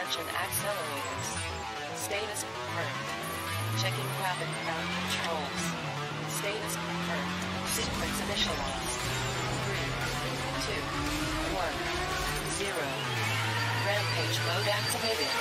Attention accelerators. Status confirmed. Checking rapid ground controls. Status confirmed. Sequence initialized. 3, 2, 1, 0. Rampage mode activated.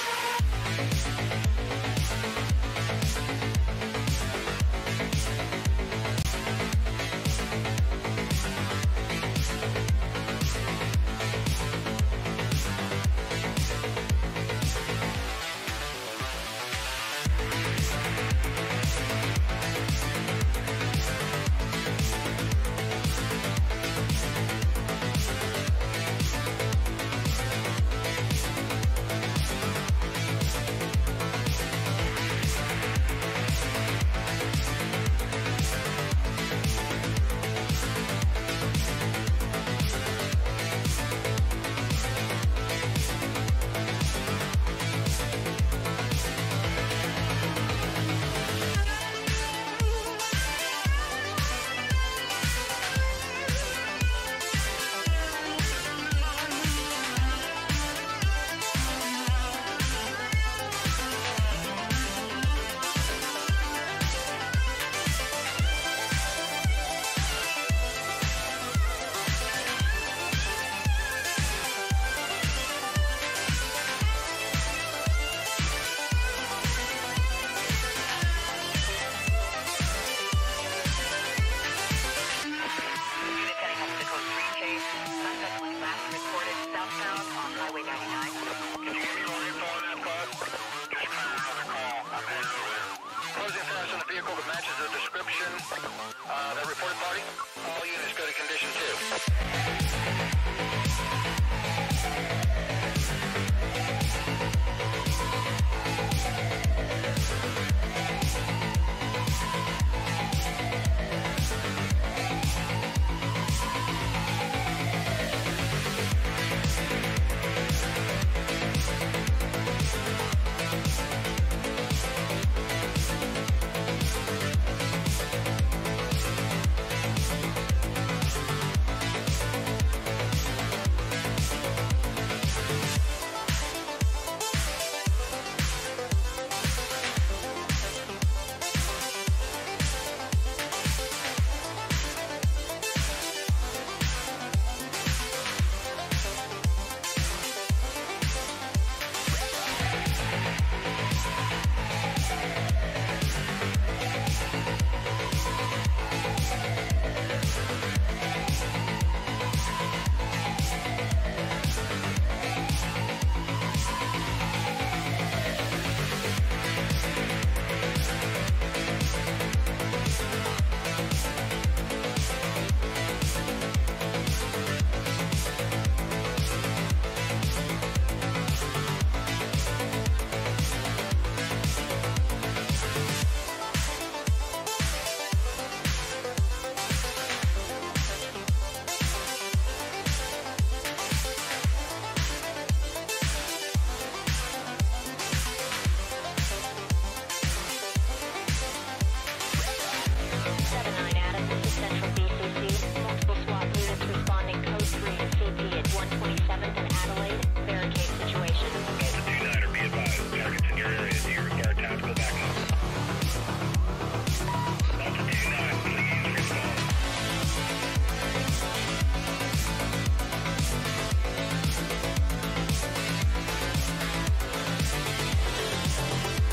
That reported party, all units go to condition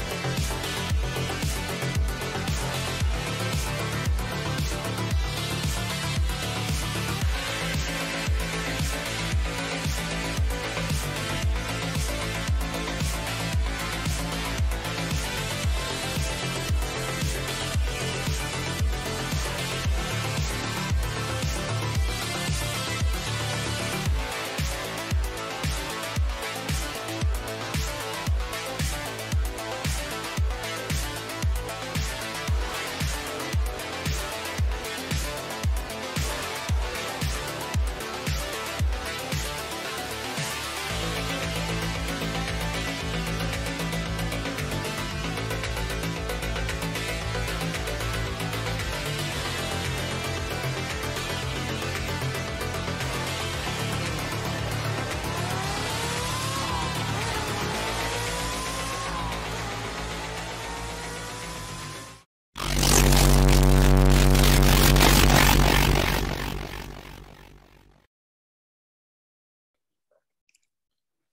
2.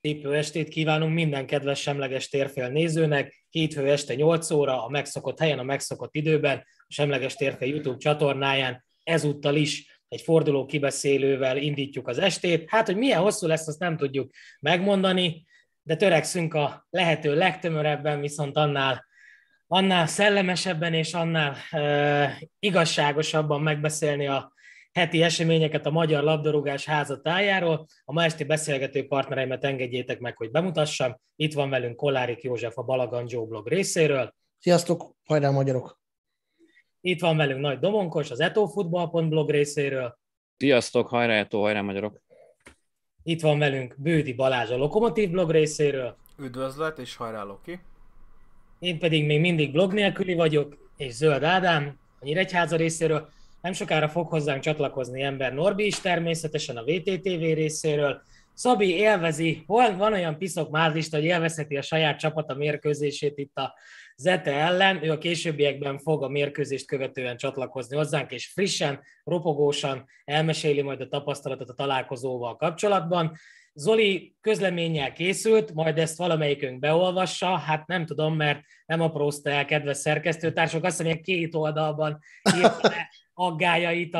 Tippő estét kívánunk minden kedves semleges térfél nézőnek. Hétfő este 8 óra a megszokott helyen, a megszokott időben, a Semleges Térfél YouTube csatornáján. Ezúttal is egy forduló kibeszélővel indítjuk az estét. Hát, hogy milyen hosszú lesz, azt nem tudjuk megmondani, de törekszünk a lehető legtömörebben, viszont annál szellemesebben és annál igazságosabban megbeszélni a heti eseményeket a magyar labdarúgás házatájáról. A ma esti beszélgető partnereimet engedjétek meg, hogy bemutassam. Itt van velünk Kollárik József a Balagan Joe blog részéről. Sziasztok, hajrá magyarok! Itt van velünk Nagy Domonkos az etofutball.blog részéről. Sziasztok, hajrá Eto, hajrá magyarok! Itt van velünk Bődi Balázs a Lokomotív blog részéről. Üdvözlet és hajrá Loki! Én pedig még mindig blog nélküli vagyok, és Zöld Ádám a Nyíregyháza részéről. Nem sokára fog hozzánk csatlakozni Ember Norbi is természetesen a VTTV részéről. Szabi élvezi, van olyan piszok mázlista, hogy élvezheti a saját csapata mérkőzését itt a Zete ellen. Ő a későbbiekben fog a mérkőzést követően csatlakozni hozzánk, és frissen, ropogósan elmeséli majd a tapasztalatot a találkozóval kapcsolatban. Zoli közleménnyel készült, majd ezt valamelyikünk beolvassa, hát nem tudom, mert nem aprózta el, kedves szerkesztőtársak, azt mondja, 2 oldalban írta le aggályait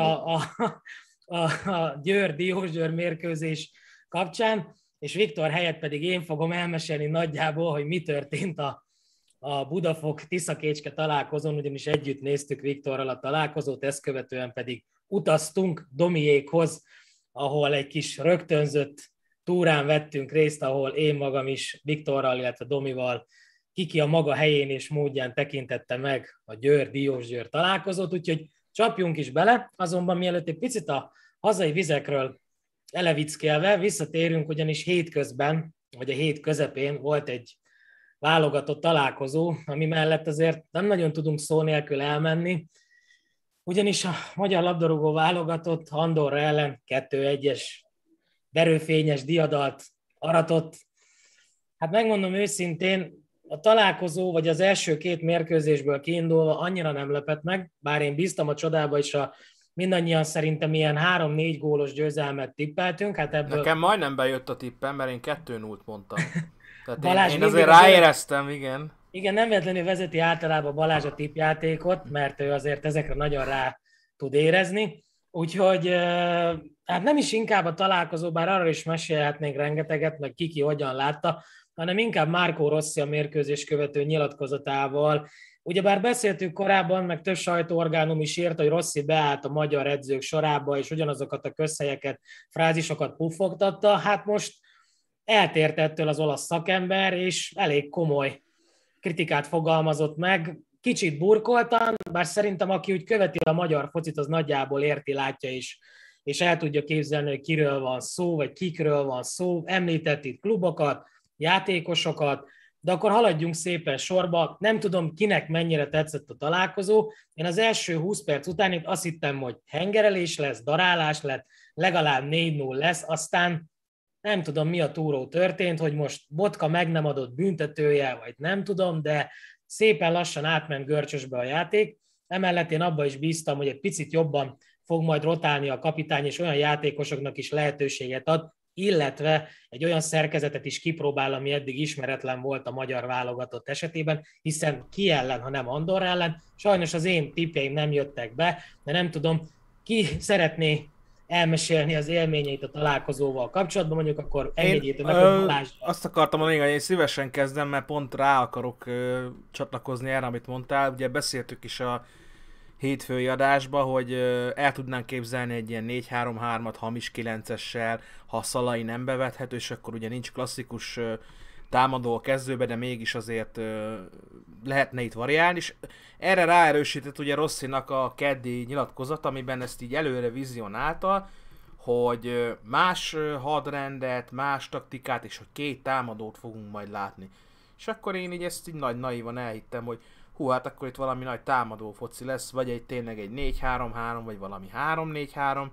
a Győr-Diósgyőr mérkőzés kapcsán, és Viktor helyett pedig én fogom elmesélni nagyjából, hogy mi történt a Budafok-Tiszakécske találkozón, ugyanis együtt néztük Viktorral a találkozót, ezt követően pedig utaztunk Domiékhoz, ahol egy kis rögtönzött túrán vettünk részt, ahol én magam is Viktorral, illetve Domival kiki a maga helyén és módján tekintette meg a Győr-Diósgyőr találkozót, úgyhogy csapjunk is bele, azonban mielőtt egy picit a hazai vizekről elevickélve, visszatérünk, ugyanis hétközben, vagy a hét közepén volt egy válogatott találkozó, ami mellett azért nem nagyon tudunk szó nélkül elmenni, ugyanis a magyar labdarúgó válogatott Andorra ellen 2-1-es verőfényes diadalt aratott. Hát megmondom őszintén, a találkozó, vagy az első 2 mérkőzésből kiindulva annyira nem lepett meg, bár én bíztam a csodába, és mindannyian szerintem ilyen 3-4 gólos győzelmet tippeltünk. Hát ebből... Nekem majdnem bejött a tippem, mert én 2-0-t mondtam. Tehát Balázs én azért ráéreztem, igen. Igen, nem véletlenül vezeti általában Balázs a tippjátékot, mert ő azért ezekre nagyon rá tud érezni. Úgyhogy hát nem is inkább a találkozó, bár arra is mesélhetnénk rengeteget, meg ki hogyan látta, hanem inkább Marco Rossi a mérkőzés követő nyilatkozatával. Ugyebár beszéltünk korábban, meg több sajtóorgánum is írt, hogy Rossi beállt a magyar edzők sorába, és ugyanazokat a közhelyeket, frázisokat puffogtatta. Hát most eltért ettől az olasz szakember, és elég komoly kritikát fogalmazott meg. Kicsit burkoltan, bár szerintem aki úgy követi a magyar focit, az nagyjából érti, látja is, és el tudja képzelni, hogy kiről van szó, vagy kikről van szó. Említett itt klubokat, játékosokat, de akkor haladjunk szépen sorba. Nem tudom, kinek mennyire tetszett a találkozó. Én az első 20 perc után itt azt hittem, hogy hengerelés lesz, darálás lett, legalább 4-0 lesz, aztán nem tudom, mi a túró történt, hogy most Botka meg nem adott büntetője, vagy nem tudom, de szépen lassan átment görcsösbe a játék. Emellett én abban is bíztam, hogy egy picit jobban fog majd rotálni a kapitány, és olyan játékosoknak is lehetőséget ad, illetve egy olyan szerkezetet is kipróbál, ami eddig ismeretlen volt a magyar válogatott esetében, hiszen ki ellen, ha nem Andorra ellen. Sajnos az én tippjeim nem jöttek be, de nem tudom, ki szeretné elmesélni az élményeit a találkozóval kapcsolatban, mondjuk akkor engedjétek meg, hogy Balázs. Azt akartam mondani, hogy én szívesen kezdem, mert pont rá akarok csatlakozni erre, amit mondtál. Ugye beszéltük is a hétfői adásba, hogy el tudnánk képzelni egy ilyen 4-3-3-at hamis 9-essel, ha Szalai nem bevethető, és akkor ugye nincs klasszikus támadó a kezdőbe, de mégis azért lehetne itt variálni, és erre ráerősített ugye Rossinak a keddi nyilatkozat, amiben ezt így előre vizionálta, hogy más hadrendet, más taktikát, és hogy 2 támadót fogunk majd látni. És akkor én így ezt így nagy naívan elhittem, hogy hú, hát akkor itt valami nagy támadó foci lesz, vagy tényleg egy 4-3-3, vagy valami 3-4-3,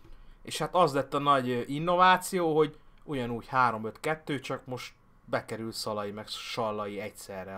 és hát az lett a nagy innováció, hogy ugyanúgy 3-5-2, csak most bekerül Szalai meg Sallai egyszerre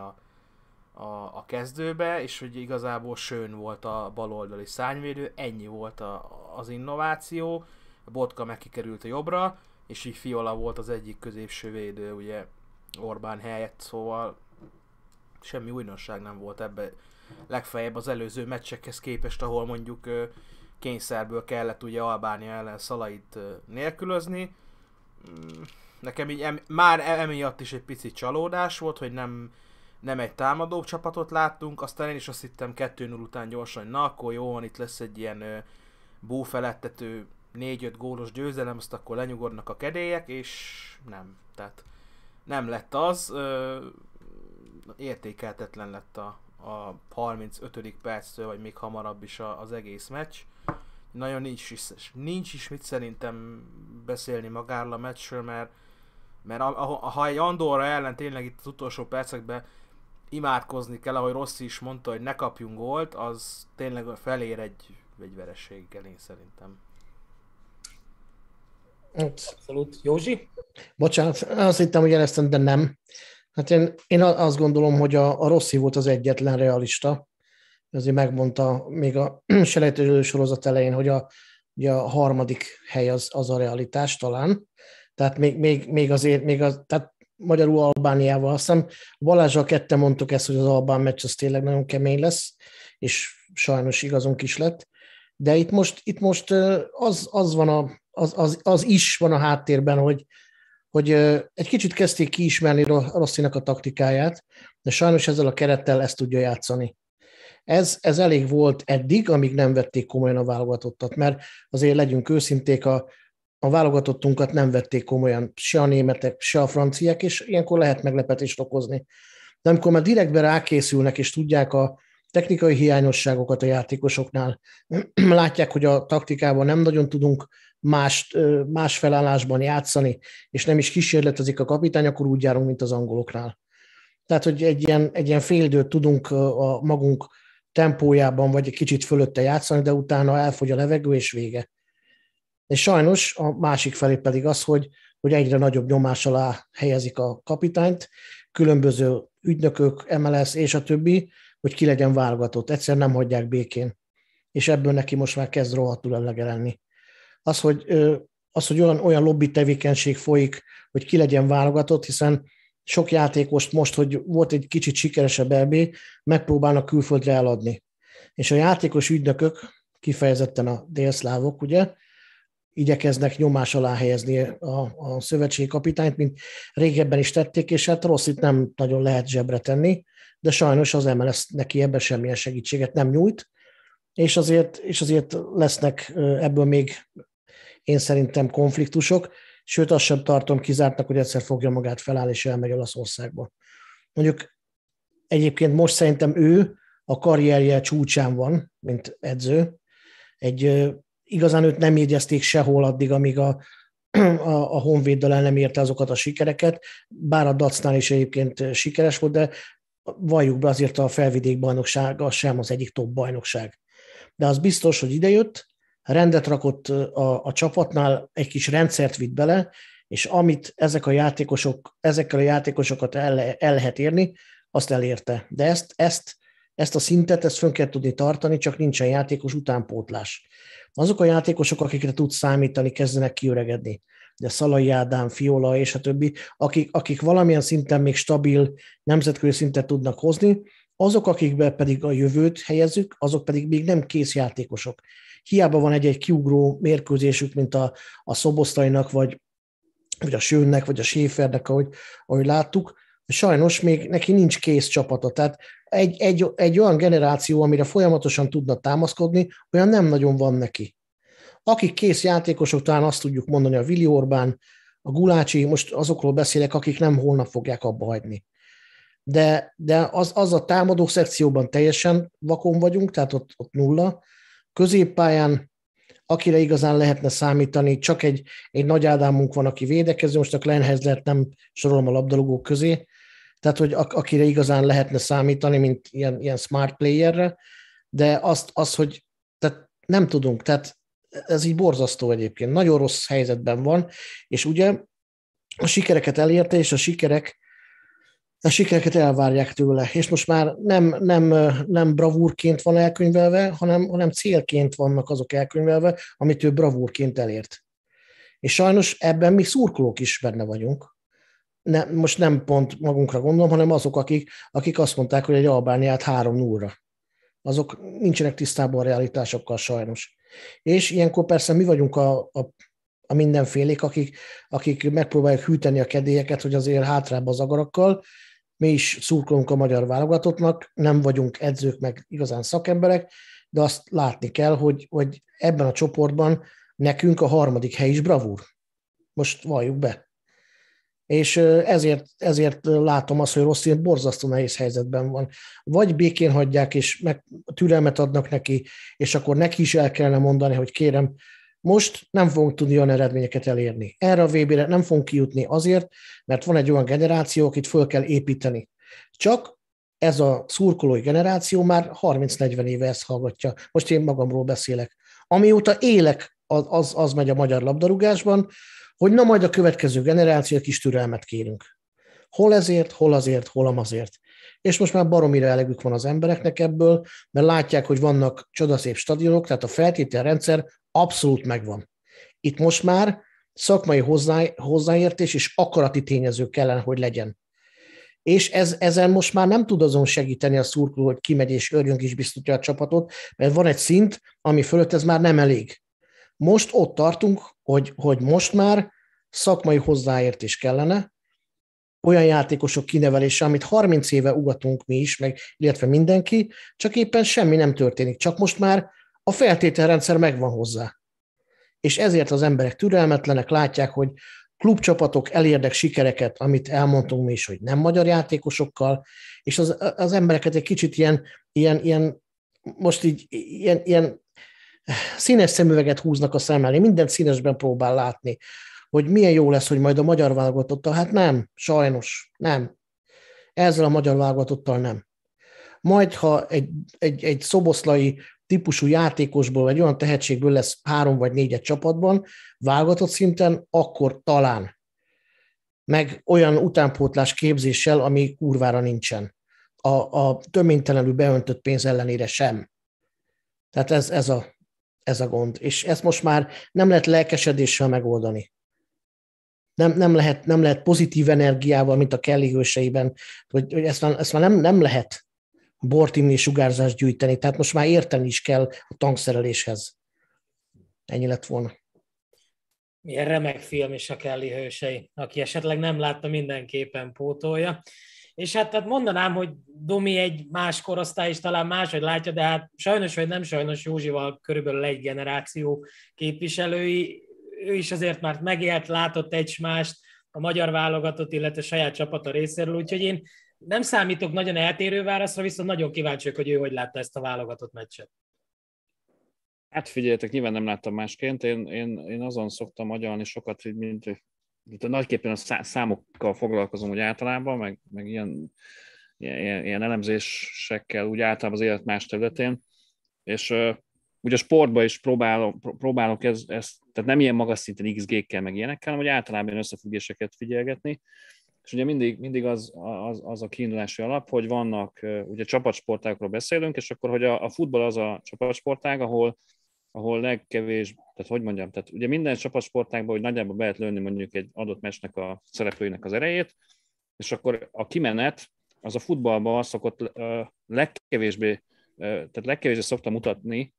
a kezdőbe, és hogy igazából Schön volt a baloldali szárnyvédő, ennyi volt az innováció, Botka meg kikerült a jobbra, és így Fiola volt az egyik középső védő, ugye Orbán helyett, szóval semmi újdonság nem volt ebbe. Legfeljebb az előző meccsekhez képest, ahol mondjuk kényszerből kellett ugye Albánia ellen Szalait nélkülözni. Nekem így már emiatt is egy picit csalódás volt, hogy nem egy támadó csapatot láttunk, aztán én is azt hittem 2-0 után gyorsan, hogy na akkor jó van, itt lesz egy ilyen búfelettető 4-5 gólos győzelem, azt akkor lenyugodnak a kedélyek, és nem. Tehát nem lett az, értékeltetlen lett a 35. perctől, vagy még hamarabb is az egész meccs. Nagyon nincs is mit szerintem beszélni magáról a meccsről, mert ha egy Andorra ellen tényleg itt az utolsó percekben imádkozni kell, ahogy Rossi is mondta, hogy ne kapjunk gólt, az tényleg felér egy vereséggel, én szerintem. Abszolút. Józsi? Bocsánat, azt hittem, hogy jeleztem, de nem. Hát én azt gondolom, hogy a Rossi volt az egyetlen realista. Azért megmondta még a selejtező sorozat elején, hogy ugye a harmadik hely az a realitás talán. Tehát tehát magyarul Albániával. Azt hiszem Balázsral ketten mondtuk ezt, hogy az albán meccs az tényleg nagyon kemény lesz, és sajnos igazunk is lett. De itt most az is van a háttérben, hogy egy kicsit kezdték kiismerni Rossinak a taktikáját, de sajnos ezzel a kerettel ezt tudja játszani. Ez elég volt eddig, amíg nem vették komolyan a válogatottat, mert azért legyünk őszinték, a válogatottunkat nem vették komolyan se a németek, se a franciák, és ilyenkor lehet meglepetést okozni. De amikor már direktben rákészülnek, és tudják a technikai hiányosságokat a játékosoknál, látják, hogy a taktikában nem nagyon tudunk más felállásban játszani, és nem is kísérletezik a kapitány, akkor úgy járunk, mint az angoloknál. Tehát, hogy egy ilyen fél időt tudunk a magunk tempójában, vagy egy kicsit fölötte játszani, de utána elfogy a levegő, és vége. És sajnos a másik felé pedig az, hogy egyre nagyobb nyomás alá helyezik a kapitányt, különböző ügynökök, MLS és a többi, hogy ki legyen válogatott. Egyszerűen nem hagyják békén. És ebből neki most már kezd rohadtul elege lenni. Az, hogy olyan lobby tevékenység folyik, hogy ki legyen válogatott, hiszen sok játékost most, hogy volt egy kicsit sikeresebb EB, megpróbálnak külföldre eladni. És a játékos ügynökök, kifejezetten a délszlávok, ugye, igyekeznek nyomás alá helyezni a szövetségi kapitányt, mint régebben is tették, és hát Rossit nem nagyon lehet zsebre tenni, de sajnos az MLS neki ebben semmilyen segítséget nem nyújt, és azért lesznek ebből még én szerintem konfliktusok, sőt azt sem tartom kizártnak, hogy egyszer fogja magát feláll és elmegy Olaszországba. Mondjuk egyébként most szerintem ő a karrierje csúcsán van, mint edző. Igazán őt nem jegyezték sehol addig, amíg a Honvéddel el nem érte azokat a sikereket, bár a Dacnál is egyébként sikeres volt, de valljuk be, azért a felvidék bajnoksága sem az egyik top bajnokság. De az biztos, hogy idejött, rendet rakott a csapatnál, egy kis rendszert vitt bele, és amit ezekkel a játékosokat el lehet érni, azt elérte. De ezt a szintet fönn kell tudni tartani, csak nincsen játékos utánpótlás. Azok a játékosok, akikre tudsz számítani, kezdenek kiöregedni. De Szalai Ádám, Fiola és a többi, akik valamilyen szinten még stabil nemzetközi szintet tudnak hozni, azok, akikbe pedig a jövőt helyezzük, azok pedig még nem kész játékosok. Hiába van egy kiugró mérkőzésük, mint a Szoboszlainak, vagy a Schönnek, vagy a Schäfernek, ahogy láttuk, sajnos még neki nincs kész csapata. Tehát egy olyan generáció, amire folyamatosan tudna támaszkodni, olyan nem nagyon van neki. Akik kész játékosok, talán azt tudjuk mondani, a Willi Orbán, a Gulácsi, most azokról beszélek, akik nem holnap fogják abba hagyni. De az a támadó szekcióban teljesen vakon vagyunk, tehát ott nulla. Középpályán, akire igazán lehetne számítani, csak egy Nagy Ádámunk van, aki védekező, most a Kleinhezlert nem sorolom a labdarúgók közé, tehát hogy akire igazán lehetne számítani, mint ilyen smart playerre, de hogy tehát nem tudunk, tehát ez így borzasztó egyébként, nagyon rossz helyzetben van, és ugye a sikereket elérte, és a sikereket elvárják tőle, és most már nem bravúrként van elkönyvelve, hanem célként vannak azok elkönyvelve, amit ő bravúrként elért. És sajnos ebben mi szurkolók is benne vagyunk. Most nem pont magunkra gondolom, hanem azok, akik azt mondták, hogy egy Albániát 3-0-ra. Azok nincsenek tisztában a realitásokkal sajnos. És ilyenkor persze mi vagyunk a mindenfélék, akik megpróbálják hűteni a kedélyeket, hogy azért hátrább az agarakkal. Mi is szurkolunk a magyar válogatottnak, nem vagyunk edzők, meg igazán szakemberek, de azt látni kell, hogy ebben a csoportban nekünk a 3. hely is bravúr. Most valljuk be. És ezért látom azt, hogy Rossi borzasztó nehéz helyzetben van. Vagy békén hagyják, és meg türelmet adnak neki, és akkor neki is el kellene mondani, hogy kérem, most nem fogunk tudni olyan eredményeket elérni. Erre a VB-re nem fogunk kijutni azért, mert van egy olyan generáció, akit föl kell építeni. Csak ez a szurkolói generáció már 30-40 éve ezt hallgatja. Most én magamról beszélek. Amióta élek, az megy a magyar labdarúgásban, hogy na majd a következő generáció kis türelmet kérünk. Hol ezért, hol azért, hol amazért. És most már baromira elegük van az embereknek ebből, mert látják, hogy vannak csodaszép stadionok, tehát a feltételrendszer abszolút megvan. Itt most már szakmai hozzáértés és akarati tényező kellene, hogy legyen. És ezen most már nem tud azon segíteni a szurkoló, hogy kimegy és örjön is biztosítja a csapatot, mert van egy szint, ami fölött ez már nem elég. Most ott tartunk, hogy most már szakmai hozzáértés kellene, olyan játékosok kinevelése, amit 30 éve ugatunk mi is, illetve mindenki, csak éppen semmi nem történik. Csak most már a feltételrendszer megvan hozzá. És ezért az emberek türelmetlenek, látják, hogy klubcsapatok elérnek sikereket, amit elmondtunk mi is, hogy nem magyar játékosokkal, és az embereket egy kicsit ilyen színes szemüveget húznak a szem elé, mindent színesben próbál látni, hogy milyen jó lesz, hogy majd a magyar válogatottal. Hát nem, sajnos, nem. Ezzel a magyar válogatottal nem. Majd, ha egy szoboszlai típusú játékosból, vagy olyan tehetségből lesz 3 vagy 4 csapatban, válogatott szinten, akkor talán. Meg olyan utánpótlás képzéssel, ami kurvára nincsen. A töménytelenül beöntött pénz ellenére sem. Tehát ez a gond. És ezt most már nem lehet lelkesedéssel megoldani. Nem lehet pozitív energiával, mint a Kelly hőseiben, hogy ezt már nem lehet bortimni sugárzást gyűjteni, tehát most már érteni is kell a tankszereléshez. Ennyi lett volna. Milyen remek film is a Kelly hősei, aki esetleg nem látta, mindenképpen pótolja. És hát mondanám, hogy Domi egy más korosztály is talán máshogy látja, de hát sajnos vagy nem sajnos Józsival körülbelül egy generáció képviselői, ő is azért már megélt, látott egy-mást a magyar válogatott, illetve saját csapata részéről, úgyhogy én nem számítok nagyon eltérő válaszra, viszont nagyon kíváncsi vagyok, hogy ő hogy látta ezt a válogatott meccset. Hát figyeljetek, nyilván nem láttam másként. Én azon szoktam agyalni sokat, hogy mint nagyképpen a számokkal foglalkozom úgy általában, meg ilyen elemzésekkel úgy általában az élet más területén, és ugye a sportban is próbálok ezt, tehát nem ilyen magas szinten XG-kkel, meg ilyenekkel, hanem hogy általában összefüggéseket figyelgetni, és ugye mindig az a kiindulási alap, hogy vannak, ugye csapatsportágokról beszélünk, és akkor, hogy a futball az a csapatsportág, ahol legkevés, tehát hogy mondjam, tehát ugye minden csapatsportágban, hogy nagyjából be lehet lőni mondjuk egy adott meccsnek a szereplőinek az erejét, és akkor a kimenet, az a futballban szokott legkevésbé szokta mutatni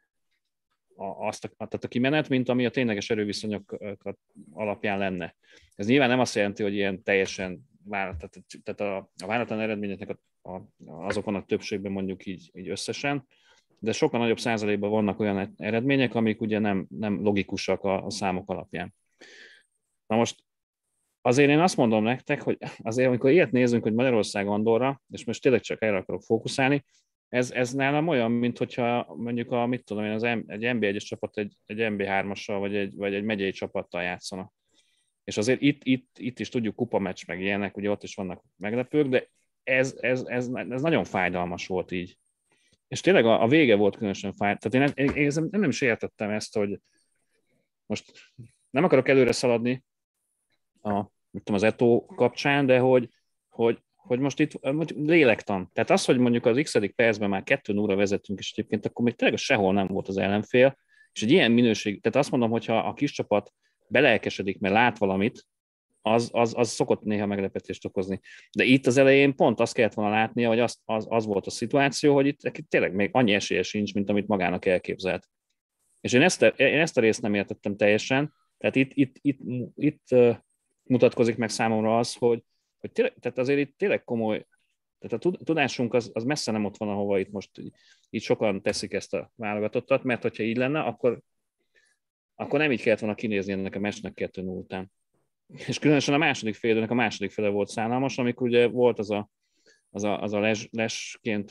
tehát a kimenet, mint ami a tényleges erőviszonyok alapján lenne. Ez nyilván nem azt jelenti, hogy ilyen teljesen tehát a váratlan eredményeknek azok vannak többségben mondjuk így összesen, de sokkal nagyobb százalékban vannak olyan eredmények, amik ugye nem logikusak a számok alapján. Na most azért én azt mondom nektek, hogy azért amikor ilyet nézünk, hogy Magyarország Andorra, és most tényleg csak erre akarok fókuszálni, ez nálam olyan, mint hogyha mondjuk egy NB1-es csapat egy NB3-assal, vagy egy megyei csapattal játszana. És azért itt is tudjuk kupameccs meg ilyenek, ugye ott is vannak meglepők, de ez nagyon fájdalmas volt így. És tényleg a vége volt különösen fájdalmas. Tehát én nem is értettem ezt, hogy most nem akarok előre szaladni az Eto kapcsán, de hogy most itt lélektan. Tehát az, hogy mondjuk az x-edik percben már 2-0-ra vezetünk, és egyébként akkor még tényleg sehol nem volt az ellenfél, és egy ilyen minőség, tehát azt mondom, hogyha a kis csapat belelkesedik, mert lát valamit, az szokott néha meglepetést okozni. De itt az elején pont azt kellett volna látnia, hogy az volt a szituáció, hogy itt tényleg még annyi esélye sincs, mint amit magának elképzelt. És én ezt a részt nem értettem teljesen, tehát itt mutatkozik meg számomra az, hogy tényleg, tehát azért itt tényleg komoly, tehát a tudásunk az messze nem ott van, ahova itt most így sokan teszik ezt a válogatottat, mert hogyha így lenne, akkor nem így kellett volna kinézni ennek a meccsnek 2-0 után. És különösen a második félidőnek a második fele volt szánalmas, amikor ugye volt az a lesként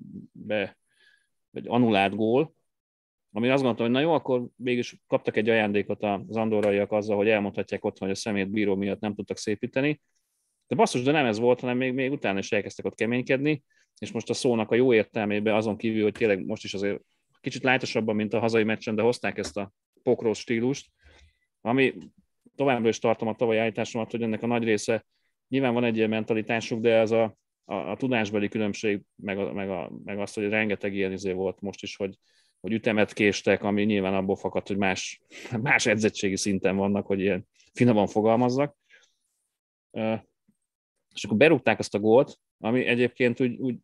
vagy annulált gól, ami azt gondoltam, hogy na jó, akkor mégis kaptak egy ajándékot az andorraiak azzal, hogy elmondhatják otthon, hogy a szemét bíró miatt nem tudtak szépíteni. De basszus, de nem ez volt, hanem még utána is elkezdtek ott keménykedni, és most a szónak a jó értelmében azon kívül, hogy tényleg most is azért kicsit lájtosabban, mint a hazai meccsen, de hozták ezt a pokros stílust, ami továbbra is tartom a tavalyi állításomat, hogy ennek a nagy része, nyilván van egy ilyen mentalitásuk, de ez a tudásbeli különbség, meg azt, hogy rengeteg ilyen volt most is, hogy ütemet késtek, ami nyilván abból fakad, hogy más edzettségi szinten vannak, hogy ilyen finoman fogalmazzak. És akkor berúgták azt a gólt, ami egyébként úgy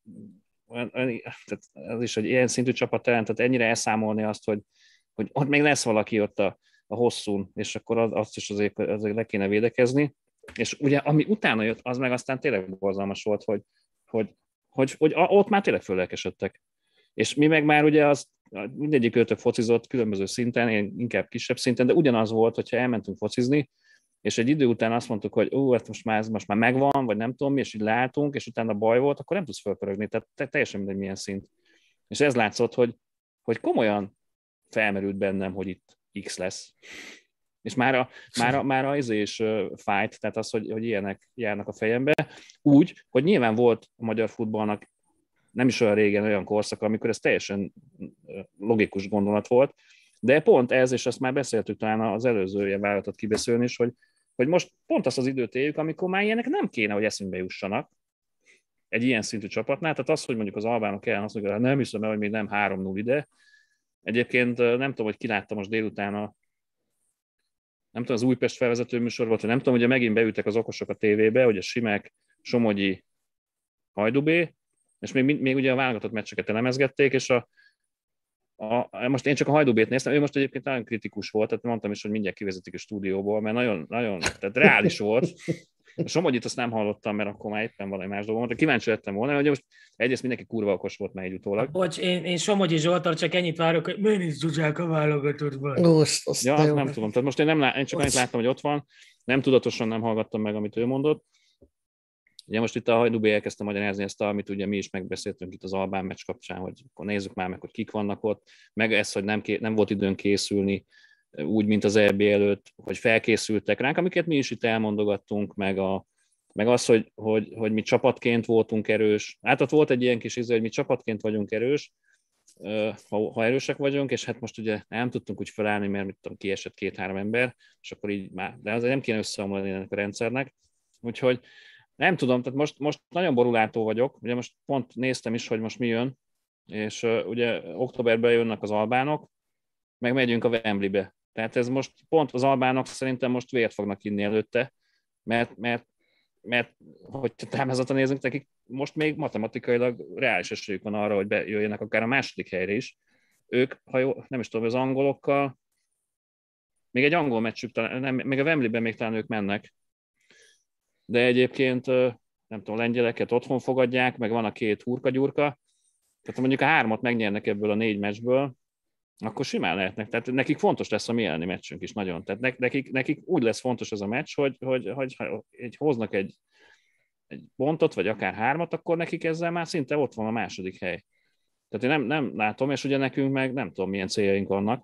tehát ez is egy ilyen szintű csapat talán, tehát ennyire elszámolni azt, hogy ott még lesz valaki ott a hosszún, és akkor azt is azért le kéne védekezni. És ugye, ami utána jött, az meg aztán tényleg borzalmas volt, hogy ott már tényleg föllelkesedtek. És mi meg már ugye mindegyik őtök focizott különböző szinten, én inkább kisebb szinten, de ugyanaz volt, hogyha elmentünk focizni, és egy idő után azt mondtuk, hogy hát most már megvan, vagy nem tudom mi, és így leálltunk, és utána baj volt, akkor nem tudsz fölpörögni, tehát teljesen mindegy milyen szint. És ez látszott, hogy komolyan felmerült bennem, hogy itt X lesz. És már az is fájt, tehát az, hogy ilyenek járnak a fejembe. Úgy, hogy nyilván volt a magyar futballnak nem is olyan régen olyan korszak, amikor ez teljesen logikus gondolat volt, de pont ez, és azt már beszéltük talán az előző ilyen vállalatot kibeszélni is, hogy most pont azt az időt éljük, amikor már ilyenek nem kéne, hogy eszünkbe jussanak egy ilyen szintű csapatnál. Tehát az, hogy mondjuk az albánok ellen azt mondjuk, nem hiszem el, hogy még nem 3-0 ide. Egyébként nem tudom, hogy ki látta most délután nem tudom, az Újpest felvezető műsor volt, vagy nem tudom, hogy megint beültek az okosok a tévébe, hogy a Simek, Somogyi, Hajdubé, és még ugye a válogatott meccseket elemezgették, és most én csak a Hajdubét néztem, ő most egyébként nagyon kritikus volt, tehát mondtam is, hogy mindjárt kivezetik a stúdióból, mert nagyon, nagyon, tehát reális volt. A Somogyit azt nem hallottam, mert akkor már éppen valami más dolgom volt, de kíváncsi lettem volna, hogy most egyrészt mindenki kurva okos volt már egy utólag. Bocs, én Somogyi Zsoltal csak ennyit várok, hogy miért is Zsuzsák a válogatottban. Ja, azt nem tudom. Tehát most én csak annyit láttam, hogy ott van, nem tudatosan nem hallgattam meg, amit ő mondott. Ugye most itt a Hajdubé elkezdte magyarázni ezt, amit ugye mi is megbeszéltünk itt az albán meccs kapcsán, hogy akkor nézzük már meg, hogy kik vannak ott, meg ez, hogy nem volt időn készülni, úgy, mint az EB előtt, hogy felkészültek ránk, amiket mi is itt elmondogattunk, meg az, hogy mi csapatként voltunk erős. Hát ott volt egy ilyen kis hogy mi csapatként vagyunk erős, ha erősek vagyunk, és hát most ugye nem tudtunk úgy felállni, mert mit tudom, kiesett 2-3 ember, és akkor így már, de azért nem kéne összeomlani ennek a rendszernek. Úgyhogy nem tudom, tehát most nagyon borulátó vagyok, ugye most pont néztem is, hogy most mi jön, és ugye októberben jönnek az albánok, meg megyünk a Wembleybe. Tehát ez most pont az albánok szerintem most vért fognak inni előtte, mert hogy támázatra nézünk, nekik most még matematikailag reális esélyük van arra, hogy bejöjjenek akár a második helyre is. Ők, ha jó, nem is tudom, az angolokkal, még egy angol meccsük, még a Wembleyben még talán ők mennek, de egyébként nem tudom, lengyeleket otthon fogadják, meg van a 2 hurka-gyurka, tehát mondjuk a 3-at megnyernek ebből a 4 meccsből, akkor simán lehetnek. Tehát nekik fontos lesz a mi elleni meccsünk is nagyon. Tehát nekik úgy lesz fontos ez a meccs, hogy hoznak egy pontot, vagy akár 3-at, akkor nekik ezzel már szinte ott van a második hely. Tehát én nem látom, és ugye nekünk meg nem tudom, milyen céljaink vannak.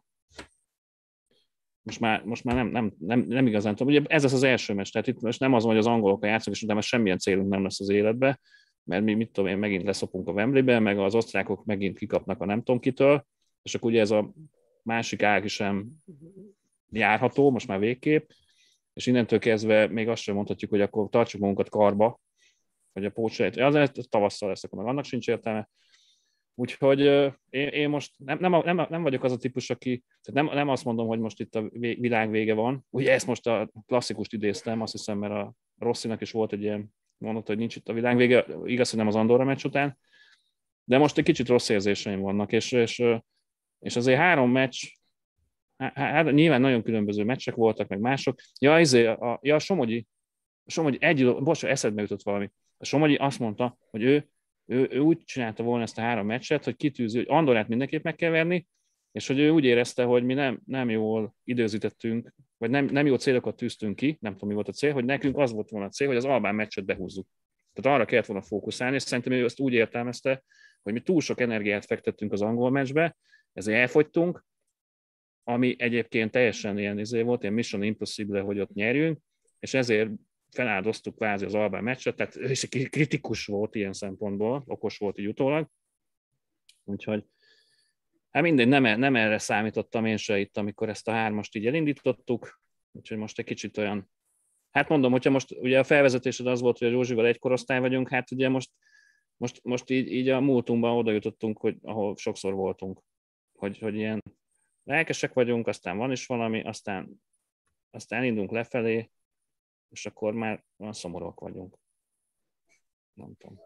Most már nem igazán tudom. Ugye ez az első meccs, tehát itt most nem az van, hogy az angolokkal játszunk, és utána semmilyen célunk nem lesz az életbe, mert mi, mit tudom én, megint leszopunk a Wembleybe, meg az osztrákok megint kikapnak a nem tudom kitől, és akkor ugye ez a másik ág sem járható, most már végképp, és innentől kezdve még azt sem mondhatjuk, hogy akkor tartsuk magunkat karba, hogy a pótselejt, az tavasszal lesz, akkor meg annak sincs értelme. Úgyhogy én most nem vagyok az a típus, aki, tehát nem azt mondom, hogy most itt a világ vége van. Ugye ezt most a klasszikust idéztem, azt hiszem, mert a Rossinak is volt egy ilyen mondat, hogy nincs itt a világ vége, igaz, hogy nem az Andorra meccs után, de most egy kicsit rossz érzéseim vannak, és azért 3 meccs, hát nyilván nagyon különböző meccsek voltak, meg mások. A Somogyi eszedbe jutott valami. A Somogyi azt mondta, hogy ő úgy csinálta volna ezt a 3 meccset, hogy kitűzi, hogy Andorrát mindenképp meg kell verni, és hogy ő úgy érezte, hogy mi nem jól időzítettünk, vagy nem jó célokat tűztünk ki, nem tudom, mi volt a cél, hogy nekünk az volt volna a cél, hogy az albán meccset behúzzuk. Tehát arra kellett volna fókuszálni, és szerintem ő ezt úgy értelmezte, hogy mi túl sok energiát fektettünk az angol meccsbe, ezért elfogytunk, ami egyébként teljesen ilyen volt, ilyen mission impossible, hogy ott nyerjünk, és ezért feláldoztuk kvázi az albán meccset, tehát ő is kritikus volt ilyen szempontból, okos volt így utólag. Úgyhogy hát mindegy, nem erre számítottam én se itt, amikor ezt a 3-ast így elindítottuk, úgyhogy most egy kicsit olyan, hát mondom, hogyha most ugye a felvezetésed az volt, hogy a Zsózsival egy korosztály vagyunk, hát ugye most így a múltunkban oda jutottunk, hogy ahol sokszor voltunk, hogy ilyen lelkesek vagyunk, aztán van is valami, aztán indulunk lefelé, és akkor már olyan szomorúak vagyunk. Nem tudom.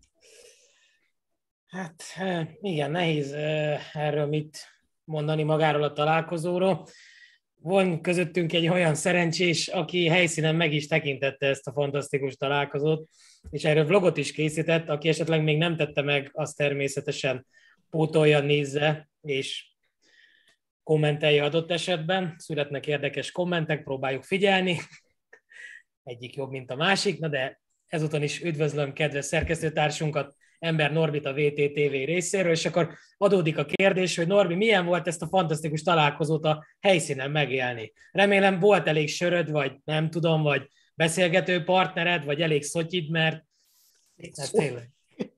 Hát igen, nehéz erről mit mondani magáról a találkozóról. Van közöttünk egy olyan szerencsés, aki helyszínen meg is tekintette ezt a fantasztikus találkozót, és erről vlogot is készített, aki esetleg még nem tette meg, azt természetesen pótolja, nézze, és kommentelje adott esetben. Születnek érdekes kommentek, próbáljuk figyelni. Egyik jobb, mint a másik, na de ezúton is üdvözlöm kedves szerkesztőtársunkat, Ember Norbit a VTTV részéről, és akkor adódik a kérdés, hogy Norbi, milyen volt ezt a fantasztikus találkozót a helyszínen megélni? Remélem volt elég söröd, vagy nem tudom, vagy beszélgető partnered, vagy elég szotyid, mert ez tényleg.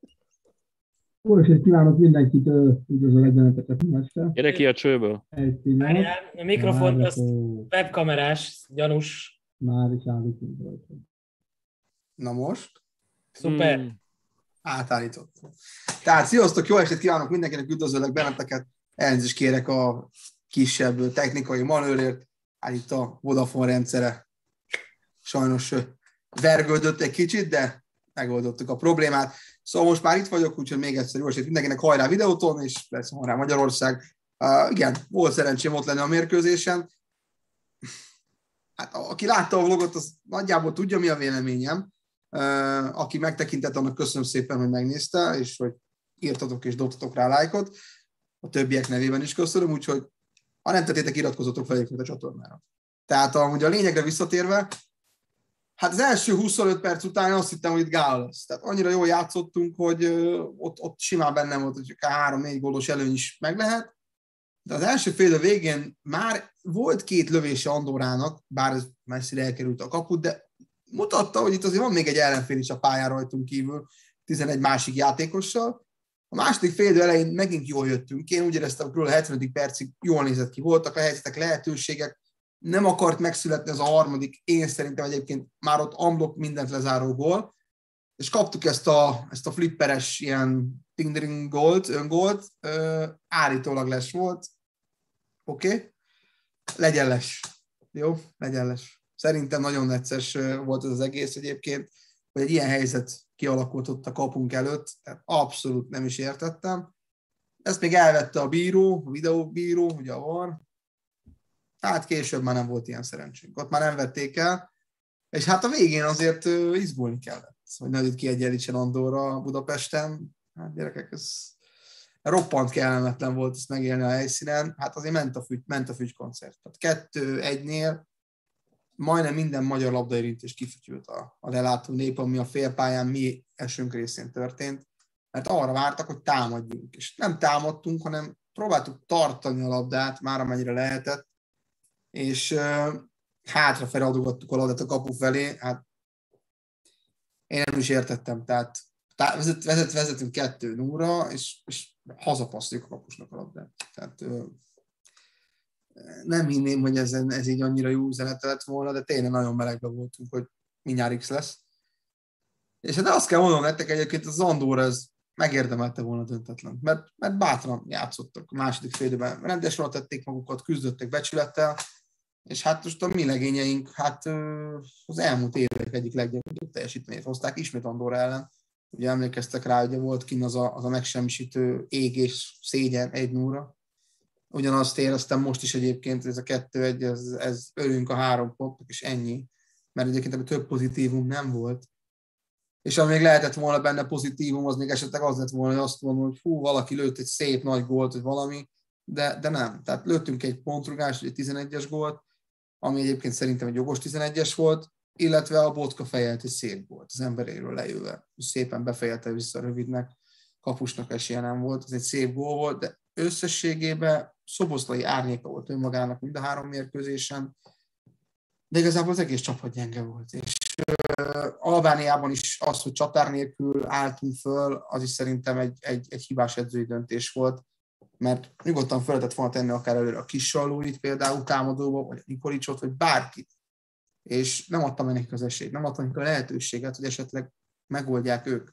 Jó estét kívánok mindenkit, üdvözlöm egyenleteket este. Gyere ki a csőből. A mikrofont, azt webkamerás, gyanús. Már is állítunk rajta. Na most? Szuper. Átállítottam. Tehát sziasztok, jó estét kívánok mindenkinek, üdvözöllek benneteket. Elnézést kérek a kisebb technikai manőrért. Hát itt a Vodafone rendszere sajnos vergődött egy kicsit, de megoldottuk a problémát. Szóval most már itt vagyok, úgyhogy még egyszer jó estét mindenkinek, hajrá videóton, és persze hajrá Magyarország. Igen, volt szerencsém ott lenni a mérkőzésen. Hát, aki látta a vlogot, az nagyjából tudja, mi a véleményem. Aki megtekintett, annak köszönöm szépen, hogy megnézte, és hogy írtatok és dobtatok rá lájkot. A többiek nevében is köszönöm, úgyhogy ha nem tettétek, iratkozzatok fel a csatornára. Tehát amúgy a lényegre visszatérve, hát az első 25 perc után azt hittem, hogy itt gál lesz. Tehát annyira jól játszottunk, hogy ott simán bennem volt, hogy 3-4 gólos előny is meg lehet. De az első fél végén már volt 2 lövése Andorrának, bár ez messzire elkerült a kaput, de mutatta, hogy itt azért van még egy ellenfél is a pályán rajtunk kívül, 11 másik játékossal. A második fél elején megint jól jöttünk. Én úgy éreztem, hogy a 70. percig jól nézett ki. Voltak a helyzetek, lehetőségek. Nem akart megszületni az a harmadik, én szerintem egyébként már ott unblock mindent lezáró gól. És kaptuk ezt a flipperes ilyen ding-ding gólt, öngólt. Állítólag les volt. Oké. Legyen les. Jó? Legyen les. Szerintem nagyon necces volt az egész egyébként, hogy egy ilyen helyzet kialakult ott a kapunk előtt, tehát abszolút nem is értettem. Ezt még elvette a bíró, a videóbíró, ugye a VAR. Hát később már nem volt ilyen szerencsénk. Ott már nem vették el, és hát a végén azért izgulni kellett, hogy ne kiegyenlítsen Andorra Budapesten. Hát gyerekek, ez roppant kellemetlen volt ezt megélni a helyszínen. Hát azért ment a fügykoncert. Tehát 2-1-nél majdnem minden magyar labdaérintés kifütyült a lelátó nép, ami a félpályán mi esünk részén történt, mert arra vártak, hogy támadjunk. És nem támadtunk, hanem próbáltuk tartani a labdát, már amennyire lehetett, és hátrafelé adogattuk a labdát a kapu felé. Hát én nem is értettem, tehát vezetünk 2-0-ra, és hazapasszoljuk a kapusnak a labdát. Tehát nem hinném, hogy ez így annyira jó üzenet lett volna, de tényleg nagyon melegben voltunk, hogy mindjárt X lesz. És hát azt kell mondanom nektek egyébként, az Andorra ez megérdemelte volna döntetlen, mert bátran játszottak. A második fél időben rendesen tették magukat, küzdöttek becsülettel, és hát most a mi legényeink az elmúlt évek egyik legjobb teljesítményét hozták, ismét Andorra ellen. Ugye emlékeztek rá, ugye volt kint az a megsemmisítő ég és szégyen 1-0-ra. Ugyanazt éreztem most is egyébként, ez a 2-1, ez örülünk a 3 pontnak, és ennyi. Mert egyébként több pozitívum nem volt. És ami még lehetett volna benne pozitívum, az még esetleg az lett volna, hogy azt mondom, hogy valaki lőtt egy szép nagy gólt, vagy valami, de nem. Tehát lőttünk egy pontrugást, egy 11-es gólt, ami egyébként szerintem egy jogos 11-es volt, illetve a Botka fejelt egy szép gólt, az emberéről leülve. Szépen befejelte vissza rövidnek, kapusnak esélye nem volt, ez egy szép gól volt, de összességében Szoboszlai árnyéka volt önmagának mind a 3 mérkőzésen, de igazából az egész csapat gyenge volt. És Albániában is az, hogy csatár nélkül álltunk föl, az is szerintem egy hibás edzői döntés volt, mert nyugodtan fel lehetett volna tenni akár előre a Kissallóit például támadóba, vagy a Nikolicsot, vagy bárkit. És nem adtam nekik az esélyt, nem adtam nekik a lehetőséget, hogy esetleg megoldják ők.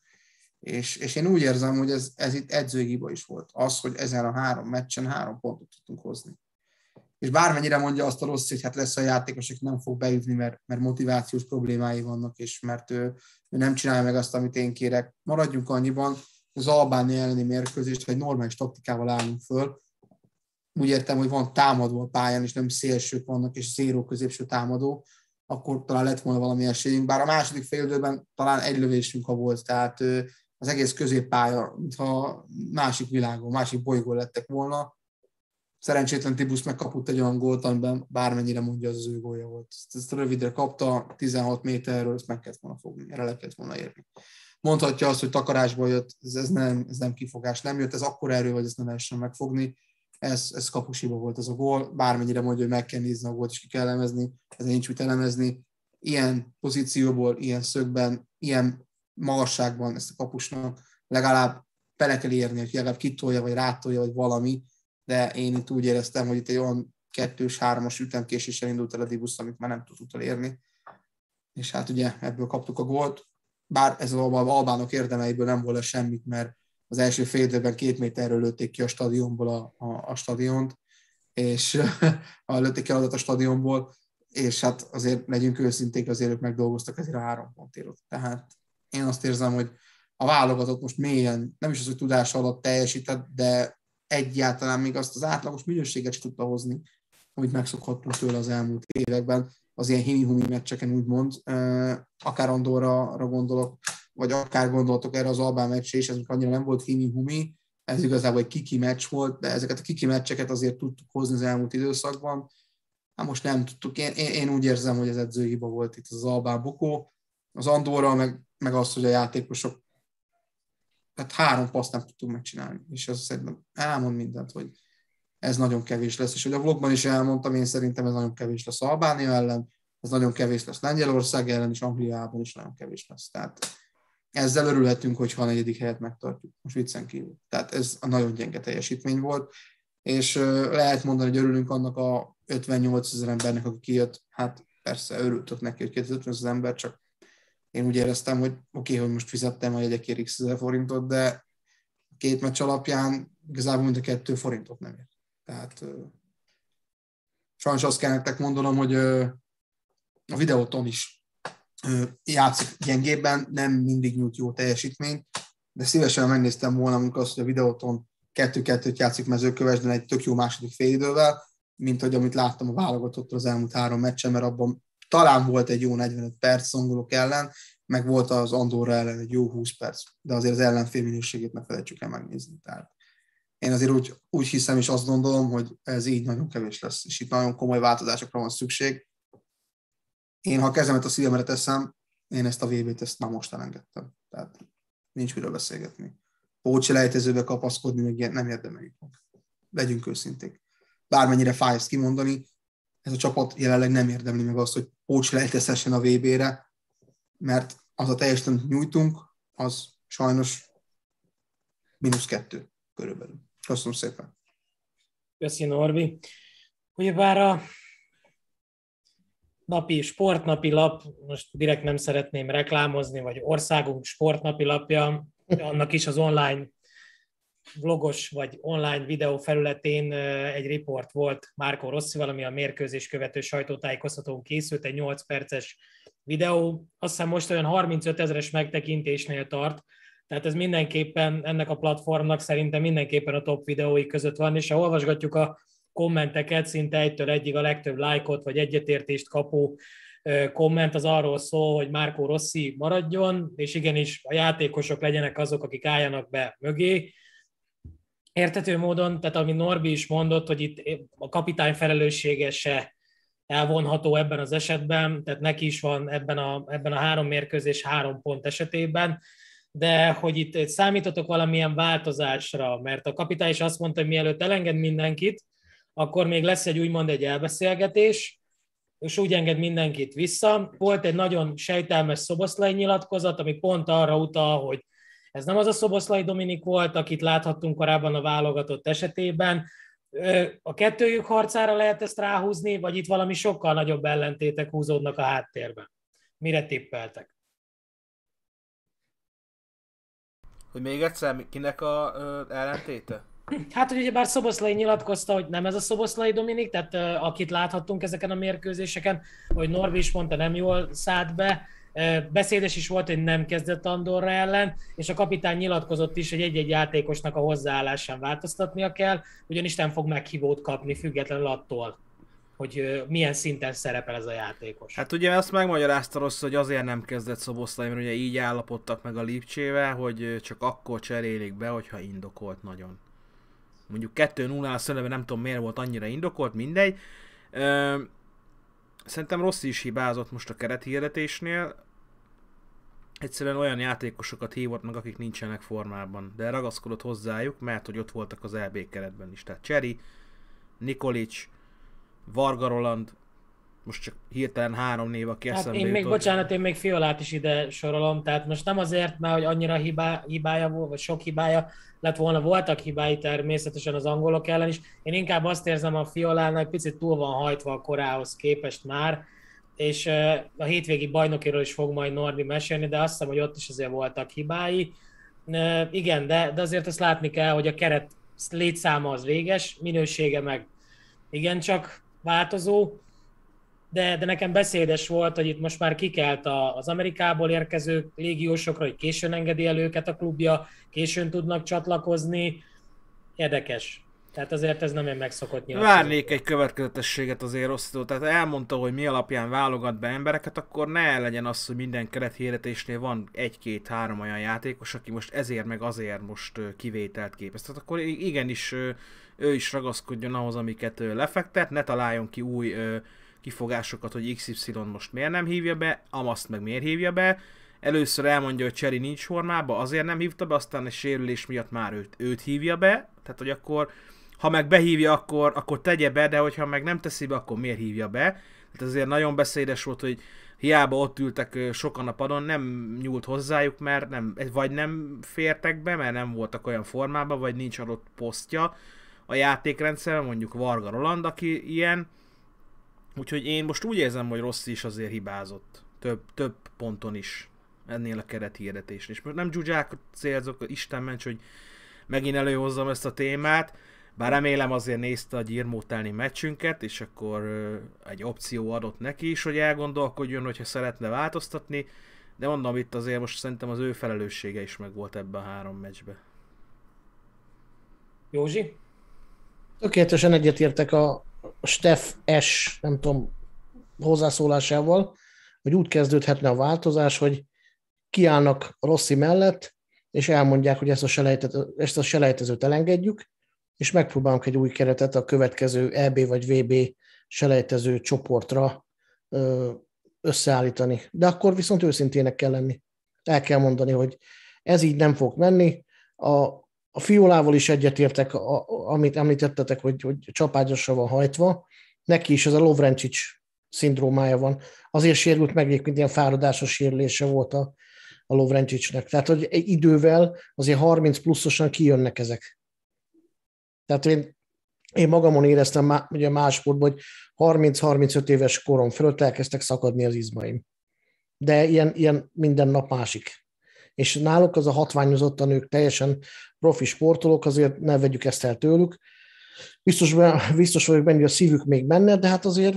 És én úgy érzem, hogy ez itt edzői hiba is volt. Az, hogy ezen a 3 meccsen 3 pontot tudtunk hozni. És bármennyire mondja azt a rossz, hogy hát lesz a játékos, aki nem fog beütni, mert motivációs problémái vannak, és mert ő nem csinálja meg azt, amit én kérek. Maradjunk annyiban, az Albánia elleni mérkőzést, vagy normális taktikával állunk föl. Úgy értem, hogy van támadó a pályán, és nem szélsők vannak, és zéró középső támadó, akkor talán lett volna valami esélyünk. Bár a második félidőben talán egy lövésünk, ha volt, tehát az egész középpálya, mintha másik világon, másik bolygón lettek volna. Szerencsétlen Tibusz megkapott egy olyan gólt, amiben bármennyire mondja, az ő gólja volt. Ezt rövidre kapta, 16 méterről, ezt meg kellett volna fogni, erre le kellett volna érni. Mondhatja azt, hogy takarásból jött, ez nem kifogás, nem jött, ez akkora erő, hogy ezt nem lehessen megfogni. Ez kapusiba volt ez a gól, bármennyire mondja, hogy meg kell nézni a gólt, és ki kell elemezni, ez nincs mit elemezni. Ilyen pozícióból, ilyen szögben, ilyen magasságban ezt a kapusnak legalább bele kell érni, hogy legalább kitolja, vagy rátolja, vagy valami, de én itt úgy éreztem, hogy itt egy olyan 2-3-as ütemkéséssel indult el a Dibusz, amit már nem tudott elérni. És hát ugye ebből kaptuk a gólt, bár ez az albánok érdemeiből nem volt semmit, mert az első fél időben 2 méterről lőtték ki a stadionból a stadiont, és lőtték ki a stadionból, és hát azért legyünk őszinték, azért ők megdolgoztak ezért a 3 pontért. Tehát én azt érzem, hogy a válogatott most mélyen, nem is az, hogy tudás alatt teljesített, de egyáltalán még azt az átlagos minőséget is tudta hozni, amit megszokhattunk tőle az elmúlt években, az ilyen himi-humi meccseken úgymond, akár Andorra gondolok, vagy akár gondoltok erre az albán meccsre is, ez annyira nem volt himi-humi, ez igazából egy kiki meccs volt, de ezeket a kiki meccseket azért tudtuk hozni az elmúlt időszakban. Hát most nem tudtuk, én úgy érzem, hogy ez edzőhiba volt itt az albán bukó, az Andorra, meg az, hogy a játékosok, tehát 3 paszt nem tudtunk megcsinálni, és ez szerintem elmond mindent, hogy ez nagyon kevés lesz, és hogy a vlogban is elmondtam, én szerintem ez nagyon kevés lesz Albánia ellen, ez nagyon kevés lesz Lengyelország ellen, és Angliában is nagyon kevés lesz. Tehát ezzel örülhetünk, hogyha a 4. helyet megtartjuk, most viccen kívül. Tehát ez a nagyon gyenge teljesítmény volt, és lehet mondani, hogy örülünk annak a 58 000 embernek, aki kijött, hát persze örültök neki, hogy 250 000 ember, csak én úgy éreztem, hogy oké, hogy most fizettem a jegyekért x 1000 forintot, de 2 meccs alapján igazából mind a 2 forintot nem ért. Tehát sajnos azt kell nektek mondanom, hogy a Videóton is játszik gyengébben, nem mindig nyújt jó teljesítményt, de szívesen megnéztem volna, amikor azt, hogy a Videóton 2-2-t játszik Mezőkövesden egy tök jó második félidővel, mint hogy amit láttam a válogatottól az elmúlt 3 meccsen, mert abban talán volt egy jó 45 perc szongolok ellen, meg volt az Andorra ellen egy jó 20 perc, de azért az ellenfél minőségét ne felejtsük el megnézni. Tehát én azért úgy hiszem, és azt gondolom, hogy ez így nagyon kevés lesz, és itt nagyon komoly változásokra van szükség. Én, ha a kezemet a szívemre teszem, én ezt a VB-t ezt már most elengedtem. Tehát nincs miről beszélgetni. Pótselejtezőbe kapaszkodni, még ilyen nem érdemeljük meg. Legyünk őszinték. Bármennyire fáj ezt kimondani, ez a csapat jelenleg nem érdemli meg azt, hogy pótselejtezhessen a VB-re, mert az a teljesítményt nyújtunk, az sajnos -2 körülbelül. Köszönöm szépen. Köszi, Norbi. Ugyebár a sportnapi lap, most direkt nem szeretném reklámozni, vagy országunk sportnapi lapja, annak is az online vlogos vagy online videó felületén egy riport volt Marco Rossival, ami a mérkőzés követő sajtótájékoztatón készült, egy 8 perces videó. Azt hiszem most olyan 35 000-es megtekintésnél tart, tehát ez mindenképpen ennek a platformnak szerintem mindenképpen a top videói között van, és ha olvasgatjuk a kommenteket, szinte 1-től 1-ig a legtöbb lájkot vagy egyetértést kapó komment az arról szól, hogy Marco Rossi maradjon, és igenis a játékosok legyenek azok, akik álljanak be mögé. Érthető módon, tehát amit Norbi is mondott, hogy itt a kapitány felelőssége se elvonható ebben az esetben, tehát neki is van ebben a 3 mérkőzés 3 pont esetében, de hogy itt számítotok valamilyen változásra, mert a kapitány is azt mondta, hogy mielőtt elenged mindenkit, akkor még lesz egy elbeszélgetés, és úgy enged mindenkit vissza. Volt egy nagyon sejtelmes Szoboszlai nyilatkozat, ami pont arra utal, hogy ez nem az a Szoboszlai Dominik volt, akit láthattunk korábban a válogatott esetében. A kettőjük harcára lehet ezt ráhúzni, vagy itt valami sokkal nagyobb ellentétek húzódnak a háttérben? Mire tippeltek? Hogy még egyszer, kinek a ellentéte? Hát, hogy ugyebár Szoboszlai nyilatkozta, hogy nem ez a Szoboszlai Dominik, tehát akit láthattunk ezeken a mérkőzéseken, hogy Norbi is mondta, nem jól szállt be, beszédes is volt, hogy nem kezdett Andorra ellen, és a kapitány nyilatkozott is, hogy egy-egy játékosnak a hozzáállásán változtatnia kell, ugyanis nem fog meghívót kapni függetlenül attól, hogy milyen szinten szerepel ez a játékos. Hát ugye azt megmagyarázta Rossz, hogy azért nem kezdett Szoboszlai, mert ugye így állapodtak meg a Lipcsével, hogy csak akkor cserélik be, hogyha indokolt nagyon. Mondjuk 2-0-nál szönőben nem tudom miért volt annyira indokolt, mindegy. Szerintem Rossi is hibázott most a kerethirdetésnél. Egyszerűen olyan játékosokat hívott meg, akik nincsenek formában, de ragaszkodott hozzájuk, mert hogy ott voltak az EB keretben is. Tehát Cseri, Nikolic, Varga Roland, most csak hirtelen 3 név, aki eszembe jutott. Én még Fiolát is ide sorolom, tehát most nem azért, mert hogy annyira hibája volt, vagy sok hibája lett volna, voltak hibái természetesen az angolok ellen is. Én inkább azt érzem, a Fiolánál egy picit túl van hajtva a korához képest már, és a hétvégi bajnokiról is fog majd Norbi mesélni, de azt hiszem, hogy ott is azért voltak hibái. Igen, de azért azt látni kell, hogy a keret létszáma az véges, minősége meg igencsak változó, de nekem beszédes volt, hogy itt most már kikelt az Amerikából érkező légiósokra, hogy későn engedi el őket a klubja, későn tudnak csatlakozni. Érdekes. Tehát azért ez nem egy megszokott nyilatkozat. Várnék egy következetességet azért Rosszitól, tehát elmondta, hogy mi alapján válogat be embereket, akkor ne legyen az, hogy minden kerethirdetésnél van 1-2-3 olyan játékos, aki most ezért meg azért most kivételt képez. Tehát akkor igenis ő is ragaszkodjon ahhoz, amiket lefektet, ne találjon ki új kifogásokat, hogy XY most miért nem hívja be, Amaszt meg miért hívja be. Először elmondja, hogy Cseri nincs formában, azért nem hívta be, aztán egy sérülés miatt már őt hívja be. Tehát, hogy akkor, ha meg behívja, akkor tegye be, de hogyha meg nem teszi be, akkor miért hívja be. Tehát azért nagyon beszédes volt, hogy hiába ott ültek sokan a padon, nem nyúlt hozzájuk, mert vagy nem fértek be, mert nem voltak olyan formában, vagy nincs adott posztja a játékrendszerben, mondjuk Varga Roland, aki ilyen. Úgyhogy én most úgy érzem, hogy Rossi is azért hibázott. Több ponton is ennél a kerethirdetésnél. És most nem Zsuzsákat célzok, Isten ments, hogy megint előhozzam ezt a témát, bár remélem azért nézte a gyirmótelni meccsünket, és akkor egy opció adott neki is, hogy elgondolkodjon, hogyha szeretne változtatni, de mondom, itt azért most szerintem az ő felelőssége is meg volt ebben a 3 meccsben. Józsi? Tökéletesen egyetértek a Steff S, nem tudom, hozzászólásával, hogy úgy kezdődhetne a változás, hogy kiállnak Rossi mellett, és elmondják, hogy ezt a selejtezőt elengedjük, és megpróbálunk egy új keretet a következő EB vagy VB selejtező csoportra összeállítani. De akkor viszont őszintének kell lenni. El kell mondani, hogy ez így nem fog menni. A Fiolával is egyetértek, amit említettetek, hogy csapágyasra van hajtva. Neki is ez a Lovrencic szindrómája van. Azért sérült meg, mint ilyen fáradásos sérülése volt a Lovrencicnek. Tehát, hogy egy idővel azért 30 pluszosan kijönnek ezek. Tehát én magamon éreztem ugye más sportban, hogy 30-35 éves korom fölött elkezdtek szakadni az izmaim. De ilyen minden nap másik. és náluk az a hatványozottan ők teljesen profi sportolók, azért ne vegyük ezt el tőlük. Biztos vagyok benne, hogy a szívük még benne, de hát azért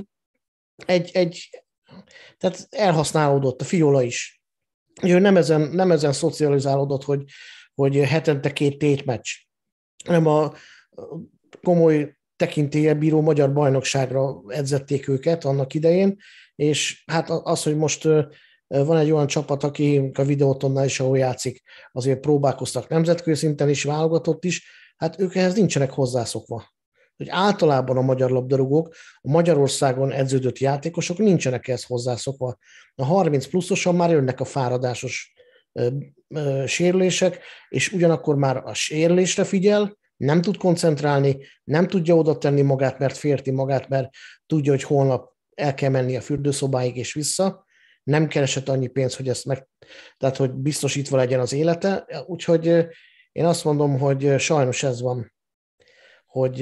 tehát elhasználódott a Fiola is. Ő nem ezen szocializálódott, hogy hetente 2 tétmeccs, hanem a komoly tekintéllyel bíró magyar bajnokságra edzették őket annak idején, és hát az, hogy most van egy olyan csapat, aki a Videótonnál is, ahol játszik, azért próbálkoztak nemzetközi szinten is, válogatott is, hát ők ehhez nincsenek hozzászokva. Hogy általában a magyar labdarúgók, a Magyarországon edződött játékosok nincsenek ehhez hozzászokva. A 30 pluszosan már jönnek a fáradásos sérülések, és ugyanakkor már a sérülésre figyel, nem tud koncentrálni, nem tudja oda tenni magát, mert félti magát, mert tudja, hogy holnap el kell menni a fürdőszobáig és vissza, nem keresett annyi pénzt, hogy tehát hogy biztosítva legyen az élete, úgyhogy én azt mondom, hogy sajnos ez van, hogy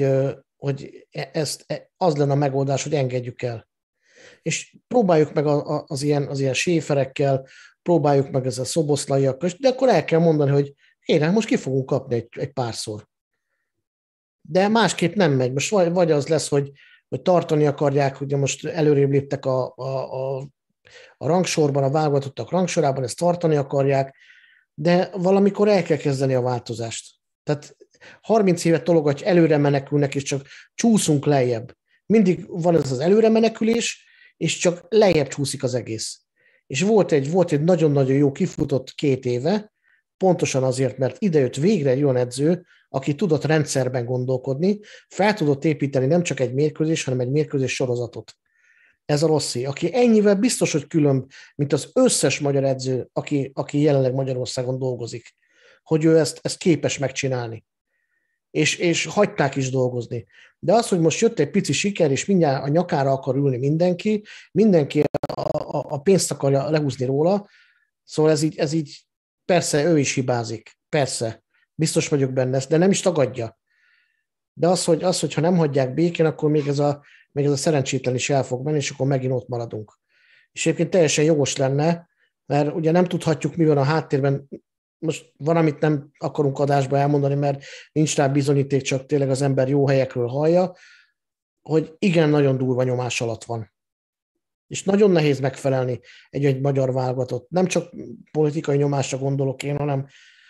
az lenne a megoldás, hogy engedjük el. És próbáljuk meg az ilyen séferekkel, próbáljuk meg ezzel szoboszlaiakkal, de akkor el kell mondani, hogy kérem, most ki fogunk kapni egy párszor. De másképp nem megy. Most vagy az lesz, hogy tartani akarják, ugye most előrébb léptek a rangsorban, a válogatottak rangsorában, ezt tartani akarják, de valamikor el kell kezdeni a változást. Tehát 30 évet tologatja, előre menekülnek, és csak csúszunk lejjebb. Mindig van ez az előre menekülés, és csak lejjebb csúszik az egész. És volt egy nagyon-nagyon jó kifutott 2 éve, pontosan azért, mert idejött végre egy olyan edző, aki tudott rendszerben gondolkodni, fel tudott építeni nem csak egy mérkőzés, hanem egy mérkőzés sorozatot. Ez a Rossi, aki ennyivel biztos, hogy különb, mint az összes magyar edző, aki jelenleg Magyarországon dolgozik, hogy ő ezt képes megcsinálni. És hagyták is dolgozni. De az, hogy most jött egy pici siker, és mindjárt a nyakára akar ülni mindenki a pénzt akarja lehúzni róla, szóval ez így persze ő is hibázik, persze, biztos vagyok benne, de nem is tagadja. De az, hogyha nem hagyják békén, akkor még ez a szerencsétlen is el fog menni, és akkor megint ott maradunk. És egyébként teljesen jogos lenne, mert ugye nem tudhatjuk, mi van a háttérben. Most van, amit nem akarunk adásba elmondani, mert nincs rá bizonyíték, csak tényleg az ember jó helyekről hallja, hogy igen, nagyon durva nyomás alatt van. És nagyon nehéz megfelelni egy magyar válogatott. Nem csak politikai nyomásra gondolok én, hanem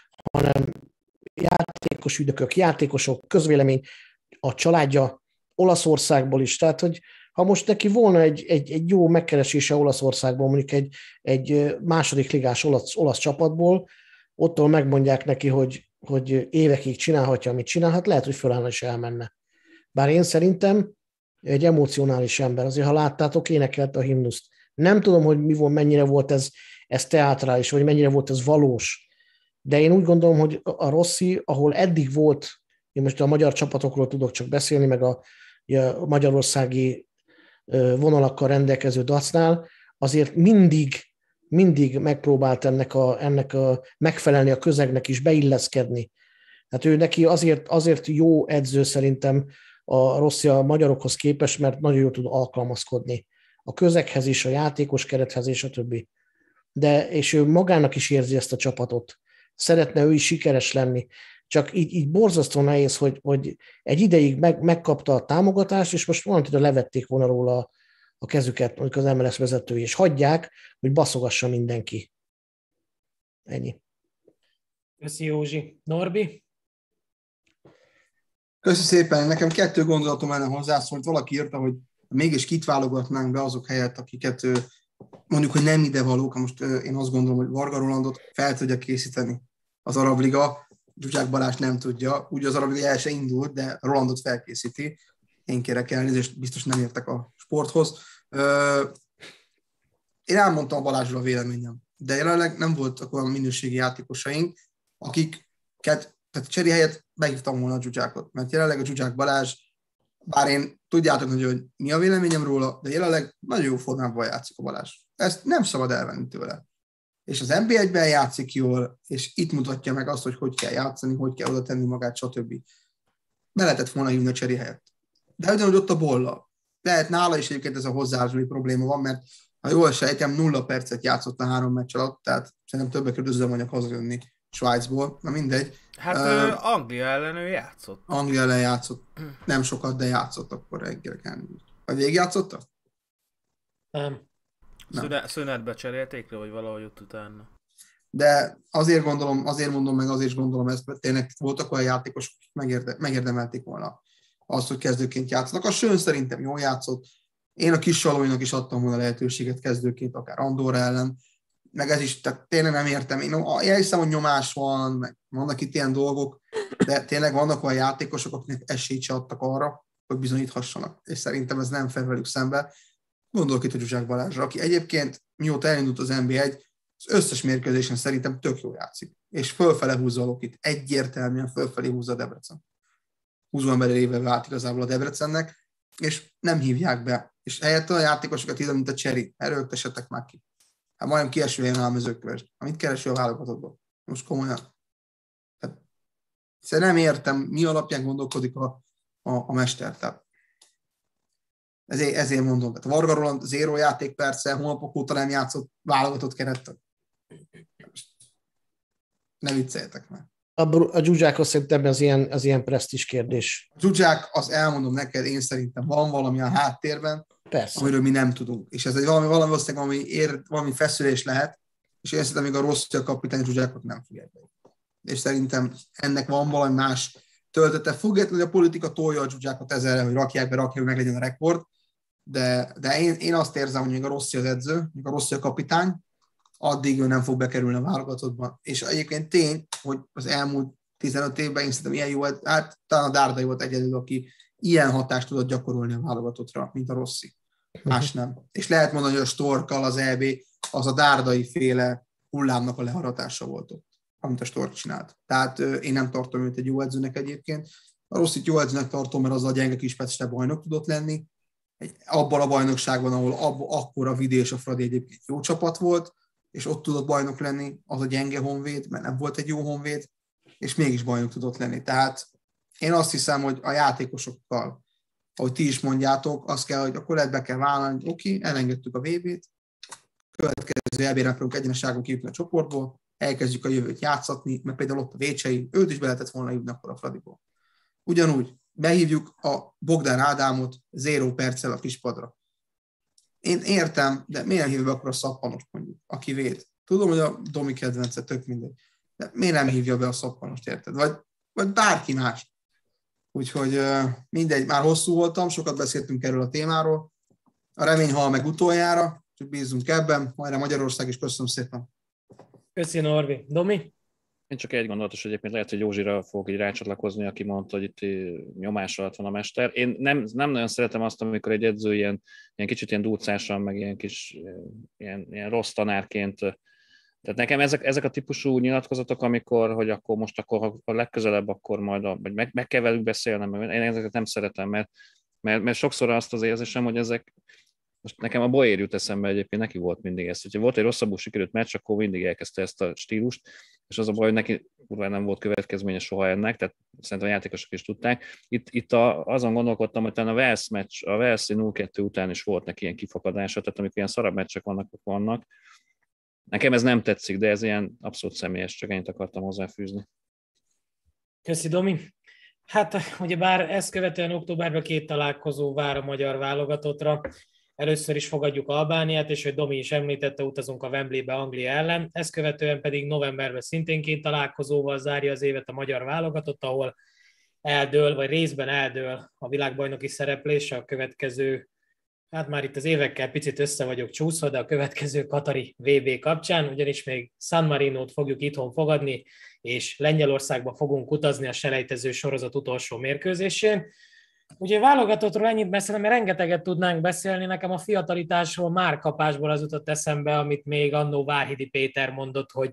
játékos ügynökök, játékosok, közvélemény, a családja Olaszországból is. Tehát, hogy ha most neki volna egy jó megkeresése Olaszországból, mondjuk egy második ligás olasz csapatból, ottól megmondják neki, hogy évekig csinálhatja, amit csinálhat, lehet, hogy fölállna és elmenne. Bár én szerintem egy emocionális ember. Azért, ha láttátok, énekelte a himnuszt. Nem tudom, hogy mennyire volt ez teátrális, vagy mennyire volt ez valós. De én úgy gondolom, hogy a Rossi, ahol eddig volt, én most a magyar csapatokról tudok csak beszélni, meg a magyarországi vonalakkal rendelkező Dacnál, azért mindig megpróbált ennek a megfelelni a közegnek is, beilleszkedni. Hát ő neki azért jó edző szerintem a Rossi a magyarokhoz képest, mert nagyon jól tud alkalmazkodni a közeghez is, a játékos kerethez és a többi. És ő magának is érzi ezt a csapatot. Szeretne ő is sikeres lenni. Csak így borzasztó nehéz, hogy egy ideig megkapta a támogatást, és most valamit, hogy levették volna róla a kezüket, mondjuk az MLS vezetői, és hagyják, hogy baszogassa mindenki. Ennyi. Köszi, Józsi. Norbi? Köszi szépen. Nekem 2 gondolatom lenne hozzászólni. Valaki írta, hogy mégis kit válogatnánk be azok helyett, akiket mondjuk, hogy nem idevalók. Most én azt gondolom, hogy Varga Rolandot fel tudja készíteni az Arab Liga. Zsuzsák Balázs nem tudja. Úgy az Arab Liga el se indult, de Rolandot felkészíti. Én kérek elnézést, biztos nem értek a sporthoz. Én elmondtam a Balázsról a véleményem, de jelenleg nem voltak olyan minőségi játékosaink, tehát Cseri helyett behívtam volna a Zsuzsákot, mert jelenleg a Zsuzsák Balázs, bár én tudjátok, hogy mi a véleményem róla, de jelenleg nagyon jó formában játszik a Balázs. Ezt nem szabad elvenni tőle. És az NB1-ben játszik jól, és itt mutatja meg azt, hogy kell játszani, hogy kell oda tenni magát, stb. Be lehetett volna hívni a Cseri helyett. De ugyanúgy ott a Bolla. Lehet nála is egyébként ez a hozzáállási probléma van, mert ha jól sejtem, 0 percet játszott a 3 meccs alatt, tehát szerintem többek között üzemanyag hazajönni Svájcból. Na mindegy. Hát Anglia ellen ő játszott. Anglia ellen játszott. Nem sokat, de játszott akkor reggelken. Vagy végigjátszotta? Nem. Szünetbe cserélték le, vagy valahogy ott utána. De azért gondolom ezt, mert tényleg voltak olyan játékosok, akik megérdemelték volna azt, hogy kezdőként játszanak. A Schön szerintem jól játszott. Én a kis Salóinak is adtam volna lehetőséget kezdőként, akár Andorra ellen. Meg ez is, tehát tényleg nem értem. Én elhiszem, hogy nyomás van, meg vannak itt ilyen dolgok, de tényleg vannak olyan játékosok, akiknek esélyt se adtak arra, hogy bizonyíthassanak. És szerintem ez nem fel velük szembe. Gondolok itt a Zsuzsák Balázsra, aki egyébként mióta elindult az NB1, az összes mérkőzésen szerintem tök jól játszik. És fölfele húzza a Lokit. Egyértelműen fölfelé húzza a Debrecen. 20 emberével vált igazából a Debrecennek, és nem hívják be. És helyette a játékosokat ide, mint a Cseri. Erről tessetek már ki. Hát majdnem kieső helyen áll Mezőkövesd. Amit kereső a válogatottban. Most komolyan. Hát, nem értem, mi alapján gondolkodik a mester. Tehát ezért mondom. Tehát Varga Roland 0 játékperce, hónapok óta nem játszott válogatott kerettel. Ne vicceljetek már. A Zsuzsákhoz szerintem az ilyen presztízs kérdés. A Zsuzsák, azt elmondom neked, én szerintem van valami a háttérben, Persze. amiről mi nem tudunk. És ez egy valami feszülés lehet, és én szerintem még a rossz kapitány Zsuzsákot nem fogják be. És szerintem ennek van valami más töltete. Függetlenül, hogy a politika tolja a Zsuzsákot ezerre, hogy rakják be, hogy meg legyen a rekord, de én azt érzem, hogy még a Rossi az edző, még a Rossi a kapitány, addig ő nem fog bekerülni a válogatottban. És egyébként tény, hogy az elmúlt 15 évben én szerintem ilyen jó, hát talán a Dárdai volt egyedül, aki ilyen hatást tudott gyakorolni a válogatottra, mint a Rossi. Más nem. És lehet mondani, hogy a Storkkal az EB az a Dárdai féle hullámnak a leharatása volt ott, amit a Stork csinált. Tehát én nem tartom őt egy jó edzőnek egyébként. A Rossit jó edzőnek tartom, mert az a gyenge kispeciste bajnok tudott lenni. Abban a bajnokságban, ahol akkor a Vidi és a Fradi egyébként jó csapat volt, és ott tudott bajnok lenni, az a gyenge Honvéd, mert nem volt egy jó Honvéd, és mégis bajnok tudott lenni. Tehát én azt hiszem, hogy a játékosokkal, ahogy ti is mondjátok, azt kell, hogy akkor be kell vállalni, oké, elengedtük a VB-t, következő EB-re fogunk egyeneságon kijutni a csoportból, elkezdjük a jövőt játszatni, mert például ott a Vécsei, őt is be lehetett volna hívni akkor a Fradiból. Ugyanúgy behívjuk a Bogdán Ádámot 0 perccel a kispadra. Én értem, de miért nem hívja be akkor a Szappanost mondjuk, aki véd? Tudom, hogy a Domi kedvence, tök mindegy. De miért nem hívja be a Szappanost, érted? Vagy bárki más. Úgyhogy mindegy, már hosszú voltam, sokat beszéltünk erről a témáról. A remény hal meg utoljára, csak bízunk ebben. Majd Magyarország is, köszönöm szépen. Köszönöm, Norbi. Domi? Én csak egy gondolatos, egyébként lehet, hogy Józsira fogok így rácsatlakozni, aki mondta, hogy itt nyomás alatt van a mester. Én nem nagyon szeretem azt, amikor egy edző ilyen kicsit ilyen dúcásan, meg ilyen kis ilyen rossz tanárként. Tehát nekem ezek a típusú nyilatkozatok, amikor, hogy akkor most a legközelebb, akkor majd vagy meg kell velük beszélnem, én ezeket nem szeretem, mert sokszor azt az érzésem, hogy ezek, most nekem a Boér jut eszembe egyébként, neki volt mindig ez, hogyha volt egy rosszabbul sikerült meccs, akkor mindig elkezdte ezt a stílust, és az a baj, hogy neki kurván nem volt következménye soha ennek, tehát szerintem a játékosok is tudták. Itt azon gondolkodtam, hogy talán a Wales meccs, a Walesi 0-2 után is volt neki ilyen kifakadása, tehát amikor ilyen szarabb meccsek vannak. Nekem ez nem tetszik, de ez ilyen abszolút személyes, csak ennyit akartam hozzáfűzni. Köszi, Domi. Hát, ugyebár ezt követően októberben 2 találkozó vár a magyar válogatottra. Először is fogadjuk Albániát, és hogy Domi is említette, utazunk a Wembleybe Anglia ellen. Ezt követően pedig novemberben szintén 2 találkozóval zárja az évet a magyar válogatott, ahol eldől, vagy részben eldől a világbajnoki szereplés a következő, hát már itt az évekkel picit össze vagyok csúszva, de a következő katari VB kapcsán, ugyanis még San Marinót fogjuk itthon fogadni, és Lengyelországba fogunk utazni a selejtező sorozat utolsó mérkőzésén. Ugye válogatottról ennyit beszélni, mert rengeteget tudnánk beszélni, nekem a fiatalitásról már kapásból az jutott eszembe, amit még annó Várhidi Péter mondott, hogy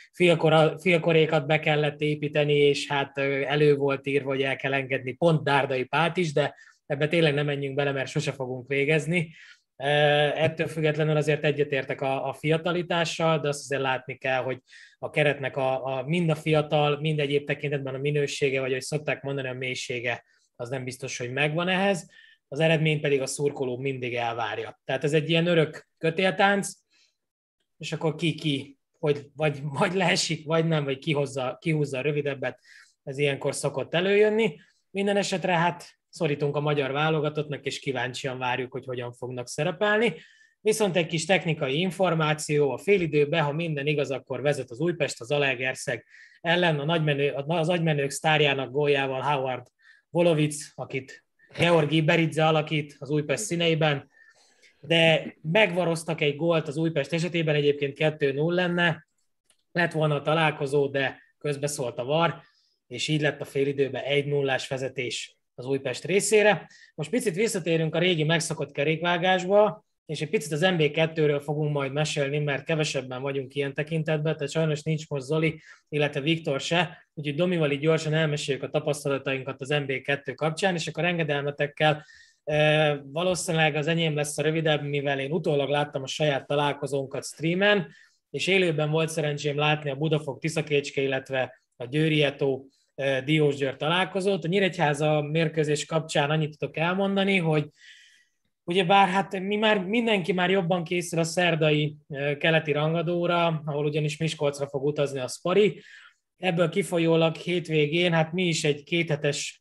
félkorékat be kellett építeni, és hát elő volt írva, hogy el kell engedni pont Dárdai Pált is, de ebbe tényleg nem menjünk bele, mert sose fogunk végezni. Ettől függetlenül azért egyetértek a fiatalitással, de azt azért látni kell, hogy a keretnek mind a fiatal, mind egyéb tekintetben a minősége, vagy ahogy szokták mondani, a mélysége, az nem biztos, hogy megvan ehhez. az eredmény pedig a szurkoló mindig elvárja. Tehát ez egy ilyen örök kötéltánc, és akkor ki hogy vagy leesik, vagy nem, vagy kihúzza a rövidebbet, ez ilyenkor szokott előjönni. Minden esetre hát szorítunk a magyar válogatottnak, és kíváncsian várjuk, hogy hogyan fognak szerepelni. Viszont egy kis technikai információ, a félidőben, ha minden igaz, akkor vezet az Újpest az Zalaegerszeg ellen, az agymenők sztárjának góljával Howard Volovic, akit Georgi Beridze alakít az Újpest színeiben, de megvaroztak egy gólt az Újpest esetében, egyébként 2-0 lenne, lett volna a találkozó, de közbeszólt a VAR, és így lett a félidőben 1-0-ás vezetés az Újpest részére. Most picit visszatérünk a régi megszokott kerékvágásba, és egy picit az MB2-ről fogunk majd mesélni, mert kevesebben vagyunk ilyen tekintetben, tehát sajnos nincs most Zoli, illetve Viktor se, úgyhogy Domival így gyorsan elmeséljük a tapasztalatainkat az MB2 kapcsán, és akkor engedelmetekkel valószínűleg az enyém lesz a rövidebb, mivel én utólag láttam a saját találkozónkat streamen, és élőben volt szerencsém látni a Budafok-Tiszakécske, illetve a Győri-Eto Diósgyőr találkozót. A Nyíregyháza mérkőzés kapcsán annyit tudok elmondani, hogy ugyebár hát mindenki már jobban készül a szerdai keleti rangadóra, ahol ugyanis Miskolcra fog utazni a Spari. Ebből kifolyólag hétvégén, hát mi is egy kéthetes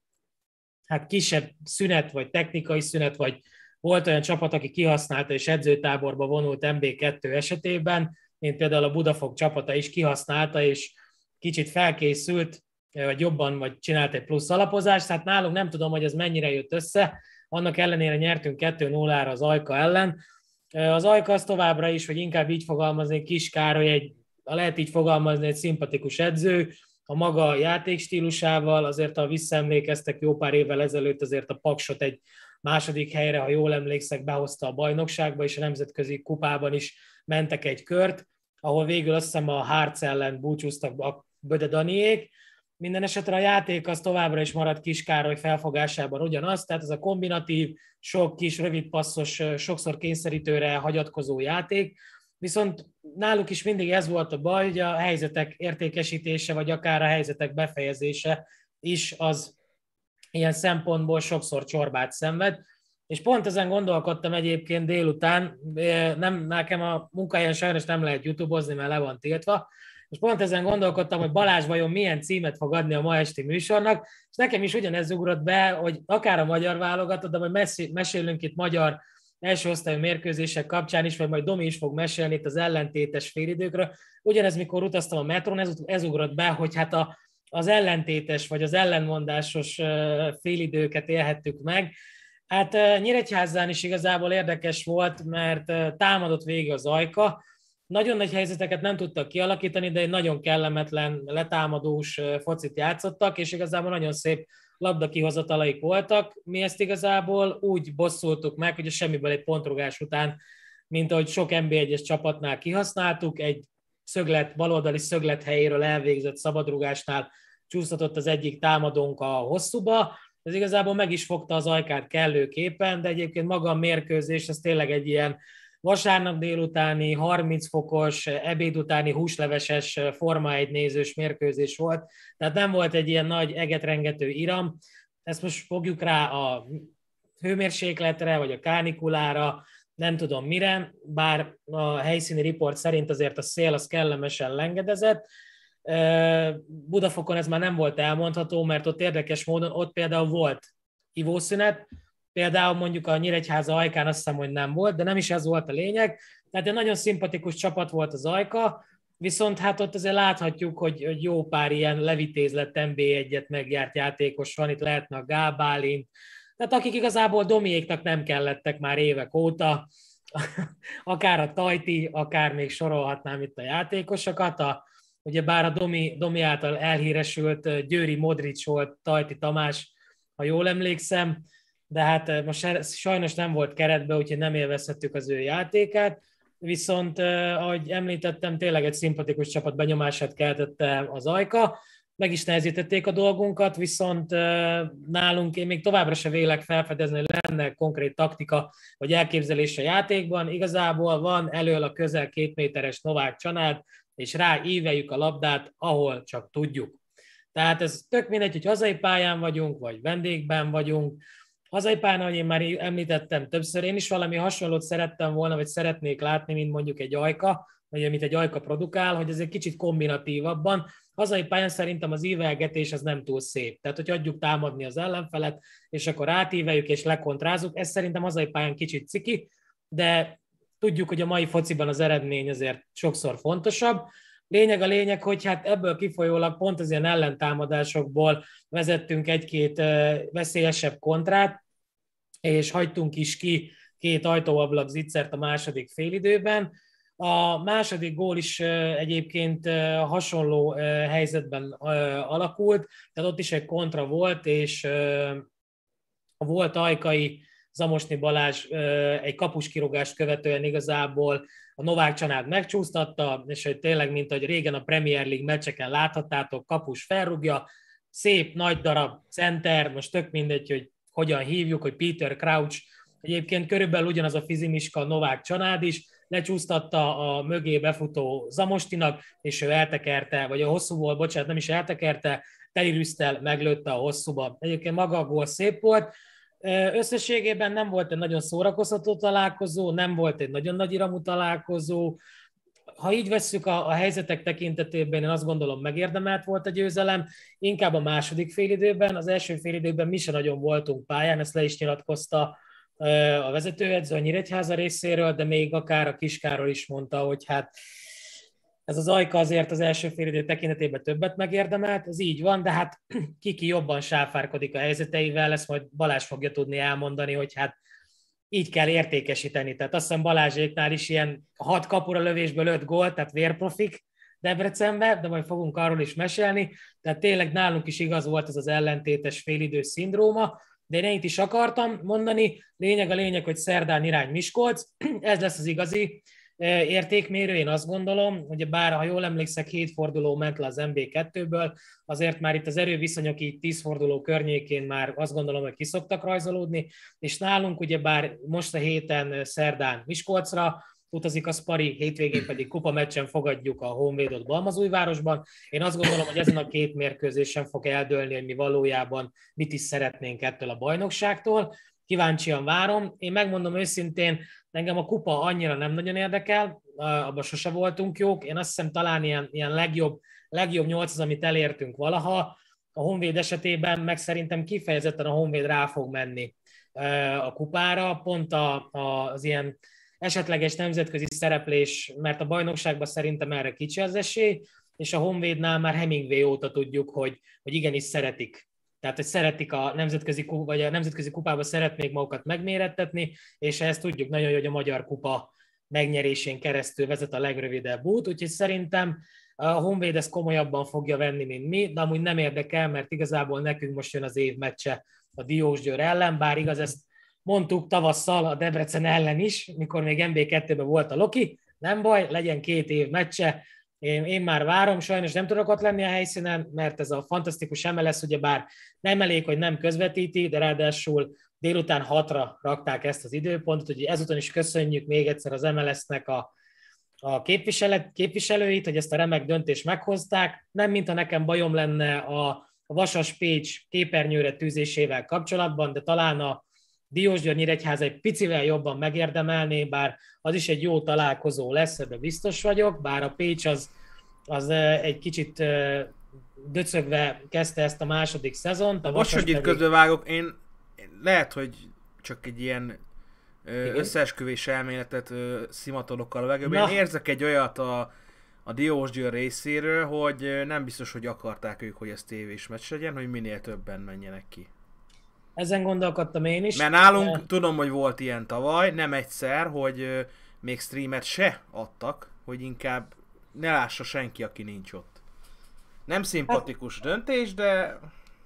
kisebb szünet, vagy technikai szünet, vagy volt olyan csapat, aki kihasználta és edzőtáborba vonult MB2 esetében, mint például a Budafok csapata is kihasználta, és kicsit felkészült, vagy jobban, vagy csinált egy plusz alapozást. Tehát nálunk nem tudom, hogy ez mennyire jött össze, annak ellenére nyertünk 2-0-ra az Ajka ellen. Az Ajka az továbbra is, hogy inkább így fogalmazni, Kis Károly lehet így fogalmazni, egy szimpatikus edző, a maga játékstílusával, azért ha visszaemlékeztek jó pár évvel ezelőtt, azért a Paksot egy második helyre, ha jól emlékszek, behozta a bajnokságba, és a nemzetközi kupában is mentek egy kört, ahol végül azt hiszem a Harc ellen búcsúztak a Böde Daniék. Minden esetre a játék az továbbra is maradt Kis Károly felfogásában ugyanaz, tehát ez a kombinatív, sok kis rövid passzos, sokszor kényszerítőre hagyatkozó játék, viszont náluk is mindig ez volt a baj, hogy a helyzetek értékesítése, vagy akár a helyzetek befejezése is az ilyen szempontból sokszor csorbát szenved. És pont ezen gondolkodtam egyébként délután, nekem a munkahelyen sajnos nem lehet YouTube-ozni, mert le van tiltva, és pont ezen gondolkodtam, hogy Balázs vajon milyen címet fog adni a ma esti műsornak, és nekem is ugyanez ugrott be, hogy akár a magyar válogatott, de majd mesélünk itt magyar első osztályú mérkőzések kapcsán is, vagy majd Domi is fog mesélni itt az ellentétes félidőkről. Ugyanez, mikor utaztam a metrón, ez ugrott be, hogy hát az ellentétes, vagy az ellenmondásos félidőket élhettük meg. Hát Nyíregyházán is igazából érdekes volt, mert támadott végig az Ajka. Nagyon nagy helyzeteket nem tudtak kialakítani, de egy nagyon kellemetlen, letámadós focit játszottak, és igazából nagyon szép labdakihozatalaik voltak. Mi ezt igazából úgy bosszultuk meg, hogy a semmiből egy pontrugás után, mint ahogy sok NB1-es csapatnál kihasználtuk, egy baloldali szöglet helyéről elvégzett szabadrugásnál csúsztatott az egyik támadónk a hosszúba. Ez igazából meg is fogta az Ajkát kellőképpen, de egyébként maga a mérkőzés, ez tényleg egy ilyen vasárnap délutáni, 30 fokos, ebéd utáni húsleveses Forma 1 nézős mérkőzés volt. Tehát nem volt egy ilyen nagy egetrengető iram. Ezt most fogjuk rá a hőmérsékletre, vagy a kánikulára, nem tudom mire, bár a helyszíni riport szerint azért a szél az kellemesen lengedezett. Budafokon ez már nem volt elmondható, mert ott érdekes módon, ott például volt ivószünet, például mondjuk a Nyíregyháza Ajkán azt hiszem, hogy nem volt, de nem is ez volt a lényeg. Tehát egy nagyon szimpatikus csapat volt az Ajka, viszont hát ott azért láthatjuk, hogy jó pár ilyen levitézlett NB1-et megjárt játékos van, itt lehetne a Gál Bálint, tehát akik igazából Domiéknak nem kellettek már évek óta, akár a Tajti, akár még sorolhatnám itt a játékosokat, ugyebár a Domi által elhíresült Győri Modric volt Tajti Tamás, ha jól emlékszem, de hát most sajnos nem volt keretbe, úgyhogy nem élvezhettük az ő játékát, viszont ahogy említettem, tényleg egy szimpatikus csapat benyomását keltette az Ajka, meg is nehezítették a dolgunkat, viszont nálunk én még továbbra se vélek felfedezni, hogy lenne konkrét taktika vagy elképzelés a játékban. Igazából van elől a közel 2 méteres Novák Csanád, és rá íveljük a labdát, ahol csak tudjuk. Tehát ez tök mindegy, hogy hazai pályán vagyunk, vagy vendégben vagyunk. Hazai pályán, ahogy én már említettem többször, én is valami hasonlót szerettem volna, vagy szeretnék látni, mint mondjuk egy Ajka, vagy amit egy Ajka produkál, hogy ez egy kicsit kombinatívabban. Hazai pályán szerintem az ívelgetés az nem túl szép. Tehát, hogy adjuk támadni az ellenfelet, és akkor átíveljük és lekontrázunk. Ez szerintem hazai pályán kicsit ciki, de tudjuk, hogy a mai fociban az eredmény azért sokszor fontosabb. Lényeg a lényeg, hogy hát ebből kifolyólag pont az ilyen ellentámadásokból vezettünk egy-két veszélyesebb kontrát, és hagytunk is ki 2 ajtóablak zicsert a második félidőben. A második gól is egyébként hasonló helyzetben alakult, tehát ott is egy kontra volt, és volt ajkai Zamosni Balázs egy kapuskirúgást követően igazából a Novák Csanád megcsúsztatta, és hogy tényleg, mint ahogy régen a Premier League meccseken láthattátok, kapus felrúgja, szép, nagy darab center, most tök mindegy, hogy hogyan hívjuk, hogy Peter Crouch, egyébként körülbelül ugyanaz a fizimiska Novák Csanád is, lecsúsztatta a mögé befutó Zamostinak, és ő eltekerte, vagy a hosszúból, bocsánat, nem is eltekerte, Teli Rüsztel meglőtte a hosszúba. Egyébként maga a gól szép volt. Összességében nem volt egy nagyon szórakoztató találkozó, nem volt egy nagyon nagy iramú találkozó. Ha így vesszük a helyzetek tekintetében, én azt gondolom megérdemelt volt a győzelem, inkább a második félidőben, az első félidőben mi sem nagyon voltunk pályán, ezt le is nyilatkozta a vezetőedző a Nyíregyháza részéről, de még akár a Kiskáról is mondta, hogy hát ez az Ajka azért az első félidő tekintetében többet megérdemelt, ez így van, de hát ki jobban sáfárkodik a helyzeteivel, ezt majd Balázs fogja tudni elmondani, hogy hát így kell értékesíteni. Tehát azt hiszem Balázséknál is ilyen 6 kapura lövésből 5 gól, tehát vérprofik Debrecenbe, de majd fogunk arról is mesélni. Tehát tényleg nálunk is igaz volt ez az ellentétes félidő szindróma, de én itt is akartam mondani, lényeg a lényeg, hogy szerdán irány Miskolc, ez lesz az igazi értékmérő, én azt gondolom, hogy bár, ha jól emlékszek, 7 forduló ment le az MB2-ből, azért már itt az erőviszonyok így 10 forduló környékén már azt gondolom, hogy kiszoktak rajzolódni, és nálunk ugyebár most a héten szerdán Miskolcra utazik a Spari, hétvégén pedig kupa meccsen fogadjuk a Honvédot Balmazújvárosban. Én azt gondolom, hogy ezen a 2 mérkőzésen fog eldőlni, hogy mi valójában mit is szeretnénk ettől a bajnokságtól. Kíváncsian várom. Én megmondom őszintén, engem a kupa annyira nem nagyon érdekel, abban sose voltunk jók. Én azt hiszem talán ilyen legjobb 8 az, amit elértünk valaha. A Honvéd esetében meg szerintem kifejezetten a Honvéd rá fog menni a kupára, pont az ilyen esetleges nemzetközi szereplés, mert a bajnokságban szerintem erre kicsi az esély, és a Honvédnál már Hemingway óta tudjuk, hogy igenis szeretik. Tehát, hogy szeretik a nemzetközi kupába szeretnék magukat megmérettetni, és ezt tudjuk nagyon, hogy a Magyar Kupa megnyerésén keresztül vezet a legrövidebb út, úgyhogy szerintem a Honvéd ezt komolyabban fogja venni, mint mi, de amúgy nem érdekel, mert igazából nekünk most jön az év meccse a Diósgyőr ellen, bár igaz, ezt mondtuk tavasszal a Debrecen ellen is, mikor még MB2-ben volt a Loki, nem baj, legyen 2 év meccse, én már várom, sajnos nem tudok ott lenni a helyszínen, mert ez a fantasztikus MLS, ugyebár nem elég, hogy nem közvetíti, de ráadásul délután 6-ra rakták ezt az időpontot, úgyhogy ezúton is köszönjük még egyszer az MLS-nek a képviselőit, hogy ezt a remek döntést meghozták. Nem mintha nekem bajom lenne a Vasas Pécs képernyőre tűzésével kapcsolatban, de talán a Diósgyőr Nyíregyháza egy picivel jobban megérdemelné, bár az is egy jó találkozó lesz, ebben biztos vagyok, bár a Pécs az egy kicsit döcögve kezdte ezt a második szezont. Most, hogy itt közbevágok, én lehet, hogy csak egy ilyen összeesküvés elméletet szimatolok a levegőben. Én érzek egy olyat a Diósgyőr részéről, hogy nem biztos, hogy akarták ők, hogy ez tévés meccs legyen, hogy minél többen menjenek ki. Ezen gondolkodtam én is. Mert nálunk tudom, hogy volt ilyen tavaly, nem egyszer, hogy még streamet se adtak, hogy inkább ne lássa senki, aki nincs ott. Nem szimpatikus döntés, de...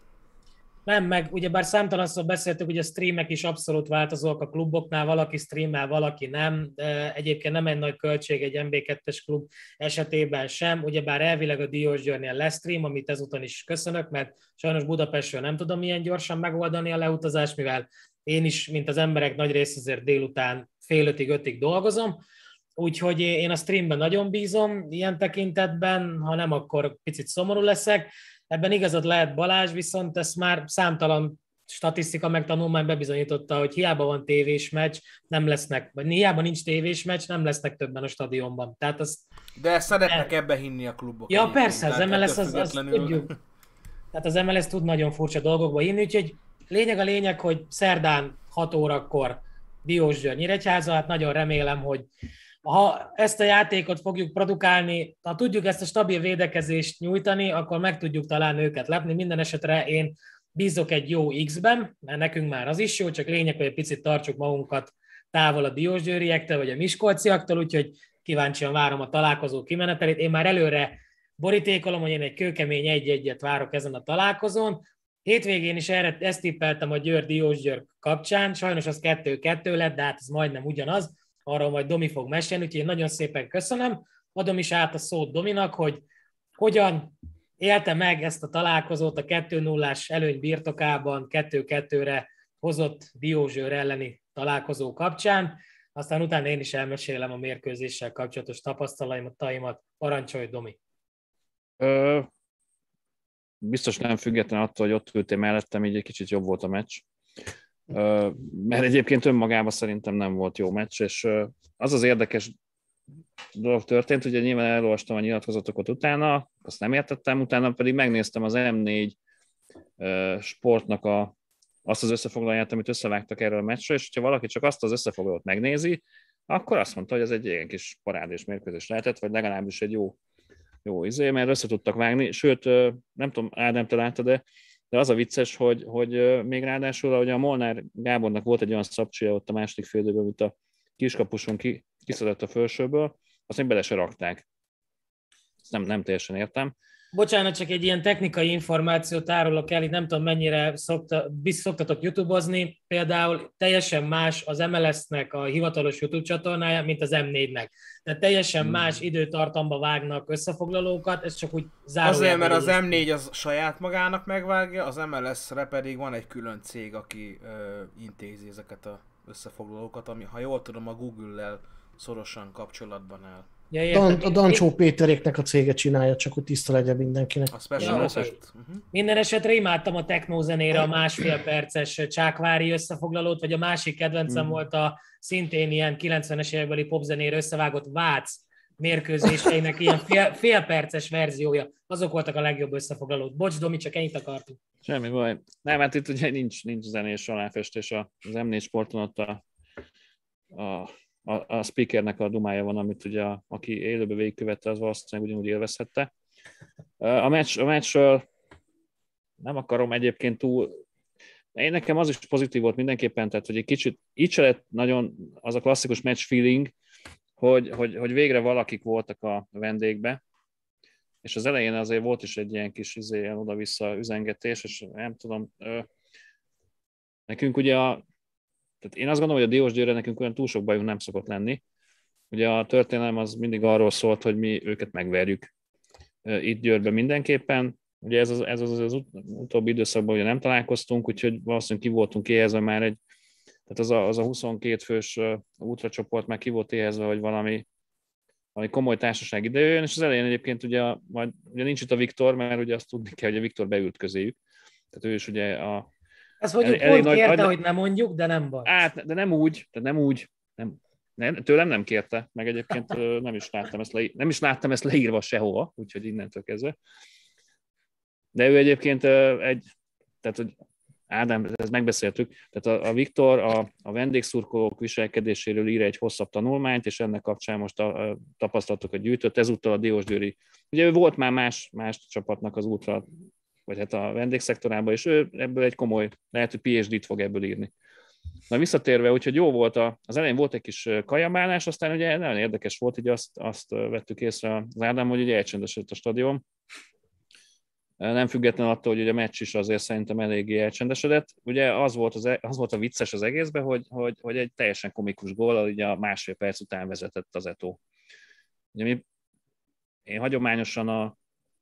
Nem, meg ugyebár számtalanszor beszéltük, hogy a streamek is abszolút változóak a kluboknál, valaki streamel, valaki nem. Egyébként nem egy nagy költség egy MB2-es klub esetében sem, ugyebár elvileg a Diósgyőrnél lesz stream, amit ezúton is köszönök, mert sajnos Budapestről nem tudom ilyen gyorsan megoldani a leutazást, mivel én is, mint az emberek nagy része azért délután 4:30-5-ig dolgozom, úgyhogy én a streamben nagyon bízom ilyen tekintetben, ha nem, akkor picit szomorú leszek. Ebben igazad lehet, Balázs, viszont ezt már számtalan statisztika meg tanulmány bebizonyította, hogy hiába van tévés meccs, nem lesznek, vagy hiába nincs tévés meccs, nem lesznek többen a stadionban. Tehát az... De szeretnek ebbe hinni a klubok. Ja, egyébként, persze, az tehát MLS ettől az függetlenül- tudjuk. Tehát az MLS tud nagyon furcsa dolgokba hinni, úgyhogy lényeg, hogy szerdán 6 órakor Diósgyőr Nyíregyháza, hát nagyon remélem, hogy ha ezt a játékot fogjuk produkálni, ha tudjuk ezt a stabil védekezést nyújtani, akkor meg tudjuk talán őket lepni. Minden esetre én bízok egy jó X-ben, mert nekünk már az is jó, csak lényeg, hogy egy picit tartsuk magunkat távol a diósgyőriektől, vagy a miskolciaktól, úgyhogy kíváncsian várom a találkozó kimenetelét. Én már előre borítékolom, hogy én egy kőkemény 1-1-et várok ezen a találkozón. Hétvégén is ezt tippeltem a Győr-Diósgyőr kapcsán, sajnos az 2-2 lett, de hát ez majdnem ugyanaz, arról majd Domi fog mesélni, úgyhogy én nagyon szépen köszönöm. Adom is át a szót Dominak, hogy hogyan élte meg ezt a találkozót a 2-0-ás előny birtokában 2-2-re hozott Diósgyőr elleni találkozó kapcsán. Aztán utána én is elmesélem a mérkőzéssel kapcsolatos tapasztalataimat. Parancsolj, Domi! Biztos nem független attól, hogy ott ültél mellettem, így egy kicsit jobb volt a meccs. Mert egyébként önmagában szerintem nem volt jó meccs, és az az érdekes dolog történt, ugye nyilván elolvastam a nyilatkozatokat utána, azt nem értettem, utána pedig megnéztem az M4 sportnak azt az összefoglalóját, amit összevágtak erről a meccsről, és ha valaki csak azt az összefoglalót megnézi, akkor azt mondta, hogy ez egy ilyen kis parádés mérkőzés lehetett, vagy legalábbis egy jó izé, mert össze tudtak vágni, sőt, nem tudom, Ádám, te láttad, de az a vicces, hogy még ráadásul, ahogy a Molnár Gábornak volt egy olyan szabcsia ott a második félidőben, amit a kiskapuson kiszedett a fölsőből, azt még bele se rakták. Ezt nem teljesen értem. Bocsánat, csak egy ilyen technikai információt árulok el, itt nem tudom mennyire szoktatok YouTube-ozni, például teljesen más az MLS-nek a hivatalos YouTube csatornája, mint az M4-nek. Tehát teljesen más időtartamba vágnak összefoglalókat, ez csak úgy zárójelben. Azért, mert az M4 az saját magának megvágja, az MLS-re pedig van egy külön cég, aki intézi ezeket az összefoglalókat, ami, ha jól tudom, a Google-lel szorosan kapcsolatban áll. Ja, A Dancsó Péteréknek a cége csinálja, csak hogy tiszta legyen mindenkinek. A special effect. Minden esetre imádtam a technózenére a 1,5 perces Csákvári összefoglalót, vagy a másik kedvencem volt a szintén ilyen 90-es évekbeli popzenére összevágott Vác mérkőzéseinek ilyen félperces verziója. Azok voltak a legjobb összefoglalók. Bocs, Domi, csak ennyit akartunk. Semmi baj. Nem, hát itt ugye nincs zenés aláfestés, az M4 sporton ott a speakernek a dumája van, amit ugye aki élőben végigkövette, az valószínűleg ugyanúgy élvezhette. A meccsről nem akarom egyébként túl... Nekem az is pozitív volt mindenképpen, tehát hogy egy kicsit így se lett nagyon az a klasszikus match feeling, hogy végre valakik voltak a vendégbe, és az elején azért volt is egy ilyen kis ilyen oda-vissza üzengetés, és nem tudom, nekünk ugye tehát én azt gondolom, hogy a Diósgyőrre nekünk olyan túl sok bajunk nem szokott lenni. Ugye a történelem az mindig arról szólt, hogy mi őket megverjük itt Győrben mindenképpen. Ugye ez az utóbbi időszakban ugye nem találkoztunk, úgyhogy valószínűleg ki voltunk éhezve már tehát az a 22 fős útracsoport már ki volt éhezve, hogy valami komoly társaság idejön, és az elején egyébként ugye nincs itt a Viktor, mert ugye azt tudni kell, hogy a Viktor beült közéjük. Tehát ő is ugye ezt mondjuk pont kérte, hogy nem mondjuk, de nem baj. De nem úgy. Tőlem nem kérte, meg egyébként nem is láttam ezt leírva sehova, úgyhogy innentől kezdve. De ő egyébként tehát hogy Ádám, ezt megbeszéltük, tehát a Viktor a vendégszurkolók viselkedéséről ír egy hosszabb tanulmányt, és ennek kapcsán most a tapasztalatokat gyűjtött, ezúttal a Diósgyőri. Ugye ő volt már más csapatnak az útra, vagy hát a vendégszektorában, és ő ebből egy komoly, lehet, hogy PhD-t fog ebből írni. Na visszatérve, úgyhogy jó volt, az elején volt egy kis kajabálás, aztán ugye nagyon érdekes volt, hogy azt vettük észre az Ádám, hogy ugye elcsendesedett a stadion. Nem független attól, hogy ugye a meccs is azért szerintem eléggé elcsendesedett. Ugye az volt a vicces az egészben, hogy egy teljesen komikus góllal ugye a 1,5 perc után vezetett az Eto'o. Ugye én hagyományosan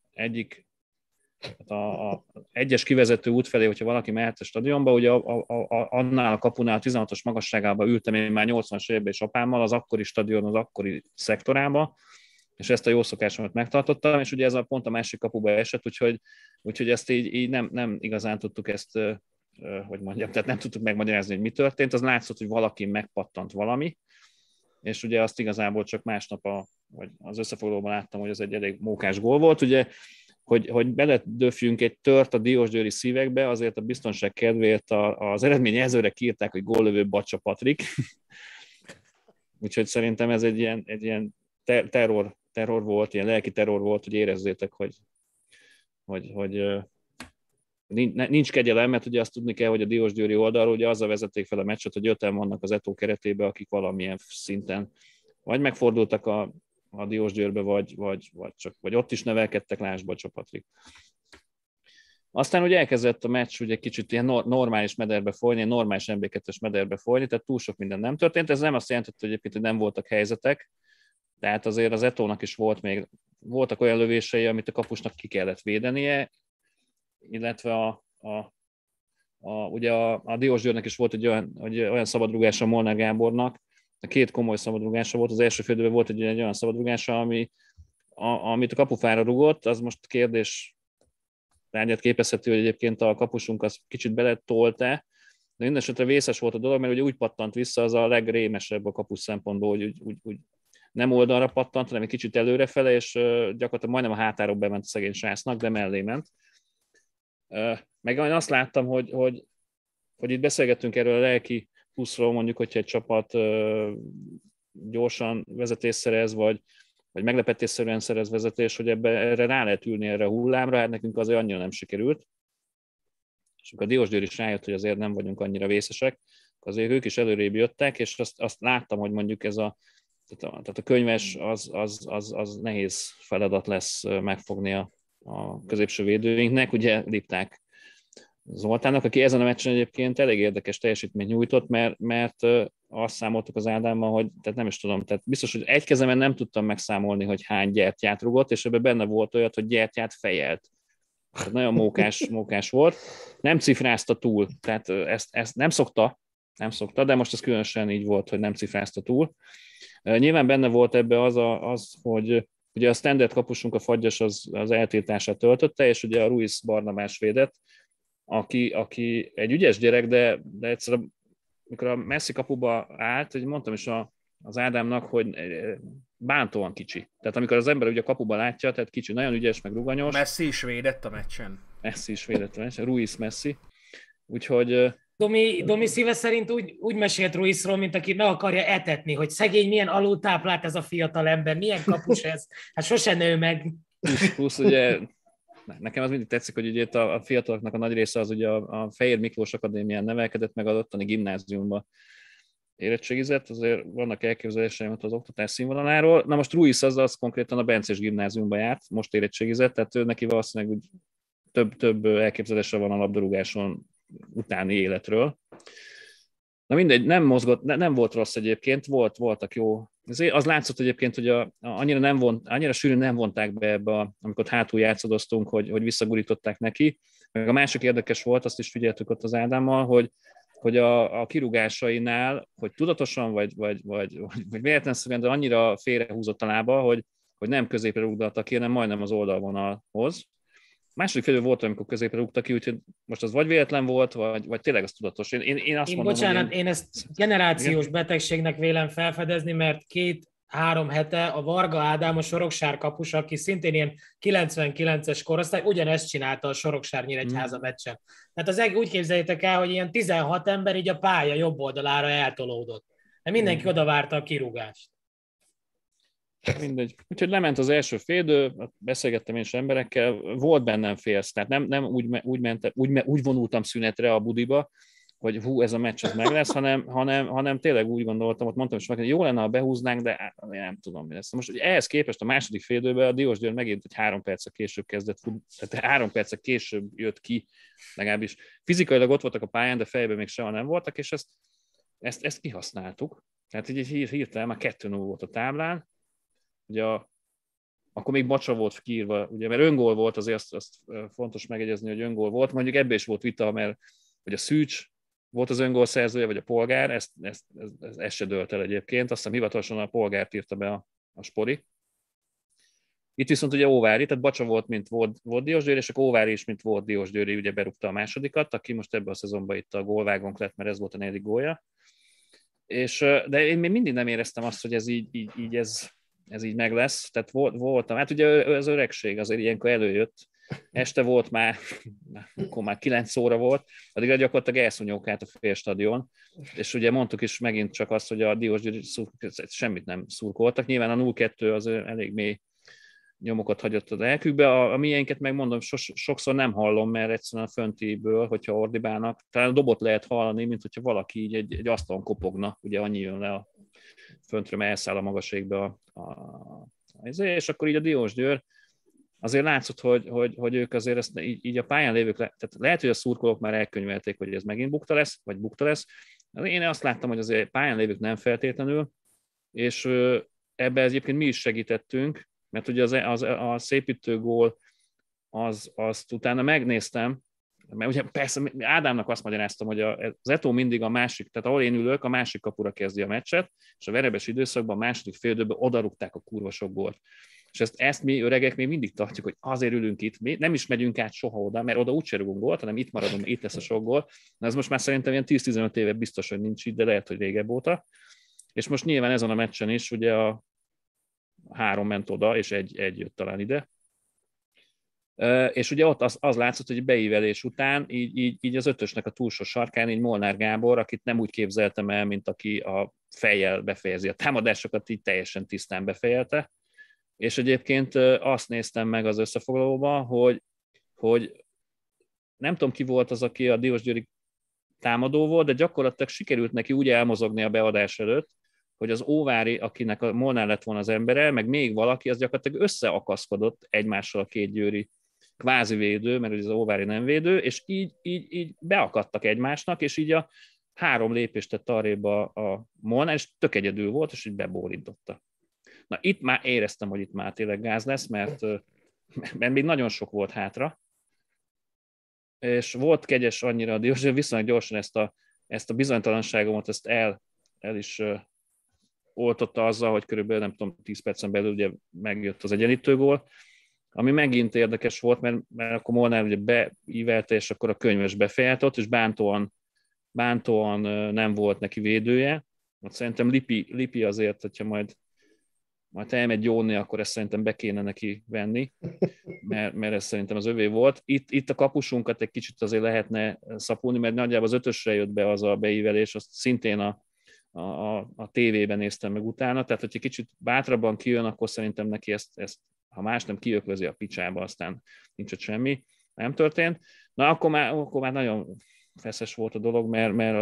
a egyes kivezető út felé, hogyha valaki mehet a stadionba, ugye annál a kapunál, 16-os magasságában ültem én már 80-as években is apámmal, az akkori stadion, az akkori szektorába, és ezt a jó szokásomat megtartottam, és ugye ez pont a másik kapuba esett, úgyhogy ezt így nem igazán tudtuk ezt hogy mondjam, tehát nem tudtuk megmagyarázni, hogy mi történt, az látszott, hogy valaki megpattant valami, és ugye azt igazából csak másnap vagy az összefoglalóban láttam, hogy ez egy elég mókás gól volt, ugye, hogy beledöfjünk egy tört a diósgyőri szívekbe, azért a biztonság kedvéért az eredményjelzőre kiírták, hogy góllövő Bacsa Patrik. Úgyhogy szerintem ez egy ilyen terror volt, ilyen lelki terror volt, hogy érezzétek, hogy nincs kegyelem, mert ugye azt tudni kell, hogy a Diósgyőri oldalról ugye azzal vezették fel a meccset, hogy 5-en vannak az Eto keretébe, akik valamilyen szinten vagy megfordultak a Diósgyőrbe, vagy ott is nevelkedtek, lásd Bacsa Patrik. Aztán ugye elkezdett a meccs ugye kicsit ilyen normális mederbe folyni, ilyen normális MB2-es mederbe folyni, tehát túl sok minden nem történt. Ez nem azt jelentette, hogy egyébként hogy nem voltak helyzetek, tehát azért az Etónak is voltak olyan lövései, amit a kapusnak ki kellett védenie, illetve ugye a Diósgyőrnek is volt egy olyan szabadrugása Molnár Gábornak, a két komoly szabadrugása volt, az első félidőben volt egy olyan szabadrugása, amit a kapufára rugott, az most kérdés tárgyát képezhető, hogy egyébként a kapusunk az kicsit beletolta, de mindenesetre vészes volt a dolog, mert ugye úgy pattant vissza, az a legrémesebb a kapus szempontból, hogy úgy nem oldalra pattant, hanem egy kicsit előrefele, és gyakorlatilag majdnem a hátáról bement a szegény sásznak, de mellé ment. Meg azt láttam, hogy itt beszélgettünk erről a lelki pluszról, mondjuk, hogyha egy csapat gyorsan vezetést szerez, vagy meglepetésszerűen szerez vezetés, hogy erre rá lehet ülni erre a hullámra, hát nekünk azért annyira nem sikerült. És akkor a Diósgyőr is rájött, hogy azért nem vagyunk annyira vészesek, azért ők is előrébb jöttek, és azt láttam, hogy mondjuk tehát a könyves az nehéz feladat lesz megfogni a középső védőinknek, ugye Lipták Zoltánnak, aki ezen a meccsen egyébként elég érdekes teljesítményt nyújtott, mert azt számoltuk az Ádámmal, hogy tehát nem is tudom, tehát biztos, hogy egy kezemen nem tudtam megszámolni, hogy hány gyertyát rugott, és ebben benne volt olyat, hogy gyertyát fejelt. Tehát nagyon mókás volt. Nem cifrázta túl, tehát ezt nem szokta, de most ez különösen így volt, hogy nem cifrázta túl. Nyilván benne volt ebbe az, hogy ugye a standard kapusunk, a Fagyas az eltiltását töltötte, és ugye a Ruiz Barnabás védett, aki egy ügyes gyerek, de egyszerűen, mikor a Messi kapuba állt, hogy mondtam is az Ádámnak, hogy bántóan kicsi. Tehát amikor az ember ugye a kapuba látja, tehát kicsi, nagyon ügyes, meg ruganyos. Messi is védett a meccsen. Ruiz Messi. Úgyhogy... Domi szíve szerint úgy mesélt Ruizról, mint aki meg akarja etetni, hogy szegény milyen alultáplált ez a fiatal ember, milyen kapus ez, hát sose nő meg. Plusz ugye, nekem az mindig tetszik, hogy ugye itt a fiataloknak a nagy része az ugye a Fejér Miklós Akadémián nevelkedett, meg az ottani gimnáziumban érettségizett, azért vannak elképzeléseim az oktatás színvonaláról. Na most Ruiz az konkrétan a Bencés gimnáziumban járt, most érettségizett, tehát ő neki valószínűleg úgy több elképzelése van a labdarúgáson utáni életről. Na mindegy, nem mozgott, nem volt rossz egyébként, voltak jó. Az látszott egyébként, hogy annyira sűrűn nem vonták be ebbe, amikor hátul játszadoztunk, hogy visszagurították neki. Meg a másik érdekes volt, azt is figyeltük ott az Ádámmal, hogy a kirúgásainál, hogy tudatosan, vagy véletlenszerűen, de annyira félrehúzott a lába, hogy nem középre rúgdalta ki, hanem majdnem az oldalvonalhoz. Második félő volt, amikor középre rúgta ki, úgyhogy most az vagy véletlen volt, vagy tényleg az tudatos. Én azt mondom, bocsánat, én ezt generációs betegségnek vélem felfedezni, mert 2-3 hete a Varga Ádám, a Soroksár kapus, aki szintén ilyen 99-es korosztály, ugyanezt csinálta a Soroksár-Nyíregyháza meccsen. Tehát úgy képzeljétek el, hogy ilyen 16 ember így a pálya jobb oldalára eltolódott. De mindenki oda várta a kirúgást. Mindegy. Úgyhogy lement az első félidő, beszélgettem én is emberekkel, volt bennem félsz, tehát nem úgy vonultam szünetre a budiba, hogy ez a meccs az meg lesz, hanem tényleg úgy gondoltam, ott mondtam is meg, hogy jó lenne, ha behúznánk, de nem tudom, mi lesz. Most hogy ehhez képest a második félidőben a Diósgyőr megint egy 3 perccel később kezdett, tehát 3 perccel később jött ki, legalábbis fizikailag ott voltak a pályán, de fejben még soha nem voltak, és ezt kihasználtuk. Tehát így hirtelen már 2-0 volt a táblán. Ugye akkor még Bacsa volt kiírva, ugye, mert öngól volt, azért azt fontos megjegyezni, hogy öngól volt. Mondjuk ebben is volt vita, mert hogy a Szűcs volt az öngól szerzője, vagy a Polgár, ez se dőlt el egyébként. Azt hiszem hivatalosan a Polgárt írta be a Spori. Itt viszont ugye Óvári, tehát Bacsa volt, mint volt Diósgyőri, és akkor Óvári is, mint volt Diósgyőri, ugye berúgta a másodikat, aki most ebben a szezonban itt a gólvágónk lett, mert ez volt a 4. gólja. De én még mindig nem éreztem azt, hogy ez így meg lesz. Tehát voltam, hát ugye az öregség azért ilyenkor előjött. Este volt akkor már 9 óra volt, addigra gyakorlatilag elszúnyókált a félstadion, és ugye mondtuk is megint csak azt, hogy a Diósgyőri semmit nem szurkoltak. Nyilván a 0-2 az elég mély nyomokat hagyott a lelkükbe. A miénket megmondom, sokszor nem hallom, mert egyszerűen a föntiből, hogyha ordibálnak, talán a dobot lehet hallani, mint hogyha valaki így egy asztalon kopogna, ugye annyi jön le a föntről, mert elszáll a magaségbe és akkor így a Diósgyőr azért látszott, hogy ők azért ezt így a pályán lévők, tehát lehet, hogy a szurkolók már elkönyvelték, hogy ez megint bukta lesz. Én azt láttam, hogy azért pályán lévők nem feltétlenül, és ebben egyébként mi is segítettünk, mert ugye a szépítő gól, azt utána megnéztem, mert ugye persze Ádámnak azt magyaráztam, hogy az Eto'o mindig a másik, tehát ahol én ülök, a másik kapura kezdi a meccset, és a verebes időszakban a második féldőben odarúgták a kurva sok gólt. És ezt mi öregek még mindig tartjuk, hogy azért ülünk itt, mi nem is megyünk át soha oda, mert oda úgyse rúgunk gólt, hanem itt maradunk, itt lesz a sok gól. Na ez most már szerintem ilyen 10-15 éve biztos, hogy nincs itt, de lehet, hogy régebb óta. És most nyilván ezen a meccsen is, ugye a 3 ment oda, és egy jött talán ide. És ugye ott az látszott, hogy beívelés után így az 5-ösnek a túlsó sarkán, így Molnár Gábor, akit nem úgy képzeltem el, mint aki a fejjel befejezi a támadásokat, így teljesen tisztán befejelte. És egyébként azt néztem meg az összefoglalóban, hogy nem tudom, ki volt az, aki a Diósgyőri támadó volt, de gyakorlatilag sikerült neki úgy elmozogni a beadás előtt, hogy az Óvári, akinek a Molnár lett volna az embere, meg még valaki, az gyakorlatilag összeakaszkodott egymással a két győri kvázi védő, mert az Óvári nem védő, és így beakadtak egymásnak, és így a 3 lépést tett arrébb a Molnár, és tök egyedül volt, és így bebólintotta. Na itt már éreztem, hogy itt már tényleg gáz lesz, mert még nagyon sok volt hátra, és volt kegyes annyira a Diósgyőr, viszonylag gyorsan ezt a bizonytalanságomat ezt el is oltotta azzal, hogy körülbelül nem tudom, 10 percen belül ugye megjött az egyenlítőgól, ami megint érdekes volt, mert akkor Molnár ugye beívelte, és akkor a Könyves befejeltott, és bántóan nem volt neki védője. Szerintem Lipi azért, hogyha majd elmegy jóni, akkor ezt szerintem be kéne neki venni, mert ez szerintem az övé volt. Itt a kapusunkat egy kicsit azért lehetne szapulni, mert nagyjából az 5-ösre jött be az a beívelés, azt szintén a tévében néztem meg utána, tehát hogyha kicsit bátrabban kijön, akkor szerintem neki ezt ha más nem kiöklözi a picsába, aztán nincs ott semmi, nem történt. Na akkor már nagyon feszes volt a dolog, mert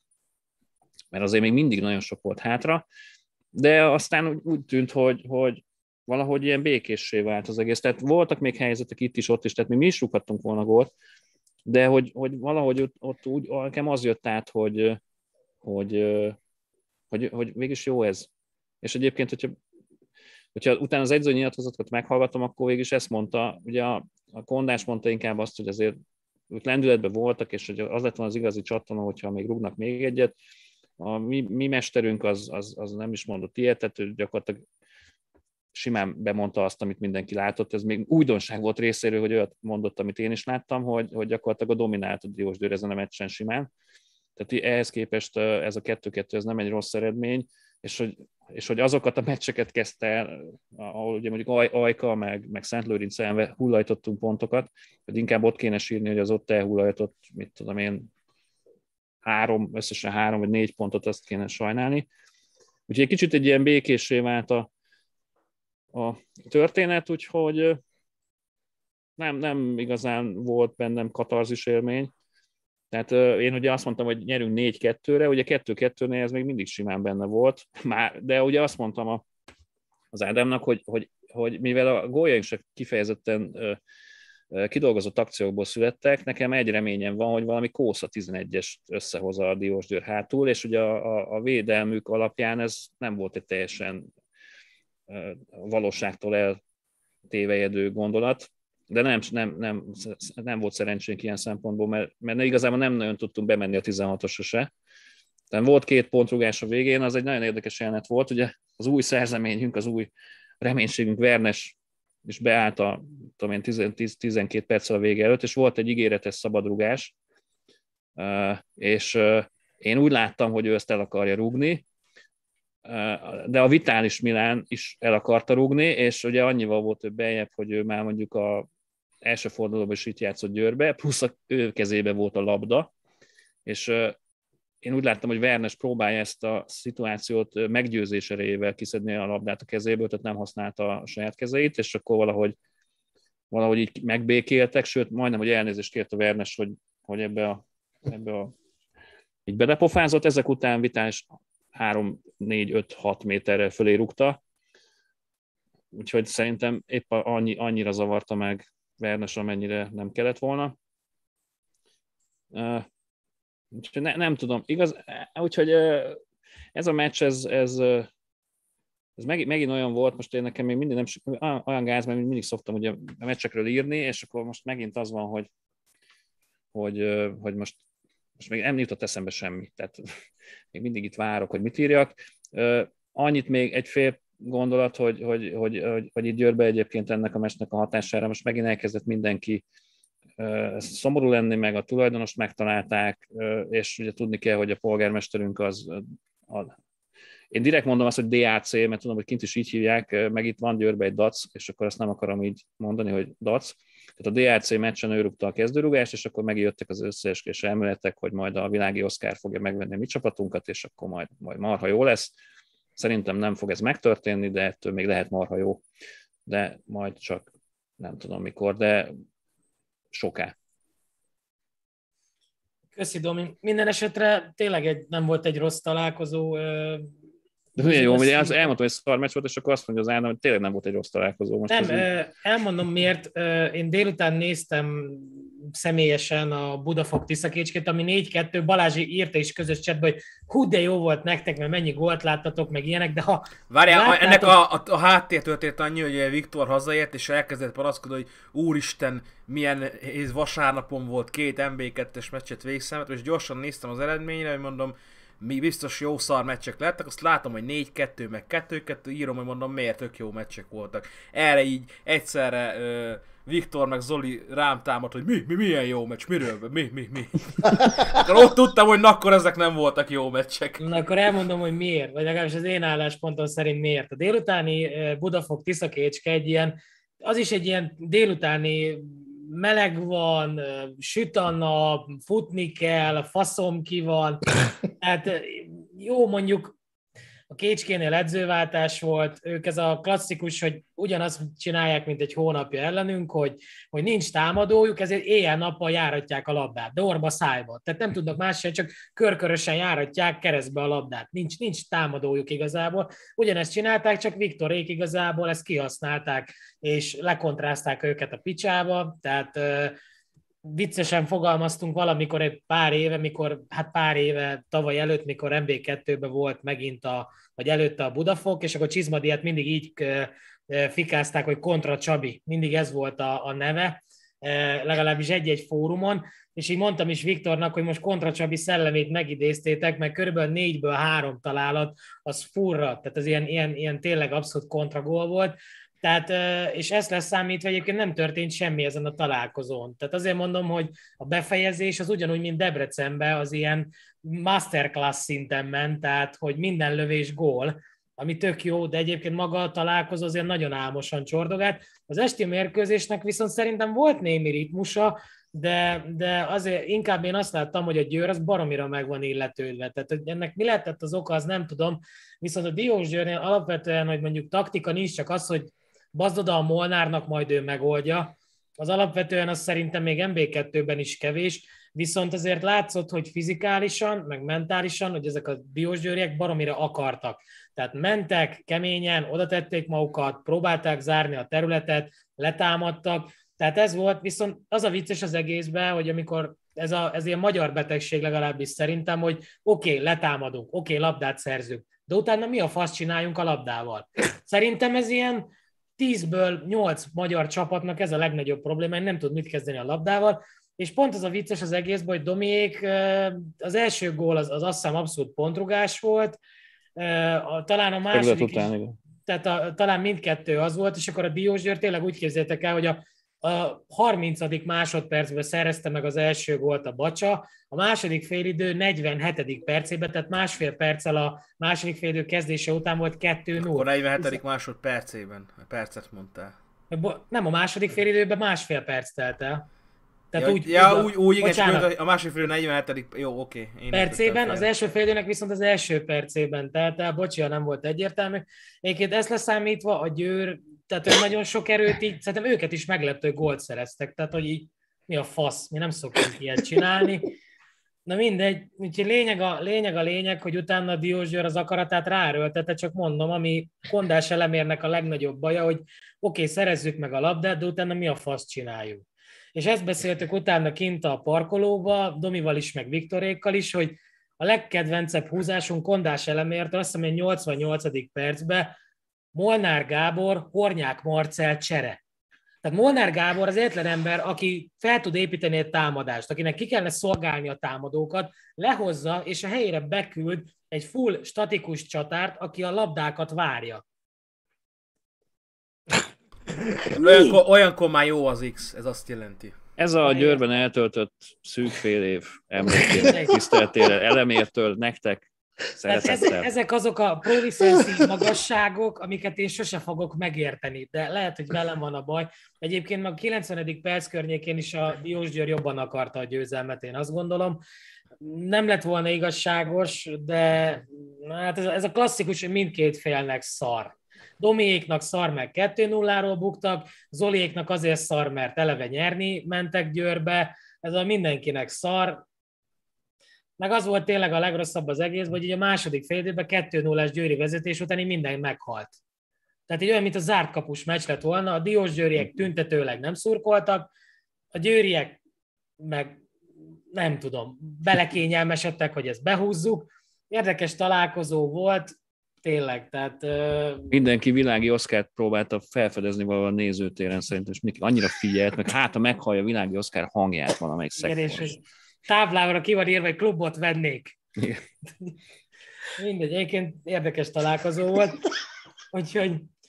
azért még mindig nagyon sok volt hátra, de aztán úgy tűnt, hogy valahogy ilyen békéssé vált az egész. Tehát voltak még helyzetek itt is, ott is, tehát mi is rúghattunk volna gólt, de hogy valahogy ott úgy nekem az jött át, hogy végülis jó ez. És egyébként, hogyha utána az edzői nyilatkozatot meghallgatom, akkor végülis ezt mondta, ugye a Kondás mondta inkább azt, hogy azért ők lendületben voltak, és hogy az lett volna az igazi csattanó, hogyha még rúgnak még egyet. A mi mesterünk az nem is mondott ilyet, tehát ő gyakorlatilag simán bemondta azt, amit mindenki látott. Ez még újdonság volt részéről, hogy olyat mondott, amit én is láttam, hogy gyakorlatilag a dominált a Diósgyőr ezen a meccsen simán. Tehát ehhez képest ez a 2-2, ez nem egy rossz eredmény, és hogy azokat a meccseket kezdte el, ahol ugye mondjuk Ajka, meg Szent Lőrinc elve hullajtottunk pontokat, hogy inkább ott kéne sírni, hogy az ott elhullajtott, mit tudom én, összesen 3 vagy 4 pontot, azt kéne sajnálni. Úgyhogy egy kicsit egy ilyen békéssé vált a történet, úgyhogy nem igazán volt bennem katarzis élmény. Tehát én ugye azt mondtam, hogy nyerünk 4-2-re, ugye 2-2-nél ez még mindig simán benne volt, de ugye azt mondtam az Ádámnak, hogy mivel a góljaink csak kifejezetten kidolgozott akciókból születtek, nekem egy reményem van, hogy valami Kósza 11-est összehozza a Diósgyőr hátul, és ugye a védelmük alapján ez nem volt egy teljesen valóságtól eltévejedő gondolat, de nem volt szerencsénk ilyen szempontból, mert igazából nem nagyon tudtunk bemenni a 16-osra se. Tehát volt 2 pontrugás a végén, az egy nagyon érdekes jelenet volt, ugye az új szerzeményünk, az új reménységünk Vernes és beállt a 10-12 perccel a vége előtt, és volt egy ígéretes szabadrugás, és én úgy láttam, hogy ő ezt el akarja rúgni, de a Vitális Milán is el akarta rúgni, és ugye annyival volt ő beljebb, hogy ő már mondjuk az első fordulóban is itt játszott Győrbe, plusz ő kezébe volt a labda, és én úgy láttam, hogy Vernes próbálja ezt a szituációt meggyőzés erejével kiszedni a labdát a kezéből, tehát nem használta a saját kezeit, és akkor valahogy így megbékéltek, sőt, majdnem, hogy elnézést kért a Vernes, hogy ebbe a így belepofázott, ezek után Vitális 3-4-5-6 méterrel fölé rúgta, úgyhogy szerintem épp annyira zavarta meg Vernes, amennyire nem kellett volna. Úgyhogy nem tudom, igaz, úgyhogy ez a meccs, ez megint olyan volt, most én nekem még mindig nem olyan gáz, mert mindig szoktam ugye a meccsekről írni, és akkor most megint az van, hogy most még nem jutott eszembe semmi, tehát még mindig itt várok, hogy mit írjak. Annyit még egy fél gondolat, hogy itt Győrbe egyébként ennek a meccsnek a hatására most megint elkezdett mindenki szomorú lenni, meg a tulajdonost megtalálták, és ugye tudni kell, hogy a polgármesterünk én direkt mondom azt, hogy DAC, mert tudom, hogy kint is így hívják, meg itt van Győrbe egy DAC, és akkor azt nem akarom így mondani, hogy DAC. Tehát a DAC meccsen ő rúgta a kezdőrúgást, és akkor megjöttek az összeesküvés elméletek, hogy majd a világi Oszkár fogja megvenni a mi csapatunkat, és akkor majd marha jó lesz. Szerintem nem fog ez megtörténni, de ettől még lehet marha jó. De majd csak nem tudom mikor, de soká. Köszi, Domi. Minden esetre tényleg nem volt egy rossz találkozó. De milyen jó, hogy elmondtam, hogy szar meccs volt, és akkor azt mondja az Ádám, hogy tényleg nem volt egy rossz találkozó. Most nem, elmondom miért. Én délután néztem személyesen a Budafok Tiszakécskét, ami 4-2, Balázsi írta is közös chatben, hogy hú, de jó volt nektek, mert mennyi gólt láttatok, meg ilyenek, de ha... Várjál, ennek a háttértörténet annyi, hogy Viktor hazaért, és elkezdett panaszkodni, hogy úristen, milyen vasárnapon volt 2 MB2-es meccset végszemet, és gyorsan néztem az eredményre, hogy mondom, mi biztos jó szar meccsek lettek, azt látom, hogy 4-2, meg 2-2, írom, hogy mondom, miért tök jó meccsek voltak. Erre így egyszerre Viktor meg Zoli rám támad, hogy milyen jó meccs, miről, mi. Akkor ott tudtam, hogy akkor ezek nem voltak jó meccsek. Na akkor elmondom, hogy miért, vagy legalábbis az én álláspontom szerint miért. A délutáni Budafok Tiszakécske az is egy ilyen délutáni meleg van, süt a nap, futni kell, faszom ki van. Tehát jó, mondjuk a Kécskénél edzőváltás volt, ők ez a klasszikus, hogy ugyanazt csinálják, mint egy hónapja ellenünk, hogy nincs támadójuk, ezért éjjel-nappal járatják a labdát, de orba szájba. Tehát nem tudnak mással, csak körkörösen járatják keresztbe a labdát. Nincs támadójuk igazából. Ugyanezt csinálták, csak Viktorék igazából ezt kihasználták, és lekontrázták őket a picsába, tehát viccesen fogalmaztunk valamikor egy pár éve, tavaly előtt, mikor MB2-ben volt megint vagy előtte a Budafok, és akkor Csizmadiát mindig így fikázták, hogy Kontra Csabi, mindig ez volt a neve, legalábbis egy-egy fórumon, és így mondtam is Viktornak, hogy most Kontra Csabi szellemét megidéztétek, mert körülbelül 4-ből 3 találat, az furra, tehát az ilyen tényleg abszolút kontragól volt. Tehát, és ezt leszámítva egyébként nem történt semmi ezen a találkozón. Tehát azért mondom, hogy a befejezés az ugyanúgy, mint Debrecenben, az ilyen masterclass szinten ment, tehát, hogy minden lövés gól, ami tök jó, de egyébként maga a találkozó azért nagyon álmosan csordogált. Az esti mérkőzésnek viszont szerintem volt némi ritmusa, de azért inkább én azt láttam, hogy a Győr az baromira meg van illetődve. Tehát, hogy ennek mi lehetett az oka, az nem tudom. Viszont a Diósgyőrnél alapvetően, hogy mondjuk taktika nincs, csak az, hogy bazd oda a Molnárnak, majd ő megoldja. Az alapvetően az szerintem még MB2-ben is kevés, viszont azért látszott, hogy fizikálisan, meg mentálisan, hogy ezek a diósgyőriek baromira akartak. Tehát mentek keményen, oda tették magukat, próbálták zárni a területet, letámadtak. Tehát ez volt, viszont az a vicces az egészben, hogy amikor ez ilyen magyar betegség legalábbis szerintem, hogy oké, letámadunk, oké, labdát szerzünk, de utána mi a fasz csináljunk a labdával? Szerintem ez ilyen 10-ből 8 magyar csapatnak ez a legnagyobb probléma, nem tud mit kezdeni a labdával, és pont az a vicces az egészben, hogy Domiék, az első gól az azt hiszem abszolút pontrugás volt, talán a második talán mindkettő az volt, és akkor a Diósgyőr tényleg úgy képzeljétek el, hogy a 30. másodpercben szerezte meg az első gólt a Bacsa, a második félidő 47. percében, tehát másfél perccel a második félidő kezdése után volt 2-0. Akkor 47. másodpercében, a percet mondtál. Nem, a második félidőben másfél perc telt el. Tehát úgy, igen, bocsánat, a második félidő 47. Jó, oké. Percében, az első félidőnek viszont az első percében telt el, bocsia, nem volt egyértelmű. Egyébként ezt leszámítva a Győr, tehát ő nagyon sok erőt így, szerintem őket is meglepő, hogy gólt szereztek, tehát hogy így mi a fasz, mi nem szoktunk ilyet csinálni. Na mindegy, úgyhogy lényeg, hogy utána a Diósgyőr az akaratát ráerőltette, csak mondom, ami Kondás Elemérnek a legnagyobb baja, hogy oké, szerezzük meg a labdát, de utána mi a fasz csináljuk. És ezt beszéltük utána kint a parkolóba, Domival is, meg Viktorékkal is, hogy a legkedvencebb húzásunk Kondás Elemértől, azt hiszem, hogy 88. percben Molnár Gábor, Hornyák Marcell csere. Tehát Molnár Gábor az egyetlen ember, aki fel tud építeni egy támadást, akinek ki kellene szolgálni a támadókat, lehozza, és a helyére beküld egy full statikus csatárt, aki a labdákat várja. Olyankor már jó az X, ez azt jelenti. Ez a Győrben eltöltött szűk fél év emlékén tiszteltére Elemértől nektek szeretettel. Ezek azok a pro-licenci magasságok, amiket én sose fogok megérteni, de lehet, hogy velem van a baj. Egyébként meg a 90. perc környékén is a Diósgyőr jobban akarta a győzelmet, én azt gondolom. Nem lett volna igazságos, de hát ez a klasszikus, hogy mindkét félnek szar. Domiéknak szar, meg 2-0-ról buktak, Zoliéknak azért szar, mert eleve nyerni mentek Győrbe, ez a mindenkinek szar. Meg az volt tényleg a legrosszabb az egész, hogy így a második fél időben 2-0-as győri vezetés után minden meghalt. Tehát így olyan, mint a zárt kapus meccs lett volna, a diósgyőriek tüntetőleg nem szurkoltak, a győriek meg nem tudom, belekényelmesedtek, hogy ezt behúzzuk. Érdekes találkozó volt, tényleg, tehát... Mindenki világi Oszkárt próbálta felfedezni valahol a nézőtéren szerintem, és mindenki annyira figyelt, meg hát, ha meghallja a világi Oszkár hangját valamelyik szektor. És hogy táblára ki van írva, hogy klubot vennék. Igen. Mindegy, egyébként érdekes találkozó volt. Úgyhogy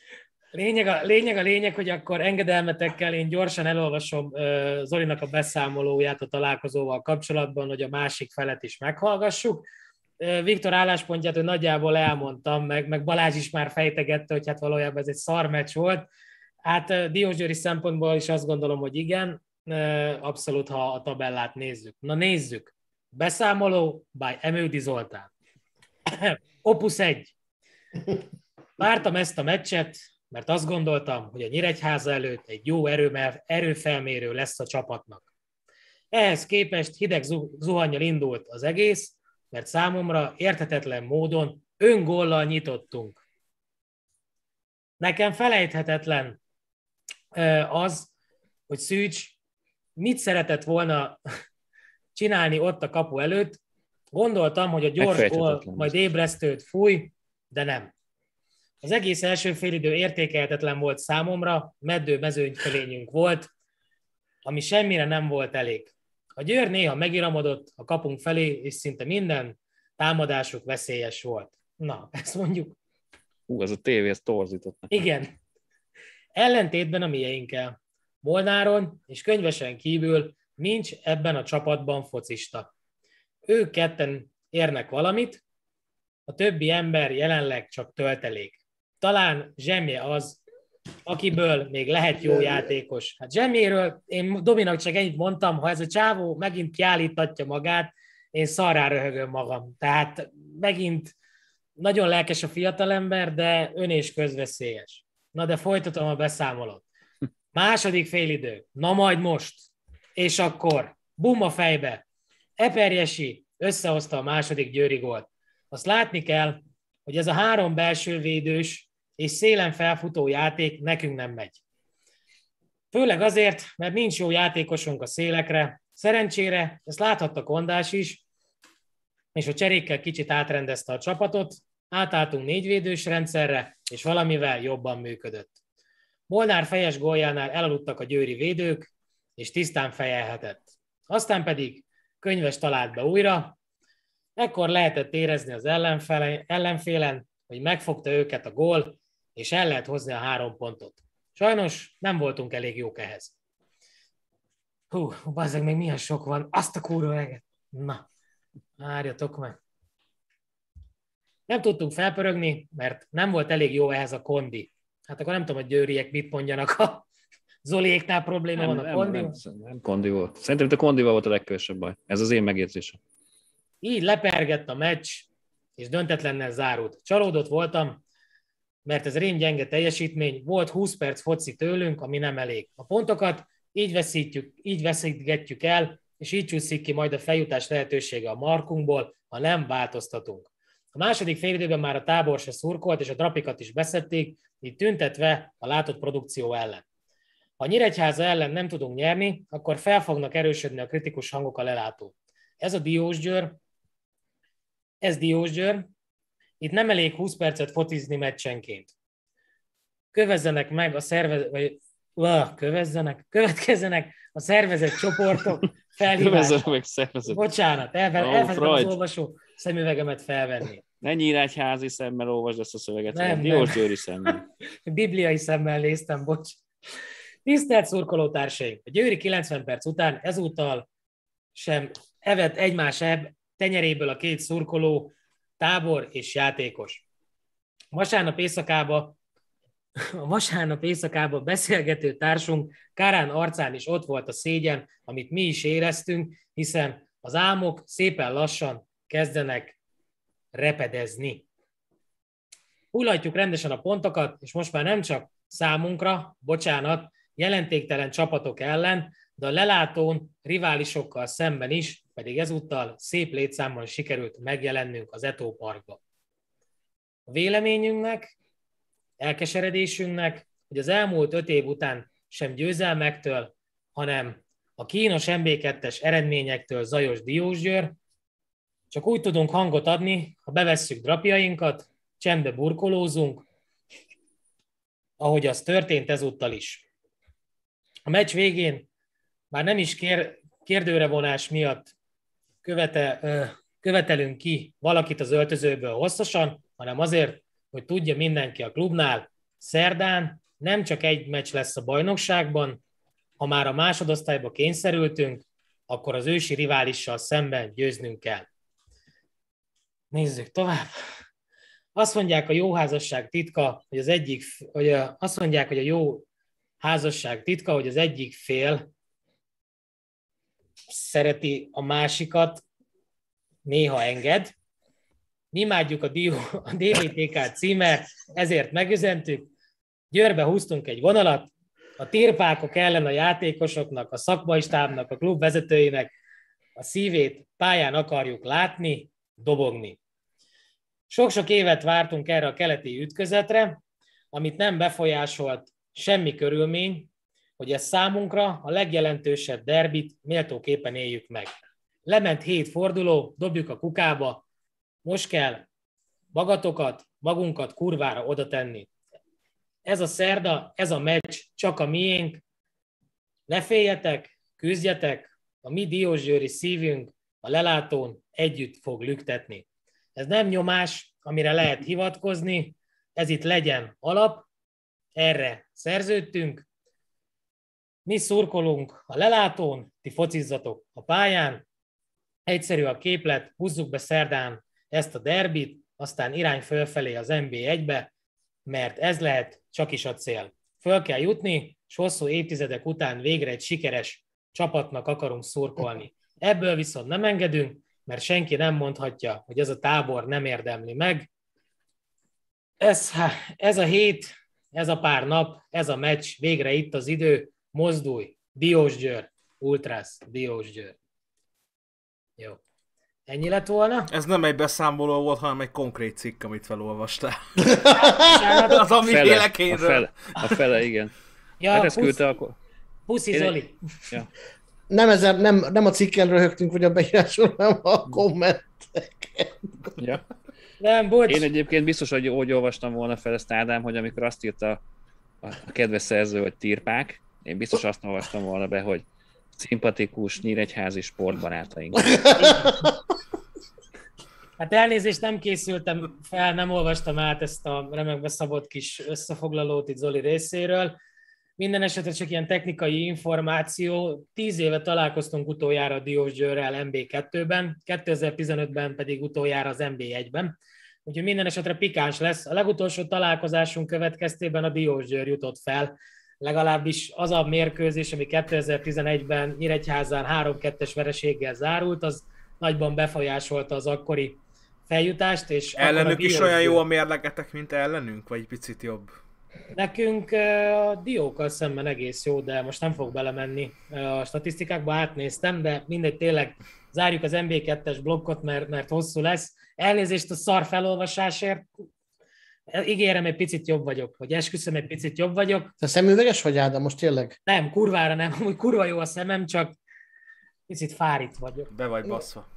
lényeg, hogy akkor engedelmetekkel én gyorsan elolvasom Zolinak a beszámolóját a találkozóval kapcsolatban, hogy a másik felet is meghallgassuk. Viktor álláspontját, hogy nagyjából elmondtam, meg Balázs is már fejtegette, hogy hát valójában ez egy szar meccs volt. Hát diósgyőri szempontból is azt gondolom, hogy igen, abszolút, ha a tabellát nézzük. Na nézzük. Beszámoló by Emődi Zoltán. Opus 1. Vártam ezt a meccset, mert azt gondoltam, hogy a Nyíregyháza előtt egy jó erőfelmérő lesz a csapatnak. Ehhez képest hideg zuhannyal indult az egész, mert számomra érthetetlen módon öngóllal nyitottunk. Nekem felejthetetlen az, hogy Szűcs mit szeretett volna csinálni ott a kapu előtt. Gondoltam, hogy a gyors gól majd ébresztőt fúj, de nem. Az egész első félidő értékelhetetlen volt számomra, meddő mezőnyfölényünk volt, ami semmire nem volt elég. A Győr néha megiramodott a kapunk felé, és szinte minden támadásuk veszélyes volt. Na, ezt mondjuk. Ez a tévé, ez torzított. Igen. Ellentétben a mieinkkel. Molnáron és Könyvesen kívül nincs ebben a csapatban focista. Ők ketten érnek valamit, a többi ember jelenleg csak töltelék. Talán Zsemje az, akiből még lehet jó játékos. Hát Zsemjéről én Dominak csak ennyit mondtam, ha ez a csávó megint kiállítatja magát, én szarrá röhögöm magam. Tehát megint nagyon lelkes a fiatalember, de ön és közveszélyes. Na de folytatom a beszámolót. Második félidő. Na majd most. És akkor bum a fejbe. Eperjesi összehozta a második győri gólt. Azt látni kell, hogy ez a 3 belső védős és szélen felfutó játék nekünk nem megy. Főleg azért, mert nincs jó játékosunk a szélekre. Szerencsére, ezt láthatta Kondás is, és a cserékkel kicsit átrendezte a csapatot, átálltunk 4 védős rendszerre, és valamivel jobban működött. Molnár fejes góljánál elaludtak a győri védők, és tisztán fejelhetett. Aztán pedig Könyves talált be újra, ekkor lehetett érezni az ellenfélen, hogy megfogta őket a gól, és el lehet hozni a 3 pontot. Sajnos nem voltunk elég jók ehhez. Hú, bazzeg, még milyen sok van. Azt a kurva eget. Na, várjatok meg. Nem tudtunk felpörögni, mert nem volt elég jó ehhez a kondi. Hát akkor nem tudom, hogy győriek mit mondjanak, a Zoliéknál probléma van a kondi. Nem kondi volt. Szerintem itt a kondival volt a legkevesebb baj. Ez az én megérzésem. Így lepergett a meccs, és döntetlennel zárult. Csalódott voltam, mert ez rémgyenge teljesítmény. Volt 20 perc foci tőlünk, ami nem elég. A pontokat így veszítgetjük el, és így csúszik ki majd a feljutás lehetősége a markunkból, ha nem változtatunk. A második félidőben már a tábor se szurkolt, és a trapikat is beszedték, így tüntetve a látott produkció ellen. Ha Nyíregyháza ellen nem tudunk nyerni, akkor fel fognak erősödni a kritikus hangok a lelátón. Ez Diósgyőr, itt nem elég 20 percet focizni meccsenként. Következzenek a szervezett csoportok felhívása. Bocsánat, elfelejtettem az olvasó szemüvegemet felvenni. Ne nyíregyházi szemmel olvasd ezt a szöveget, Diósgyőri szemmel. Bibliai szemmel néztem, bocs. Tisztelt szurkolótársaim! A győri 90 perc után ezúttal sem evett egymás tenyeréből a két szurkoló, tábor és játékos. Vasárnap éjszakába beszélgető társunk Kárán arcán is ott volt a szégyen, amit mi is éreztünk, hiszen az álmok szépen lassan kezdenek repedezni. Hullatjuk rendesen a pontokat, és most már nem csak számunkra, jelentéktelen csapatok ellen, de a lelátón riválisokkal szemben is, pedig ezúttal szép létszámmal sikerült megjelennünk az Eto Parkba. A véleményünknek, elkeseredésünknek, hogy az elmúlt 5 év után sem győzelmektől, hanem a kínos MB2-es eredményektől zajos Diósgyőr, csak úgy tudunk hangot adni, ha bevesszük drapjainkat, csendbe burkolózunk, ahogy az történt ezúttal is. A meccs végén már nem is kérdőre vonás miatt követelünk ki valakit az öltözőből hosszasan, hanem azért, hogy tudja mindenki a klubnál, szerdán nem csak egy meccs lesz a bajnokságban, ha már a másodosztályba kényszerültünk, akkor az ősi riválissal szemben győznünk kell. Nézzük tovább. Azt mondják, a jó házasság titka, hogy az egyik fél szereti a másikat, néha enged. Mi imádjuk a DVTK címer, ezért megüzentük. Győrbe húztunk egy vonalat, a tirpákok ellen a játékosoknak, a szakmai stábnak, a klub vezetőinek a szívét pályán akarjuk látni, dobogni. Sok-sok évet vártunk erre a keleti ütközetre, amit nem befolyásolt semmi körülmény, hogy ez számunkra a legjelentősebb derbit méltóképpen éljük meg. Lement 7 forduló, dobjuk a kukába, most kell magunkat kurvára oda tenni. Ez a szerda, ez a meccs csak a miénk. Ne féljetek, küzdjetek, a mi diósgyőri szívünk a lelátón együtt fog lüktetni. Ez nem nyomás, amire lehet hivatkozni, ez itt legyen alap, erre szerződtünk. Mi szurkolunk a lelátón, ti focizzatok a pályán. Egyszerű a képlet, húzzuk be szerdán ezt a derbit, aztán irány fölfelé az NB1-be, mert ez lehet csak is a cél. Föl kell jutni, és hosszú évtizedek után végre egy sikeres csapatnak akarunk szurkolni. Ebből viszont nem engedünk, mert senki nem mondhatja, hogy ez a tábor nem érdemli meg. Ez a hét, ez a pár nap, ez a meccs, végre itt az idő, mozdulj, Diósgyőr, Ultrász, Diósgyőr. Jó. Ennyi lett volna? Ez nem egy beszámoló volt, hanem egy konkrét cikk, amit felolvastál. Az ami vélekénről. A fele, igen. Ja, hát ezt küldte akkor. Puszi Zoli. Ja. Nem a cikken röhögtünk, vagy a beíráson, hanem a kommenteken. Ja. Nem, bocs. Én egyébként biztos, hogy úgy olvastam volna fel ezt, Ádám, hogy amikor azt írta a kedves szerző, hogy tirpák, én biztos azt olvastam volna be, hogy szimpatikus nyíregyházi sportbarátaink. Hát elnézést, nem készültem fel, nem olvastam át ezt a remekbe szabott kis összefoglalót itt Zoli részéről. Minden esetre csak ilyen technikai információ. 10 éve találkoztunk utoljára a Diósgyőrrel MB2-ben, 2015-ben pedig utoljára az MB1-ben. Úgyhogy minden esetre pikáns lesz. A legutolsó találkozásunk következtében a Diósgyőr jutott fel. Legalábbis az a mérkőzés, ami 2011-ben Nyíregyházán 3-2-es vereséggel zárult, az nagyban befolyásolta az akkori feljutást. És ellenük is olyan jó a mérlegetek, mint ellenünk, vagy picit jobb? Nekünk a Diókkal szemben egész jó, de most nem fog belemenni a statisztikákba, átnéztem, de mindegy, tényleg zárjuk az MB2-es blokkot, mert hosszú lesz. Elnézést a szar felolvasásért, ígérem, egy picit jobb vagyok, vagy esküszöm, egy picit jobb vagyok. Te szemüveges vagy, Ádám, most tényleg? Nem, kurvára nem, amúgy kurva jó a szemem, csak picit fárít vagyok. Be vagy baszva.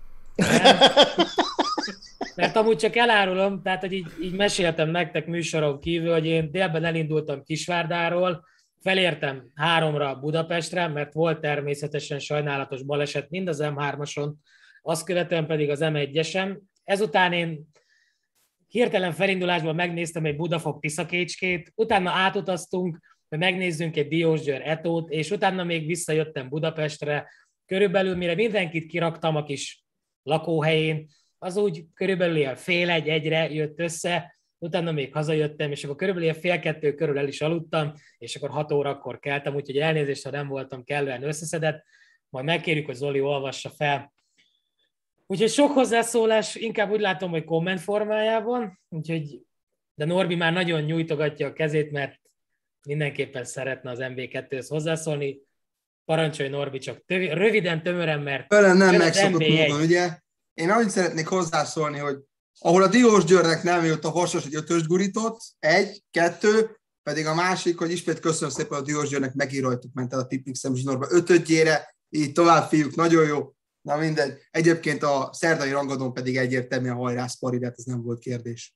Mert amúgy csak elárulom, tehát hogy így meséltem nektek műsoron kívül, hogy én délben elindultam Kisvárdáról, felértem 3-ra Budapestre, mert volt természetesen sajnálatos baleset mind az M3-ason, azt követően pedig az M1-esen. Ezután én hirtelen felindulásban megnéztem egy Budafok-Tiszakécskét, utána átutaztunk, hogy megnézzünk egy Diósgyőr Etót, és utána még visszajöttem Budapestre. Körülbelül, mire mindenkit kiraktam a kis lakóhelyén, az úgy körülbelül ilyen 1:30-1-re jött össze, utána még hazajöttem, és akkor körülbelül ilyen 1:30 körül el is aludtam, és akkor 6 órakor keltem, úgyhogy elnézést, ha nem voltam kellően összeszedett, majd megkérjük, hogy Zoli olvassa fel. Úgyhogy sok hozzászólás, inkább úgy látom, hogy komment formájában, úgyhogy, de Norbi már nagyon nyújtogatja a kezét, mert mindenképpen szeretne az MB2-höz hozzászólni. Parancsolj, Norbi, csak röviden, tömören, mert... Velem nem megszokott módon, ugye? Én annyit szeretnék hozzászólni, hogy ahol a Diósgyőrnek nem jött a Horsos egy 5-öst gurított, 1, 2, pedig a másik, hogy ismét köszönöm szépen a Diósgyőrnek, megint rajtuk ment el a Tipmixem zsinórba 5-ödjére, így tovább, fiúk, nagyon jó. Na mindegy. Egyébként a szerdai rangadón pedig egyértelműen hajrász pari, de hát ez nem volt kérdés.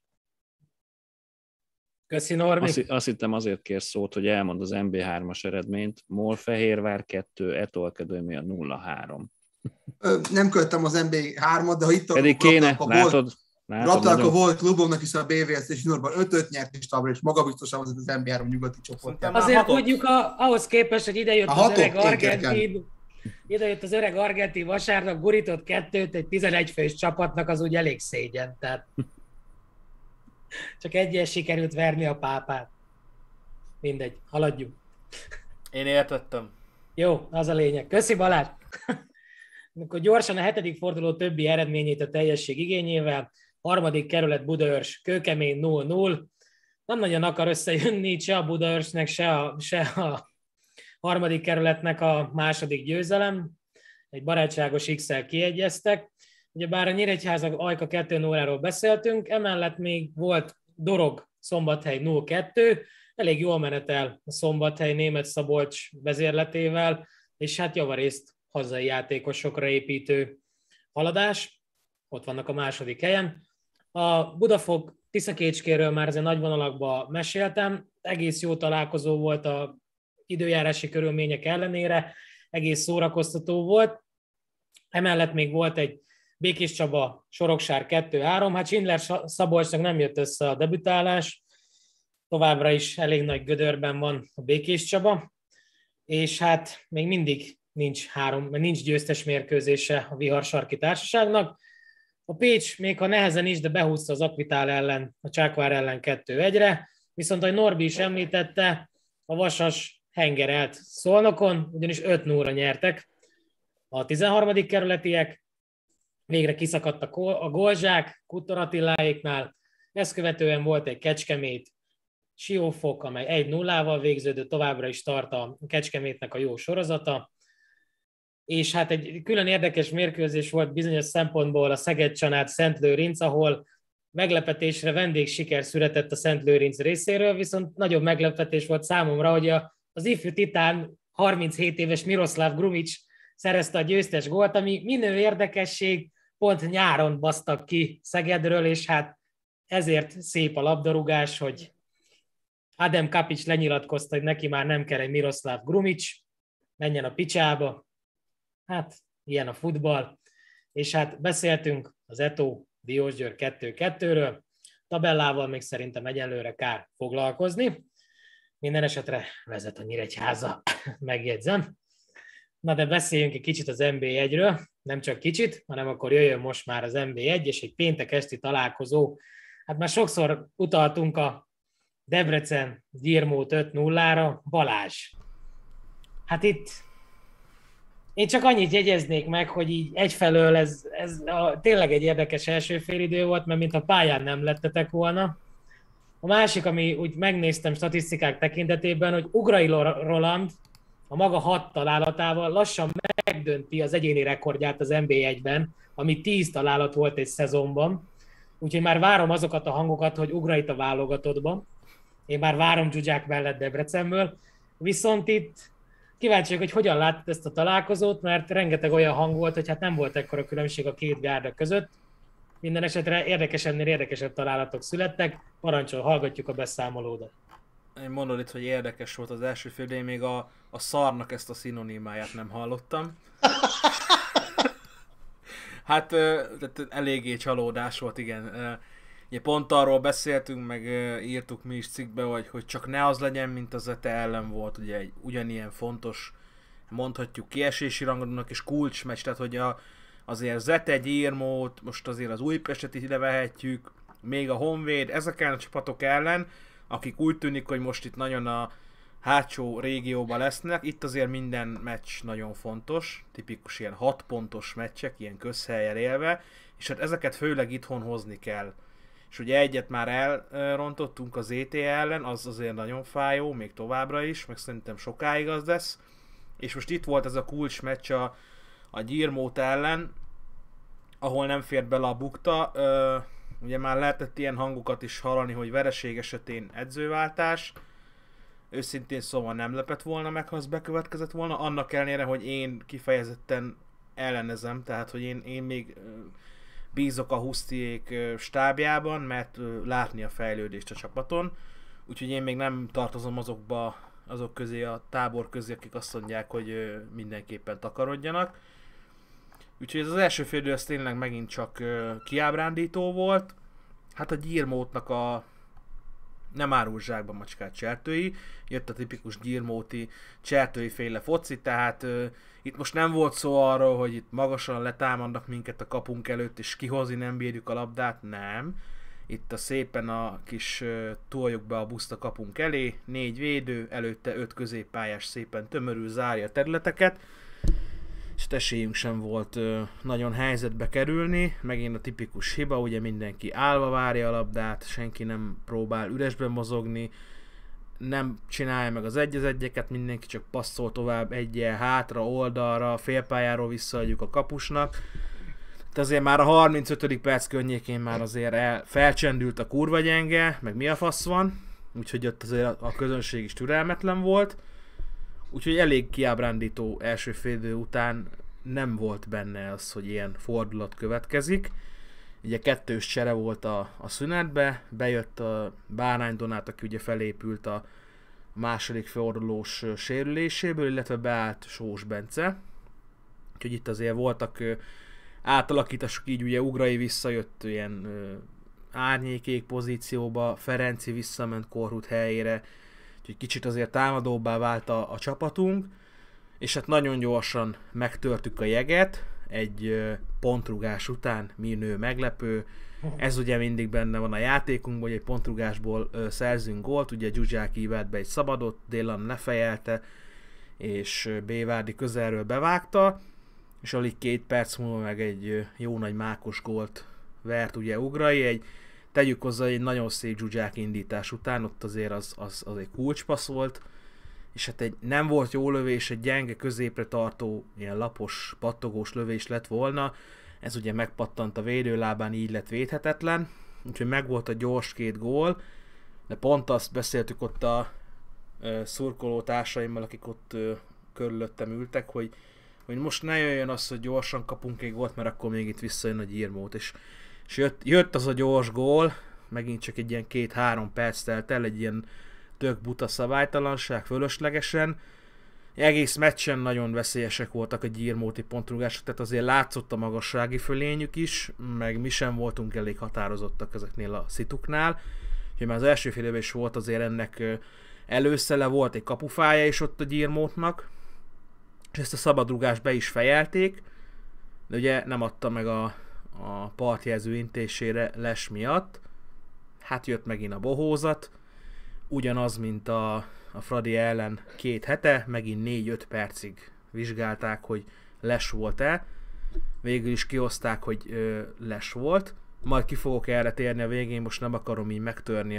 Köszi, Norbi. Azt hittem azért kérsz szót, hogy elmond az MB3-as eredményt. MOL-Fehérvár 2, Eto Akadémia 0-3. Nem követtem az MB3-at, de ha itt pedig kéne, látod, akkor volt klubomnak, hiszen a BVS és Juniorban 5-5 nyert is tavaly, és magabiztosan az MB3 nyugati csoport. Azért tudjuk, ahhoz képest, hogy idejött az öreg argentin, idejött az öreg argentin vasárnap, gurított 2-t egy 11 fős csapatnak, az úgy elég szégyen. Tehát csak egyen sikerült verni a pápát. Mindegy, haladjunk. Én értettem. Jó, az a lényeg. Köszi, Balázs! Akkor gyorsan a 7. forduló többi eredményét a teljesség igényével. 3. kerület Budaörs, kőkemény 0-0. Nem nagyon akar összejönni se a Budaörsnek, se a 3. kerületnek a második győzelem. Egy barátságos X-el kiegyeztek. Ugyebár a Nyíregyháza Ajka 2-0-ról beszéltünk, emellett még volt Dorog Szombathely 0-2, elég jól menetel a Szombathely Németh Szabolcs vezérletével, és hát javarészt hazai játékosokra építő haladás, ott vannak a második helyen. A Budafok Tiszakécskéről már ezen nagy vonalakban meséltem, egész jó találkozó volt a időjárási körülmények ellenére, egész szórakoztató volt. Emellett még volt egy Békés Csaba Soroksár 2-3, hát Schindler Szabolcsnak nem jött össze a debütálás, továbbra is elég nagy gödörben van a Békés Csaba, és hát még mindig nincs győztes mérkőzése a Viharsarki Társaságnak. A Pécs még ha nehezen is, de behúzta az Akvitál ellen, a Csákvár ellen 2-1-re, viszont ahogy Norbi is említette, a Vasas hengerelt Szolnokon, ugyanis 5-0-ra nyertek a 13. kerületiek, végre kiszakadt a gólzsák Kutor Attiláéknál, ezt követően volt egy Kecskemét Siófok, amely 1-0-val végződött, továbbra is tart a Kecskemétnek a jó sorozata, és hát egy külön érdekes mérkőzés volt bizonyos szempontból a Szeged-Csanád Szentlőrinc, ahol meglepetésre vendégsiker született a Szentlőrinc részéről, viszont nagyobb meglepetés volt számomra, hogy az ifjú titán 37 éves Miroslav Grumic szerezte a győztes gólt, ami minő érdekesség, pont nyáron basztak ki Szegedről, és hát ezért szép a labdarúgás, hogy Adem Kapic lenyilatkozta, hogy neki már nem kell egy Miroslav Grumic, menjen a picsába. Hát, ilyen a futball. És hát beszéltünk az Eto Diósgyőr 2-2-ről. Tabellával még szerintem egyelőre kár foglalkozni. Minden esetre vezet a Nyíregyháza, megjegyzem. Na de beszéljünk egy kicsit az NB1-ről, nem csak kicsit, hanem akkor jöjjön most már az NB1, és egy péntek esti találkozó. Hát már sokszor utaltunk a Debrecen Gyirmót 5-0-ra, Balázs. Hát itt én csak annyit jegyeznék meg, hogy így egyfelől ez tényleg egy érdekes első félidő volt, mert mintha pályán nem lettetek volna. A másik, ami úgy megnéztem statisztikák tekintetében, hogy Ugrai Roland a maga 6 találatával lassan megdönti az egyéni rekordját az NB1-ben, ami 10 találat volt egy szezonban. Úgyhogy már várom azokat a hangokat, hogy Ugrait a válogatottban. Én már várom Zsuzsák mellett Debrecenből. Viszont itt kíváncsiak, hogy hogyan láttad ezt a találkozót, mert rengeteg olyan hang volt, hogy hát nem volt ekkora különbség a két gárda között. Minden esetre érdekesebbnél érdekesebb találatok születtek. Parancsol, hallgatjuk a beszámolódat. Én mondod itt, hogy érdekes volt az első fél, de én még a szarnak ezt a szinonimáját nem hallottam. Hát eléggé csalódás volt, igen. Ugye pont arról beszéltünk, meg írtuk mi is cikkbe, hogy csak ne az legyen, mint az Zete ellen volt, ugye egy ugyanilyen fontos, mondhatjuk kiesési rangadónak és kulcsmeccs, tehát hogy azért Zete, Gyirmót, most azért az Újpestet ide vehetjük, még a Honvéd, ezeken a csapatok ellen, akik úgy tűnik, hogy most itt nagyon a hátsó régióban lesznek, itt azért minden meccs nagyon fontos, tipikus ilyen 6 pontos meccsek, ilyen közhelyen élve, és hát ezeket főleg itthon hozni kell. És ugye egyet már elrontottunk az ET ellen, az azért nagyon fájó, még továbbra is, meg szerintem sokáig az lesz. És most itt volt ez a kulcsmeccs a Gyirmót ellen, ahol nem fért bele a bukta. Ugye már lehetett ilyen hangokat is hallani, hogy vereség esetén edzőváltás. Őszintén szóval nem lepett volna meg, ha az bekövetkezett volna, annak ellenére, hogy én kifejezetten ellenezem, tehát hogy én még bízok a Husztiék stábjában, mert látni a fejlődést a csapaton, úgyhogy én még nem tartozom azok közé, a tábor közé, akik azt mondják, hogy mindenképpen takarodjanak. Úgyhogy ez az első félidő az tényleg megint csak kiábrándító volt. Hát a Gyirmótnak nem árul zsákba macskát Csertői, jött a tipikus Gyirmóti Csertői féle foci, tehát itt most nem volt szó arról, hogy itt magasan letámadnak minket a kapunk előtt, és kihozni nem bírjuk a labdát, nem. Itt szépen a kis toljuk be a buszt a kapunk elé, 4 védő, előtte 5 középpályás szépen tömörül zárja a területeket, és esélyünk sem volt nagyon helyzetbe kerülni, megint a tipikus hiba, ugye mindenki állva várja a labdát, senki nem próbál üresben mozogni, nem csinálja meg az egy-egyeket, mindenki csak passzol tovább egyel hátra, oldalra, félpályáról visszaadjuk a kapusnak. De azért már a 35. perc környékén már azért felcsendült a kurva gyenge, meg mi a fasz van, úgyhogy ott azért a közönség is türelmetlen volt. Úgyhogy elég kiábrándító első félidő után nem volt benne az, hogy ilyen fordulat következik. Ugye 2 csere volt a szünetbe, bejött a Bárány Donát, aki ugye felépült a második fordulós sérüléséből, illetve beállt Sós Bence. Úgyhogy itt azért voltak átalakítások, így ugye Ugrai visszajött ilyen árnyékék pozícióba, Ferenci visszament Korhut helyére, úgyhogy kicsit azért támadóbbá vált a csapatunk, és hát nagyon gyorsan megtörtük a jeget, egy pontrugás után, minő meglepő. Ez ugye mindig benne van a játékunkban, hogy egy pontrugásból szerzünk gólt, ugye Zsuzsák vett be egy szabadot, Délan lefejelte, és Bévárdi közelről bevágta, és alig 2 perc múlva meg egy jó nagy mákos gólt vert ugye Ugrai, tegyük hozzá egy nagyon szép Zsuzsák indítás után, ott azért az egy kulcspassz volt, és hát egy nem volt jó lövés, egy gyenge középre tartó, ilyen lapos, pattogós lövés lett volna, ez ugye megpattant a védőlábán, így lett védhetetlen, úgyhogy megvolt a gyors 2 gól, de pont azt beszéltük ott a szurkoló társaimmal, akik ott körülöttem ültek, hogy most ne jöjjön az, hogy gyorsan kapunk egy gólt, mert akkor még itt visszajön a Gyirmót, és jött az a gyors gól, megint csak egy ilyen 2-3 perc telt el, egy ilyen tök buta szabálytalanság, fölöslegesen, Egész meccsen nagyon veszélyesek voltak a gyírmóti pontrugások, tehát azért látszott a magassági fölényük is, meg mi sem voltunk elég határozottak ezeknél a szituknál. Úgyhogy már az első fél évben is volt azért ennek előszele, volt egy kapufája is ott a gyírmótnak, és ezt a szabadrugást be is fejelték, de ugye nem adta meg a partjelző intésére les miatt. Hát jött megint a bohózat, ugyanaz, mint a Fradi ellen 2 hete, megint 4-5 percig vizsgálták, hogy les volt-e. Végül is kihozták, hogy les volt. Majd ki fogok erre térni a végén, most nem akarom így megtörni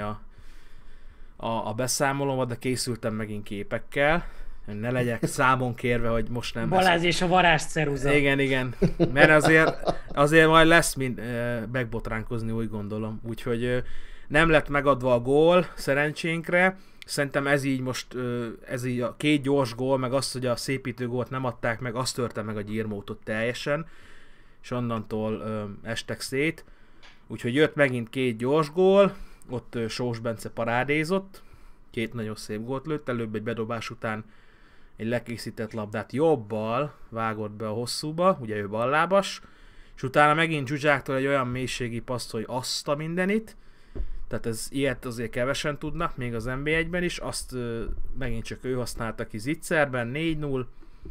a beszámolómat, de készültem megint képekkel. Ne legyek számon kérve, hogy most nem... Balázs és a varázsceruza. Igen. Mert azért majd lesz mind megbotránkozni, úgy gondolom. Úgyhogy nem lett megadva a gól szerencsénkre. Szerintem ez így most, ez így a 2 gyors gól, meg az, hogy a szépítő gólt nem adták meg, azt törte meg a gyírmótot teljesen, és onnantól estek szét. Úgyhogy jött megint 2 gyors gól, ott Sós Bence parádézott, 2 nagyon szép gólt lőtt, előbb egy bedobás után egy lekészített labdát jobbal vágott be a hosszúba, ugye ő ballábas, és utána megint Zsuzsáktól egy olyan mélységi paszt, hogy azt a mindenit, tehát ilyet azért kevesen tudnak, még az NB1-ben is, azt megint csak ő használta ki Zitzerben, 4-0,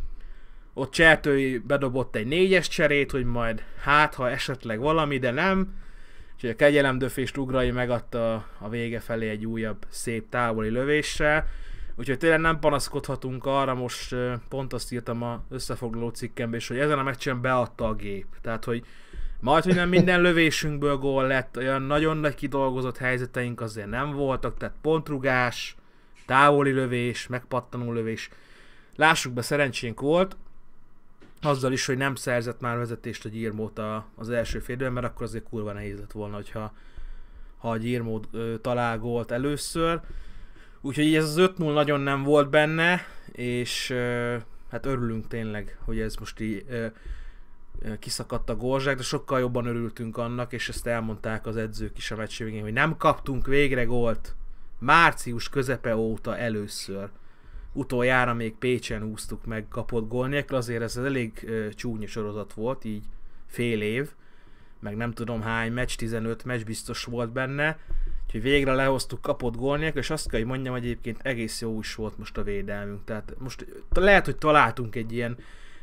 ott Csertői bedobott egy 4-es cserét, hogy majd hát, ha esetleg valami, de nem, úgyhogy a kegyelemdöfést Ugrai megadta a vége felé egy újabb szép távoli lövéssel, úgyhogy tényleg nem panaszkodhatunk arra, most pont azt írtam az összefoglaló cikkemben is, hogy ezen a meccsen beadta a gép, tehát hogy majd, hogy nem minden lövésünkből gól lett, olyan nagyon nagy kidolgozott helyzeteink azért nem voltak, tehát pontrugás, távoli lövés, megpattanó lövés. Lássuk be, szerencsénk volt, azzal is, hogy nem szerzett már vezetést a Gyirmót az első félidőben, mert akkor azért kurva nehéz lett volna, hogyha a Gyirmó talál gólt először. Úgyhogy így ez az 5-0 nagyon nem volt benne, és hát örülünk tényleg, hogy ez most így kiszakadt a górzsák, de sokkal jobban örültünk annak, és ezt elmondták az edzők is a meccs végén, hogy nem kaptunk végre gólt március közepe óta először. Utoljára még Pécsen úsztuk meg kapott gól nélkül, azért ez elég csúnya sorozat volt, így fél év, meg nem tudom hány meccs, 15 meccs biztos volt benne, úgyhogy végre lehoztuk kapott gól nélkül, és azt kell, hogy mondjam, hogy egyébként egész jó is volt most a védelmünk, tehát most lehet, hogy találtunk egy ilyen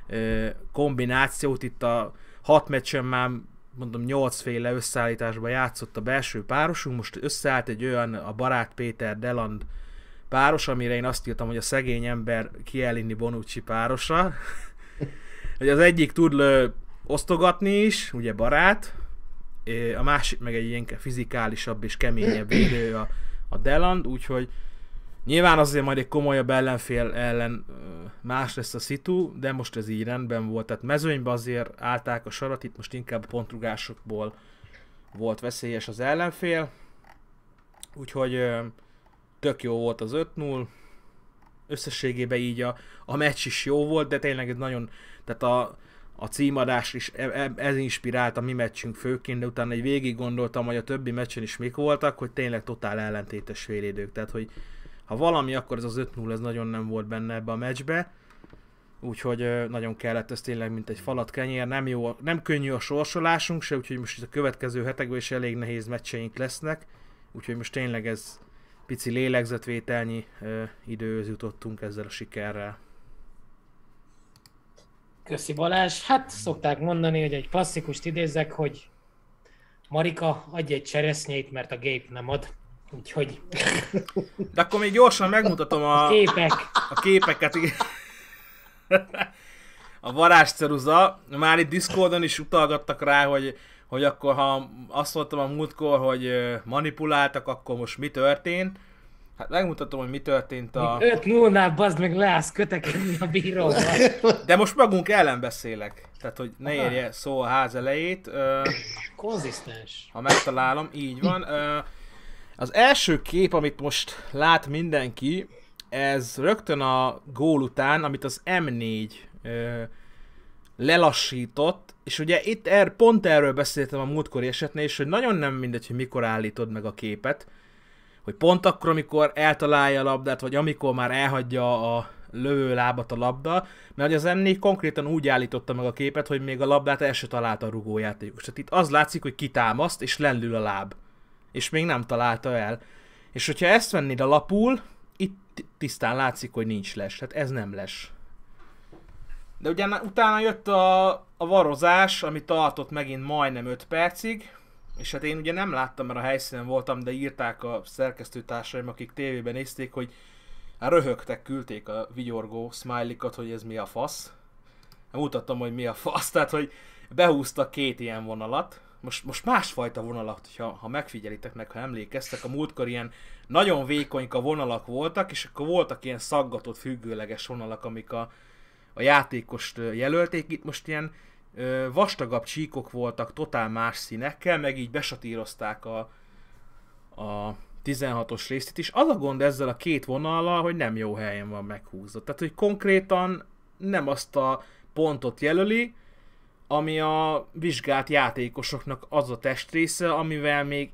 kombinációt, itt a 6 meccsen már mondom 8 féle összeállításban játszott a belső párosunk, most összeállt egy olyan a Barát Péter Deland páros, amire én azt írtam, hogy a szegény ember Chiellini Bonucci párosa, hogy az egyik tud osztogatni is, ugye Barát, a másik meg egy ilyen fizikálisabb és keményebb védő a Deland, úgyhogy nyilván azért majd egy komolyabb ellenfél ellen más lesz a szitu, de most ez így rendben volt. Tehát mezőnyben azért állták a sarat, itt most inkább a pontrugásokból volt veszélyes az ellenfél. Úgyhogy tök jó volt az 5-0. Összességében így a meccs is jó volt, de tényleg ez nagyon, tehát a címadás is ez inspirált a mi meccsünk főként, de utána egy végig gondoltam, hogy a többi meccsen is mik voltak, hogy tényleg totál ellentétes félidők. Tehát, hogy ha valami, akkor ez az 5-0 ez nagyon nem volt benne ebbe a meccsbe. Úgyhogy nagyon kellett, ez tényleg mint egy falat kenyér, nem könnyű a sorsolásunk se, úgyhogy most a következő hetekben is elég nehéz meccseink lesznek. Úgyhogy most tényleg ez pici lélegzetvételnyi időhöz jutottunk ezzel a sikerrel. Köszi Balázs. Hát szokták mondani, hogy egy klasszikust idézzek, hogy Marika, adj egy cseresznyét, mert a gép nem ad. Úgyhogy... De akkor még gyorsan megmutatom a képeket. A varázsceruza. Már itt Discordon is utalgattak rá, hogy akkor ha azt mondtam a múltkor, hogy manipuláltak, akkor most mi történt. Hát megmutatom, hogy mi történt a... 5-0-nál bazd meg leállsz kötekedni a bíróval. De most magunk ellen beszélek. Tehát, hogy ne érje szó a ház elejét. Konzisztens. Ha megtalálom, így van. Az első kép, amit most lát mindenki, ez rögtön a gól után, amit az M4 lelassított, és ugye itt pont erről beszéltem a múltkori esetnél, és hogy nagyon nem mindegy, hogy mikor állítod meg a képet, hogy pont akkor, amikor eltalálja a labdát, vagy amikor már elhagyja lövőlábat a labda, mert az M4 konkrétan úgy állította meg a képet, hogy még a labdát el se találta a rugójátékos. Tehát itt az látszik, hogy kitámaszt, és lendül a láb. És még nem találta el. És hogyha ezt vennéd alapul, itt tisztán látszik, hogy nincs les. Tehát ez nem les. De ugye utána jött a varozás, ami tartott megint majdnem 5 percig, és hát én ugye nem láttam, mert a helyszínen voltam, de írták a szerkesztőtársaim, akik tévében nézték, hogy hát röhögtek, küldték a vigyorgó smiley-kat, hogy ez mi a fasz. Mutattam, hogy mi a fasz, tehát hogy behúztak 2 ilyen vonalat. Most másfajta vonalat, ha megfigyelitek meg, ha emlékeztek, a múltkor ilyen nagyon vékonyka vonalak voltak, és akkor voltak ilyen szaggatott, függőleges vonalak, amik a játékost jelölték. Itt most ilyen vastagabb csíkok voltak, totál más színekkel, meg így besatírozták a 16-os részt is. Az a gond ezzel a 2 vonallal, hogy nem jó helyen van meghúzott. Tehát, hogy konkrétan nem azt a pontot jelöli, ami a vizsgált játékosoknak az a testrésze, amivel még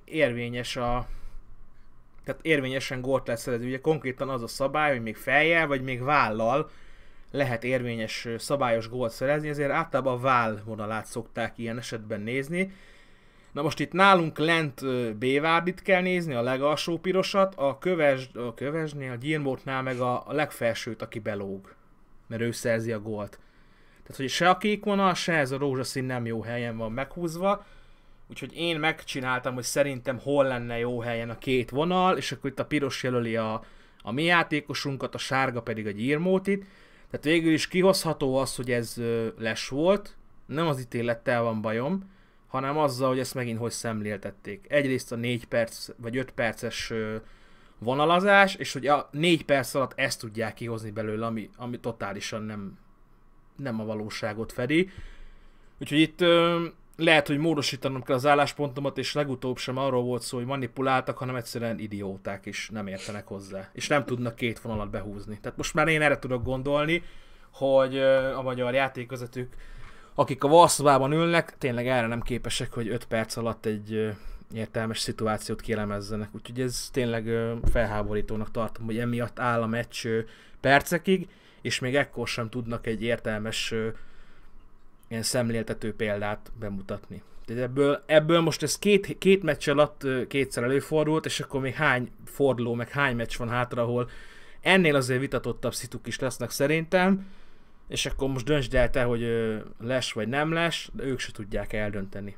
tehát érvényesen gólt lehet szerezni. Ugye konkrétan az a szabály, hogy még fejjel, vagy még vállal lehet érvényes szabályos gólt szerezni, ezért általában a vállvonalát szokták ilyen esetben nézni. Na most itt nálunk lent B-várdit kell nézni, a legalsó pirosat, a kövesnél, a gyírmótnál meg a legfelsőt, aki belóg, mert ő szerzi a gólt. Tehát, hogy se a kék vonal, se ez a rózsaszín nem jó helyen van meghúzva, úgyhogy én megcsináltam, hogy szerintem hol lenne jó helyen a 2 vonal, és akkor itt a piros jelöli a mi játékosunkat, a sárga pedig a gyírmótit. Tehát végül is kihozható az, hogy ez les volt, nem az ítélettel van bajom, hanem azzal, hogy ezt megint hogy szemléltették. Egyrészt a 4 perc vagy 5 perces vonalazás, és hogy a 4 perc alatt ezt tudják kihozni belőle, ami totálisan nem a valóságot fedi. Úgyhogy itt lehet, hogy módosítanom kell az álláspontomat, és legutóbb sem arról volt szó, hogy manipuláltak, hanem egyszerűen idióták, és nem értenek hozzá. És nem tudnak 2 vonalat behúzni. Tehát most már én erre tudok gondolni, hogy a magyar játékvezetők, akik a Varszavában ülnek, tényleg erre nem képesek, hogy 5 perc alatt egy értelmes szituációt kielemezzenek. Úgyhogy ez tényleg felháborítónak tartom, hogy emiatt áll a meccs percekig, és még ekkor sem tudnak egy értelmes ilyen szemléltető példát bemutatni. Tehát ebből most ez két meccs alatt kétszer előfordult, és akkor még hány forduló, meg hány meccs van hátra, ahol ennél azért vitatottabb szituk is lesznek szerintem, és akkor most döntsd el te, hogy les vagy nem les, de ők se tudják eldönteni.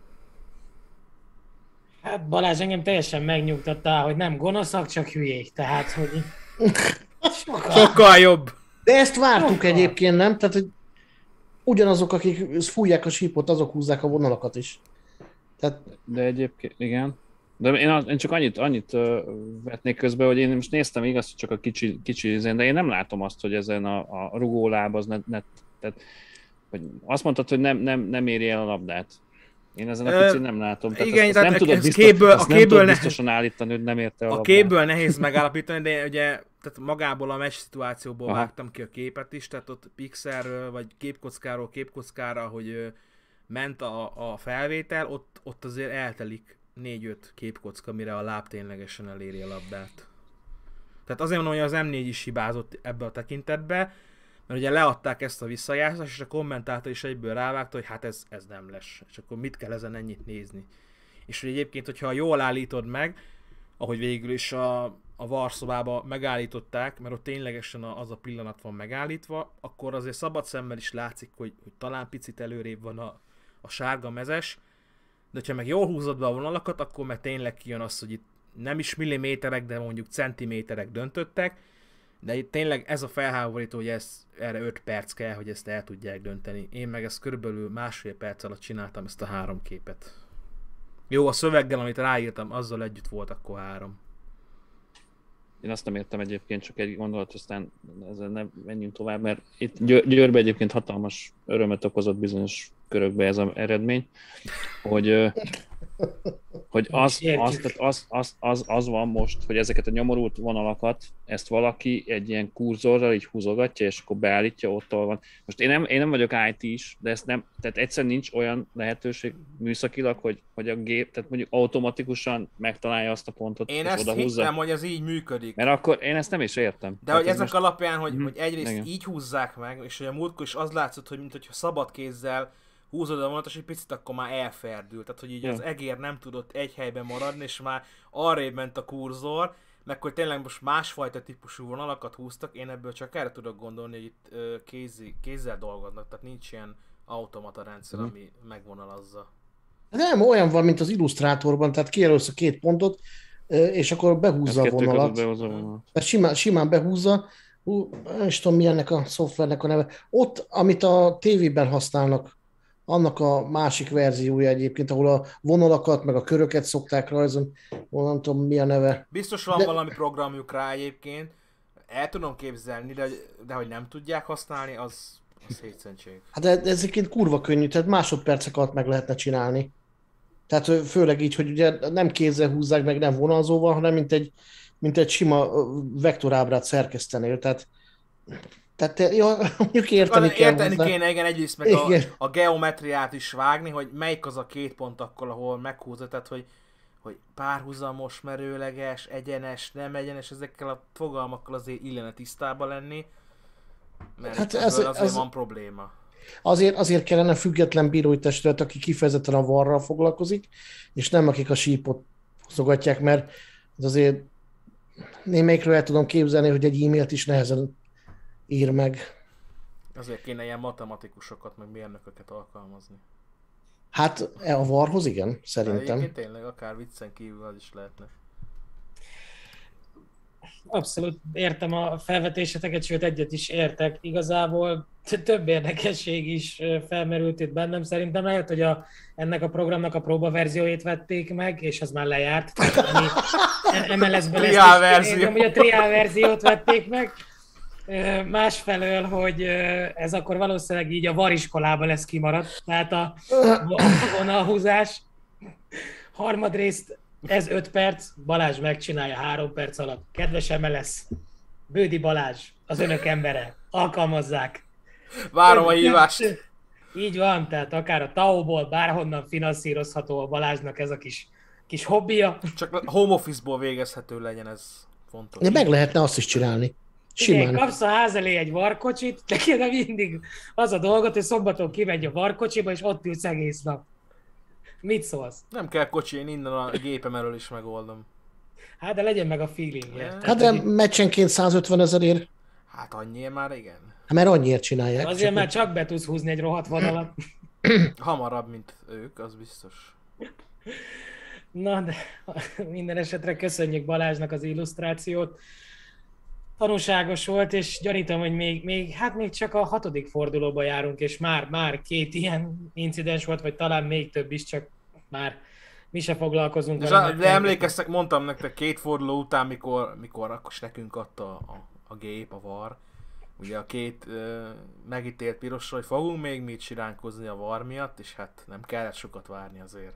Hát Balázs, engem teljesen megnyugtatta, hogy nem gonoszak, csak hülyék. Tehát, hogy sokkal jobb! De ezt vártuk egyébként, nem? Tehát, hogy ugyanazok, akik fújják a sípot, azok húzzák a vonalakat is. Tehát... De egyébként, igen. De én csak annyit vetnék közbe, hogy én most néztem, igaz, hogy csak a kicsi de én nem látom azt, hogy ezen a rugóláb az tehát, hogy azt mondtad, hogy nem éri el a labdát. Én ezen a kicsit nem látom. Tehát igen, ezt nem tudod biztosan állítani, hogy nem érte a labdát. A képből nehéz megállapítani, de ugye tehát magából a meccs szituációból vágtam ki a képet is, tehát ott pixelről, vagy képkockáról képkockára, hogy ment a felvétel, ott azért eltelik 4-5 képkocka, mire a láb ténylegesen eléri a labdát. Tehát azért mondom, hogy az M4 is hibázott ebbe a tekintetbe, mert ugye leadták ezt a visszajátszást, és a kommentátor is egyből rávágta, hogy hát ez nem lesz. És akkor mit kell ezen ennyit nézni? És hogy egyébként, hogyha jól állítod meg, ahogy végül is a Varszavában megállították, mert ott ténylegesen az a pillanat van megállítva, akkor azért szabad szemmel is látszik, hogy talán picit előrébb van a sárga mezes, de ha meg jól húzod be a vonalakat, akkor meg tényleg kijön az, hogy itt nem is milliméterek, de mondjuk centiméterek döntöttek, de itt tényleg ez a felháborító, hogy erre 5 perc kell, hogy ezt el tudják dönteni. Én meg ezt körülbelül 1,5 perc alatt csináltam ezt a 3 képet. Jó, a szöveggel, amit ráírtam, azzal együtt volt akkor 3. Én azt nem értem egyébként, csak egy gondolat, aztán ezzel nem menjünk tovább, mert itt Győrbe egyébként hatalmas örömet okozott bizonyos körökbe ez az eredmény, hogy Hogy Most értjük. az van most, hogy ezeket a nyomorult vonalakat, ezt valaki egy ilyen kurzorral így húzogatja, és akkor beállítja ott, ahol van. Most én nem vagyok IT-s, de ezt nem, tehát egyszerűen nincs olyan lehetőség műszakilag, hogy a gép, tehát mondjuk automatikusan megtalálja azt a pontot, Én és ezt odahúzza. hittem, hogy ez így működik. Mert akkor én ezt nem is értem. De Tehát hogy ez ezek most... alapján, hogy egyrészt igen. így húzzák meg, és hogy a múltkor is az látszott, hogy mintha szabad kézzel húzod a vonatot, és egy picit akkor már elferdült. Tehát, hogy így az egér nem tudott egy helyben maradni, és már arrébb ment a kurzor, meg hogy tényleg most másfajta típusú vonalakat húztak, én ebből csak erre tudok gondolni, hogy itt kézzel dolgoznak, tehát nincs ilyen automata rendszer, ami megvonalazza. Nem, olyan van, mint az Illustratorban, tehát kijelölsz a két pontot, és akkor behúzza a vonalat. Tehát simán behúzza. Nem is tudom, mi ennek a szoftvernek a neve. Ott, amit a tévében használnak, annak a másik verziója egyébként, ahol a vonalakat, meg a köröket szokták rajzolni, nem tudom, mi a neve. Biztos van valami programjuk rá egyébként, el tudom képzelni, de hogy nem tudják használni, az hétszentség. Hát ez egyébként kurva könnyű, tehát másodpercek alatt meg lehetne csinálni. Tehát főleg így, hogy ugye nem kézzel húzzák meg, nem vonalzóval, hanem mint egy sima vektorábrát szerkesztenél. Tehát mondjuk érteni kéne, igen, egyrészt meg a geometriát is vágni, hogy melyik az a két pont akkor, ahol meghúzza, tehát hogy párhuzamos, merőleges, egyenes, nem egyenes, ezekkel a fogalmakkal azért illene tisztában lenni, mert hát azért van probléma. Azért kellene független bírói testület, aki kifejezetten a varral foglalkozik, és nem akik a sípot húzogatják, mert azért némelyikről el tudom képzelni, hogy egy e-mailt is nehezen ír meg. Azért kéne ilyen matematikusokat, meg mérnököket alkalmazni. Hát a varhoz igen, szerintem. Egyébként tényleg akár viccen kívül az is lehetne. Abszolút értem a felvetéseteket, sőt egyet is értek. Igazából több érdekesség is felmerült itt bennem. Szerintem lehet, hogy ennek a programnak a próbaverziójét vették meg, és az már lejárt. MLS-ben a triál verziót vették meg. Másfelől, hogy ez akkor valószínűleg így a variskolában lesz kimaradt. Tehát a vonalhúzás. Harmadrészt ez 5 perc, Balázs megcsinálja 3 perc alatt. Kedves MLS, Bődi Balázs, az önök embere, alkalmazzák. Várom a hívást. Így van, tehát akár a TAO-ból, bárhonnan finanszírozható a Balázsnak ez a kis hobbija. Csak home office-ból végezhető legyen, ez fontos. De meg lehetne azt is csinálni. Simán. Igen, kapsz a ház elé egy varkocsit, de mindig az a dolgot, hogy szombaton kimegy a varkocsiba, és ott ülsz egész nap. Mit szólsz? Nem kell kocsi, én innen a gépem elől is megoldom. Hát de legyen meg a feelingje. Hát de meccsenként 150 000-ért. Hát annyiért már igen. Hát mert annyiért csinálják. Azért már csak be tudsz húzni egy rohadt vonalat. Hamarabb, mint ők, az biztos. Na, de minden esetre köszönjük Balázsnak az illusztrációt. Tanúságos volt, és gyanítom, hogy még csak a 6. fordulóba járunk, és már 2 ilyen incidens volt, vagy talán még több is, csak már mi se foglalkozunk. De emlékeztek, mondtam nektek 2 forduló után, mikor akkor nekünk adta a gép, a VAR, ugye a 2 megítélt pirosra, hogy fogunk még mit siránkozni a VAR miatt, és hát nem kellett sokat várni azért.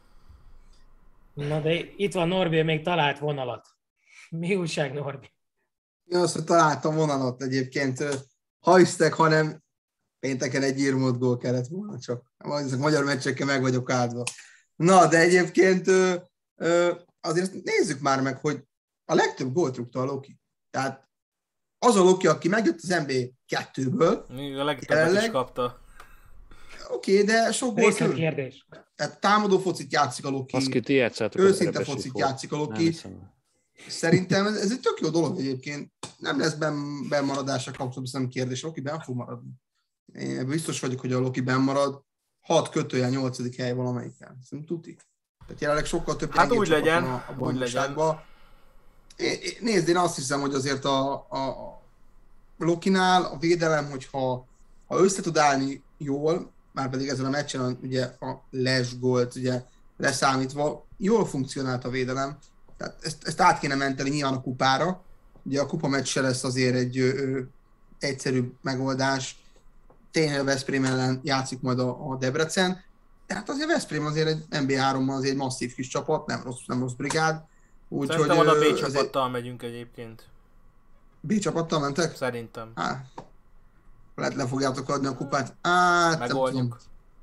Na de itt van Norbi, még talált vonalat. Mi újság, Norbi? Én azt, hogy találtam vonalat egyébként. Ha hisztek, hanem pénteken egy írmót gól kellett volna csak. Ezek magyar meccsekkel meg vagyok áldva. Na, de egyébként azért nézzük már meg, hogy a legtöbb gólt rúgta a Loki. Tehát az a Loki, aki megjött az NB2-ből. A legtöbbet is kapta. Oké, de sok gólt lő. Kérdés. Tehát támadó focit játszik a Loki. Azt ki játszátok. Őszinte focit játszik a Loki. Szerintem ez egy tök jó dolog egyébként. Nem lesz bennmaradása kapcsolatban, nem kérdés. Loki benn fog maradni. Én biztos vagyok, hogy a Loki benn marad. 6/8. hely valamelyiken. Szerintem tuti. Tehát jelenleg sokkal több hát úgy legyen. A bajnokságban. Nézd, én azt hiszem, hogy azért a Lokinál a védelem, hogyha össze tud állni jól, már pedig ezen a meccsen ugye a Les gólt ugye leszámítva, jól funkcionált a védelem. Tehát ezt át kéne menteni nyilván a kupára. Ugye a kupa meccs se lesz azért egy egyszerűbb megoldás. Tényleg a Veszprém ellen játszik majd a Debrecen, Hát azért Veszprém azért egy NB3-ban azért egy masszív kis csapat, nem rossz brigád. Szerintem oda B csapattal megyünk egyébként. B csapattal mentek? Szerintem. Hát, lehet le fogjátok adni a kupát. Megoldjuk.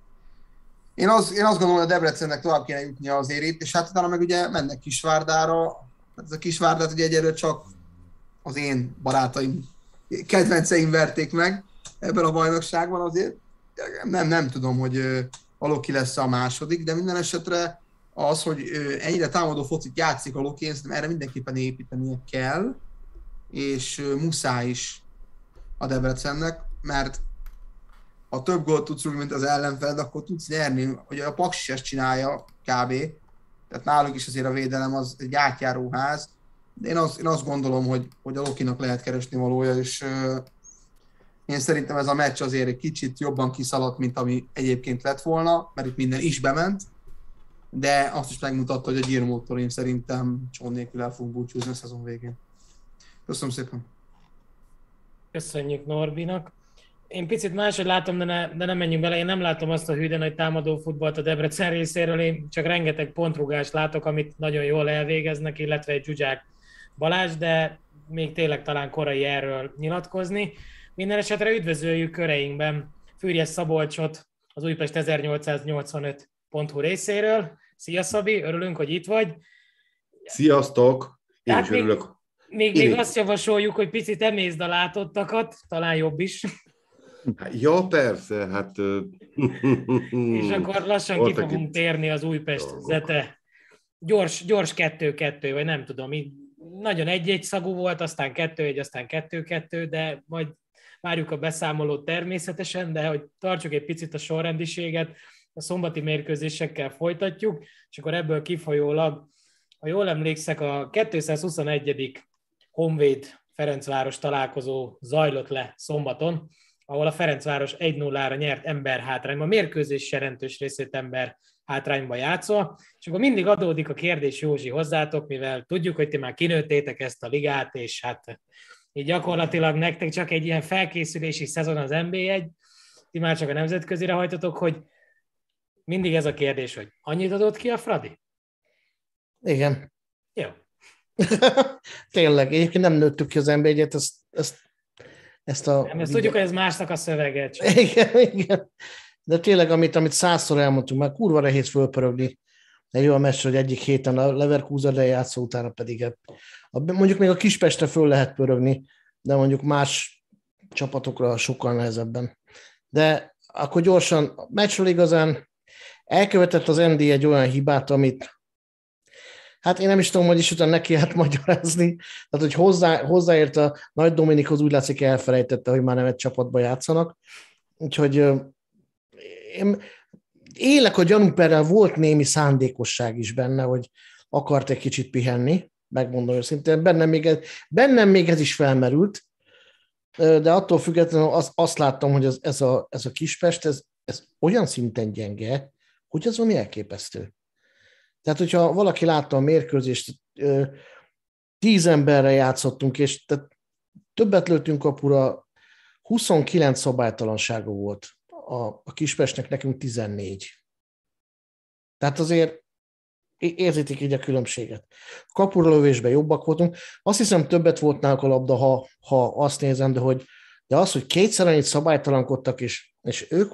Én azt gondolom, hogy a Debrecennek tovább kéne jutnia azért itt, és hát utána meg ugye mennek Kisvárdára. Ez a Kisvárdát ugye egyelőre csak az én barátaim, kedvenceim verték meg ebben a bajnokságban azért. Nem tudom, hogy a Loki lesz a második, de minden esetre az, hogy ennyire támadó focit játszik a Loki, én szerintem erre mindenképpen építenie kell, és muszáj is a Debrecennek, mert ha több gólt tudsz rúgni, mint az ellenfeled, akkor tudsz nyerni. Ugye a Paks is ezt csinálja kb. Tehát náluk is azért a védelem az egy átjáróház. De én azt gondolom, hogy a Lokinak lehet keresni valója, és én szerintem ez a meccs azért egy kicsit jobban kiszaladt, mint ami egyébként lett volna, mert itt minden is bement, de azt is megmutatta, hogy a Gyirmótól én szerintem csón nélkül el fogunk búcsúzni a szezon végén. Köszönöm szépen! Köszönjük Norbinak. Én picit máshogy látom, de nem menjünk bele. Én nem látom azt a hű de nagy támadó futballt a Debrecen részéről, én csak rengeteg pontrúgást látok, amit nagyon jól elvégeznek, illetve egy Zsuzsák Balázs, de még tényleg talán korai erről nyilatkozni. Minden esetre üdvözöljük köreinkben Füriyes Szabolcsot, az Újpest 1885.hu részéről. Szia Szabi, örülünk, hogy itt vagy. Sziasztok! Én Tehát is örülök. Még azt javasoljuk, hogy picit emészd a látottakat, talán jobb is. Ja, persze, hát... És akkor lassan ki fogunk térni az Újpest Zete. Gyors 2-2, vagy nem tudom, nagyon egy-egy szagú volt, aztán 2-1, aztán 2-2, de majd várjuk a beszámolót természetesen, de hogy tartsuk egy picit a sorrendiséget, a szombati mérkőzésekkel folytatjuk, és akkor ebből kifolyólag, ha jól emlékszek, a 221. Honvéd Ferencváros találkozó zajlott le szombaton, ahol a Ferencváros 1-0-ra nyert ember hátrányban, a mérkőzés jelentős részét ember hátrányba játszva, és akkor mindig adódik a kérdés, Józsi, hozzátok, mivel tudjuk, hogy ti már kinőttétek ezt a ligát, és hát így gyakorlatilag nektek csak egy ilyen felkészülési szezon az NB1, ti már csak a nemzetközire hajtotok, hogy mindig ez a kérdés, hogy annyit adott ki a Fradi? Igen. Jó. Tényleg, egyébként nem nőttük ki az NB1-et, ezt a... Nem, ezt tudjuk, hogy ez másnak a szöveget. Igen. De tényleg, amit 100-szor elmondtunk, már kurva nehéz fölpörögni egy olyan meccsre, hogy egyik héten a Leverkusen játszó, utána pedig mondjuk még a Kispestre föl lehet pörögni, de mondjuk más csapatokra sokkal nehezebben. De akkor gyorsan, a meccsről igazán elkövetett az ND egy olyan hibát, amit hát én nem is tudom, hogy is utána neki lehet magyarázni. Tehát, hogy hozzáért a Nagy Dominikhoz, úgy látszik elfelejtette, hogy már nem egy csapatba játszanak. Úgyhogy én élek a gyanúperrel, volt némi szándékosság is benne, hogy akart egy kicsit pihenni, megmondom őszintén. Bennem még ez is felmerült, de attól függetlenül azt láttam, hogy ez a Kispest, ez olyan szinten gyenge, hogy az valami elképesztő. Tehát, hogyha valaki látta a mérkőzést, 10 emberrel játszottunk, és tehát többet lőttünk kapura, 29 szabálytalansága volt a Kispestnek, nekünk 14. Tehát azért érzitek így a különbséget. Kapura lövésben jobbak voltunk. Azt hiszem, többet volt náluk a labda, ha azt nézem, de az, hogy kétszer annyit szabálytalankodtak, és ők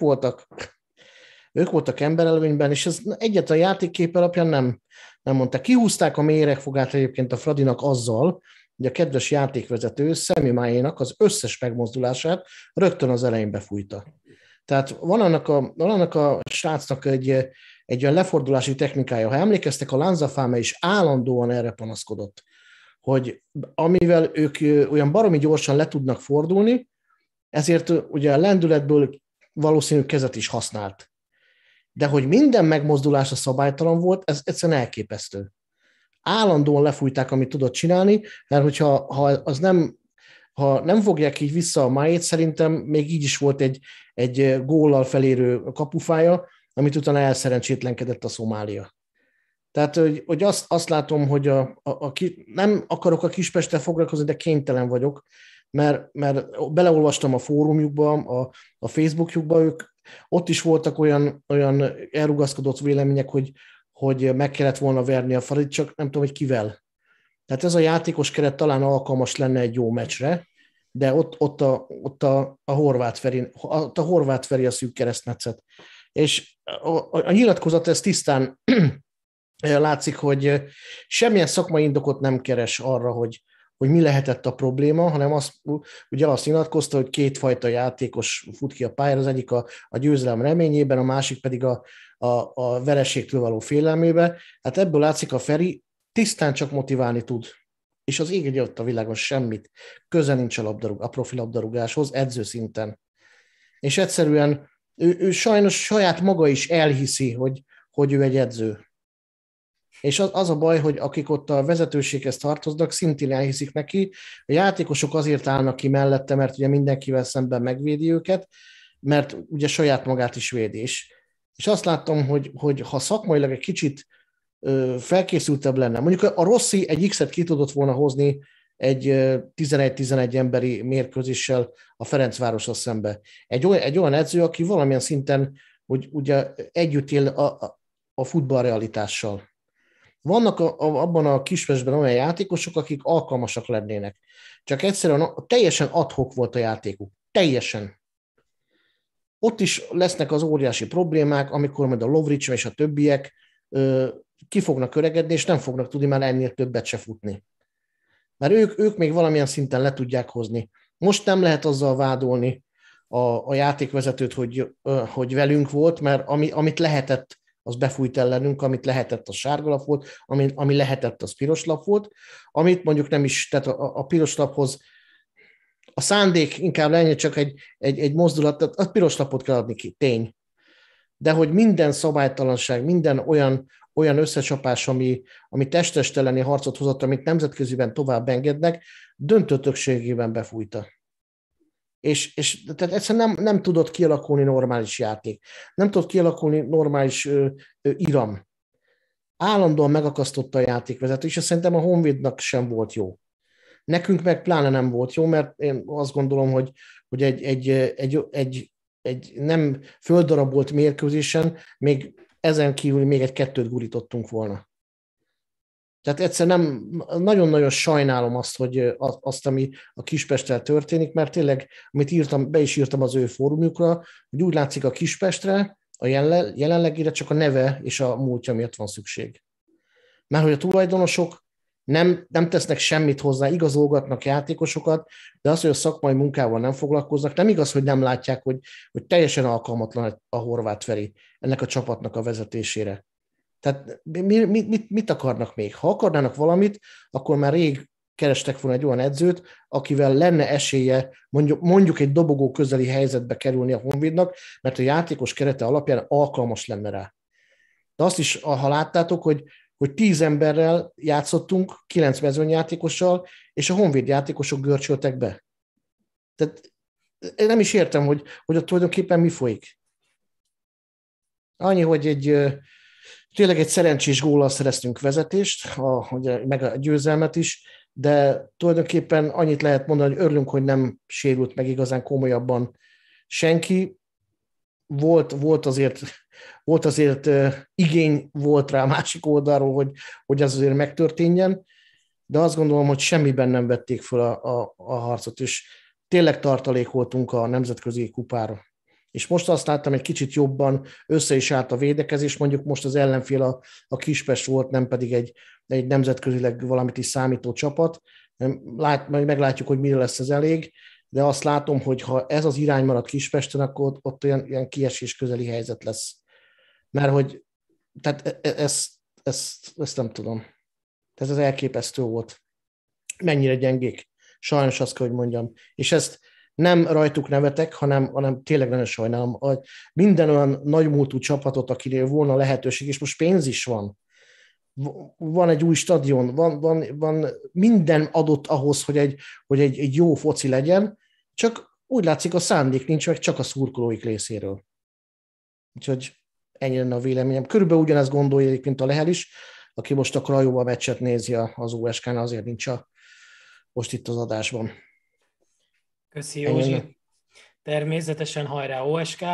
voltak emberelőnyben, és ez egyetlen játékkép alapján nem mondták. Kihúzták a méregfogát egyébként a Fradinak azzal, hogy a kedves játékvezető Szemi Májénak az összes megmozdulását rögtön az elején befújta. Tehát van annak a srácnak egy olyan lefordulási technikája. Ha emlékeztek, a Lanzafame is állandóan erre panaszkodott, hogy amivel ők olyan baromi gyorsan le tudnak fordulni, ezért ugye a lendületből valószínű kezet is használt. De hogy minden megmozdulása szabálytalan volt, ez egyszerűen elképesztő. Állandóan lefújták, amit tudott csinálni, mert ha nem fogják így vissza a májét, szerintem még így is volt egy góllal felérő kapufája, amit utána elszerencsétlenkedett a Szomália. Tehát, hogy azt látom, hogy nem akarok a Kispesttel foglalkozni, de kénytelen vagyok, mert beleolvastam a fórumjukba, a Facebookjukba, ott is voltak olyan elrugaszkodott vélemények, hogy meg kellett volna verni a Farit, csak nem tudom, hogy kivel. Tehát ez a játékos keret talán alkalmas lenne egy jó meccsre, de ott a horvát veri a szűk keresztmetszet. És a nyilatkozat ez tisztán látszik, hogy semmilyen szakmai indokot nem keres arra, hogy mi lehetett a probléma, hanem azt nyilatkozta, hogy kétfajta játékos fut ki a pályára, az egyik a győzelem reményében, a másik pedig a vereségtől való félelmébe. Hát ebből látszik, a Feri tisztán csak motiválni tud. És az ég ott a világon semmit. Köze nincs a profi labdarúgáshoz, edzőszinten. És egyszerűen ő sajnos saját maga is elhiszi, hogy ő egy edző. És az a baj, hogy akik ott a vezetőséghez tartoznak, szintén elhiszik neki. A játékosok azért állnak ki mellette, mert ugye mindenkivel szemben megvédi őket, mert ugye saját magát is védi. És azt láttam, hogy ha szakmailag egy kicsit felkészültebb lenne, mondjuk a Rossi egy X-et ki tudott volna hozni egy 11-11 emberi mérkőzéssel a Ferencvárosra szembe. Egy olyan edző, aki valamilyen szinten hogy ugye együtt él a futballrealitással. Vannak abban a Kispestben olyan játékosok, akik alkalmasak lennének. Csak egyszerűen teljesen ad-hoc volt a játékuk. Teljesen. Ott is lesznek az óriási problémák, amikor majd a Lovric és a többiek ki fognak öregedni, és nem fognak tudni már ennél többet se futni. Mert ők még valamilyen szinten le tudják hozni. Most nem lehet azzal vádolni a játékvezetőt, hogy velünk volt, mert amit lehetett, az befújt ellenünk, amit lehetett, az sárgalap volt, ami lehetett, az piros lap volt, amit mondjuk nem is, tehát a piros laphoz a szándék inkább lenne csak egy mozdulat, a piros lapot kell adni ki, tény. De hogy minden szabálytalanság, minden olyan összecsapás, ami test elleni harcot hozott, amit nemzetköziben tovább engednek, döntő többségében befújta. És tehát egyszerűen nem tudott kialakulni normális játék. Nem tudott kialakulni normális iram. Állandóan megakasztotta a játékvezető, és szerintem a Honvédnak sem volt jó. Nekünk meg pláne nem volt jó, mert én azt gondolom, hogy egy nem földdarabolt mérkőzésen még ezen kívül még egy-kettőt gurítottunk volna. Tehát egyszerűen nagyon-nagyon sajnálom azt, ami a Kispesttel történik, mert tényleg, amit be is írtam az ő fórumjukra, hogy úgy látszik a Kispestre, a jelenlegére csak a neve és a múltja miatt van szükség. Mert hogy a tulajdonosok nem tesznek semmit hozzá, igazolgatnak játékosokat, de az, hogy a szakmai munkával nem foglalkoznak, nem igaz, hogy nem látják, hogy teljesen alkalmatlan a Horváth Feri ennek a csapatnak a vezetésére. Tehát mit akarnak még? Ha akarnának valamit, akkor már rég kerestek volna egy olyan edzőt, akivel lenne esélye mondjuk egy dobogó közeli helyzetbe kerülni a Honvédnak, mert a játékos kerete alapján alkalmas lenne rá. De azt is, ha láttátok, hogy 10 emberrel játszottunk, 9 mezőnyjátékossal, és a Honvéd játékosok görcsöltek be. Tehát én nem is értem, hogy ott tulajdonképpen mi folyik. Annyi, hogy tényleg egy szerencsés góllal szereztünk vezetést, meg a győzelmet is, de tulajdonképpen annyit lehet mondani, hogy örülünk, hogy nem sérült meg igazán komolyabban senki. Volt azért igény volt rá a másik oldalról, hogy ez azért megtörténjen, de azt gondolom, hogy semmiben nem vették fel a harcot, és tényleg tartalékoltunk a nemzetközi kupára. És most azt láttam, egy kicsit jobban össze is állt a védekezés, mondjuk most az ellenfél a Kispest volt, nem pedig egy nemzetközileg valamit is számító csapat. Majd meglátjuk, hogy mire lesz ez elég, de azt látom, hogy ha ez az irány marad Kispesten, akkor ott olyan kiesés közeli helyzet lesz. Mert hogy tehát ezt nem tudom. Ez az elképesztő volt. Mennyire gyengék. Sajnos azt kell, hogy mondjam. És ezt nem rajtuk nevetek, hanem tényleg nagyon sajnálom. Minden olyan nagymúltú csapatot, akinél volna lehetőség, és most pénz is van. Van egy új stadion, van minden adott ahhoz, hogy egy jó foci legyen, csak úgy látszik, a szándék nincs meg, csak a szurkolóik részéről. Úgyhogy ennyi lenne a véleményem. Körülbelül ugyanezt gondolja, mint a Lehel is, aki most a Krajóba meccset nézi az OSK-nál, azért nincs most itt az adásban. Köszi, Józsi. Természetesen hajrá OSK.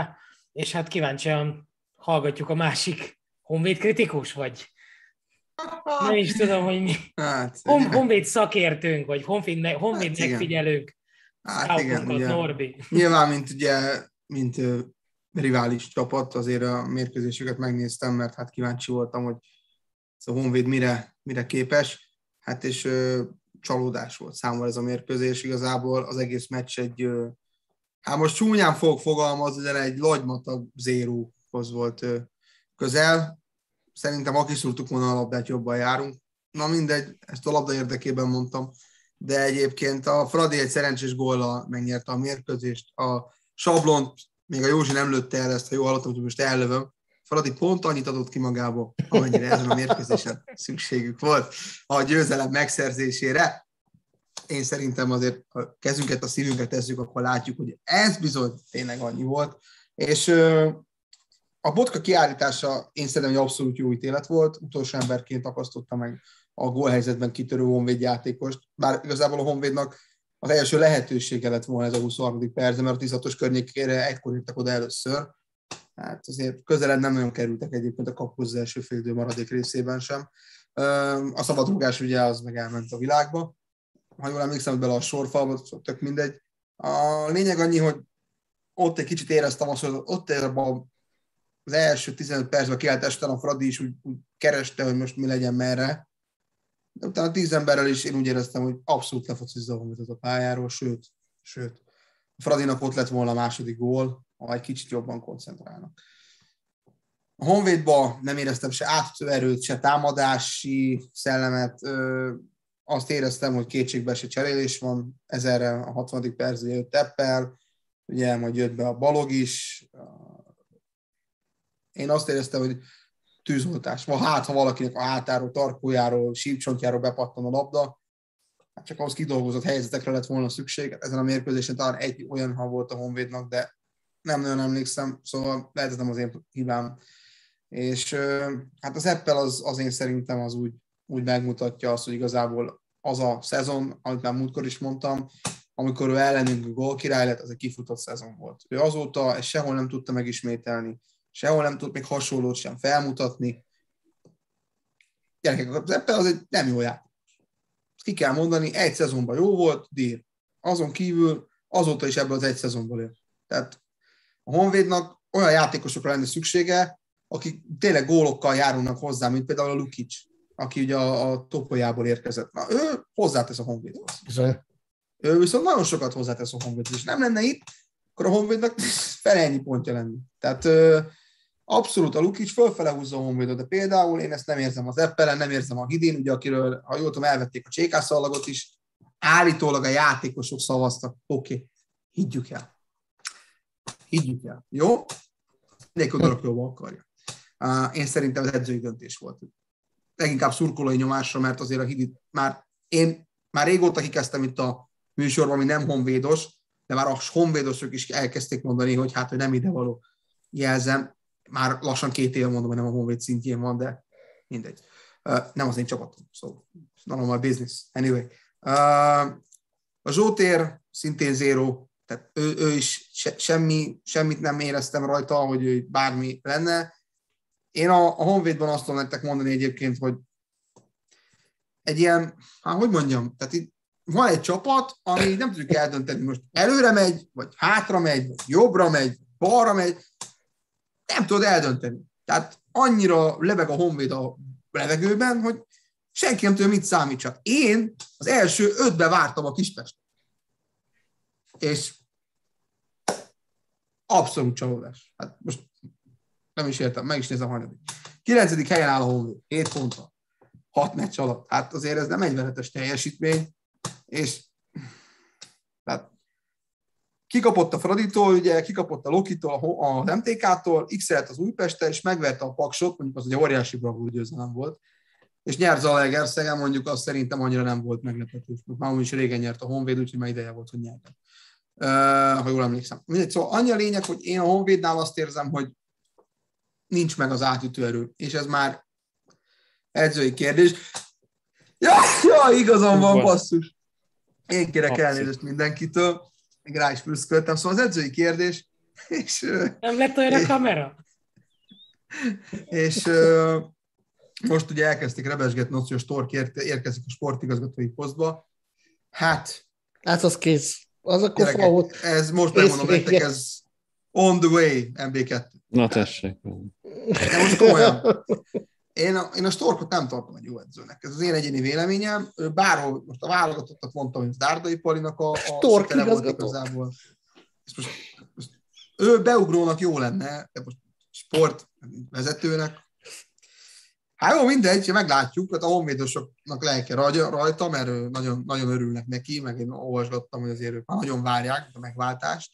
És hát kíváncsian hallgatjuk a másik Honvéd kritikus, vagy nem is tudom, hogy mi. Hát, Honvéd szakértőnk, vagy Honvéd hát megfigyelőnk. Hát igen, ugye, Norbi. nyilván, mint rivális csapat, azért a mérkőzéseket megnéztem, mert hát kíváncsi voltam, hogy ez a Honvéd mire képes. Hát és csalódás volt számomra ez a mérkőzés. Igazából az egész meccs hát most csúnyán fogok fogalmazni, de egy lagymatag zéróhoz volt közel. Szerintem ha kiszúrtuk volna a labdát, jobban járunk. Na mindegy, ezt a labda érdekében mondtam. De egyébként a Fradi egy szerencsés góllal megnyerte a mérkőzést. A sablont még a Józsi nem lőtte el, ezt ha jól hallottam, hogy most ellövöm. Fradi pont annyit adott ki magába, amennyire ezen a mérkőzésen szükségük volt a győzelem megszerzésére. Én szerintem azért, ha kezünket a szívünkre tesszük, akkor látjuk, hogy ez bizony tényleg annyi volt. És a Botka kiállítása én szerintem egy abszolút jó ítélet volt. Utolsó emberként akasztotta meg a gólhelyzetben kitörő Honvéd játékost. Bár igazából a Honvédnak az első lehetősége lett volna ez a 23. perc, mert a 16-os környékére egykor jöttek oda először. Hát azért közelebb nem nagyon kerültek egyébként a kapuhoz az első fél idő maradék részében sem. A szabadrúgás ugye az meg elment a világba. Ha jól emlékszem, bele a sorfalba, tök mindegy. A lényeg annyi, hogy ott egy kicsit éreztem azt, hogy ott az első 15 percben kiállt este a Fradi is úgy kereste, hogy most mi legyen merre. De utána 10 emberrel is én úgy éreztem, hogy abszolút lefocizza a Honvédot a pályáról, sőt, a Fradinak ott lett volna a második gól, ha egy kicsit jobban koncentrálnak. A Honvédban nem éreztem se átütő erőt, se támadási szellemet. Azt éreztem, hogy kétségbeesett cserélés van, ezerre a 60. percben jött Teppel, ugye majd jött be a Balog is. Én azt éreztem, hogy tűzoltás van. Hát, ha valakinek a hátáról, tarkójáról, sípcsontjáról bepattan a labda, hát csak ahhoz kidolgozott helyzetekre lett volna szükség. Ezen a mérkőzésen talán egy olyan volt a Honvédnak, de nem nagyon emlékszem, szóval lehet, ez nem az én hibám. És hát az Eppel az én szerintem az úgy megmutatja azt, hogy igazából az a szezon, amit már múltkor is mondtam, amikor ő ellenünk gólkirály lett, az egy kifutott szezon volt. Ő azóta ezt sehol nem tudta megismételni, sehol nem tud még hasonlót sem felmutatni. Gyerekek, az Eppel az egy nem jó játék. Ezt ki kell mondani, egy szezonban jó volt, dír. Azon kívül azóta is ebből az egy szezonból él. Tehát a Honvédnak olyan játékosokra lenne szüksége, akik tényleg gólokkal járulnak hozzá, mint például a Lukic, aki ugye a Topolyából érkezett. Na, ő hozzátesz a Honvédhoz. Ő viszont nagyon sokat hozzátesz a Honvédhoz, és nem lenne itt, akkor a Honvédnak fele ennyi pontja lenne. Tehát abszolút a Lukic fölfele húzza a Honvédot, de például én ezt nem érzem az Eppelen, nem érzem a Hidin, ugye akiről, ha jól tudom, elvették a csékászallagot is, állítólag a játékosok szavaztak. Oké, higgyük el. Jó? Mindenki odarakja, jobban akarja. Én szerintem az edzői döntés volt. Leginkább szurkolói nyomásra, mert azért a Hidit én már régóta kikezdtem itt a műsorban, ami nem honvédos, de már a honvédosok is elkezdték mondani, hogy hát, hogy nem idevaló. Jelzem, már lassan 2 éve mondom, hogy nem a Honvéd szintjén van, de mindegy. Nem az én csapatom, szóval normal business. Anyway. A Zsótér szintén zéró, tehát ő is semmit nem éreztem rajta, hogy ő bármi lenne. Én a Honvédban azt tudom nektek mondani egyébként, hogy egy ilyen, hogy mondjam, tehát itt van egy csapat, ami nem tudjuk eldönteni, most előre megy, vagy hátra megy, vagy jobbra megy, balra megy, nem tudod eldönteni. Tehát annyira lebeg a Honvéd a levegőben, hogy senki nem tudja, mit számítsak. Én az első 5-be vártam a Kispestet. És abszolút csalódás. Hát most nem is értem, meg is nézem hanyadik. 9. helyen áll a Honvéd, 7 ponttal, 6 meccs alatt. Hát azért ez nem egy veretes teljesítmény, és hát kikapott a Fraditól, ugye, kikapott a Lokitól, az MTK-tól, x-elt az Újpesttel, és megverte a Paksot, mondjuk az ugye óriási bravúr győzelem volt, és nyert Zalaegerszegen, mondjuk azt szerintem annyira nem volt meglepetés. Már is régen nyert a Honvéd, úgyhogy már ideje volt, hogy nyerjen. Ha jól emlékszem. Szóval annyi a lényeg, hogy én a Honvédnál azt érzem, hogy nincs meg az átütő erő, és ez már edzői kérdés. Ja, igazam van, basszus. Én kérek elnézést mindenkitől, még rá is prüszköltem. Szóval az edzői kérdés, Nem lett olyan a kamera? És most ugye elkezdték rebesgetni, hogy a Stork érkezik a sportigazgatói posztba. Hát az kész. Az akkor gyerekek, volt. ez most megmondom nektek, ez on the way, MB2. Na tessék. De most komolyan. Én a Storkot nem tartom egy jó edzőnek. Ez az én egyéni véleményem. Bárhol, most a válogatottat mondtam, hogy Dárdai Palinak a Stork igazgató. igazából. Most ő beugrónak jó lenne, de most sportvezetőnek. Hát jó, mindegy, meglátjuk, hát a honvédosoknak lelke rajta, mert nagyon, nagyon örülnek neki, meg én olvasgattam, hogy azért ők már nagyon várják a megváltást.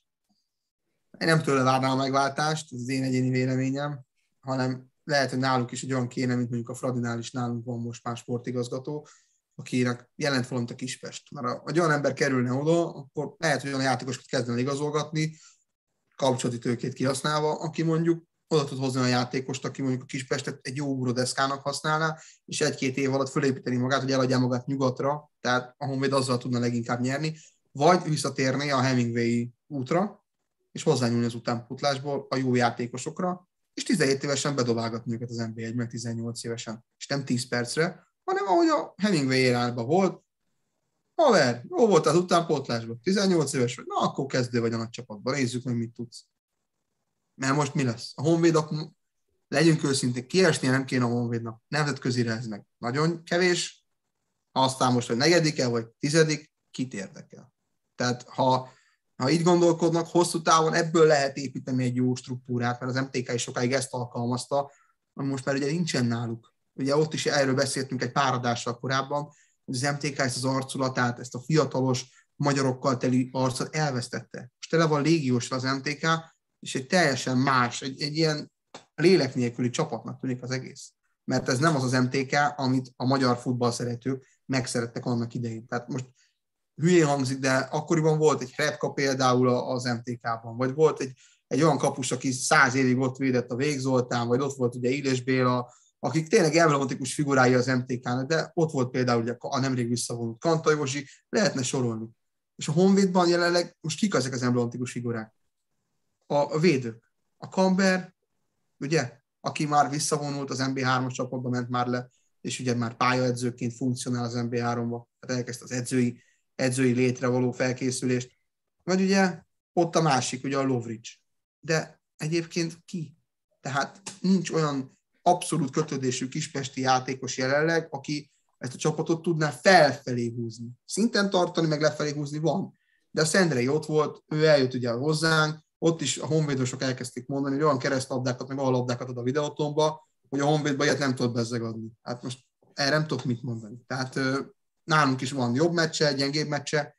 Én nem tőle várnám a megváltást, ez az én egyéni véleményem, hanem lehet, hogy náluk is egy olyan kéne, mint mondjuk a Fradinál is nálunk van most már sportigazgató, akinek jelent valamit a Kispest. Mert ha egy olyan ember kerülne oda, akkor lehet, hogy olyan játékosokat kezdene igazolgatni, kapcsolati tőkét kihasználva, aki mondjuk oda tud hozni a játékost, aki mondjuk a Kispestet egy jó ugródeszkának használná, és 1-2 év alatt fölépíteni magát, hogy eladja magát nyugatra, tehát a Honvéd azzal tudna leginkább nyerni, vagy visszatérni a Hemingway útra, és hozzányúlni az utánpótlásból a jó játékosokra, és 17 évesen bedobálgatni őket az NB1-ben 18 évesen, és nem 10 percre, hanem ahogy a Hemingway érában volt, haver, jó volt az utánpótlásban, 18 éves vagy, na akkor kezdő vagy a nagy csapatban, nézzük meg, mit tudsz. Mert most mi lesz? A Honvéd, akkor legyünk őszintén, kiesnie nem kéne a Honvédnak, nemzetközire ez meg nagyon kevés, aztán most, hogy 4. vagy 10., kit érdekel. Tehát ha így gondolkodnak, hosszú távon ebből lehet építeni egy jó struktúrát, mert az MTK is sokáig ezt alkalmazta, most már ugye nincsen náluk. Ugye ott is erről beszéltünk egy pár adással korábban, hogy az MTK ezt az arculatát, ezt a fiatalos magyarokkal teli arcot elvesztette. Most tele van légiósra az MTK, és egy teljesen más, egy ilyen lélek nélküli csapatnak tűnik az egész. Mert ez nem az az MTK, amit a magyar futballszeretők megszerettek annak idején. Tehát most hülyén hangzik, de akkoriban volt egy Hrepka például az MTK-ban, vagy volt egy olyan kapus, aki 100 évig ott védett, a Vég Zoltán, vagy ott volt ugye Éles Béla, akik tényleg emblematikus figurái az MTK-nak, de ott volt például ugye a nemrég visszavonult Kanta Józsi, lehetne sorolni. És a Honvédban jelenleg most kik ezek az emblematikus figurák? A védők. A Kamber, ugye, aki már visszavonult, az MB3-as csapatba ment már le, és ugye már pályaedzőként funkcionál az MB3-ba, tehát elkezdte az edzői létre való felkészülést. Vagy ugye ott a másik, ugye a Lovric. De egyébként ki? Tehát nincs olyan abszolút kötődésű kispesti játékos jelenleg, aki ezt a csapatot tudná felfelé húzni. Szinten tartani, meg lefelé húzni van. De a Szendrei ott volt, ő eljött ugye hozzánk, ott is a honvédosok elkezdték mondani, hogy olyan keresztlabdákat, meg alapdákat ad a videótomba, hogy a Honvédban ilyet nem tudod bezzegadni. Hát most erre nem tudok mit mondani. Tehát nálunk is van jobb meccse, gyengébb meccse,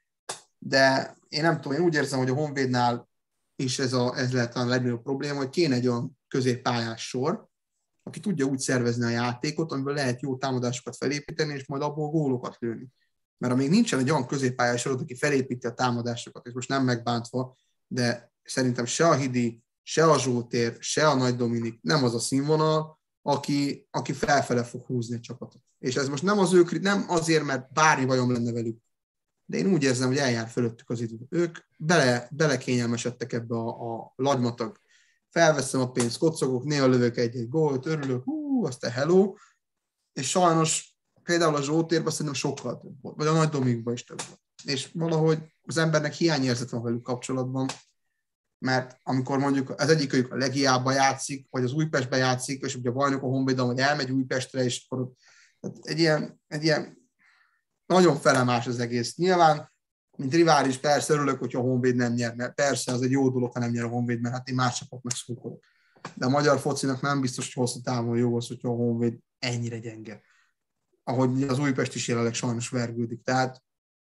de én nem tudom, én úgy érzem, hogy a Honvédnál is ez lehet a legnagyobb probléma, hogy kéne egy olyan középpályás sor, aki tudja úgy szervezni a játékot, amiből lehet jó támadásokat felépíteni, és majd abból gólokat lőni. Mert amíg nincsen egy olyan középpályás sorod, aki felépíti a támadásokat, és most nem megbántva, de szerintem se a Hidi, se a Zsótér, se a Nagy Dominik nem az a színvonal, aki felfele fog húzni a csapatot. És ez most nem azért, mert bármi bajom lenne velük, de én úgy érzem, hogy eljár fölöttük az idő. Ők belekényelmesedtek ebbe a lagymatag. Felveszem a pénzt, kocogok, néha lövök egy gólt, örülök, aztán hello, és sajnos például a Zsótérben szerintem sokkal több volt, vagy a Nagy Dominikban is több volt. És valahogy az embernek hiányérzet van velük kapcsolatban, mert amikor mondjuk az egyikőjük a Legiában játszik, vagy az Újpestben játszik, és ugye a bajnok a Honvédon, vagy elmegy Újpestre, és akkor egy ilyen nagyon felemás az egész. Nyilván, mint rivális, persze örülök, hogyha a Honvéd nem nyer, mert persze az egy jó dolog, ha nem nyer a Honvéd, mert hát én más csapatnak szurkolok. De a magyar focinak nem biztos, hogy hosszú távon jó az, hogyha a Honvéd ennyire gyenge. Ahogy az Újpest is jelenleg sajnos vergődik. Tehát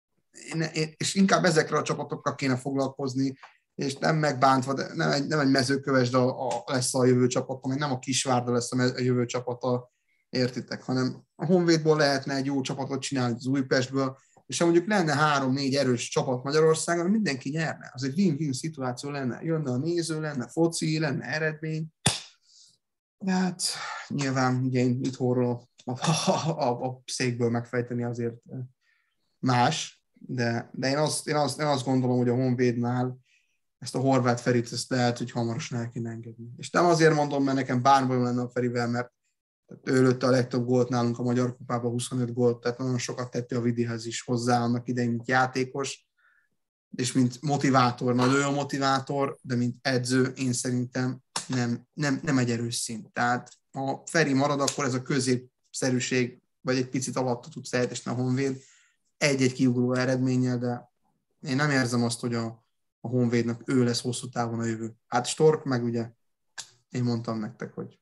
és inkább ezekre a csapatokkal kéne foglalkozni, és nem megbántva, de nem egy Mezőkövesd lesz a jövő csapata, meg nem a Kisvárda lesz a jövő csapata, értitek, hanem a Honvédból lehetne egy jó csapatot csinálni az Újpestből, és ha mondjuk lenne 3-4 erős csapat Magyarországon, mindenki nyerne. Az egy win-win szituáció lenne. Jönne a néző, lenne foci, lenne eredmény. De hát nyilván ugye én itthonról a székből megfejteni azért más, de én azt gondolom, hogy a Honvédnál ezt a Horváth Ferit, ezt lehet, hogy hamarosan el kéne engedni. És nem azért mondom, mert nekem bármilyen lenne a Ferivel, mert ő lőtte a legtöbb gólt nálunk a Magyar Kupában, 25 gólt, tehát nagyon sokat tette a Vidihez is hozzá annak idején, mint játékos, és mint motivátor, nagyon jó motivátor, de mint edző én szerintem nem egy erős szint. Tehát ha Feri marad, akkor ez a középszerűség, vagy egy picit alatta tud teljesíteni a Honvéd, egy-egy kiugró eredménnyel, de én nem érzem azt, hogy a Honvédnak ő lesz hosszú távon a jövő. Hát Stork meg ugye, én mondtam nektek, hogy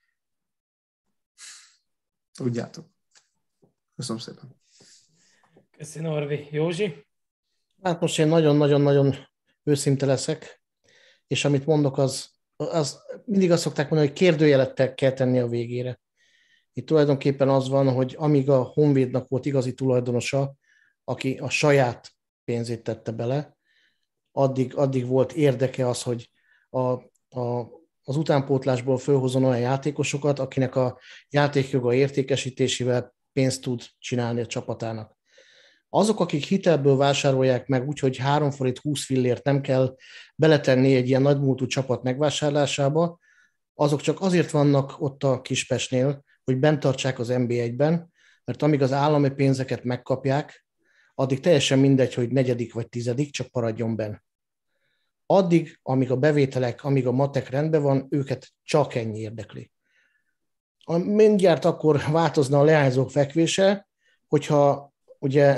tudjátok. Köszönöm szépen. Köszönöm, Norbi. Józsi? Hát most én nagyon-nagyon-nagyon őszinte leszek, és amit mondok, az mindig azt szokták mondani, hogy kérdőjelettel kell tenni a végére. Itt tulajdonképpen az van, hogy amíg a Honvédnak volt igazi tulajdonosa, aki a saját pénzét tette bele, addig volt érdeke az, hogy az utánpótlásból fölhozzon olyan játékosokat, akinek a játékjoga értékesítésével pénzt tud csinálni a csapatának. Azok, akik hitelből vásárolják meg úgy, hogy 3 forint 20 fillért nem kell beletenni egy ilyen nagymúltú csapat megvásárlásába, azok csak azért vannak ott a Kispestnél, hogy bent tartsák az NB1-ben, mert amíg az állami pénzeket megkapják, addig teljesen mindegy, hogy 4. vagy 10., csak maradjon benn. Addig, amíg a bevételek, amíg a matek rendben van, őket csak ennyi érdekli. Mindjárt akkor változna a leányzók fekvése, hogyha ugye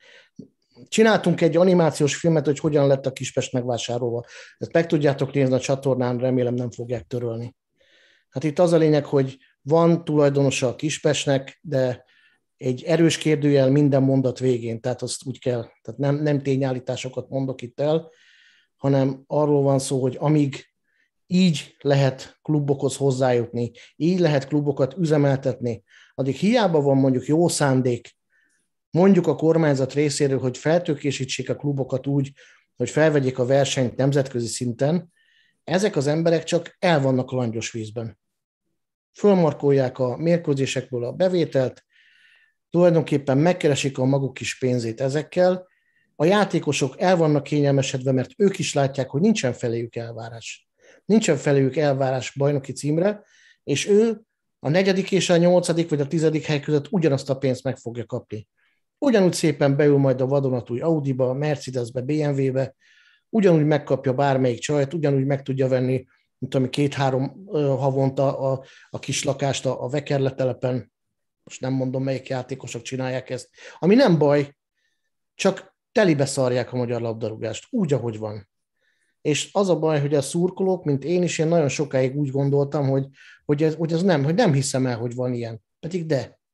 csináltunk egy animációs filmet, hogy hogyan lett a Kispest megvásárolva. Ezt meg tudjátok nézni a csatornán, remélem nem fogják törölni. Hát itt az a lényeg, hogy van tulajdonosa a Kispestnek, de egy erős kérdőjel minden mondat végén, tehát azt úgy kell, tehát nem tényállításokat mondok itt el, hanem arról van szó, hogy amíg így lehet klubokhoz hozzájutni, így lehet klubokat üzemeltetni, addig hiába van mondjuk jó szándék, mondjuk a kormányzat részéről, hogy feltőkésítsék a klubokat úgy, hogy felvegyék a versenyt nemzetközi szinten, ezek az emberek csak el vannak langyos vízben. Fölmarkolják a mérkőzésekből a bevételt, tulajdonképpen megkeresik a maguk kis pénzét ezekkel, a játékosok el vannak kényelmesedve, mert ők is látják, hogy nincsen feléjük elvárás. Nincsen feléjük elvárás bajnoki címre, és ő a 4. és a 8. vagy a 10. hely között ugyanazt a pénzt meg fogja kapni. Ugyanúgy szépen beül majd a vadonatúj Audiba, Mercedesbe, BMW-be, ugyanúgy megkapja bármelyik csajt, ugyanúgy meg tudja venni, mint ami 2-3 havonta a kis lakást a Vekerletelepen. Most nem mondom, melyik játékosok csinálják ezt. Ami nem baj, csak telibe szarják a magyar labdarúgást, úgy, ahogy van. És az a baj, hogy a szurkolók, mint én is, én nagyon sokáig úgy gondoltam, hogy nem hiszem el, hogy van ilyen. Pedig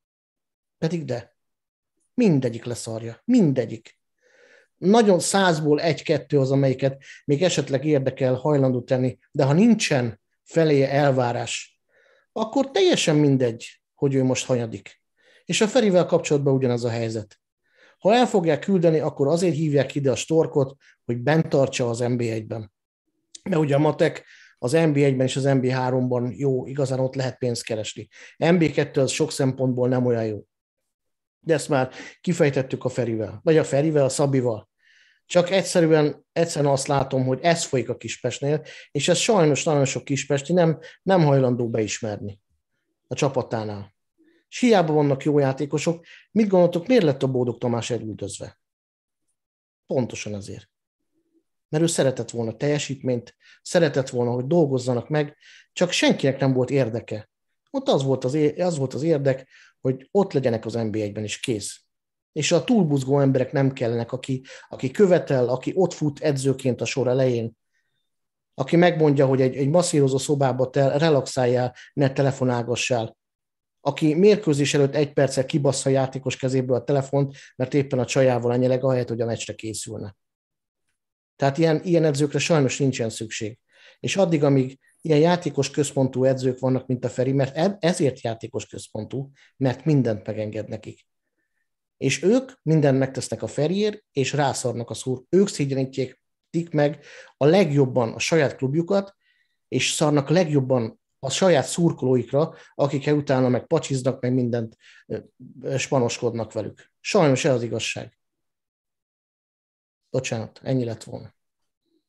de. Mindegyik leszarja. Mindegyik. Nagyon 100-ból 1-2 az, amelyiket még esetleg érdekel, hajlandó tenni, de ha nincsen feléje elvárás, akkor teljesen mindegy, hogy ő most hanyadik. És a Ferivel kapcsolatban ugyanaz a helyzet. Ha el fogják küldeni, akkor azért hívják ide a Storkot, hogy bent tartsa az NB1-ben. Mert ugye a matek az NB1-ben és az NB3-ban jó, igazán ott lehet pénzt keresni. NB2 az sok szempontból nem olyan jó. De ezt már kifejtettük a Ferivel, vagy a Szabival. Csak egyszerűen azt látom, hogy ez folyik a Kispestnél, és ez sajnos nagyon sok kispesti nem hajlandó beismerni a csapatánál. És hiába vannak jó játékosok. Mit gondoltok, miért lett a Bódog Tamás elüldözve? Pontosan azért. Mert ő szeretett volna teljesítményt, szeretett volna, hogy dolgozzanak meg, csak senkinek nem volt érdeke. Ott az volt az érdek, hogy ott legyenek az NB1-ben is, kész. És a túlbuzgó emberek nem kellenek, aki követel, aki ott fut edzőként a sor elején, aki megmondja, hogy egy masszírozó szobába te relaxáljál, ne telefonálgassál, aki mérkőzés előtt 1 perccel kibassza a játékos kezéből a telefont, mert éppen a csajával anyeleg, ahelyett, hogy a meccsre készülne. Tehát ilyen edzőkre sajnos nincsen szükség. És addig, amíg ilyen játékos központú edzők vannak, mint a Feri, mert ezért játékos központú, mert mindent megenged nekik. És ők mindent megtesznek a Feriért, és rászarnak a ők szégyenítik meg a legjobban a saját klubjukat, és szarnak legjobban a saját szurkolóikra, akik utána meg pacsiznak, meg mindent spanoskodnak velük. Sajnos ez az igazság. Bocsánat, ennyi lett volna.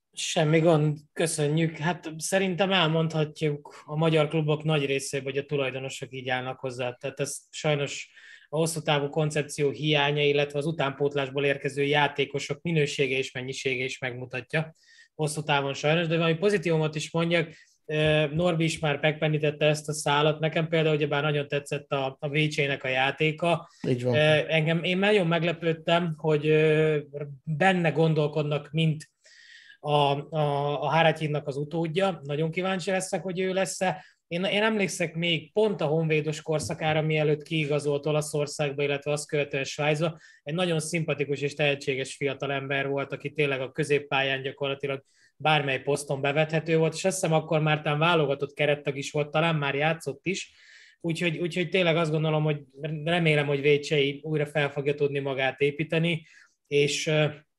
Semmi gond, köszönjük. Hát szerintem elmondhatjuk a magyar klubok nagy részében, hogy a tulajdonosok így állnak hozzá. Tehát ez sajnos a hosszú távú koncepció hiánya, illetve az utánpótlásból érkező játékosok minősége és mennyisége is megmutatja hosszú távon sajnos, de valami pozitívumot is mondjak, Norbi is már megpenítette ezt a szálat. Nekem például ugyebár nagyon tetszett a VC-nek a játéka. Így van. Én nagyon meglepődtem, hogy benne gondolkodnak, mint a Haratyinnak az utódja. Nagyon kíváncsi leszek, hogy ő lesz-e. Én emlékszek még pont a honvédos korszakára, mielőtt kiigazolt Olaszországba, illetve azt követően Svájcba. Egy nagyon szimpatikus és tehetséges fiatalember volt, aki tényleg a középpályán gyakorlatilag bármely poszton bevethető volt, és azt hiszem akkor már talán válogatott kerettag is volt, talán már játszott is. Úgyhogy tényleg azt gondolom, hogy remélem, hogy Vécsei újra fel fogja tudni magát építeni, és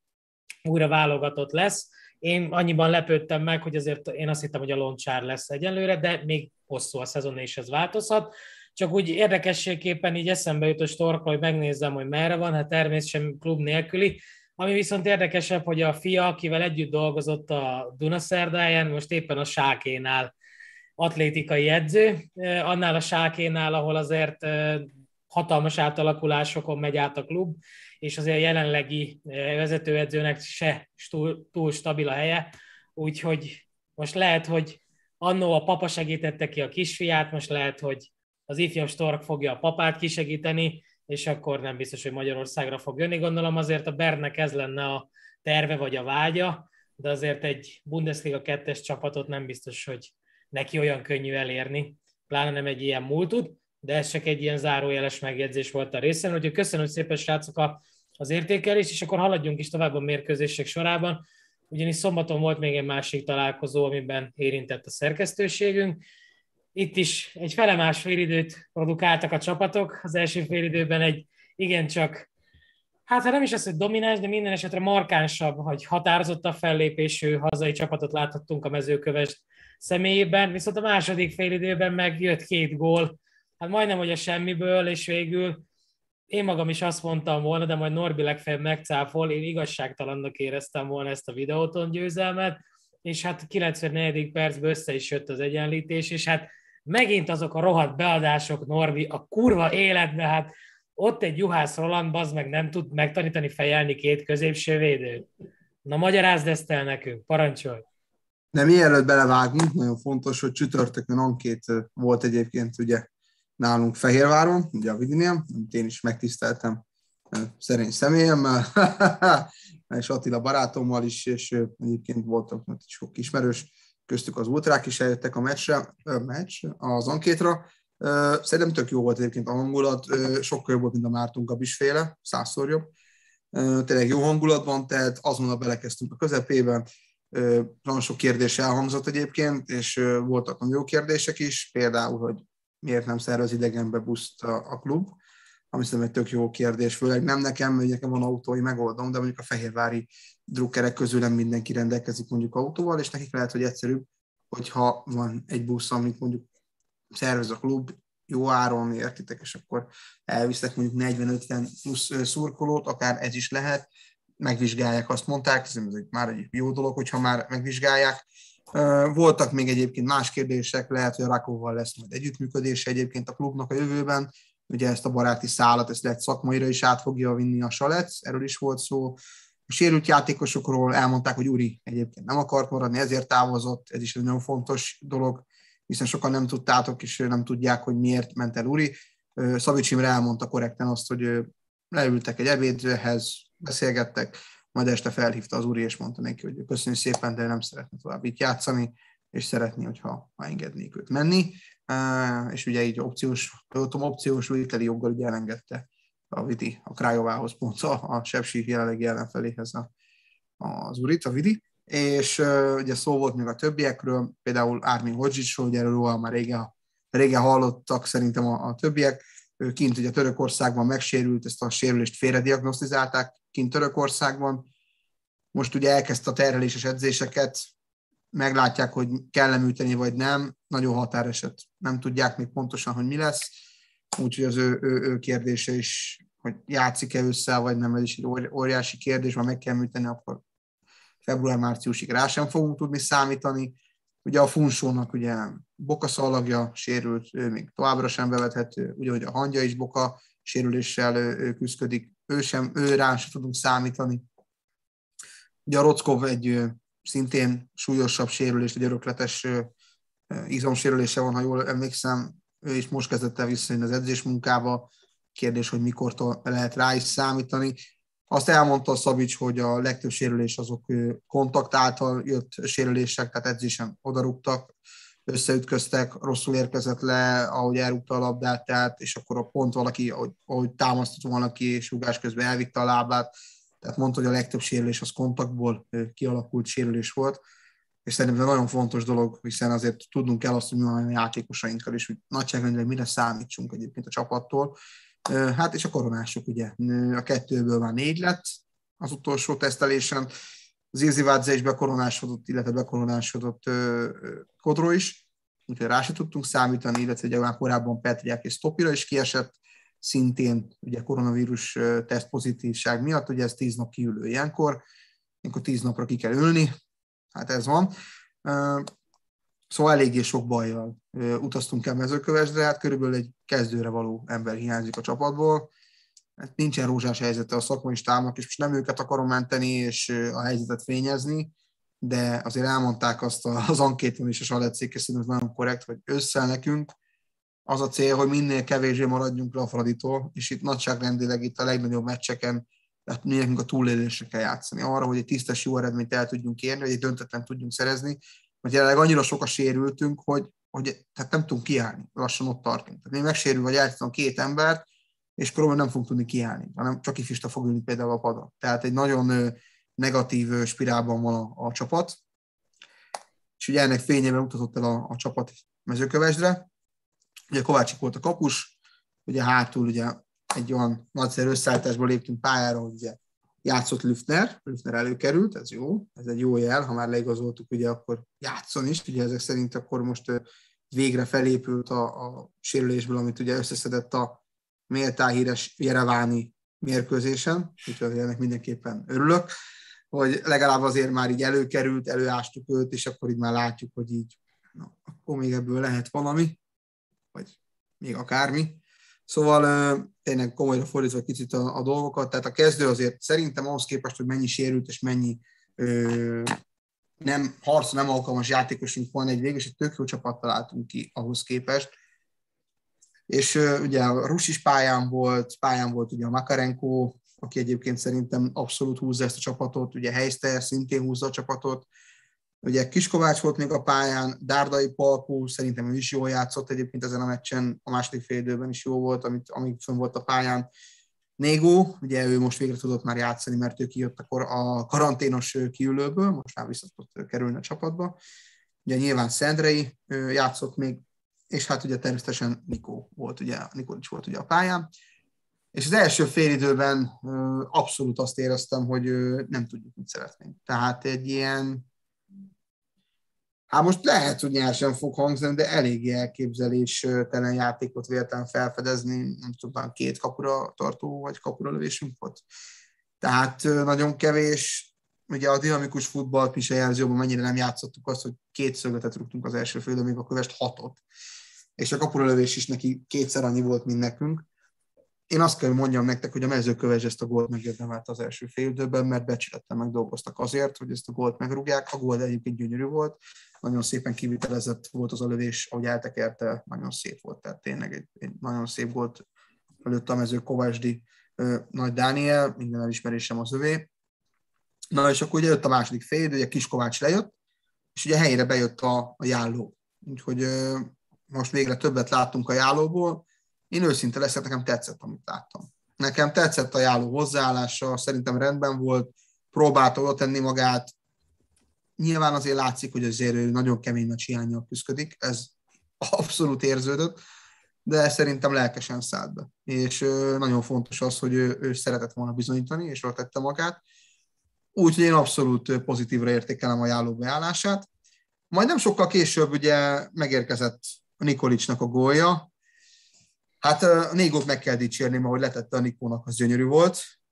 újra válogatott lesz. Én annyiban lepődtem meg, hogy azért én azt hittem, hogy a Loncsár lesz egyelőre, de még hosszú a szezon, és ez változhat. Csak úgy érdekességképpen így eszembe jut a Storkról, hogy megnézzem, hogy merre van, hát természetesen klub nélküli. Ami viszont érdekesebb, hogy a fia, akivel együtt dolgozott a Dunaszerdáján, most éppen a Sákénál atlétikai edző, annál a Sákénál, ahol azért hatalmas átalakulásokon megy át a klub, és azért a jelenlegi vezetőedzőnek se túl stabil a helye, úgyhogy most lehet, hogy annó a papa segítette ki a kisfiát, most lehet, hogy az ifjabb Stork fogja a papát kisegíteni, és akkor nem biztos, hogy Magyarországra fog jönni. Gondolom azért a Bernek ez lenne a terve vagy a vágya, de azért egy Bundesliga 2-es csapatot nem biztos, hogy neki olyan könnyű elérni, pláne nem egy ilyen múltud, de ez csak egy ilyen zárójeles megjegyzés volt a részemről. Úgyhogy köszönöm szépen, srácok, az értékelést, és akkor haladjunk is tovább a mérkőzések sorában, ugyanis szombaton volt még egy másik találkozó, amiben érintett a szerkesztőségünk. Itt is egy felemás félidőt produkáltak a csapatok. Az első félidőben egy igencsak, hát nem is az, hogy domináns, de minden esetre markánsabb, hogy határozottabb fellépésű hazai csapatot láthattunk a Mezőkövesd személyében, viszont a második félidőben meg jött 2 gól, hát majdnem, hogy a semmiből, és végül én magam is azt mondtam volna, de majd Norbi legfeljebb megcáfol, én igazságtalannak éreztem volna ezt a videóton győzelmet, és hát 94. percben össze is jött az egyenlítés, és hát megint azok a rohadt beadások, Norbi, a kurva életbe, hát ott egy Juhász Roland, bazd meg nem tud megtanítani fejelni 2 középső védőt. Na, magyarázd ezt el nekünk, parancsolj! De mielőtt belevágunk, nagyon fontos, hogy csütörtökön ankét volt egyébként ugye nálunk Fehérváron, ugye a Vidinél, amit én is megtiszteltem szerény személyemmel, és Attila barátommal is, és egyébként voltak sok ismerős, köztük az ultrák is eljöttek a meccs az ankétra. Szerintem tök jó volt egyébként a hangulat, sokkal jobb volt, mint a Márton Gabis féle, 100-szor jobb. Tényleg jó hangulat van, tehát azonnal belekezdtünk a közepében. Nagyon sok kérdés elhangzott egyébként, és voltak nagyon jó kérdések is, például, hogy miért nem szervez idegenbe buszt a klub, ami szerintem egy tök jó kérdés, főleg nem nekem, mert nekem van autói, megoldom, de mondjuk a fehérvári drukkerek közül nem mindenki rendelkezik mondjuk autóval, és nekik lehet, hogy egyszerűbb, hogyha van egy busz, amit mondjuk szervez a klub, jó áron, értitek, és akkor elvisznek mondjuk 40-50 plusz szurkolót, akár ez is lehet, megvizsgálják, azt mondták, ez már egy jó dolog, hogyha már megvizsgálják. Voltak még egyébként más kérdések, lehet, hogy a Rakovval lesz majd együttműködése egyébként a klubnak a jövőben, ugye ezt a baráti szálat, ezt lehet szakmaira is át fogja vinni a Salec, erről is volt szó. A sérült játékosokról elmondták, hogy Uri egyébként nem akart maradni, ezért távozott, ez is egy nagyon fontos dolog, hiszen sokan nem tudtátok, és nem tudják, hogy miért ment el Uri. Szavics Imre elmondta korrekten azt, hogy leültek egy ebédhez, beszélgettek, majd este felhívta az Uri, és mondta neki, hogy köszönjük szépen, de nem szeretne tovább itt játszani, és szeretné, hogyha engednék őt menni. És ugye így opciós viteli joggal ugye elengedte a Vidi, a Krajovához pont a Sepsi jelenlegi ellenfeléhez az Urit, a Vidi. És ugye szó volt még a többiekről, például Armin Hodzsicsról, ugye erről már régen hallottak szerintem a többiek. Ő kint ugye Törökországban megsérült, ezt a sérülést félrediagnosztizálták kint Törökországban. Most ugye elkezdte a terheléses edzéseket, meglátják, hogy kell műteni vagy nem, nagyon határeset. Nem tudják még pontosan, hogy mi lesz, úgyhogy az ő kérdése is, hogy játszik-e össze, vagy nem, ez is egy óriási kérdés, ha meg kell műteni, akkor február-márciusig rá sem fogunk tudni számítani. Ugye a Funsónak ugye bokaszalagja sérült, ő még továbbra sem bevethető, ugye hogy a hangja is boka sérüléssel küzdik, ő rá sem tudunk számítani. Ugye a Rockov egy szintén súlyosabb sérülés, egy örökletes izomsérülése van, ha jól emlékszem, ő is most kezdett el visszajönni az edzésmunkába. Kérdés, hogy mikortól lehet rá is számítani. Azt elmondta a Szabics, hogy a legtöbb sérülés azok kontakt által jött sérülések, tehát edzésen odarúgtak, összeütköztek, rosszul érkezett le, ahogy elrúgta a labdát, tehát, és akkor a pont valaki, ahogy támasztott valaki, és rúgás közben elvitte a lábát, tehát mondta, hogy a legtöbb sérülés az kontaktból kialakult sérülés volt, és szerintem ez nagyon fontos dolog, hiszen azért tudnunk kell azt, hogy mi van a játékosainkkal, és hogy nagyságrendileg mire számítsunk egyébként a csapattól. Hát és a koronások ugye, a 2-ből már 4 lett az utolsó tesztelésen, Zirzi-Vádze is bekoronásodott, illetve bekoronásodott Kodro is, úgyhogy rá se tudtunk számítani, illetve ugye már korábban Petriák és Stopira is kiesett, szintén ugye koronavírus teszt pozitívság miatt, ugye ez 10 nap kiülő ilyenkor 10 napra ki kell ülni, hát ez van. Szóval eléggé sok bajjal utaztunk el Mezőkövesdre, hát körülbelül egy kezdőre való ember hiányzik a csapatból. Hát nincsen rózsás helyzete a szakmai stábnak, és most nem őket akarom menteni és a helyzetet fényezni, de azért elmondták azt az ankéton is a Salecék, és szerintem ez nagyon korrekt, hogy ősszel nekünk az a cél, hogy minél kevésbé maradjunk le a Fraditól, és itt nagyságrendileg itt a legnagyobb meccseken, tehát mi nekünk a túlélésre kell játszani. Arra, hogy egy tisztes jó eredményt el tudjunk érni, vagy egy döntetlen tudjunk szerezni, mert jelenleg annyira sok a sérültünk, hogy tehát nem tudunk kiállni, lassan ott tartunk. Tehát még megsérül, vagy eltudom 2 embert, és akkor nem fogunk tudni kiállni, hanem csak ifista fog ülni például a padra. Tehát egy nagyon negatív spirálban van a csapat, és ugye ennek fényében utatott el a csapat Mezőkövesdre. Ugye Kovácsik volt a kapus, ugye hátul ugye egy olyan nagyszerű összeállításból léptünk pályára, hogy ugye játszott Lüftner előkerült, ez jó, ez egy jó jel, ha már leigazoltuk, ugye akkor játszon is, ugye ezek szerint akkor most végre felépült a sérülésből, amit ugye összeszedett a méltán híres jereváni mérkőzésen, úgyhogy ennek mindenképpen örülök, hogy legalább azért már így előkerült, előástuk őt, és akkor így már látjuk, hogy így, na, akkor még ebből lehet valami, vagy még akármi. Szóval tényleg komolyra fordítva kicsit a dolgokat, tehát a kezdő azért szerintem ahhoz képest, hogy mennyi sérült és mennyi harcra nem alkalmas játékosunk van egy végül, és egy tök jó csapat találtunk ki ahhoz képest. És ugye a Rusis pályán volt ugye a Makarenko, aki egyébként szerintem abszolút húzza ezt a csapatot, ugye Heister szintén húzza a csapatot, ugye Kiskovács volt még a pályán, Dárdai Palkó, szerintem ő is jól játszott egyébként ezen a meccsen, a második félidőben is jó volt, amíg fönn volt a pályán. Négó, ugye ő most végre tudott már játszani, mert ő kijött a karanténos kiülőből, most már vissza tudott kerülni a csapatba. Ugye nyilván Szendrei játszott még, és hát ugye természetesen Nikolics volt ugye a pályán. És az első félidőben abszolút azt éreztem, hogy nem tudjuk, mit szeretnénk. Tehát egy ilyen, hát most lehet, hogy nyersen fog hangzni, de eléggé elképzeléstelen játékot véltem felfedezni, nem tudom, 2 kapura tartó, vagy kapura lövésünk volt. Tehát nagyon kevés, ugye a dinamikus futballt mi se jelzi jobban, mennyire nem játszottuk azt, hogy 2 szögletet rúgtunk az első félidőben, még a Kövest 6-ot. És a kapura lövés is neki 2-szer annyi volt, mint nekünk. Én azt kell mondjam nektek, hogy a Mezőkövesd ezt a gólt megérdemelt az első félidőben, mert becsülettel megdolgoztak azért, hogy ezt a gólt megrúgják. A gól egyébként gyönyörű volt, nagyon szépen kivitelezett volt az a lövés, ahogy eltekerte, nagyon szép volt, tehát tényleg egy nagyon szép gólt előtt a Mezőkövesdi Nagy Dániel, minden elismerésem az övé. Na és akkor ugye jött a második félidő, ugye Kiskovács lejött, és ugye helyére bejött a Jálló. Úgyhogy most végre többet láttunk a Jállóból. Én őszinte leszek, nekem tetszett, amit láttam. Nekem tetszett a Jálló hozzáállása, szerintem rendben volt, próbálta oda tenni magát. Nyilván azért látszik, hogy azért ő nagyon kemény nagy hiánnyal küzdik, ez abszolút érződött, de szerintem lelkesen szállt be. És nagyon fontos az, hogy ő szeretett volna bizonyítani, és oda tette magát. Úgyhogy én abszolút pozitívra értékelem a Jálló beállását. Majd nem sokkal később ugye megérkezett a Nikolicsnak a gólja. Hát a Négót meg kell dicsérni, mert hogy letette a Nikónak, az gyönyörű volt.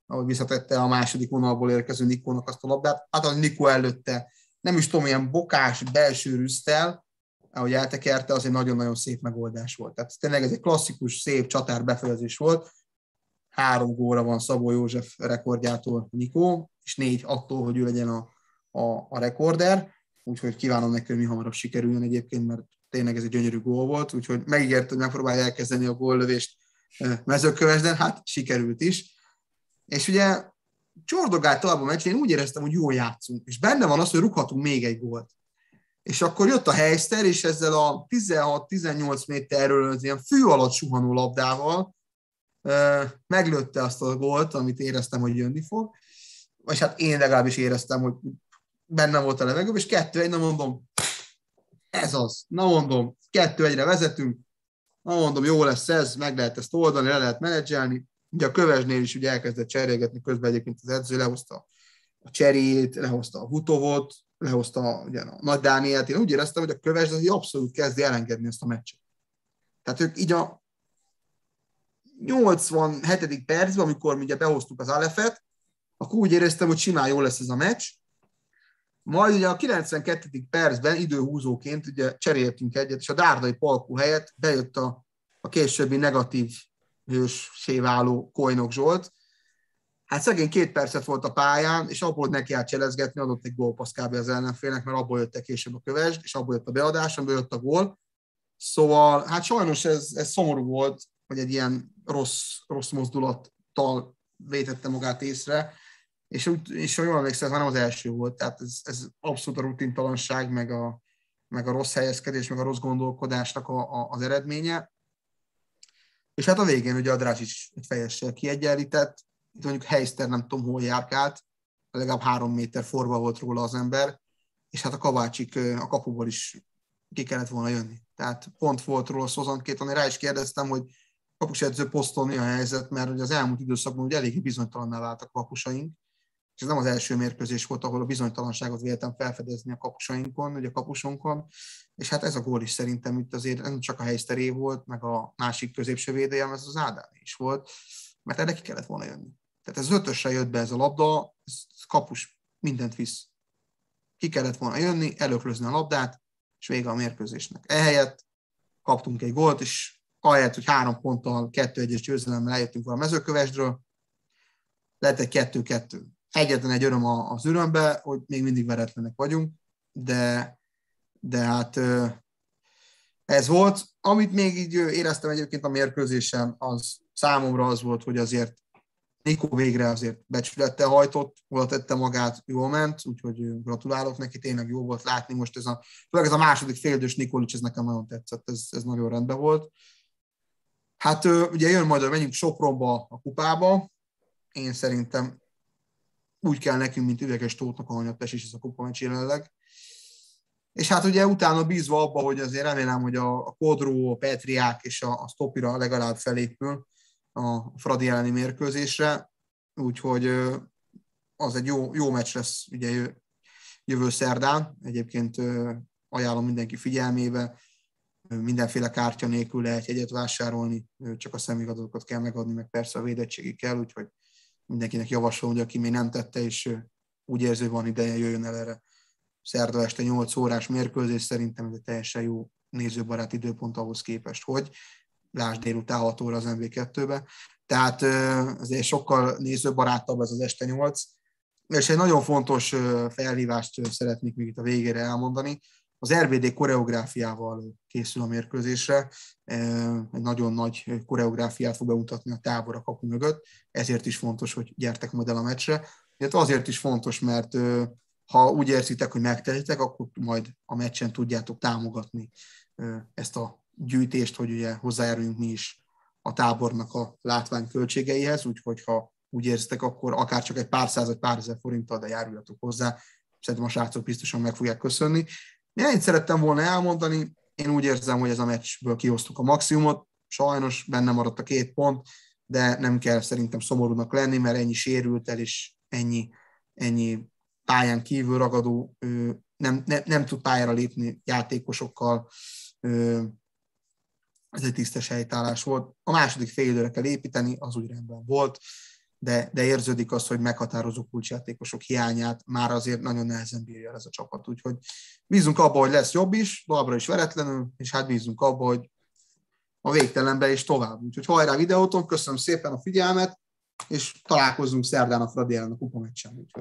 ahogy visszatette a második vonalból érkező Nikónak azt a labdát. Hát a Nikó előtte, nem is tudom, ilyen bokás belső rüsztel, ahogy eltekerte, az egy nagyon-nagyon szép megoldás volt. Tehát tényleg ez egy klasszikus, szép csatár befejezés volt. 3 gólra van Szabó József rekordjától Nikó, és 4 attól, hogy ő legyen a rekorder. Úgyhogy kívánom neki, hogy mi hamarabb sikerüljön egyébként, mert tényleg ez egy gyönyörű gól volt, úgyhogy megígért, hogy megpróbálja elkezdeni a góllövést Mezőkövesden, hát sikerült is. És ugye csordogált tovább a meccs, én úgy éreztem, hogy jól játszunk, és benne van az, hogy rúghatunk még egy gólt. És akkor jött a Heister, és ezzel a 16-18 méterről az ilyen fű alatt suhanó labdával meglőtte azt a gólt, amit éreztem, hogy jönni fog. Vagy hát én legalábbis éreztem, hogy bennem volt a levegő, és 2-1, na mondom, ez az, na mondom, 2-1-re vezetünk, na mondom, jó lesz ez, meg lehet ezt oldani, le lehet menedzselni. Ugye a Kövesnél is ugye elkezdett cserélgetni közben egyébként az edző, lehozta a Cserét, lehozta a Hutovot, lehozta ugye a Nagy Dánielt. Én úgy éreztem, hogy a Köves az abszolút kezdi elengedni ezt a meccset. Tehát ők így a 87. percben, amikor ugye behoztuk az Alefet, akkor úgy éreztem, hogy simán jó lesz ez a meccs. Majd ugye a 92. percben időhúzóként ugye cseréltünk egyet, és a Dárdai Palkó helyett bejött a későbbi negatív hőssé váló Kojnok Zsolt. Hát szegény 2 percet volt a pályán, és abból neki állt cselezgetni, adott egy gólpassz kb. Az ellenfélnek, mert abból jöttek később a Kövesd, és abból jött a beadás, amiből jött a gól. Szóval hát sajnos ez szomorú volt, hogy egy ilyen rossz mozdulattal vétette magát észre, és ha jól emlékszem, ez már nem az első volt, tehát ez abszolút a rutintalanság, meg a rossz helyezkedés, meg a rossz gondolkodásnak az eredménye. És hát a végén ugye a Drácsics egy fejessel kiegyenlített, itt mondjuk Heister nem tudom hol járkált, legalább 3 méter forva volt róla az ember, és hát a Kavácsik a kapuból is ki kellett volna jönni. Tehát pont volt róla Szozantkét, rá is kérdeztem, hogy kapusedző poszton mi a helyzet, mert ugye az elmúlt időszakban ugye eléggé bizonytalanná váltak a kapusaink, és ez nem az első mérkőzés volt, ahol a bizonytalanságot véltem felfedezni a kapusainkon, ugye a kapusunkon, és hát ez a gól is szerintem itt azért nem csak a Heisteré volt, meg a másik középső védelem, ez az Ádám is volt, mert erre ki kellett volna jönni. Tehát ez 5-ösre jött be ez a labda, ez kapus mindent visz. Ki kellett volna jönni, előklözni a labdát, és vége a mérkőzésnek. Ehelyett kaptunk egy gólt, és ahelyett, hogy 3 ponttal, 2-1-es győzelemmel eljöttünk volna a Mezőkövesdről, lett egy 2-2. Egyetlen egy öröm az örömbe, hogy még mindig veretlenek vagyunk, de hát ez volt. Amit még így éreztem egyébként a mérkőzésen, az számomra az volt, hogy azért Nikó végre azért becsülettel hajtott, oda tette magát, jól ment, úgyhogy gratulálok neki, tényleg jó volt látni most ez a második félidős Nikolics, ez nekem nagyon tetszett, ez nagyon rendben volt. Hát ugye jön majd, hogy menjünk Sopronba a kupába, én szerintem úgy kell nekünk, mint Üveges Tóthnak a Hanyattes is ez a kupameccs jelenleg. És hát ugye utána bízva abba, hogy azért remélem, hogy a Kodró, a Petriák és a Stopira legalább felépül a Fradi elleni mérkőzésre, úgyhogy az egy jó meccs lesz ugye jövő szerdán. Egyébként ajánlom mindenki figyelmébe, mindenféle kártya nélkül lehet jegyet vásárolni, csak a személyadatokat kell megadni, meg persze a védettségi kell, úgyhogy mindenkinek javaslom, hogy aki még nem tette, és úgy érzi, hogy van ideje, jöjjön el erre szerda este 8 órás mérkőzés, szerintem ez egy teljesen jó nézőbarát időpont ahhoz képest, hogy lásd délután 6 óra az MV2-be. Tehát azért sokkal nézőbarátabb ez az este 8. És egy nagyon fontos felhívást szeretnék még itt a végére elmondani. Az RBD koreográfiával készül a mérkőzésre. Egy nagyon nagy koreográfiát fog bemutatni a tábor a kapu mögött. Ezért is fontos, hogy gyertek majd el a meccsre. Azért is fontos, mert ha úgy érzitek, hogy megtehetitek, akkor majd a meccsen tudjátok támogatni ezt a gyűjtést, hogy ugye hozzájáruljunk mi is a tábornak a látványköltségeihez, úgyhogy ha úgy érzitek, akkor akár csak egy pár száz vagy pár ezer forinttal, de járuljatok hozzá. Szerintem a srácok biztosan meg fogják köszönni. Én szerettem volna elmondani, én úgy érzem, hogy ez a meccsből kihoztuk a maximumot, sajnos benne maradt a 2 pont, de nem kell szerintem szomorúnak lenni, mert ennyi sérült el, és ennyi pályán kívül ragadó, nem tud pályára lépni játékosokkal, ez egy tisztes helytállás volt. A második fél időre kell építeni, az úgy rendben volt. de érződik az, hogy meghatározó kulcsjátékosok hiányát már azért nagyon nehezen bírja ez a csapat. Úgyhogy bízunk abba, hogy lesz jobb is, továbbra is veretlenül, és hát bízunk abba, hogy a végtelenbe és tovább. Úgyhogy hajrá Videóton, köszönöm szépen a figyelmet, és találkozzunk szerdán a Fradi ellen a kupameccsen. Úgyhogy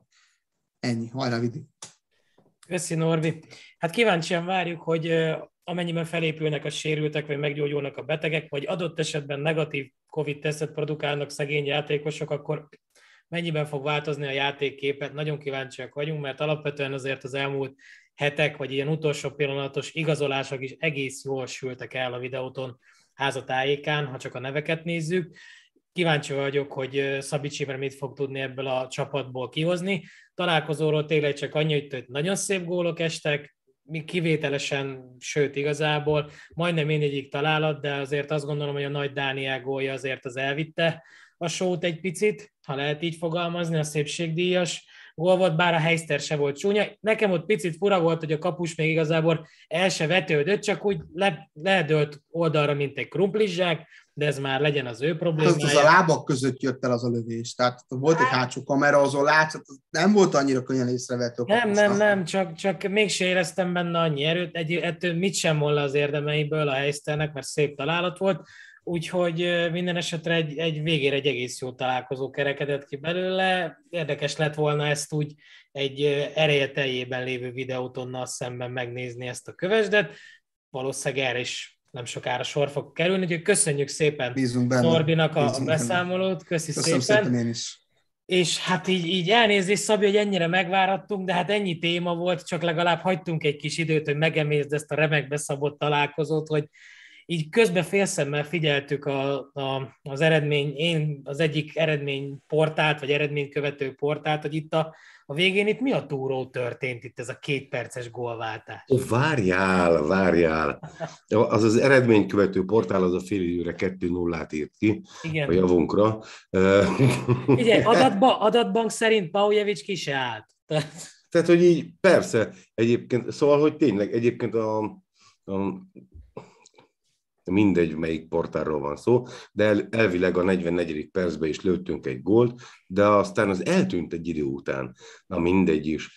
ennyi, hajrá Vidi! Köszi Norbi. Hát kíváncsian várjuk, hogy amennyiben felépülnek a sérültek, vagy meggyógyulnak a betegek, vagy adott esetben negatív Covid-tesztet produkálnak szegény játékosok, akkor mennyiben fog változni a játékképet. Nagyon kíváncsiak vagyunk, mert alapvetően azért az elmúlt hetek, vagy ilyen utolsó pillanatos igazolások is egész jól sültek el a Videóton házatájékán, ha csak a neveket nézzük. Kíváncsi vagyok, hogy Szabics Imre mit fog tudni ebből a csapatból kihozni. Találkozóról tényleg csak annyi, hogy nagyon szép gólok estek, kivételesen, sőt igazából majdnem mindegyik találat, de azért azt gondolom, hogy a Nagy Dániel gólja azért az elvitte a sót egy picit, ha lehet így fogalmazni, a szépségdíjas gól volt, bár a Heister se volt csúnya. Nekem ott picit fura volt, hogy a kapus még igazából el se vetődött, csak úgy ledőlt oldalra, mint egy krumplizsák, de ez már legyen az ő problémája. Az a lábak között jött el az a lövés, tehát volt egy hátsó kamera, azon látszott, nem volt annyira könnyen észrevető. Nem, csak mégse éreztem benne annyi erőt, ettől mit sem volna az érdemeiből a Heisternek, mert szép találat volt, úgyhogy minden esetre egy végére egy egész jó találkozó kerekedett ki belőle. Érdekes lett volna ezt úgy egy ereje teljében lévő Videótonnal szemben megnézni ezt a kövesdet. Valószínűleg erre is nem sokára sor fog kerülni, úgyhogy köszönjük szépen Norbinak a beszámolót. Köszönöm szépen én is. És hát így elnézést, Szabi, hogy ennyire megvárattunk, de hát ennyi téma volt, csak legalább hagytunk egy kis időt, hogy megemészd ezt a remek beszabott találkozót, hogy így közben félszemmel figyeltük az eredmény, én az egyik eredményportált, vagy eredménykövető portált, hogy itt a végén itt mi a túró történt itt ez a 2 perces gólváltás? Várjál. Az eredménykövető portál az a fél időre 2-0-át írt ki. Igen. A javunkra. Ugye, adatbank szerint Paujevic ki se állt. Tehát, hogy így persze, egyébként, szóval, hogy tényleg egyébként mindegy, melyik portálról van szó, de elvileg a 44. percben is lőttünk egy gólt, de aztán az eltűnt egy idő után. Na mindegy is.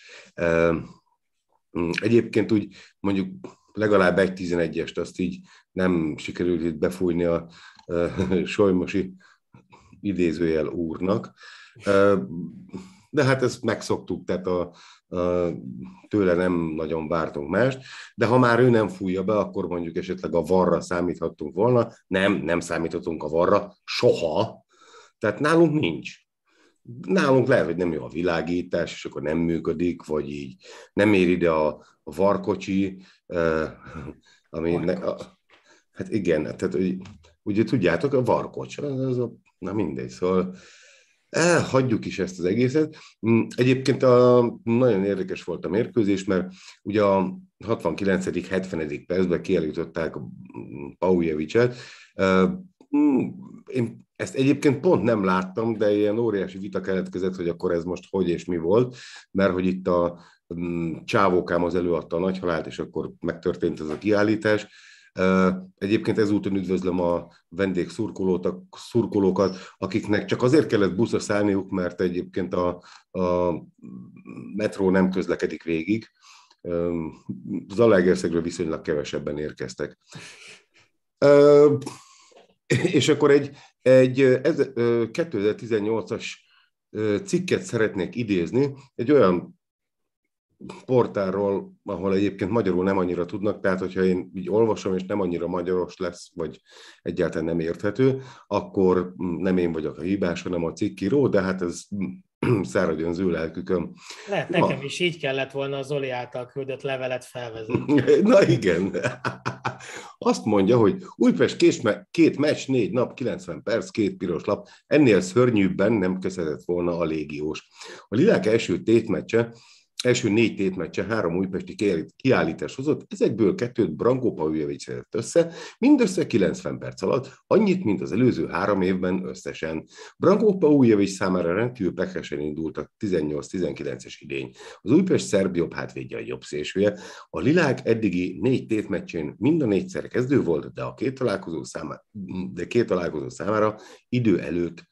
Egyébként úgy mondjuk legalább egy 11-est azt így nem sikerült itt befújni a Solymosi idézőjel úrnak. De hát ezt megszoktuk, tehát tőle nem nagyon vártunk mást, de ha már ő nem fújja be, akkor mondjuk esetleg a VAR-ra számíthattunk volna. Nem számíthatunk a VAR-ra soha, tehát nálunk nincs. Nálunk lehet, hogy nem jó a világítás, és akkor nem működik, vagy így nem ér ide a VAR kocsi, hát igen, tehát ugye tudjátok, a VAR kocsi, na mindegy, szóval hagyjuk is ezt az egészet. Egyébként nagyon érdekes volt a mérkőzés, mert ugye a 69. 70. percben kiállították Paujevicet. Én ezt egyébként pont nem láttam, de ilyen óriási vita keletkezett, hogy akkor ez most hogy és mi volt, mert hogy itt a csávókám az előadta a nagyhalált, és akkor megtörtént ez a kiállítás. Egyébként ezúton üdvözlöm a vendég szurkolókat, akiknek csak azért kellett buszra szállniuk, mert egyébként a metró nem közlekedik végig. Zalaegerszegről viszonylag kevesebben érkeztek. És akkor egy 2018-as cikket szeretnék idézni, egy olyan portálról, ahol egyébként magyarul nem annyira tudnak, tehát hogyha én így olvasom, és nem annyira magyaros lesz, vagy egyáltalán nem érthető, akkor nem én vagyok a hibás, hanem a cikkíró, de hát ez száradjon az ő lelkükön. Lehet, nekem is így kellett volna a Zoli által küldött levelet felvezetni. Na igen. Azt mondja, hogy Újpest 2 meccs, 4 nap, 90 perc, 2 piros lap, ennél szörnyűbben nem köszönhetett volna a légiós. A Lilák első 4 tétmeccse 3 újpesti kiállítás hozott, ezekből 2 Branko Paujevic szedett össze, mindössze 90 perc alatt, annyit, mint az előző 3 évben összesen. Branko Paujevic számára rendkívül pekesen indult a 18-19-es idény. Az Újpest szerb jobb hátvédje a jobb szélsője. A Lilák eddigi 4 tétmeccsén mind a 4-szer kezdő volt, de két találkozó számára idő előtt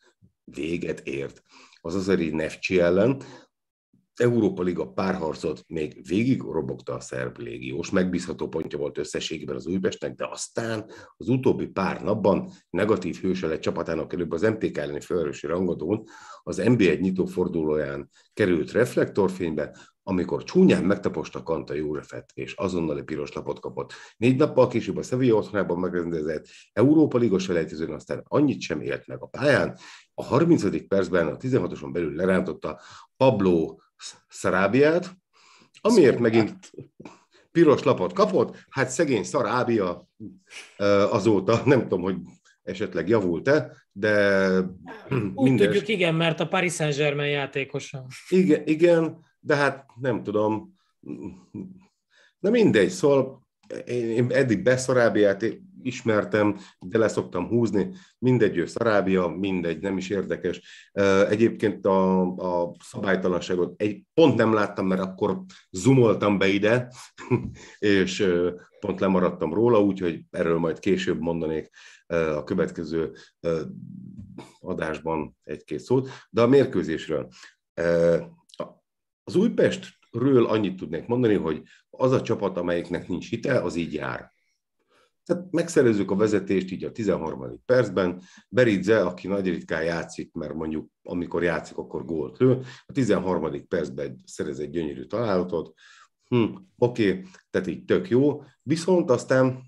véget ért az azeri Neftchi ellen. Európa Liga párharcot még végig robogta a szerb légiós, megbízható pontja volt összességében az Újpestnek, de aztán az utóbbi pár napban negatív hőse lett csapatának, előbb az MTK elleni fővárosi rangadón az NB1 nyitófordulóján került reflektorfénybe, amikor csúnyán megtaposta Kanta Józsefet, és azonnali piros lapot kapott. 4 nappal később a Sevilla otthonában megrendezett Európa Liga selejtezőn aztán annyit sem élt meg a pályán. A 30. percben a 16-oson belül lerántotta Pablo Sarabia-t, amiért megint piros lapot kapott. Hát szegény Sarabia azóta, nem tudom, hogy esetleg javult-e, de úgy tudjuk, igen, mert a Paris Saint-Germain játékosa. Igen, de hát nem tudom, de mindegy, szóval én eddig Sarabia-t ismertem, de leszoktam húzni, mindegy, ő Sarabia, mindegy, nem is érdekes. Egyébként a szabálytalanságot pont nem láttam, mert akkor zoomoltam be ide, és pont lemaradtam róla, úgyhogy erről majd később mondanék a következő adásban egy-két szót. De a mérkőzésről. Az Újpestről annyit tudnék mondani, hogy az a csapat, amelyiknek nincs hite, az így jár. Tehát megszerezzük a vezetést így a 13. percben, Beridze, aki nagy ritkán játszik, mert mondjuk amikor játszik, akkor gólt lő, a 13. percben szerez egy gyönyörű találatot, oké, tehát így tök jó, viszont aztán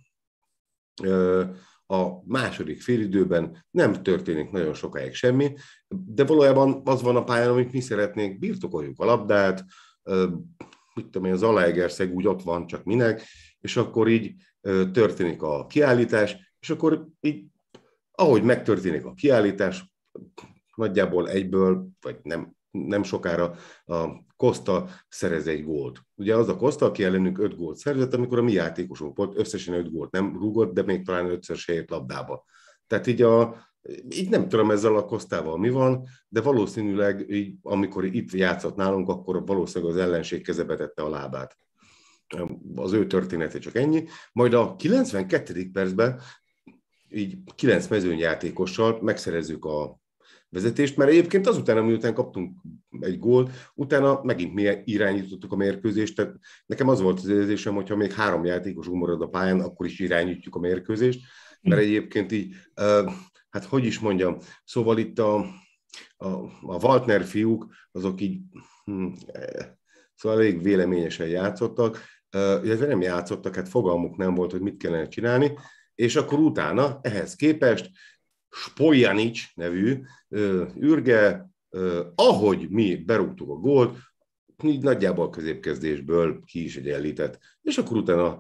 a második félidőben nem történik nagyon sokáig semmi, de valójában az van a pályán, amit mi szeretnénk, birtokoljuk a labdát, mit tudom én, az Zalaegerszeg úgy ott van, csak minek, és akkor így történik a kiállítás, és akkor így, ahogy megtörténik a kiállítás, nagyjából egyből, vagy nem sokára a Costa szerez egy gólt. Ugye az a Costa, aki ellenünk 5 gólt szerzett, amikor a mi játékosunk volt, összesen 5 gólt nem rúgott, de még talán 5-ször se ért labdába. Tehát így nem tudom ezzel a Costával mi van, de valószínűleg így, amikor itt játszott nálunk, akkor valószínűleg az ellenség kezebe tette a lábát. Az ő története csak ennyi. Majd a 92. percben így 9 mezőnyjátékossal megszerezzük a vezetést, mert egyébként azután, miután kaptunk egy gólt, utána megint mi irányítottuk a mérkőzést, tehát nekem az volt az érzésem, hogyha még 3 játékosunk marad a pályán, akkor is irányítjuk a mérkőzést, mert egyébként így, hát hogy is mondjam, szóval itt a Waltner fiúk, azok így, szóval elég véleményesen játszottak, illetve nem játszottak, hát fogalmuk nem volt, hogy mit kellene csinálni, és akkor utána ehhez képest Spojanic nevű ürge, ahogy mi berúgtuk a gólt, így nagyjából középkezdésből ki is egyenlített, és akkor utána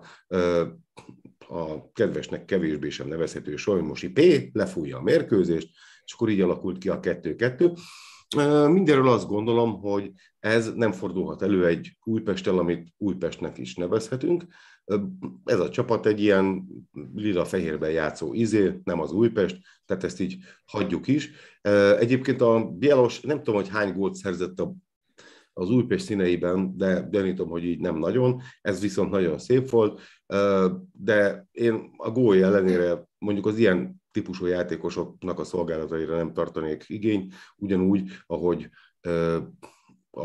a kedvesnek kevésbé sem nevezhető Solymosi P. lefújja a mérkőzést, és akkor így alakult ki a 2-2. Mindenről azt gondolom, hogy ez nem fordulhat elő egy Újpesttel, amit Újpestnek is nevezhetünk. Ez a csapat egy ilyen lila-fehérben játszó nem az Újpest, tehát ezt így hagyjuk is. Egyébként a Bielos, nem tudom, hogy hány gólt szerzett az Újpest színeiben, de gyanítom, hogy így nem nagyon. Ez viszont nagyon szép volt, de én a gólja ellenére mondjuk az ilyen típusú játékosoknak a szolgálataira nem tartanék igényt, ugyanúgy, ahogy a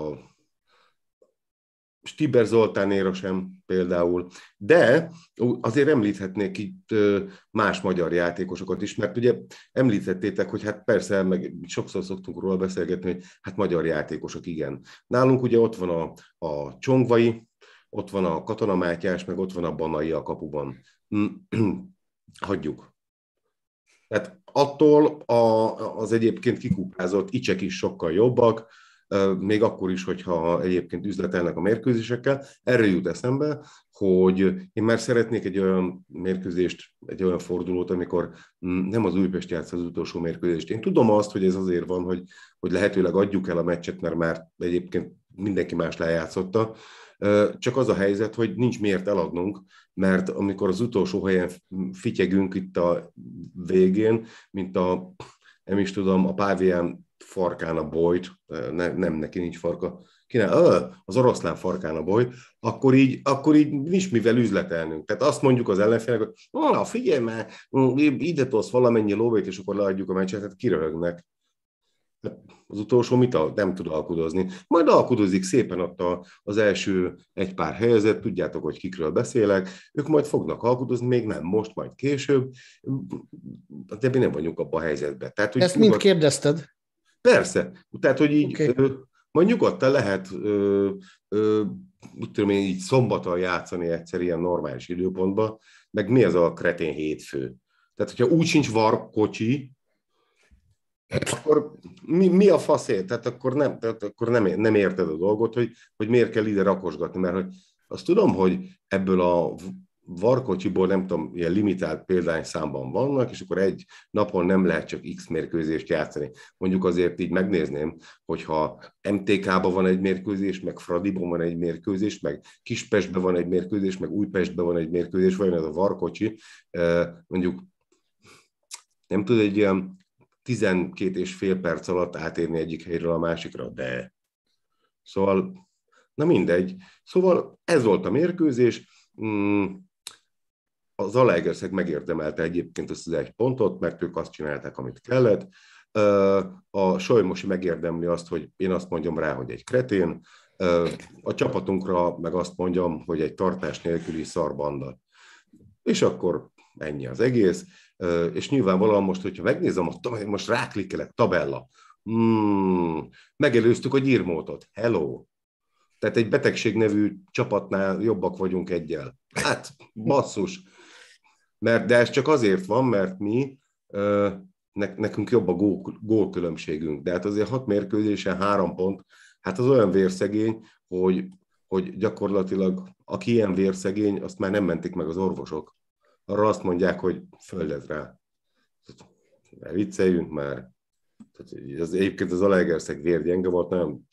Stiber Zoltánéra sem például, de azért említhetnék itt más magyar játékosokat is, mert ugye említettétek, hogy hát persze, meg sokszor szoktunk róla beszélgetni, hogy hát magyar játékosok, igen. Nálunk ugye ott van a Csongvai, ott van a Katona Mátyás, meg ott van a Banai a kapuban. Hagyjuk. Tehát attól az egyébként kikupázott icsek is sokkal jobbak, még akkor is, hogyha egyébként üzletelnek a mérkőzésekkel. Erről jut eszembe, hogy én már szeretnék egy olyan mérkőzést, egy olyan fordulót, amikor nem az Újpest játsza az utolsó mérkőzést. Én tudom azt, hogy ez azért van, hogy lehetőleg adjuk el a meccset, mert már egyébként mindenki más lejátszotta. Csak az a helyzet, hogy nincs miért eladnunk, mert amikor az utolsó helyen fityegünk itt a végén, mint nem is tudom, a pávián farkán a bojt, nem neki nincs farka, az oroszlán farkán a bojt, akkor így nincs mivel üzletelnünk. Tehát azt mondjuk az ellenfélnek, hogy figyelj már, ide tolsz valamennyi lóvét, és akkor leadjuk a meccset, tehát kiröhögnek. Az utolsó mit nem tud alkudozni. Majd alkudozik szépen ott az első egy pár helyezett, tudjátok, hogy kikről beszélek, ők majd fognak alkudozni, még nem most, majd később, de mi nem vagyunk abban a helyzetben. Tehát, hogy ezt mind kérdezted? Persze. Tehát, hogy így majd nyugodtan lehet úgy tudom én, így szombaton játszani egyszer ilyen normális időpontban, meg mi az a kretén hétfő? Tehát, hogyha úgy sincs varkocsi, akkor mi a faszért? Tehát akkor nem érted a dolgot, hogy miért kell ide rakosgatni, mert hogy azt tudom, hogy ebből a varkocsiból nem tudom, ilyen limitált példányszámban vannak, és akkor egy napon nem lehet csak X mérkőzést játszani. Mondjuk azért így megnézném, hogyha MTK-ban van egy mérkőzés, meg Fradiban van egy mérkőzés, meg Kispestben van egy mérkőzés, meg Újpestben van egy mérkőzés, vagy ez a varkocsi, mondjuk nem tud egy ilyen 12,5 perc alatt átérni egyik helyről a másikra, de szóval, na mindegy. Szóval ez volt a mérkőzés. A Zalaegerszeg megérdemelte egyébként azt az egy pontot, mert ők azt csinálták, amit kellett. A Solymosi megérdemli azt, hogy én azt mondjam rá, hogy egy kretén. A csapatunkra meg azt mondjam, hogy egy tartás nélküli szarbanda. És akkor ennyi az egész. És nyilvánvalóan most, hogyha megnézem, most ráklikkelek, tabella. Megelőztük a Gyirmótot. Hello! Tehát egy betegség nevű csapatnál jobbak vagyunk egyel. Hát, basszus! De ez csak azért van, mert mi, nekünk jobb a gólkülönbségünk. De hát azért 6 mérkőzésen 3 pont, hát az olyan vérszegény, hogy gyakorlatilag aki ilyen vérszegény, azt már nem mentik meg az orvosok. Arra azt mondják, hogy földet rá. Ne vicceljünk már. Egyébként az Zalaegerszeg vérgyenge volt,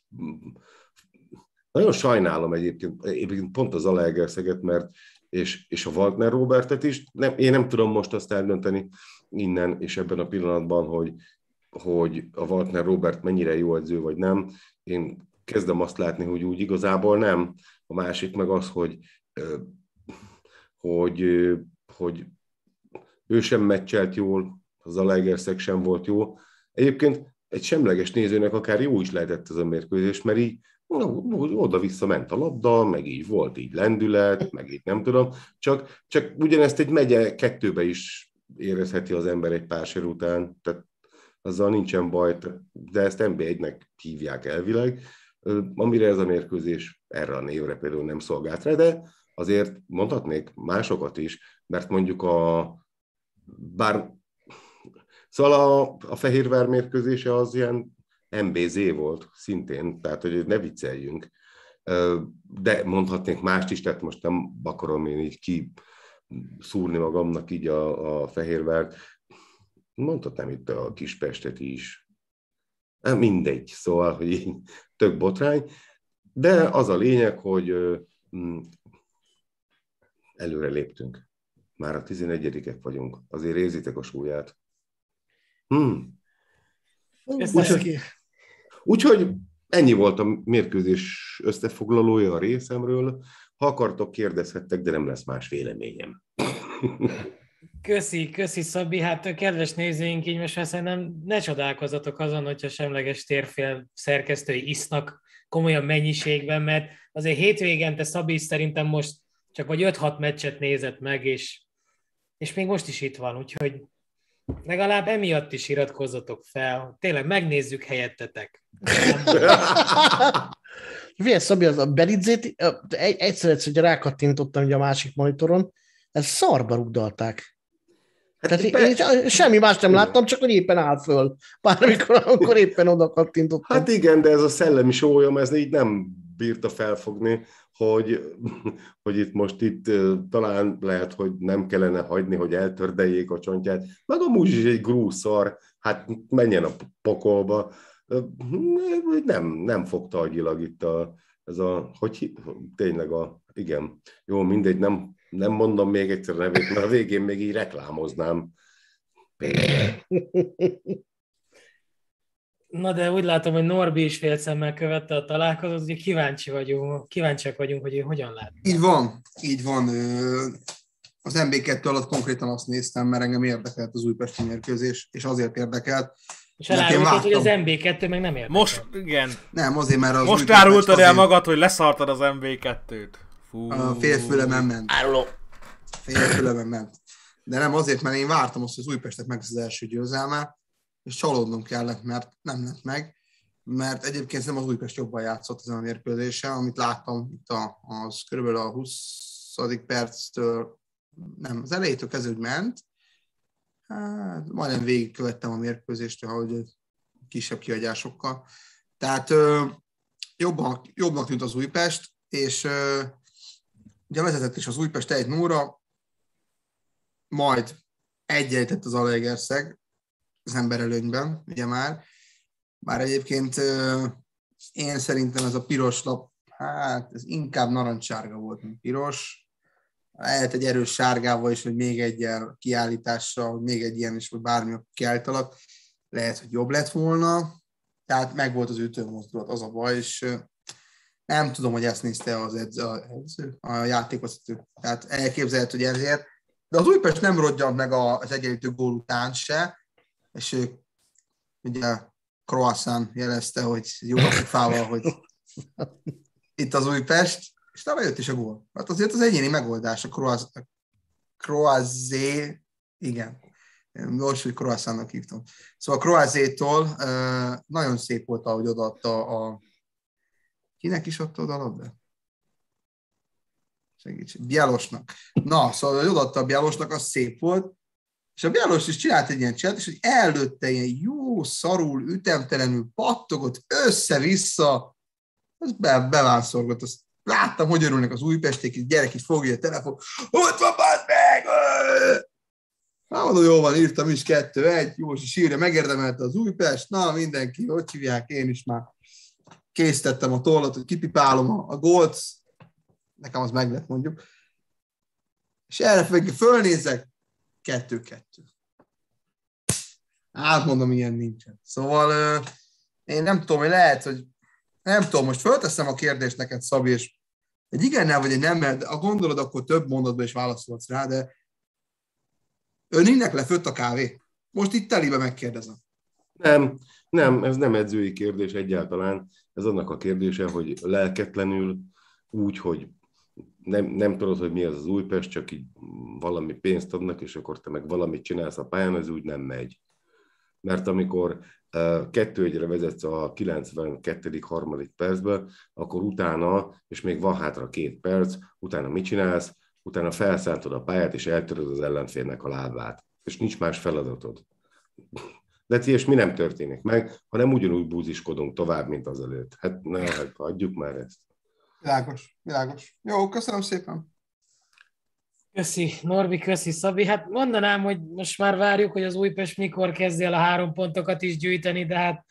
nagyon sajnálom egyébként pont az Zalaegerszeget, mert és a Waltner Robertet is. Én nem tudom most azt eldönteni innen és ebben a pillanatban, hogy a Waltner Robert mennyire jó edző vagy nem. Én kezdem azt látni, hogy úgy igazából nem. A másik meg az, hogy ő sem meccselt jól, a Zalaegerszeg sem volt jó. Egyébként egy semleges nézőnek akár jó is lehetett ez a mérkőzés, mert így oda-vissza ment a labda, meg így volt így lendület, meg így nem tudom. Csak ugyanezt egy megye 2-be is érezheti az ember egy pársér után, tehát azzal nincsen baj, de ezt NB1-nek hívják elvileg, amire ez a mérkőzés erre a névre például nem szolgált rá, de azért mondhatnék másokat is, mert mondjuk szóval a Fehérvár mérkőzése az ilyen MBZ volt szintén, tehát hogy ne vicceljünk, de mondhatnék mást is, tehát most nem akarom én így kiszúrni magamnak így a Fehérvárt, mondhatnám itt a Kispestet is, mindegy, szóval, hogy így tök botrány, de az a lényeg, hogy előre léptünk. Már a 11-ek vagyunk, azért érzitek a súlyát. Úgyhogy ennyi volt a mérkőzés összefoglalója a részemről. Ha akartok, kérdezhettek, de nem lesz más véleményem. Köszi Szabi, hát kedves nézőink, így most szerintem ne csodálkozzatok azon, hogyha semleges térfél szerkesztői isznak komolyan mennyiségben, mert azért hétvégente Szabi szerintem most csak vagy 5-6 meccset nézett meg, és még most is itt van, úgyhogy legalább emiatt is iratkozzatok fel. Tényleg megnézzük helyettetek. Figyelj, Szabi, az a Beridzét, egyszer, hogy rákattintottam ugye a másik monitoron, ezt szarba rugdalták. Hát én semmi más nem láttam, csak hogy éppen áll föl. Bármikor, amikor éppen oda kattintottam. Hát igen, de ez a szellemi sólyom, ez így nem bírta felfogni, hogy itt most talán lehet, hogy nem kellene hagyni, hogy eltördeljék a csontját. Meg amúgy is egy grúszar, hát menjen a pokolba. Nem fogta agyilag itt tényleg igen, jó, mindegy, nem mondom még egyszer a nevét, mert a végén még így reklámoznám. Na de úgy látom, hogy Norbi is félszemmel követte a találkozót, hogy kíváncsiak vagyunk, hogy ő hogyan lát. Így van. Az MB2 alatt konkrétan azt néztem, mert engem érdekelt az újpesti mérkőzés, és azért érdekelt, És elárultad, hogy az MB2 meg nem érdekel. Most, igen. Nem, azért, mert az most árultad el magad, hogy leszartad az MB2-t. Fú. A félfülemen ment. Áruló. Félfülemen ment. De nem azért, mert én vártam azt, hogy az Újpestnek meg az első győzelme, és csalódnom kellett, mert nem lett meg. Mert egyébként nem az Újpest jobban játszott ezen a mérkőzésen, amit láttam itt az körülbelül a 20. perctől, nem, az elejétől kezdve ment. Hát, majdnem végigkövettem a mérkőzést, ahogy kisebb kihagyásokkal. Tehát jobbnak tűnt az Újpest, és ugye vezetett is az Újpest 1-0-ra, majd egyenlített az Zalaegerszeg az emberelőnyben, ugye már. Bár egyébként én szerintem ez a piros lap, hát ez inkább narancssárga volt, mint piros. Lehet egy erős sárgával is, hogy még egy kiállítással, hogy még egy ilyen is, vagy bármi kiállítalak, lehet, hogy jobb lett volna. Tehát meg volt az ütőmozdulat, az a baj, és nem tudom, hogy ezt nézte az edző, a játékvezető. Tehát elképzelhető, hogy ezért. De az Újpest nem rodjant meg az egyenlítő gól után se, és ugye Croissant jelezte, hogy jó fával, hogy itt az Újpest, és talán jött is a gól. Hát azért az egyéni megoldás, a Croazé, igen, most, hogy Croissantnak hívtam. Szóval a Croazétól nagyon szép volt, ahogy odaadta kinek is adta oda a labdát? Segítség. Bielosnak. Na, szóval, hogy odaadta a Bielosnak, az szép volt, és a Bielos is csinált egy ilyen csinált, és hogy előtte ilyen jó, szarul, ütemtelenül pattogott, össze-vissza, az bevánszorgott. Azt láttam, hogy örülnek az újpesték, itt gyerek itt fogja a telefon, ott van, bász meg! Na, mondom, jó van, írtam is 2-1, Józsi sírja, megérdemelte az Újpest, na, mindenki, hogy hívják, én is már készítettem a tollat, hogy kipipálom a gólt, nekem az meg lett, mondjuk. És erre fölnézek, 2-2. Hát mondom, ilyen nincsen. Szóval én nem tudom, hogy lehet, hogy nem tudom, most fölteszem a kérdést neked, Szabi, és egy igennel vagy egy nemmel, de ha gondolod, akkor több mondatban is válaszolsz rá, de önnek lefőtt a kávé? Most itt telibe megkérdezem. Nem, ez nem edzői kérdés egyáltalán. Ez annak a kérdése, hogy lelketlenül úgy, hogy nem tudod, hogy mi az az Újpest, csak így valami pénzt adnak, és akkor te meg valamit csinálsz a pályán, ez úgy nem megy. Mert amikor 2-1-re vezetsz a 92. harmadik percben, akkor utána, és még van hátra 2 perc, utána mit csinálsz? Utána felszántod a pályát, és eltöröd az ellenfélnek a lábát. És nincs más feladatod. De ilyesmi nem történik meg, hanem ugyanúgy búziskodunk tovább, mint azelőtt. Hát adjuk már ezt. Világos. Jó, köszönöm szépen. Köszi, Norbi, köszi, Szabi. Hát mondanám, hogy most már várjuk, hogy az Újpest mikor kezdje el a 3 pontokat is gyűjteni, de hát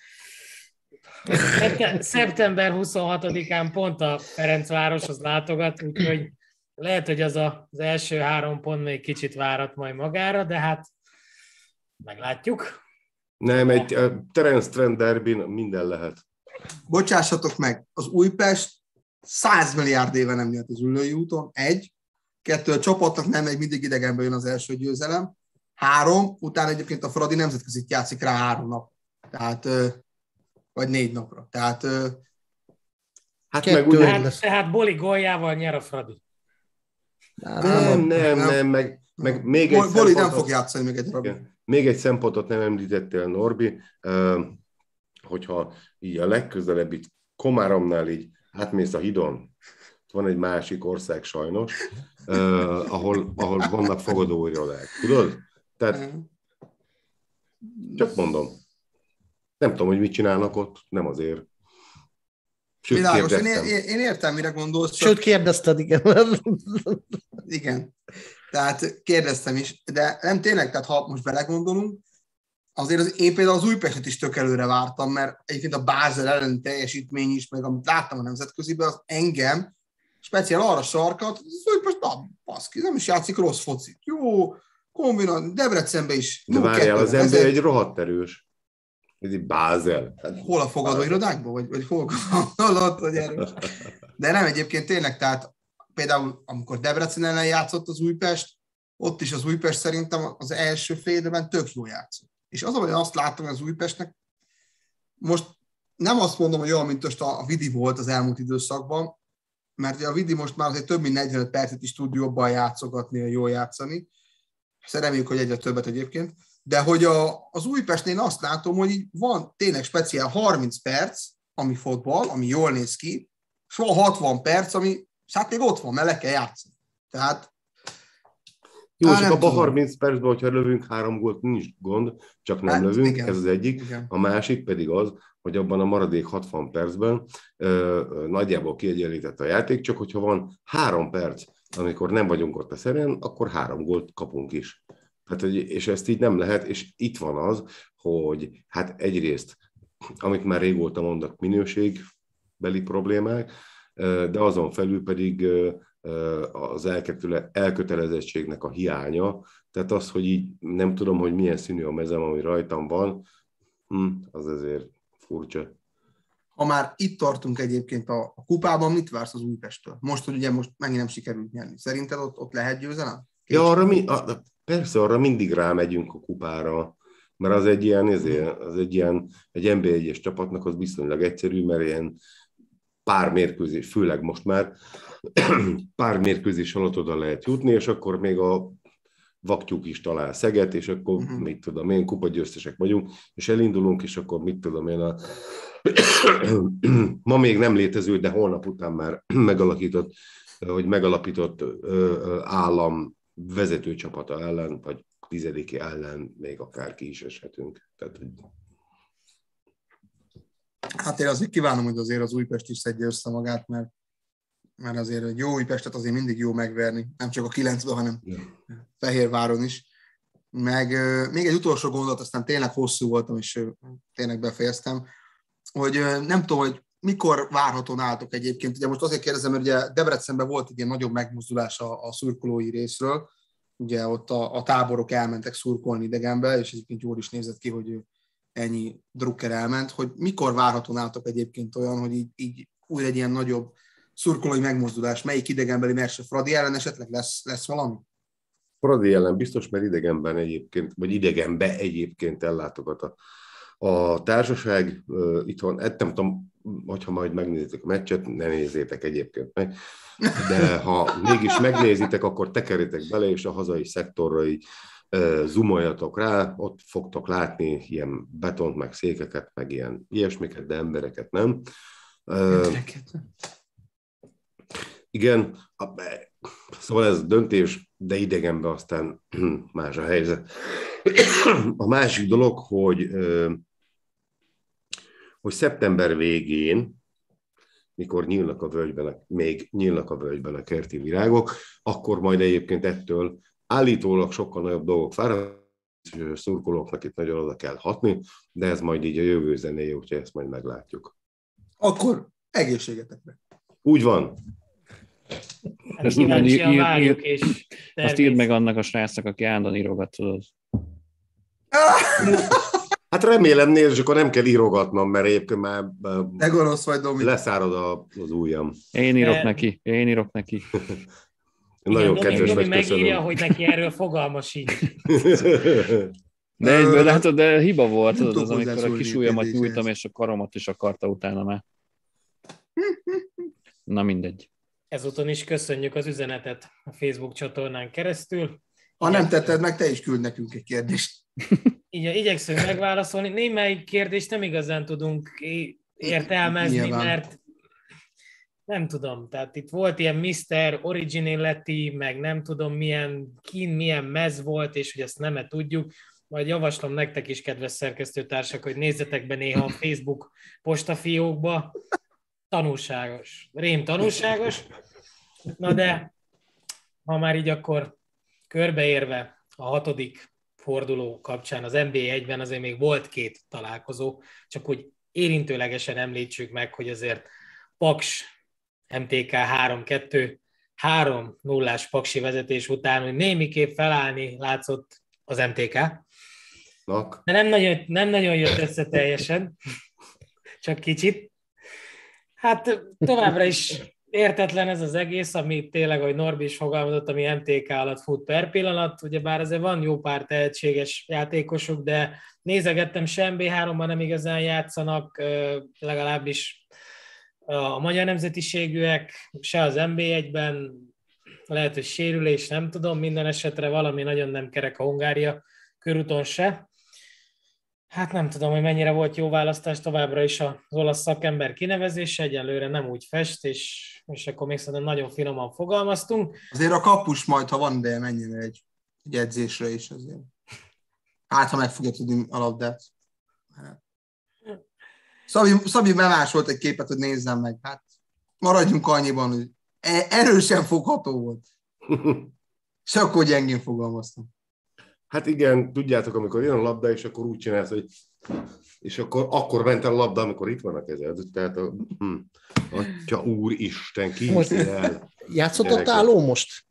szeptember 26-án pont a Ferencvároshoz látogat, úgyhogy lehet, hogy az első 3 pont még kicsit várat majd magára, de hát meglátjuk. Nem, egy Terence Trent derbin minden lehet. Bocsássatok meg, az Újpest 100 milliárd éve nem nyert az Üllői úton, 1. 2, a csapatnak nem megy, mindig idegenből jön az első győzelem. 3, utána egyébként a Fradi nemzetközit játszik rá 3 nap. Tehát, vagy 4 napra. Tehát, tehát Boli góljával nyer a Fradi. Nem, meg még egy Boli nem fog játszani még egy darabig. Még egy szempontot nem említettél, Norbi, hogyha így a legközelebb itt Komáromnál így átmész a hídon, van egy másik ország sajnos, ahol vannak fogadóirodák, tudod? Tehát csak mondom. Nem tudom, hogy mit csinálnak ott, nem azért. Sőt, világos, én értem, mire gondolsz. Sőt, kérdezted, igen. Igen. Tehát kérdeztem is, de nem tényleg, tehát ha most belegondolunk, azért én például az Újpestet is tök előre vártam, mert egyébként a Basel elleni teljesítmény is, meg amit láttam a nemzetköziben, az engem speciál arra sarkat, az Újpest, baszki, nem is játszik rossz focit. Jó, kombinál, Debrecenben is. De várjál, az ember egy rohadt erős. Ez egy Basel. Hol a fogadóirodákban? Vagy hol gondolod, hogy erős? De nem, egyébként tényleg, tehát például amikor Debrecen ellen játszott az Újpest, ott is az Újpest szerintem az első fél időben tök jó játszott. És az, hogy azt láttam, hogy az Újpestnek most nem azt mondom, hogy olyan, mint most a Vidi volt az elmúlt időszakban, mert a Vidi most már azért több mint 45 percet is tud jobban játszogatni, jól játszani. Reméljük, hogy egyre többet egyébként. De hogy az Újpestnél azt látom, hogy így van tényleg speciál 30 perc, ami fotball, ami jól néz ki, és van 60 perc, ami hát még ott van, mert le kell játszani. Tehát jó, csak abban 30 percben, hogyha lövünk 3 gólt, nincs gond, csak nem hát, lövünk, igen, ez az egyik. Igen. A másik pedig az, hogy abban a maradék 60 percben nagyjából kiegyenlített a játék, csak hogyha van 3 perc, amikor nem vagyunk ott a szeren, akkor 3 gólt kapunk is. Hát, és ezt így nem lehet, és itt van az, hogy hát egyrészt, amit már régóta mondok, minőségbeli problémák, de azon felül pedig az elkötelezettségnek a hiánya, tehát az, hogy így nem tudom, hogy milyen színű a mezem, ami rajtam van, az azért furcsa. Ha már itt tartunk egyébként a kupában, mit vársz az Újpesttől? Most, hogy ugye most megint nem sikerült nyerni. Szerinted ott lehet győzelem? Ja, persze, arra mindig rámegyünk a kupára, mert az egy ilyen, egy NB1-es csapatnak az viszonylag egyszerű, mert ilyen pár mérkőzés, főleg most már pár mérkőzés alatt oda lehet jutni, és akkor még a vaktyúk is talál Szeget, és akkor mit tudom én, kupagyőztesek vagyunk, és elindulunk, és akkor mit tudom én, ma még nem létező, de holnap után már megalapított állam vezetőcsapata ellen, vagy 10. ellen még akár ki is eshetünk. Tehát, hát én azért kívánom, hogy azért az Újpest is szedje össze magát, mert azért egy jó Újpestet azért mindig jó megverni, nem csak a 9-ben, hanem Fehérváron is. Meg még egy utolsó gondolat, aztán tényleg hosszú voltam, és tényleg befejeztem, hogy nem tudom, hogy mikor várhatóan álltok egyébként. Ugye most azért kérdezem, mert ugye Debrecenben volt egy ilyen nagyobb megmozdulás a szurkolói részről, ugye ott a táborok elmentek szurkolni idegenbe, és egyébként jól is nézett ki, hogy ennyi drukker elment, hogy mikor várhatóan álltok egyébként olyan, hogy így újra egy ilyen nagyobb szurkolói megmozdulás, melyik idegenbeli meccs, Fradi ellen esetleg lesz valami? Fradi ellen biztos, mert idegenben egyébként, vagy idegenbe egyébként ellátogat a társaság itthon. Nem tudom, hogyha majd megnézitek a meccset, ne nézzétek egyébként meg, de ha mégis megnézitek, akkor tekerjetek bele, és a hazai szektorra így zoomoljatok rá, ott fogtok látni ilyen betont, meg székeket, meg ilyen ilyesmiket, de embereket nem. Igen, szóval ez döntés, de idegenben aztán más a helyzet. A másik dolog, hogy szeptember végén, mikor nyílnak a völgyben a kerti virágok, akkor majd egyébként ettől állítólag sokkal nagyobb dolgok várhatók, és a szurkolóknak itt nagyon oda kell hatni, de ez majd így a jövő zenéje, úgyhogy ezt majd meglátjuk. Akkor egészségetekre. Úgy van. Hát kíváncsian várjuk, és azt írd meg annak a srácnak, aki állandóan írogat, tudod. Hát remélem, nézd, akkor nem kell írogatnom, mert egyébként már ne gonosz vagy, Domi. Leszárad az ujjam. Én írok neki. Nagyon kedves Domi vagy, megírja, köszönöm. hogy neki erről fogalma sincs. De egyből látod, de hiba volt, tudod, az, amikor a hozzászólni kis ujjamat kérdéshez. nyújtam, és a karomat is akarta utána már. Na mindegy. Ezúton is köszönjük az üzenetet a Facebook csatornán keresztül. Ha nem tetted meg, te is küld nekünk egy kérdést. Igyekszünk megválaszolni. Némelyik kérdést nem igazán tudunk értelmezni, Nyilván. mert nem tudom, tehát itt volt ilyen Mr. Originality, meg nem tudom milyen mez volt, és hogy ezt nem tudjuk. Majd javaslom nektek is, kedves szerkesztőtársak, hogy nézzetek be néha a Facebook postafiókba. Tanulságos. Rém tanulságos. Na de, ha már így akkor körbeérve a 6. forduló kapcsán az NBA1-ben azért még volt 2 találkozó, csak úgy érintőlegesen említsük meg, hogy azért Paks MTK 3-2, 3-0-ás paksi vezetés után, hogy némiképp felállni látszott az MTK. De nem nagyon jött össze teljesen, csak kicsit. Hát továbbra is értetlen ez az egész, ami tényleg, ahogy Norbi is fogalmazott, ami MTK alatt fut per pillanat, ugyebár azért van jó pár tehetséges játékosuk, de nézegettem, se MB3-ban nem igazán játszanak, legalábbis a magyar nemzetiségűek, se az MB1-ben, lehet, hogy sérülés, nem tudom, minden esetre valami nagyon nem kerek a Hungária körúton se. Hát nem tudom, hogy mennyire volt jó választás továbbra is az olasz szakember kinevezése, egyelőre nem úgy fest, és akkor még szerintem nagyon finoman fogalmaztunk. Azért a kapus majd, ha van ideje, menjen egy edzésre is azért. Hát, ha meg fogja tudni a labdát. Szabi bemásolt egy képet, hogy nézzem meg. Hát maradjunk annyiban, hogy erősen fogható volt. És akkor gyengén fogalmaztam. Hát igen, tudjátok, amikor jön a labda, és akkor úgy csinálsz, hogy és akkor ment el a labda, amikor itt van a kezed. Tehát Atya úristen, ki el. Játszott a Táló most?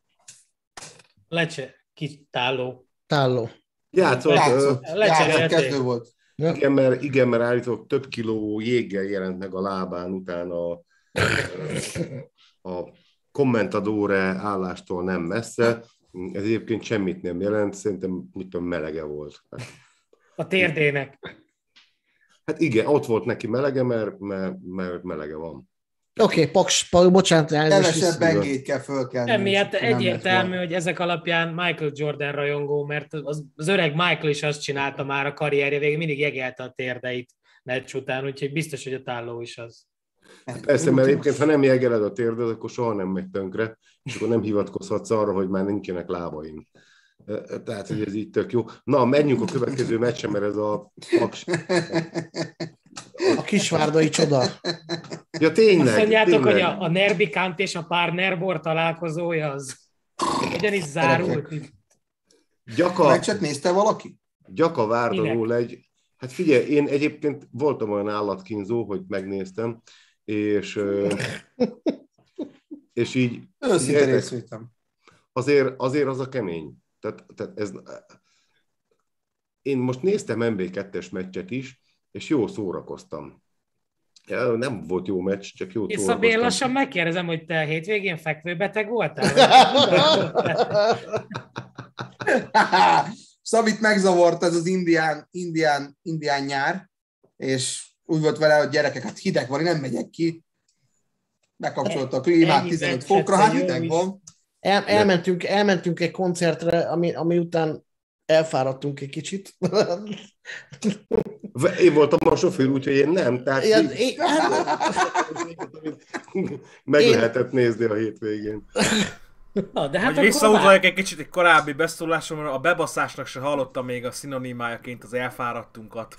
Ki Táló? Táló. Játszott, kezdő volt. Igen, mert állítólag több kiló jéggel jelent meg a lábán utána a kommentadóre állástól nem messze. Ez egyébként semmit nem jelent, szerintem melege volt. A térdének. Hát igen, ott volt neki melege, mert melege van. Oké, Paks, bocsánat. Kevesebb bengét kell fölkelni. Emiatt egyértelmű, hogy ezek alapján Michael Jordan rajongó, mert az öreg Michael is azt csinálta már a karrierje végén, mindig jegelte a térdeit meccs után, úgyhogy biztos, hogy a Táló is az. Persze, mert egyébként, ha nem jegeled a térdet, akkor soha nem megy tönkre, és akkor nem hivatkozhatsz arra, hogy már nincsenek lábaim. Tehát, hogy ez így tök jó. Na, menjünk a következő meccsen, mert ez a Paks... A kisvárdai csoda. Ja, tényleg. Azt mondjátok, hogy a Nerbikant és a pár Nerbor találkozója az ugyanis zárult. Meccset nézte valaki? Gyaka Várdaló egy. Hát figyelj, én egyébként voltam olyan állatkínzó, hogy megnéztem, és így... Őszinte részvétem. Azért az a kemény. Tehát ez... Én most néztem MB2-es meccset is, és jól szórakoztam. Ja, nem volt jó meccs, csak jól szórakoztam. Szabé, lassan megkérdezem, hogy te hétvégén fekvőbeteg voltál? Szabit megzavart ez az indián nyár, és úgy volt vele, hogy gyerekek, hát hideg van, én nem megyek ki. Bekapcsolta a klímát 15 fokra, hát hideg van. Elmentünk egy koncertre, ami után elfáradtunk egy kicsit. Én voltam a sofőr, úgyhogy én nem. Tehát meg lehetett nézni a hétvégén. Na, de hát visszautaljak egy kicsit egy korábbi beszólásomra, a bebaszásnak se hallottam még a szinonimájaként az elfáradtunkat.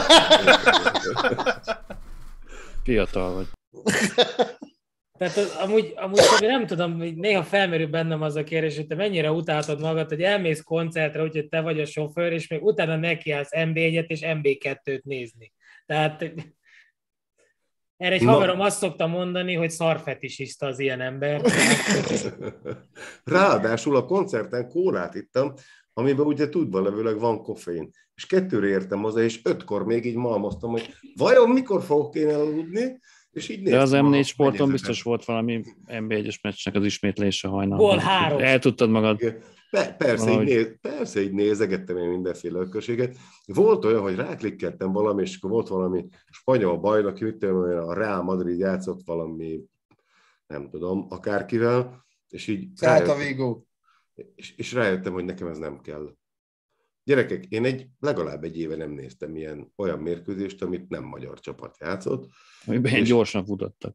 Fiatal vagy. Tehát amúgy nem tudom, néha felmerül bennem az a kérdés, hogy te mennyire utáltad magad, hogy elmész koncertre, úgyhogy te vagy a sofőr, és még utána nekiállsz MB1-et és MB2-t nézni. Tehát erre egy haverom azt szokta mondani, hogy szarfetisista az ilyen ember. Ráadásul a koncerten kólát ittam, amiben ugye tudvalevőleg van koffein. És 2-re értem hozzá, és 5-kor még így malmoztam, hogy vajon mikor fogok én elaludni? De az M4 sporton biztos volt valami MB1-es meccsnek az ismétlése hajnalban. Gól 3. El tudtad magad? Persze, így nézegettem én mindenféle ökörséget. Volt olyan, hogy ráklikkeltem valami, és akkor volt valami spanyol bajnok, a Real Madrid játszott valami, nem tudom, akárkivel, és így rájöttem, hogy nekem ez nem kell. Gyerekek, én legalább egy éve nem néztem olyan mérkőzést, amit nem magyar csapat játszott. Amiben gyorsan futottak.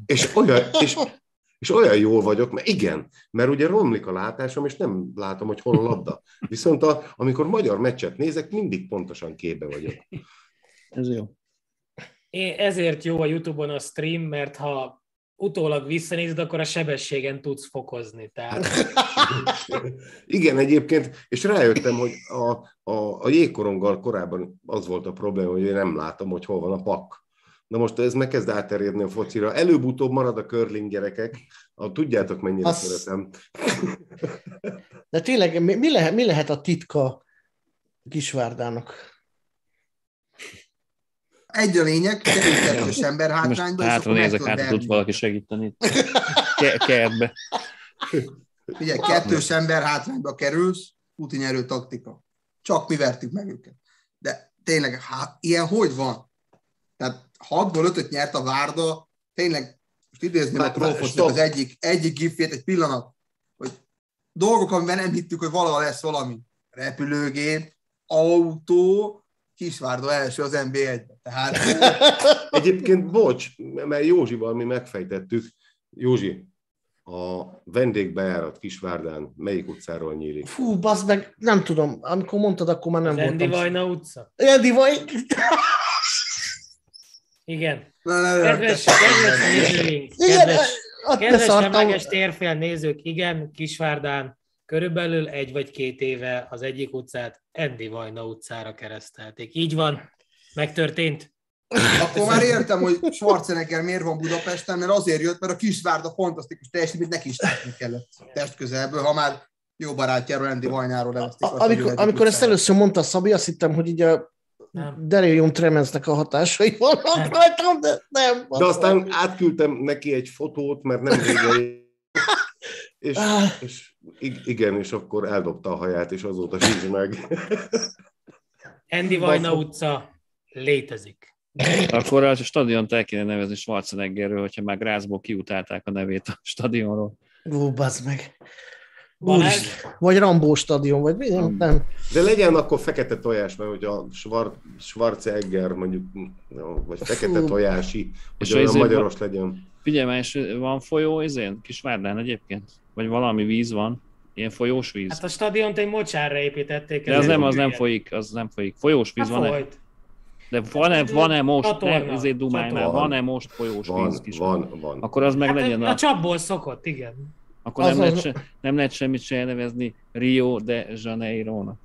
És olyan jól vagyok, mert ugye romlik a látásom, és nem látom, hogy hol a labda. Viszont amikor magyar meccset nézek, mindig pontosan képbe vagyok. Ez jó. Ezért jó a YouTube-on a stream, mert ha utólag visszanézed, akkor a sebességen tudsz fokozni. Tehát... Igen, egyébként, és rájöttem, hogy a jégkoronggal korábban az volt a probléma, hogy én nem látom, hogy hol van a pak. Na most ez megkezd átterjedni a focira. Előbb-utóbb marad a curling, gyerekek. Tudjátok, mennyire szeretem. De tényleg, mi lehet a titka Kisvárdának? Egy a lényeg, kettős ember Most hátrányba, és hátra akkor meg nézek, tudod hát tud verni. valaki segíteni. Kertbe. Ugye, kettős ember hátrányba kerülsz, útinyerő taktika. Csak mi vertük meg őket. De tényleg, ilyen hogy van? Tehát 6-ból 5-öt nyert a Várda, tényleg, most idézném a Trófosnak az egyik gifjét, egy pillanat, hogy dolgok, amiben nem hittük, hogy valaha lesz valami. Repülőgép, autó, Kisvárda első az NB1-ben. Tehát... Egyébként, bocs, mert Józsival mi megfejtettük. Józsi, a vendégbejárat Kisvárdán melyik utcáról nyílik? Fú, bazd meg, nem tudom. Amikor mondtad, akkor már nem Az voltam. Endi Vajna utca. Endi Vajna. Igen. Na, Kedves nézőink, kedves semleges térfél nézők, igen, Kisvárdán körülbelül 1 vagy 2 éve az egyik utcát Endi Vajna utcára keresztelték. Így van, megtörtént. Akkor már értem, hogy Schwarzenegger miért van Budapesten, mert azért jött, mert a Kisvárda fantasztikus teljesítményt neki is látni kellett testközelből, ha már jó barátjáról, Endi Vajnáról nevezték. Amikor ezt először mondta Szabi, azt hittem, hogy így a Delirium Tremensnek a hatásai vannak rajtam, de nem. De aztán átküldtem neki egy fotót, mert nem régen, és igen, és akkor eldobta a haját, és azóta sincs meg. Endi Vajna utca létezik. Akkor a stadiont el kéne nevezni Schwarzeneggerről, hogyha már Grazból kiutálták a nevét a stadionról. Ó, bazd meg. Vagy Rambó stadion, vagy mi? Nem. De legyen akkor fekete tojás, mert hogy a Schwarzenegger mondjuk, vagy fekete tojási, hogy olyan magyaros legyen. Figyelj már, és van folyó izén? Kisvárdán egyébként? Vagy valami víz van? Ilyen folyós víz? Hát a stadiont egy mocsárra építették. De az nem folyik. Folyós víz van-e? Folyt. De van-e most, Csatorna. ezért dumálj már, van-e most folyós víz Kisvárdán? Van. Akkor az meg Hát legyen a csapból szokott, igen. Akkor nem lehet semmit se elnevezni Rio de Janeiro-nak.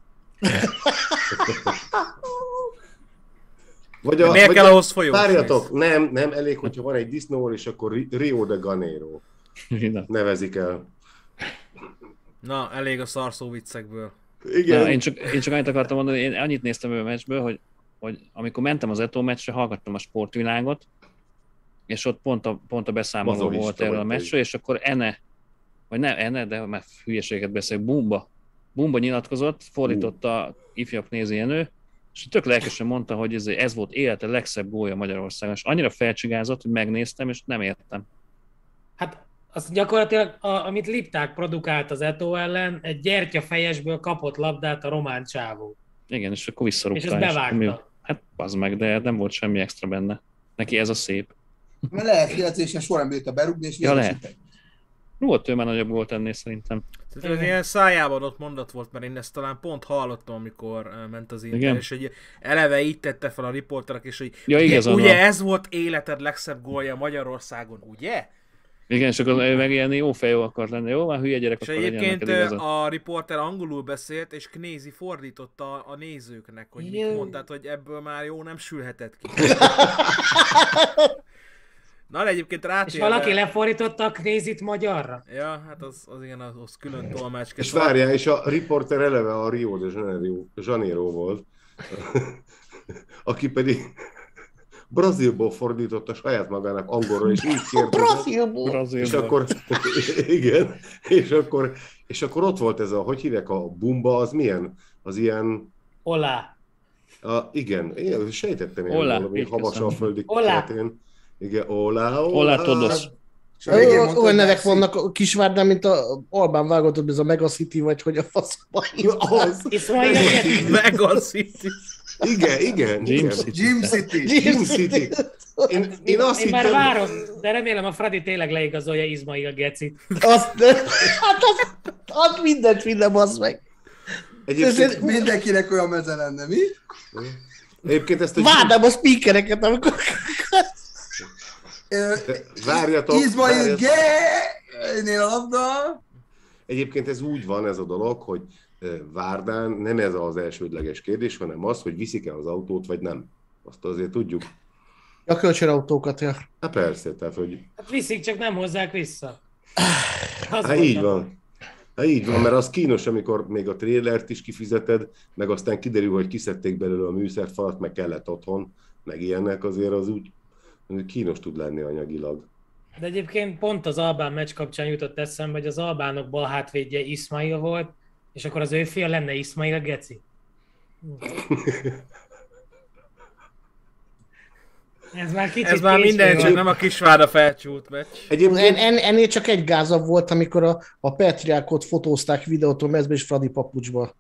Miért kell ahhoz folyós víz? Várjatok, nem elég, hogyha van egy disznó, és akkor Rio de Janeiro nevezik el. Na, elég a szarszó viccekből. Igen. Na, én csak annyit akartam mondani, én annyit néztem a meccsből, hogy amikor mentem az Eto meccsre, hallgattam a Sportvilágot, és ott pont a beszámoló Mazolista volt erről a vagy meccsről, és akkor vagy nem Ene, de már hülyeséget beszél, Bumba nyilatkozott, fordította ifjabb Nézi Jenő, és tök lelkesen mondta, hogy ez volt élete legszebb gólja Magyarországon, és annyira felcsigázott, hogy megnéztem, és nem értem. Hát az gyakorlatilag, amit Lipták produkált az Eto ellen, egy gyertyafejesből kapott labdát a román csávó. Igen, és akkor visszarúgta. És ezt bevágta. Hát az meg, de nem volt semmi extra benne. Neki ez a szép. Mert lehet hihetésen soha nem bírta berúgni, és lehet. Volt ő már nagyobb gólt ennél szerintem. Tehát ez ilyen szájában ott mondat volt, mert én ezt talán pont hallottam, amikor ment az Inter, és hogy eleve így tette fel a riporterek, és hogy ugye ez volt életed legszebb gólja Magyarországon, ugye? Igen, és akkor meg ilyen jó fejó akart lenni, jó? Már hülye gyerek és akar legyen neked egyébként a riporter angolul beszélt, és Knézi fordította a nézőknek, hogy mit mond, tehát hogy ebből már jó nem sülhetett ki. Na, egyébként rátérve... És valaki lefordította a Knézit magyarra? Ja, hát az igen, az külön tolmács. És várjál, és a riporter eleve a Rio de Janeiro volt, aki pedig Brazilból fordította saját magának angolra, és így kérdezett. És akkor, igen, és akkor ott volt ez hogy hívják a Bumba, az milyen? Az ilyen... Olá. Igen, én sejtettem ilyen valami havasalföldi keretén. Igen, Olá Todos. Olyan nevek vannak a Kisvárdán, mint a Albán válogatott, ez a Mega City, vagy hogy a faszba. Mega City. Igen. Gym City. Én már várom, de remélem a Fradi tényleg leigazolja Izmail Gecit. Az mindent az meg. Egyébként mindenkinek olyan meze lenne, mi? Egyébként ezt várnám a speakereket, amikor... Várjatok. Izmail G-nél a labda. Egyébként ez úgy van ez a dolog, hogy Várdán nem ez az elsődleges kérdés, hanem az, hogy viszik-e az autót, vagy nem. Azt azért tudjuk. A kölcsönautókat, ja. Hát persze, tehát hogy... Hát viszik, csak nem hozzák vissza. Hát így van. Hát így van, mert az kínos, amikor még a trélert is kifizeted, meg aztán kiderül, hogy kiszedték belőle a műszerfalat, meg kellett otthon, meg ilyenek, azért az úgy kínos tud lenni anyagilag. De egyébként pont az albán meccs kapcsán jutott eszembe, hogy az albánok bal hátvédje Ismail volt, és akkor az ő fia lenne Ismail Geci. Ez már kicsit Ez már minden, csak nem a Kisvárda felcsúlt meccs. Egyébként ennél csak egy gázabb volt, amikor a Petriákot fotózták videótomezbe és Fradi papucsba.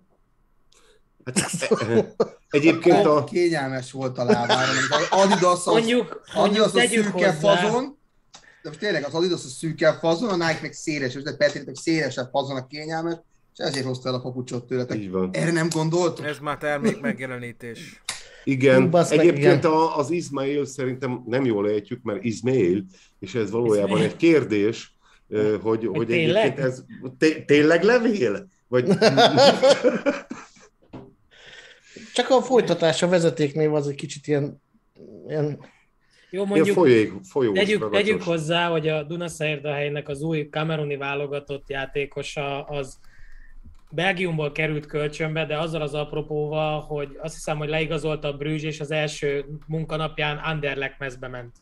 Hát, egyébként kényelmes volt a lábára. Adidas a szűke fazon, de most tényleg az Adidas a szűke fazon, a Nike meg széles, de Petriáknak szélesebb fazon a kényelmes, és ezért hozta el a papucsot tőletek. Erre nem gondoltok? Ez már termék megjelenítés. Igen, egyébként az Ismail szerintem nem jól ejtjük, mert Ismail, és ez valójában egy kérdés, hogy egyébként ez tényleg levél? Vagy... Csak a folytatás a vezetéknél az egy kicsit ilyen... Jó, mondjuk tegyük hozzá, hogy a Dunaszerdahelynek az új kameruni válogatott játékosa az Belgiumból került kölcsönbe, de azzal az apropóval, hogy azt hiszem, hogy leigazolta a Bruges, és az első munkanapján Anderlecht mezbe ment.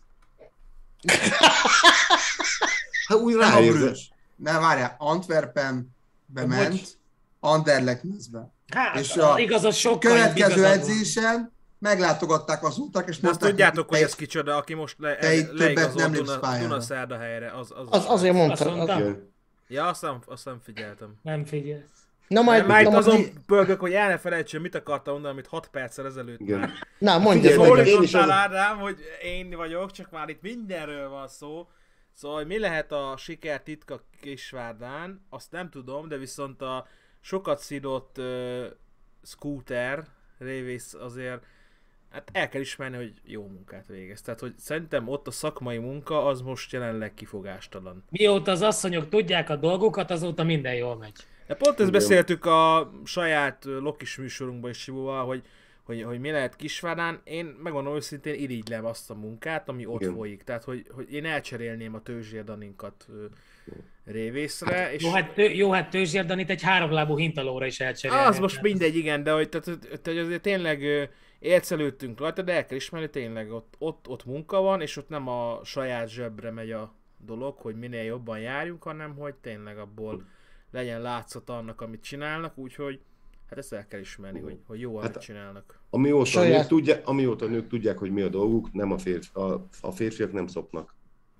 Hát úgy ráérzed. Nem, várjál, Antwerpenbe ment, Anderlecht mezbe. Hát, és a igaz, az sokkal következő edzésen meglátogatták az utak, és azt tudjátok, hogy ez kicsoda, aki most leigazolt Dunaszerdahelyre. Azért mondtam. Ja, azt nem figyeltem. Nem figyelsz. Már itt azon pörgök, hogy el ne felejtsem, mit akartam mondani, amit 6 perccel ezelőtt. Igen. Na, mondja. Szólítottál Ádám, hogy én vagyok, csak már itt mindenről van szó. Szóval, hogy mi lehet a siker titka Kisvárdán, azt nem tudom, de viszont a sokat szidott Scooter révész azért, hát el kell ismerni, hogy jó munkát végez. Tehát, hogy szerintem ott a szakmai munka az most jelenleg kifogástalan. Mióta az asszonyok tudják a dolgokat, azóta minden jól megy. De pont ezt beszéltük a saját Lokis műsorunkban is Sivóval, hogy mi lehet Kisvárdán. Én megmondom őszintén, irigylem azt a munkát, ami ott folyik. Tehát, hogy én elcserélném a Tőzsér Daninkat révészre. És... Jó, hát Tőzsér Danit egy háromlábú hintalóra is elcserélni. Az most mindegy, igen, de hogy azért tényleg ércelődtünk rajta, de el kell ismerni, tényleg ott munka van, és ott nem a saját zsebre megy a dolog, hogy minél jobban járjunk, hanem hogy tényleg abból legyen látszat annak, amit csinálnak, úgyhogy hát ezt el kell ismerni, hogy jó, amit csinálnak. Amióta nők tudják, hogy mi a dolguk, nem a férfiak nem szopnak.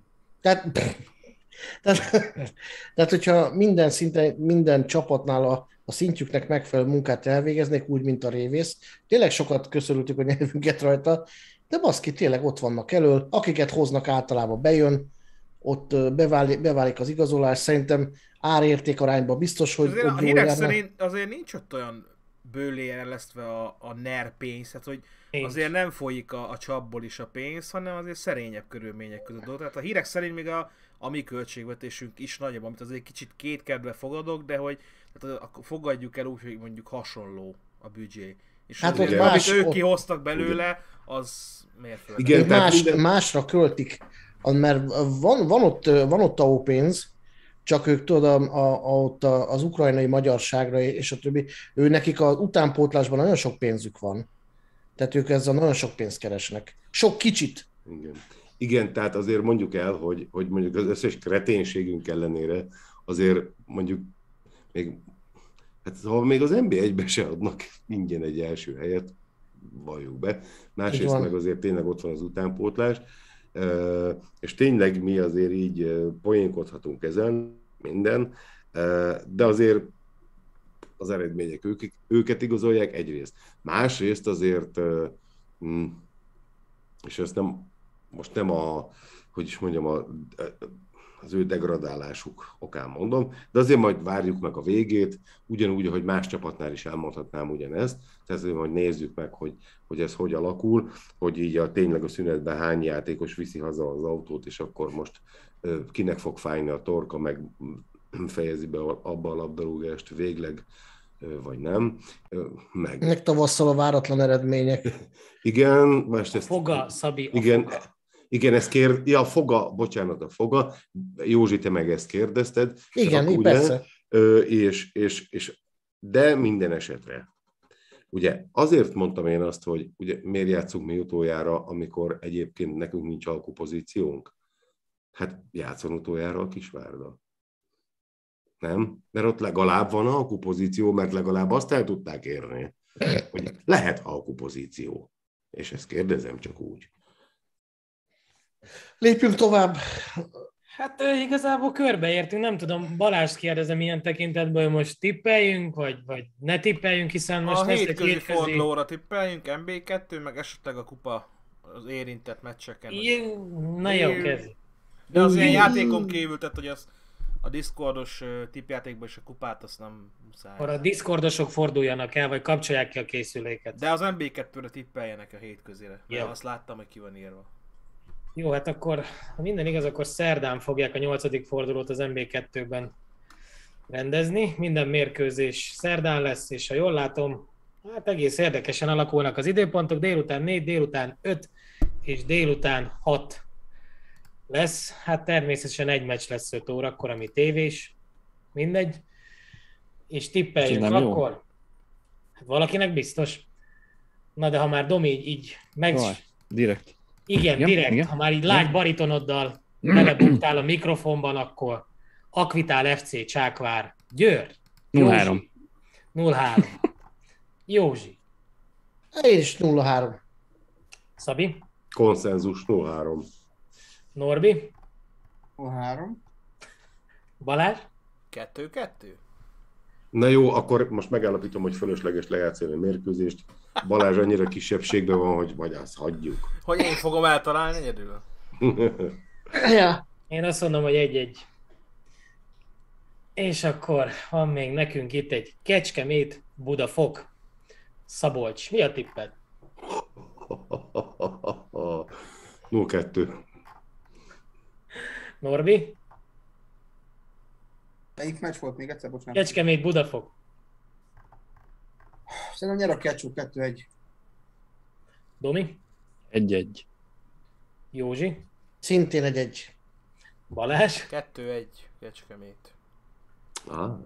Tehát, hogyha minden szinten, minden csapatnál a szintjüknek megfelelő munkát elvégeznék, úgy, mint a révész, tényleg sokat köszönültük a nyelvünket rajta, de baszki, tényleg ott vannak elől, akiket hoznak általában bejön, ott beválik az igazolás, szerintem árérték arányban biztos, hogy azért a hírek szerint azért nincs ott olyan bőlé elesztve a NER pénz, tehát hogy azért nem folyik a csapból is a pénz, hanem azért szerényebb körülmények között. Tehát a hírek szerint még a mi költségvetésünk is nagyobb, amit azért kicsit kétkedve fogadok, de hogy tehát fogadjuk el úgy, hogy mondjuk hasonló a büdzsé. És hát azért, amit ők kihoztak belőle, az mérföld. Igen, másra költik, mert van ott a pénz, csak ők tudod, ott az ukrajnai magyarságra és a többi, ő nekik az utánpótlásban nagyon sok pénzük van. Tehát ők ezzel nagyon sok pénzt keresnek. Sok kicsit. Igen, tehát azért mondjuk el, hogy mondjuk az összes kreténségünk ellenére azért mondjuk még az NB1-be se adnak ingyen egy első helyet, valljuk be. Másrészt meg azért tényleg ott van az utánpótlás, és tényleg mi azért így poénkodhatunk ezen, minden, de azért az eredmények őket igazolják egyrészt. Másrészt azért, és ezt most nem az ő degradálásuk okán mondom, de azért majd várjuk meg a végét, ugyanúgy, ahogy más csapatnál is elmondhatnám ugyanezt, tehát azért majd nézzük meg, hogy ez hogy alakul, hogy így tényleg a szünetben hány játékos viszi haza az autót, és akkor most kinek fog fájni a torka, meg fejezi be abba a labdarúgást végleg, vagy nem. Meg tavasszal a váratlan eredmények. Igen, most ezt... Foga, Szabi. Igen, ezt a Foga, Józsi, te meg ezt kérdezted. Igen, persze. De minden esetre Ugye azért mondtam én azt, hogy ugye miért játszunk mi utoljára, amikor egyébként nekünk nincs alkupozíciónk? Hát játszon utoljára a Kisvárda. Nem? Mert ott legalább van alkupozíció, mert legalább azt el tudták érni, hogy lehet alkupozíció. És ezt kérdezem csak úgy. Lépjünk tovább. Hát igazából körbeértünk, nem tudom, Balást kérdezem ilyen tekintetből, hogy most tippeljünk, vagy ne tippeljünk, hiszen most A lesz egy hétközi hétközi... fordulóra tippeljünk, MB2, meg esetleg a kupa az érintett meccseken. Na jó, kezd. De az ilyen játékon kívül, tehát hogy az a Discordos tippjátékban és a kupát azt nem muszáj. Akkor a Discordosok forduljanak el, vagy kapcsolják ki a készüléket. De az MB2-re tippeljenek a hétközire, mert Jó. azt láttam, hogy ki van írva. Jó, hát akkor, ha minden igaz, akkor szerdán fogják a 8. fordulót az MB2-ben rendezni. Minden mérkőzés szerdán lesz, és ha jól látom, hát egész érdekesen alakulnak az időpontok. Délután 4, délután 5 és délután 6 lesz. Hát természetesen egy meccs lesz 5 órakor, ami tévés. Mindegy. És tippeljünk Ez nem jó. akkor. Hát valakinek biztos. Na de ha már Domi így meg... Vaj, direkt. Igen, Igen, direkt. igen. Ha már így lágy baritonoddal belebúgtál a mikrofonban, akkor Akvitál FC Csákvár Győr. 0-3. 0-3. Józsi. Én is 0-3. Szabi. Konszenzus 0-3. Norbi. 3. Balázs. 2-2? Na jó, akkor most megállapítom, hogy fölösleges lejátszani a mérkőzést. Balázs annyira kisebbségben van, hogy majd azt hagyjuk. Hogy én fogom eltalálni egyedül? Ja. Én azt mondom, hogy 1-1. És akkor van még nekünk itt egy Kecskemét Budafok. Szabolcs. Mi a tipped? 0-2. Norbi. Melyik meccs volt még egyszer? Bocsánat. Kecskemét Budafok. Szerintem nyer a Kecsú 2-1. Domi. 1-1. Józsi. Szintén 1-1. Balázs. 2-1 Kecskemét. Ah.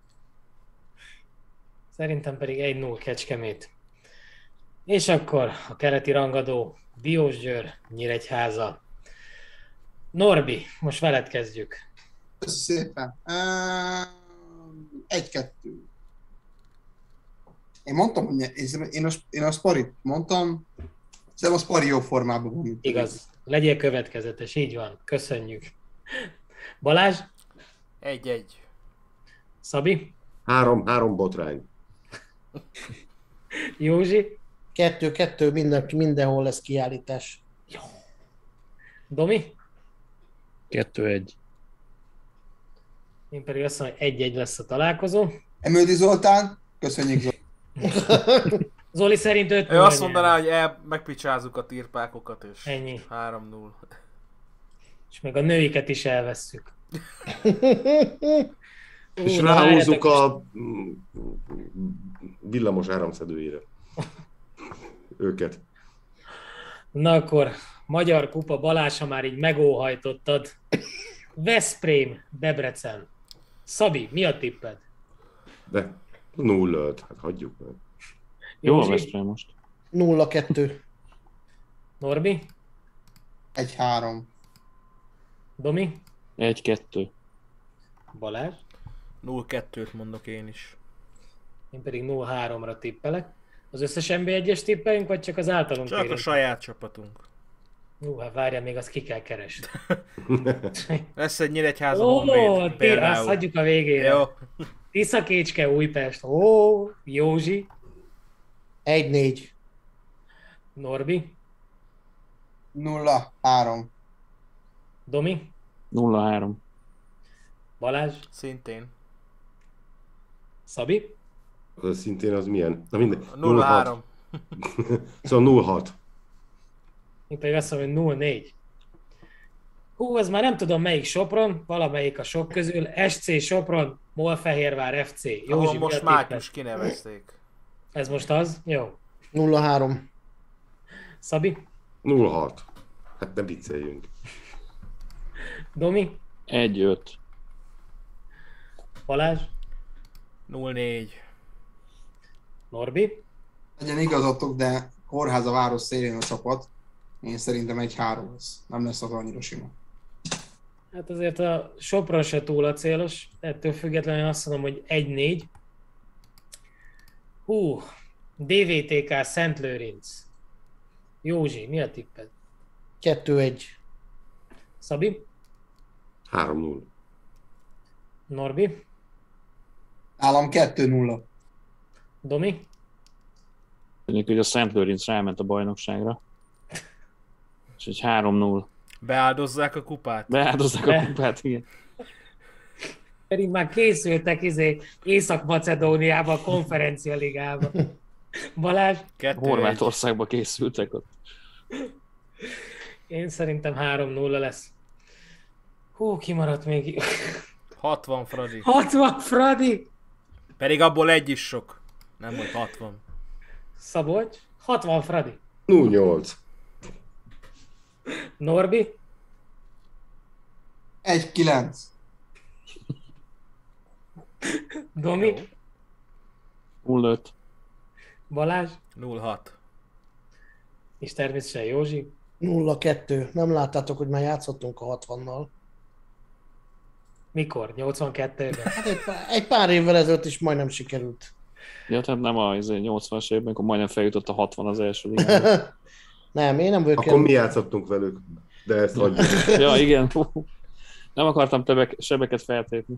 Szerintem pedig 1-0 Kecskemét. És akkor a keleti rangadó Diósgyőr, Nyíregyháza. Norbi, most veled kezdjük. Köszönöm szépen. 1-2. Én mondtam, hogy én a Sparit mondtam, szerintem a Spari jobb formában van. Igaz. Legyél következetes, így van. Köszönjük. Balázs. 1-1. Szabi. 3 botrány. Józsi. 2-2, mindenhol lesz kiállítás. Domi. 2-1. Én pedig azt mondom, hogy 1-1 lesz a találkozó. Emődi Zoltán, köszönjük Zoltán. Zoli szerint 5 Ő azt mondaná, hogy megpicsázzuk a tirpákokat, és ennyi. 3-0. És még a nőiket is elvesszük. És na, ráhúzzuk várjatok, a villamos áramszedőjére. Őket. Na akkor, Magyar Kupa, Balázs, ha már így megóhajtottad. Veszprém, Debrecen. Szabi, mi a tipped? De 0-5, hát hagyjuk meg. Jó a Józsi? Veszprém most. 0-2. Norbi? 1-3. Domi? 1-2. Balázs? 0-2-t mondok én is. Én pedig 0-3-ra tippelek. Az összes NB1-es tippelünk, vagy csak az általunk Csak a kérünk? saját csapatunk. Hát várjál, még azt ki kell keresni. Lesz egy Nyíregyháza Ó, Honvéd azt például. hagyjuk a végére. Jó. Tiszakécske, Újpest. Ó, Józsi. 1-4. Norbi. 0-3. Domi. 0-3. Balázs. Szintén. Szabi. Az szintén az milyen? Na minden. 0-3. Szóval 0-6. Én pedig azt mondom, hogy 0-4. Hú, ez már nem tudom melyik Sopron, valamelyik a sok közül. SC Sopron, Molfehérvár FC. Ahol Józsi, mi a most tipped? Mátyus kinevezték. Ez most az? Jó. 0-3. Szabi. 0-6. Hát nem vicceljünk. Domi. 1-5. Balázs. 0-4. Norbi. Legyen igazatok, de Kórháza város szélén a csapat. Én szerintem 1-3 lesz. Nem lesz az annyira sima. Hát azért a Sopron se túl acélos, ettől függetlenül azt mondom, hogy 1-4. DVTK Szent Lőrinc. Józsi, mi a tipped? 2-1. Szabi? 3-0. Norbi? Nálam 2-0. Domi? Tudjuk, hogy a Szent Lőrinc ráment a bajnokságra. És egy 3-0. Beáldozzák a kupát? Beáldozzák a kupát, igen. Pedig már készültek Észak-Macedóniába, a konferencia ligába. Balázs? Horvátországba készültek ott. Én szerintem 3-0 lesz. Kimaradt még. 60 Fradi. 60 Fradi! Pedig abból egy is sok. Nem volt 60. Szabolcs? 60 Fradi. 0-8. Norbi? 1-9. Domi? 0-5. Balázs? 0-6. És természetesen Józsi? 0-2. Nem láttátok, hogy már játszottunk a 60-nal. Mikor? 82-ben? Hát egy pár évvel ezelőtt is majdnem sikerült. Ja, tehát nem a 80-as évben, amikor majdnem feljutott a 60 az első ligában. Nem, én nem vagyok. Akkor mi játszottunk velük, de ezt adjuk. Ja, igen. Nem akartam sebeket feltépni.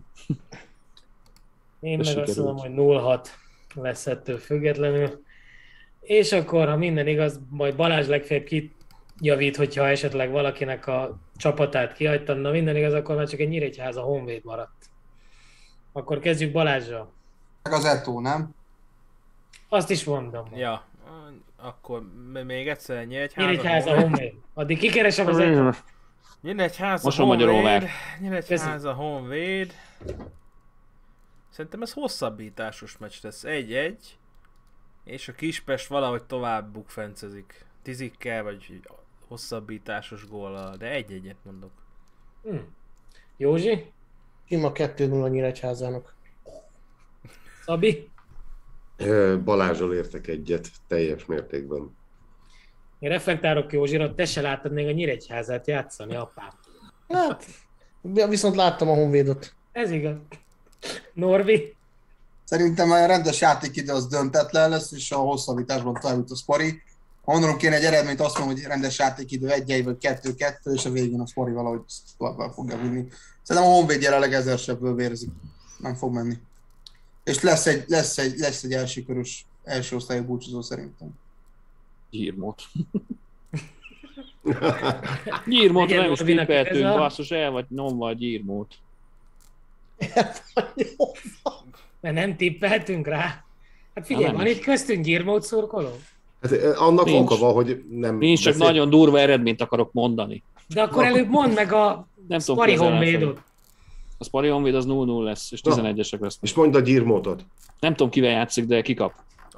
Én De meg azt sikerült. mondom, hogy 0-6 lesz ettől függetlenül. És akkor, ha minden igaz, majd Balázs legfeljebb kijavít, hogyha esetleg valakinek a csapatát kihagytam. Na minden igaz, akkor már csak egy Nyíregyháza Honvéd maradt. Akkor kezdjük Balázsral. Meg az Eto, nem? Azt is mondom. Ja, akkor még egyszer Nyíregyháza Honvéd. Addig kikeresem az Eto. Nyíregyháza Mosonmagyaróvár. Nyíregyháza Honvéd. Szerintem ez hosszabbításos meccs lesz. 1-1. És a Kispest valahogy tovább bukfencezik. Tizikkel, vagy hosszabbításos góllal. De 1-1-et mondok. Józsi? Sima 2-0 a Nyíregyházának. Szabi? Balázsral értek egyet, teljes mértékben. Én reflektálok Józsira, te se láttad még a Nyíregyházát játszani, apám. Hát, viszont láttam a Honvédot. Ez igaz. Norbi? Szerintem a rendes játékidő az döntetlen lesz, és a hosszabbításban tovább jut a Spori. Ha mondanom kéne egy eredményt, azt mondom, hogy rendes játékidő 1-1 vagy 2-2, és a végén a Spori valahogy tovább fogja vinni. Szerintem a Honvéd jelenleg 1000 sebből vérzik. Nem fog menni. És lesz egy első körös, első osztályú búcsúzó szerintem. Gyírmót. Gyírmót nem is tippeltünk, basszus, el vagy nyomva a Gyírmót. Mert nem tippeltünk rá. Hát figyelj, van itt köztünk Gyirmót szurkoló? Hát, annak Nincs. oka van, hogy nem... Nincs, csak nagyon durva eredményt akarok mondani. De akkor előbb mondd meg a Nem tudom, Spari ki az Honvédot. ellenfél. A Spari Honvéd az 0-0 lesz, és 11-esek lesznek. És mondd a Gyirmótot. Nem tudom, kivel játszik, de kikap.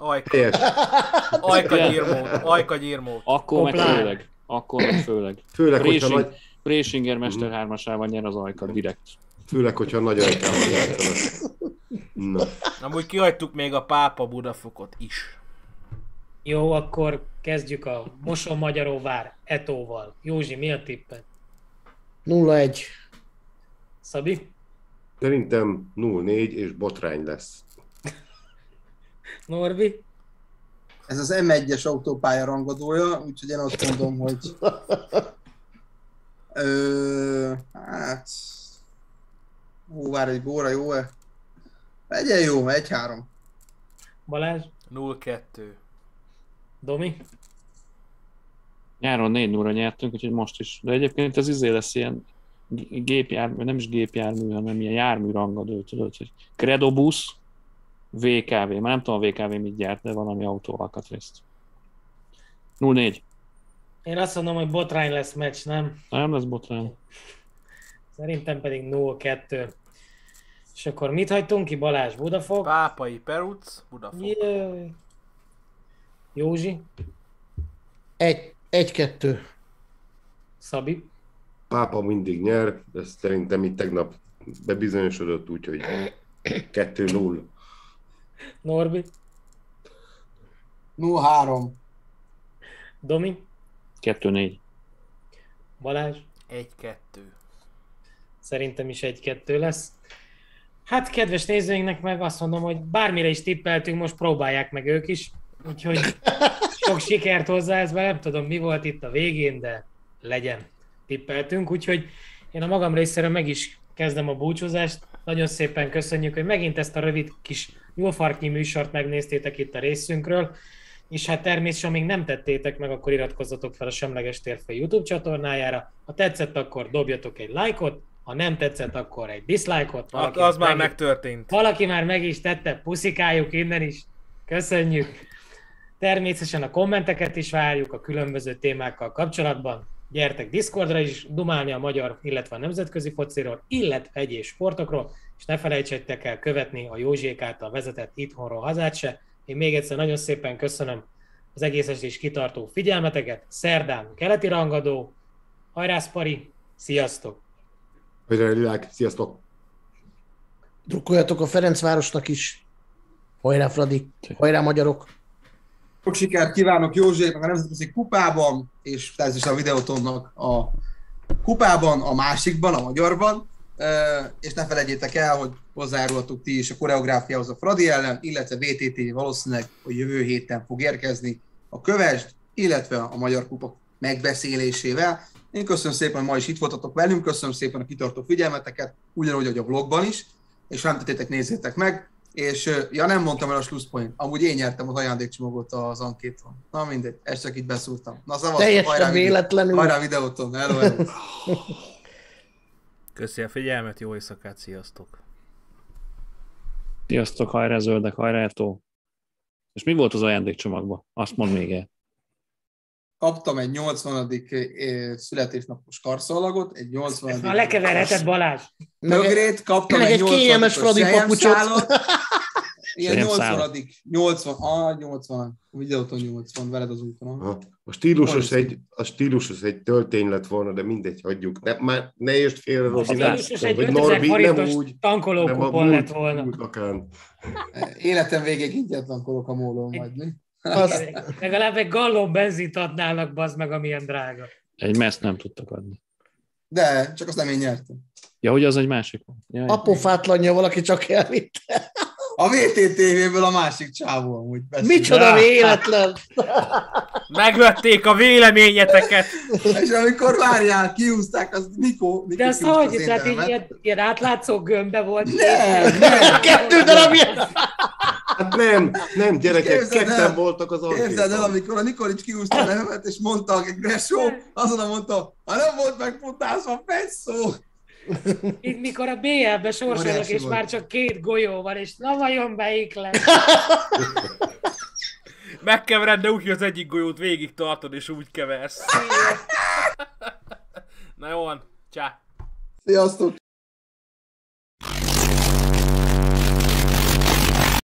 Ajka Gyirmót. Akkor meg Koplár. főleg. Akkor meg főleg. Főleg, hogyha nagy... Présinger Mester 3-asával nyer az Ajka direkt. Főleg, hogyha nagy ajkával játszanak. Na. Amúgy kihagytuk még a Pápa Budafokot is. Jó, akkor kezdjük a Mosonmagyaróvár Etóval. Józsi, mi a tipped? 0-1. Szabi? Szerintem 0-4 és botrány lesz. Norbi? Ez az M1-es autópálya rangadója, úgyhogy én azt mondom, hogy hát várj, egy góra jó-e? Legyen jó, 1-3. Balázs? 0-2. Domi? Nyáron 4-0-ra nyertünk, úgyhogy most is. De egyébként ez izé lesz ilyen gépjármű, nem is gépjármű, hanem ilyen jármű rangadó, tudod, hogy Credobusz, VKV. Már nem tudom a VKV mit gyárt, de valami autóalkatrészt. 0-4. Én azt mondom, hogy botrány lesz meccs, nem? Nem lesz botrány. Szerintem pedig 0-2. És akkor mit hagytunk ki? Balázs, Budafok? Pápai Peruc, Budafok. Jöjj. Józsi? 1-2. Szabi? Pápa mindig nyer, de szerintem itt tegnap bebizonyosodott, úgyhogy 2-0. Norbi? 0-3. Domi, 2-4. Balázs, 1-2. szerintem is 1-2 lesz. Hát kedves nézőinknek meg azt mondom, hogy bármire is tippeltünk, most próbálják meg ők is. Úgyhogy sok sikert hozzá, ez nem tudom mi volt itt a végén, de legyen. Tippeltünk, úgyhogy én a magam részéről meg is kezdem a búcsúzást. Nagyon szépen köszönjük, hogy megint ezt a rövid kis jófarknyi műsort megnéztétek itt a részünkről, és hát természetesen, amíg nem tettétek meg, akkor iratkozzatok fel a Semleges Térfej YouTube csatornájára. Ha tetszett, akkor dobjatok egy lájkot, ha nem tetszett, akkor egy dislike-ot. Az már megtörtént. Valaki már meg is tette, puszikáljuk innen is. Köszönjük. Természetesen a kommenteket is várjuk a különböző témákkal kapcsolatban. Gyertek Discordra is dumálni a magyar, illetve a nemzetközi fociról, illetve egyéb sportokról, és ne felejtsétek el követni a Józsék által vezetett Itthonról hazát se. Én még egyszer nagyon szépen köszönöm az egész estés kitartó figyelmeteket. Szerdán keleti rangadó. Hajrá, Szpari! Sziasztok! Hajrá, Lilák! Sziasztok! Drukkoljatok a Ferencvárosnak is. Hajrá, Fradi! Hajrá, magyarok! Sok sikert kívánok Józséknak a nemzetközi kupában, és természetesen a Videótonnak a kupában, a másikban, a magyarban. És ne felejtjétek el, hogy hozzájárulhatok ti is a koreográfiához a Fradi ellen, illetve VTT valószínűleg, hogy jövő héten fog érkezni a Kövesd, illetve a Magyar Kupa megbeszélésével. Én köszönöm szépen, hogy ma is itt voltatok velünk, köszönöm szépen a kitartó figyelmeteket, ugyanúgy, hogy a vlogban is, és ha nem tettétek, nézzétek meg. És ja, nem mondtam el a slusszpoint. Amúgy én nyertem az ajándékcsomagot az ankéton. Na mindegy, ezt csak így beszúrtam. Na szavaztok, teljesen véletlenül. Hajrá Videóton, hello, hello. Köszi a figyelmet, jó éjszakát, sziasztok! Sziasztok, hajrá zöldek, hajrá Ertó. És mi volt az ajándékcsomagban? Azt mondd még el. Kaptam egy 80. születésnapos karszalagot, egy 80. Na lekeverheted, Balázs! Mögrét, kaptam egy 80. Fradi papucsot. Ilyen 80. Videóton 80, veled az úton. A stílusos egy töltény lett volna, de mindegy, hagyjuk. Ne értsd félre, A stílusos egy 5000 forintos tankolókupon lett volna. Életem végéig ingyetlenkodok a mólón majd, mi? Legalább egy gallon benzint adnának, bazd meg, amilyen drága. Egy meszt nem tudtak adni. De, csak azt nem én nyertem. Ja, hogy az egy másik. Apofátlanja, valaki csak elvitte. A VTTV-ből a másik csávó amúgy. Micsoda véletlen! Megvették a véleményeteket! És amikor várjál, kiúzták, az Nikó de azt hogy? Tehát ilyen átlátszó gömbbe volt. Nem. 2 darab ilyen! Hát nem, gyerekek, ketten voltak az alképen. Képzeld el, amikor a Nikolics kiúzta a nevemet, és mondta a Gressó, azon mondta, ha nem volt megfutásva, Pesszó! Itt mikor a BL-be sorsolok, és már csak 2 golyó van, és na vajon melyik lesz? Megkevered, de úgy, hogy az egyik golyót végig tartod, és úgy keversz. Na jó van, csá! Sziasztok!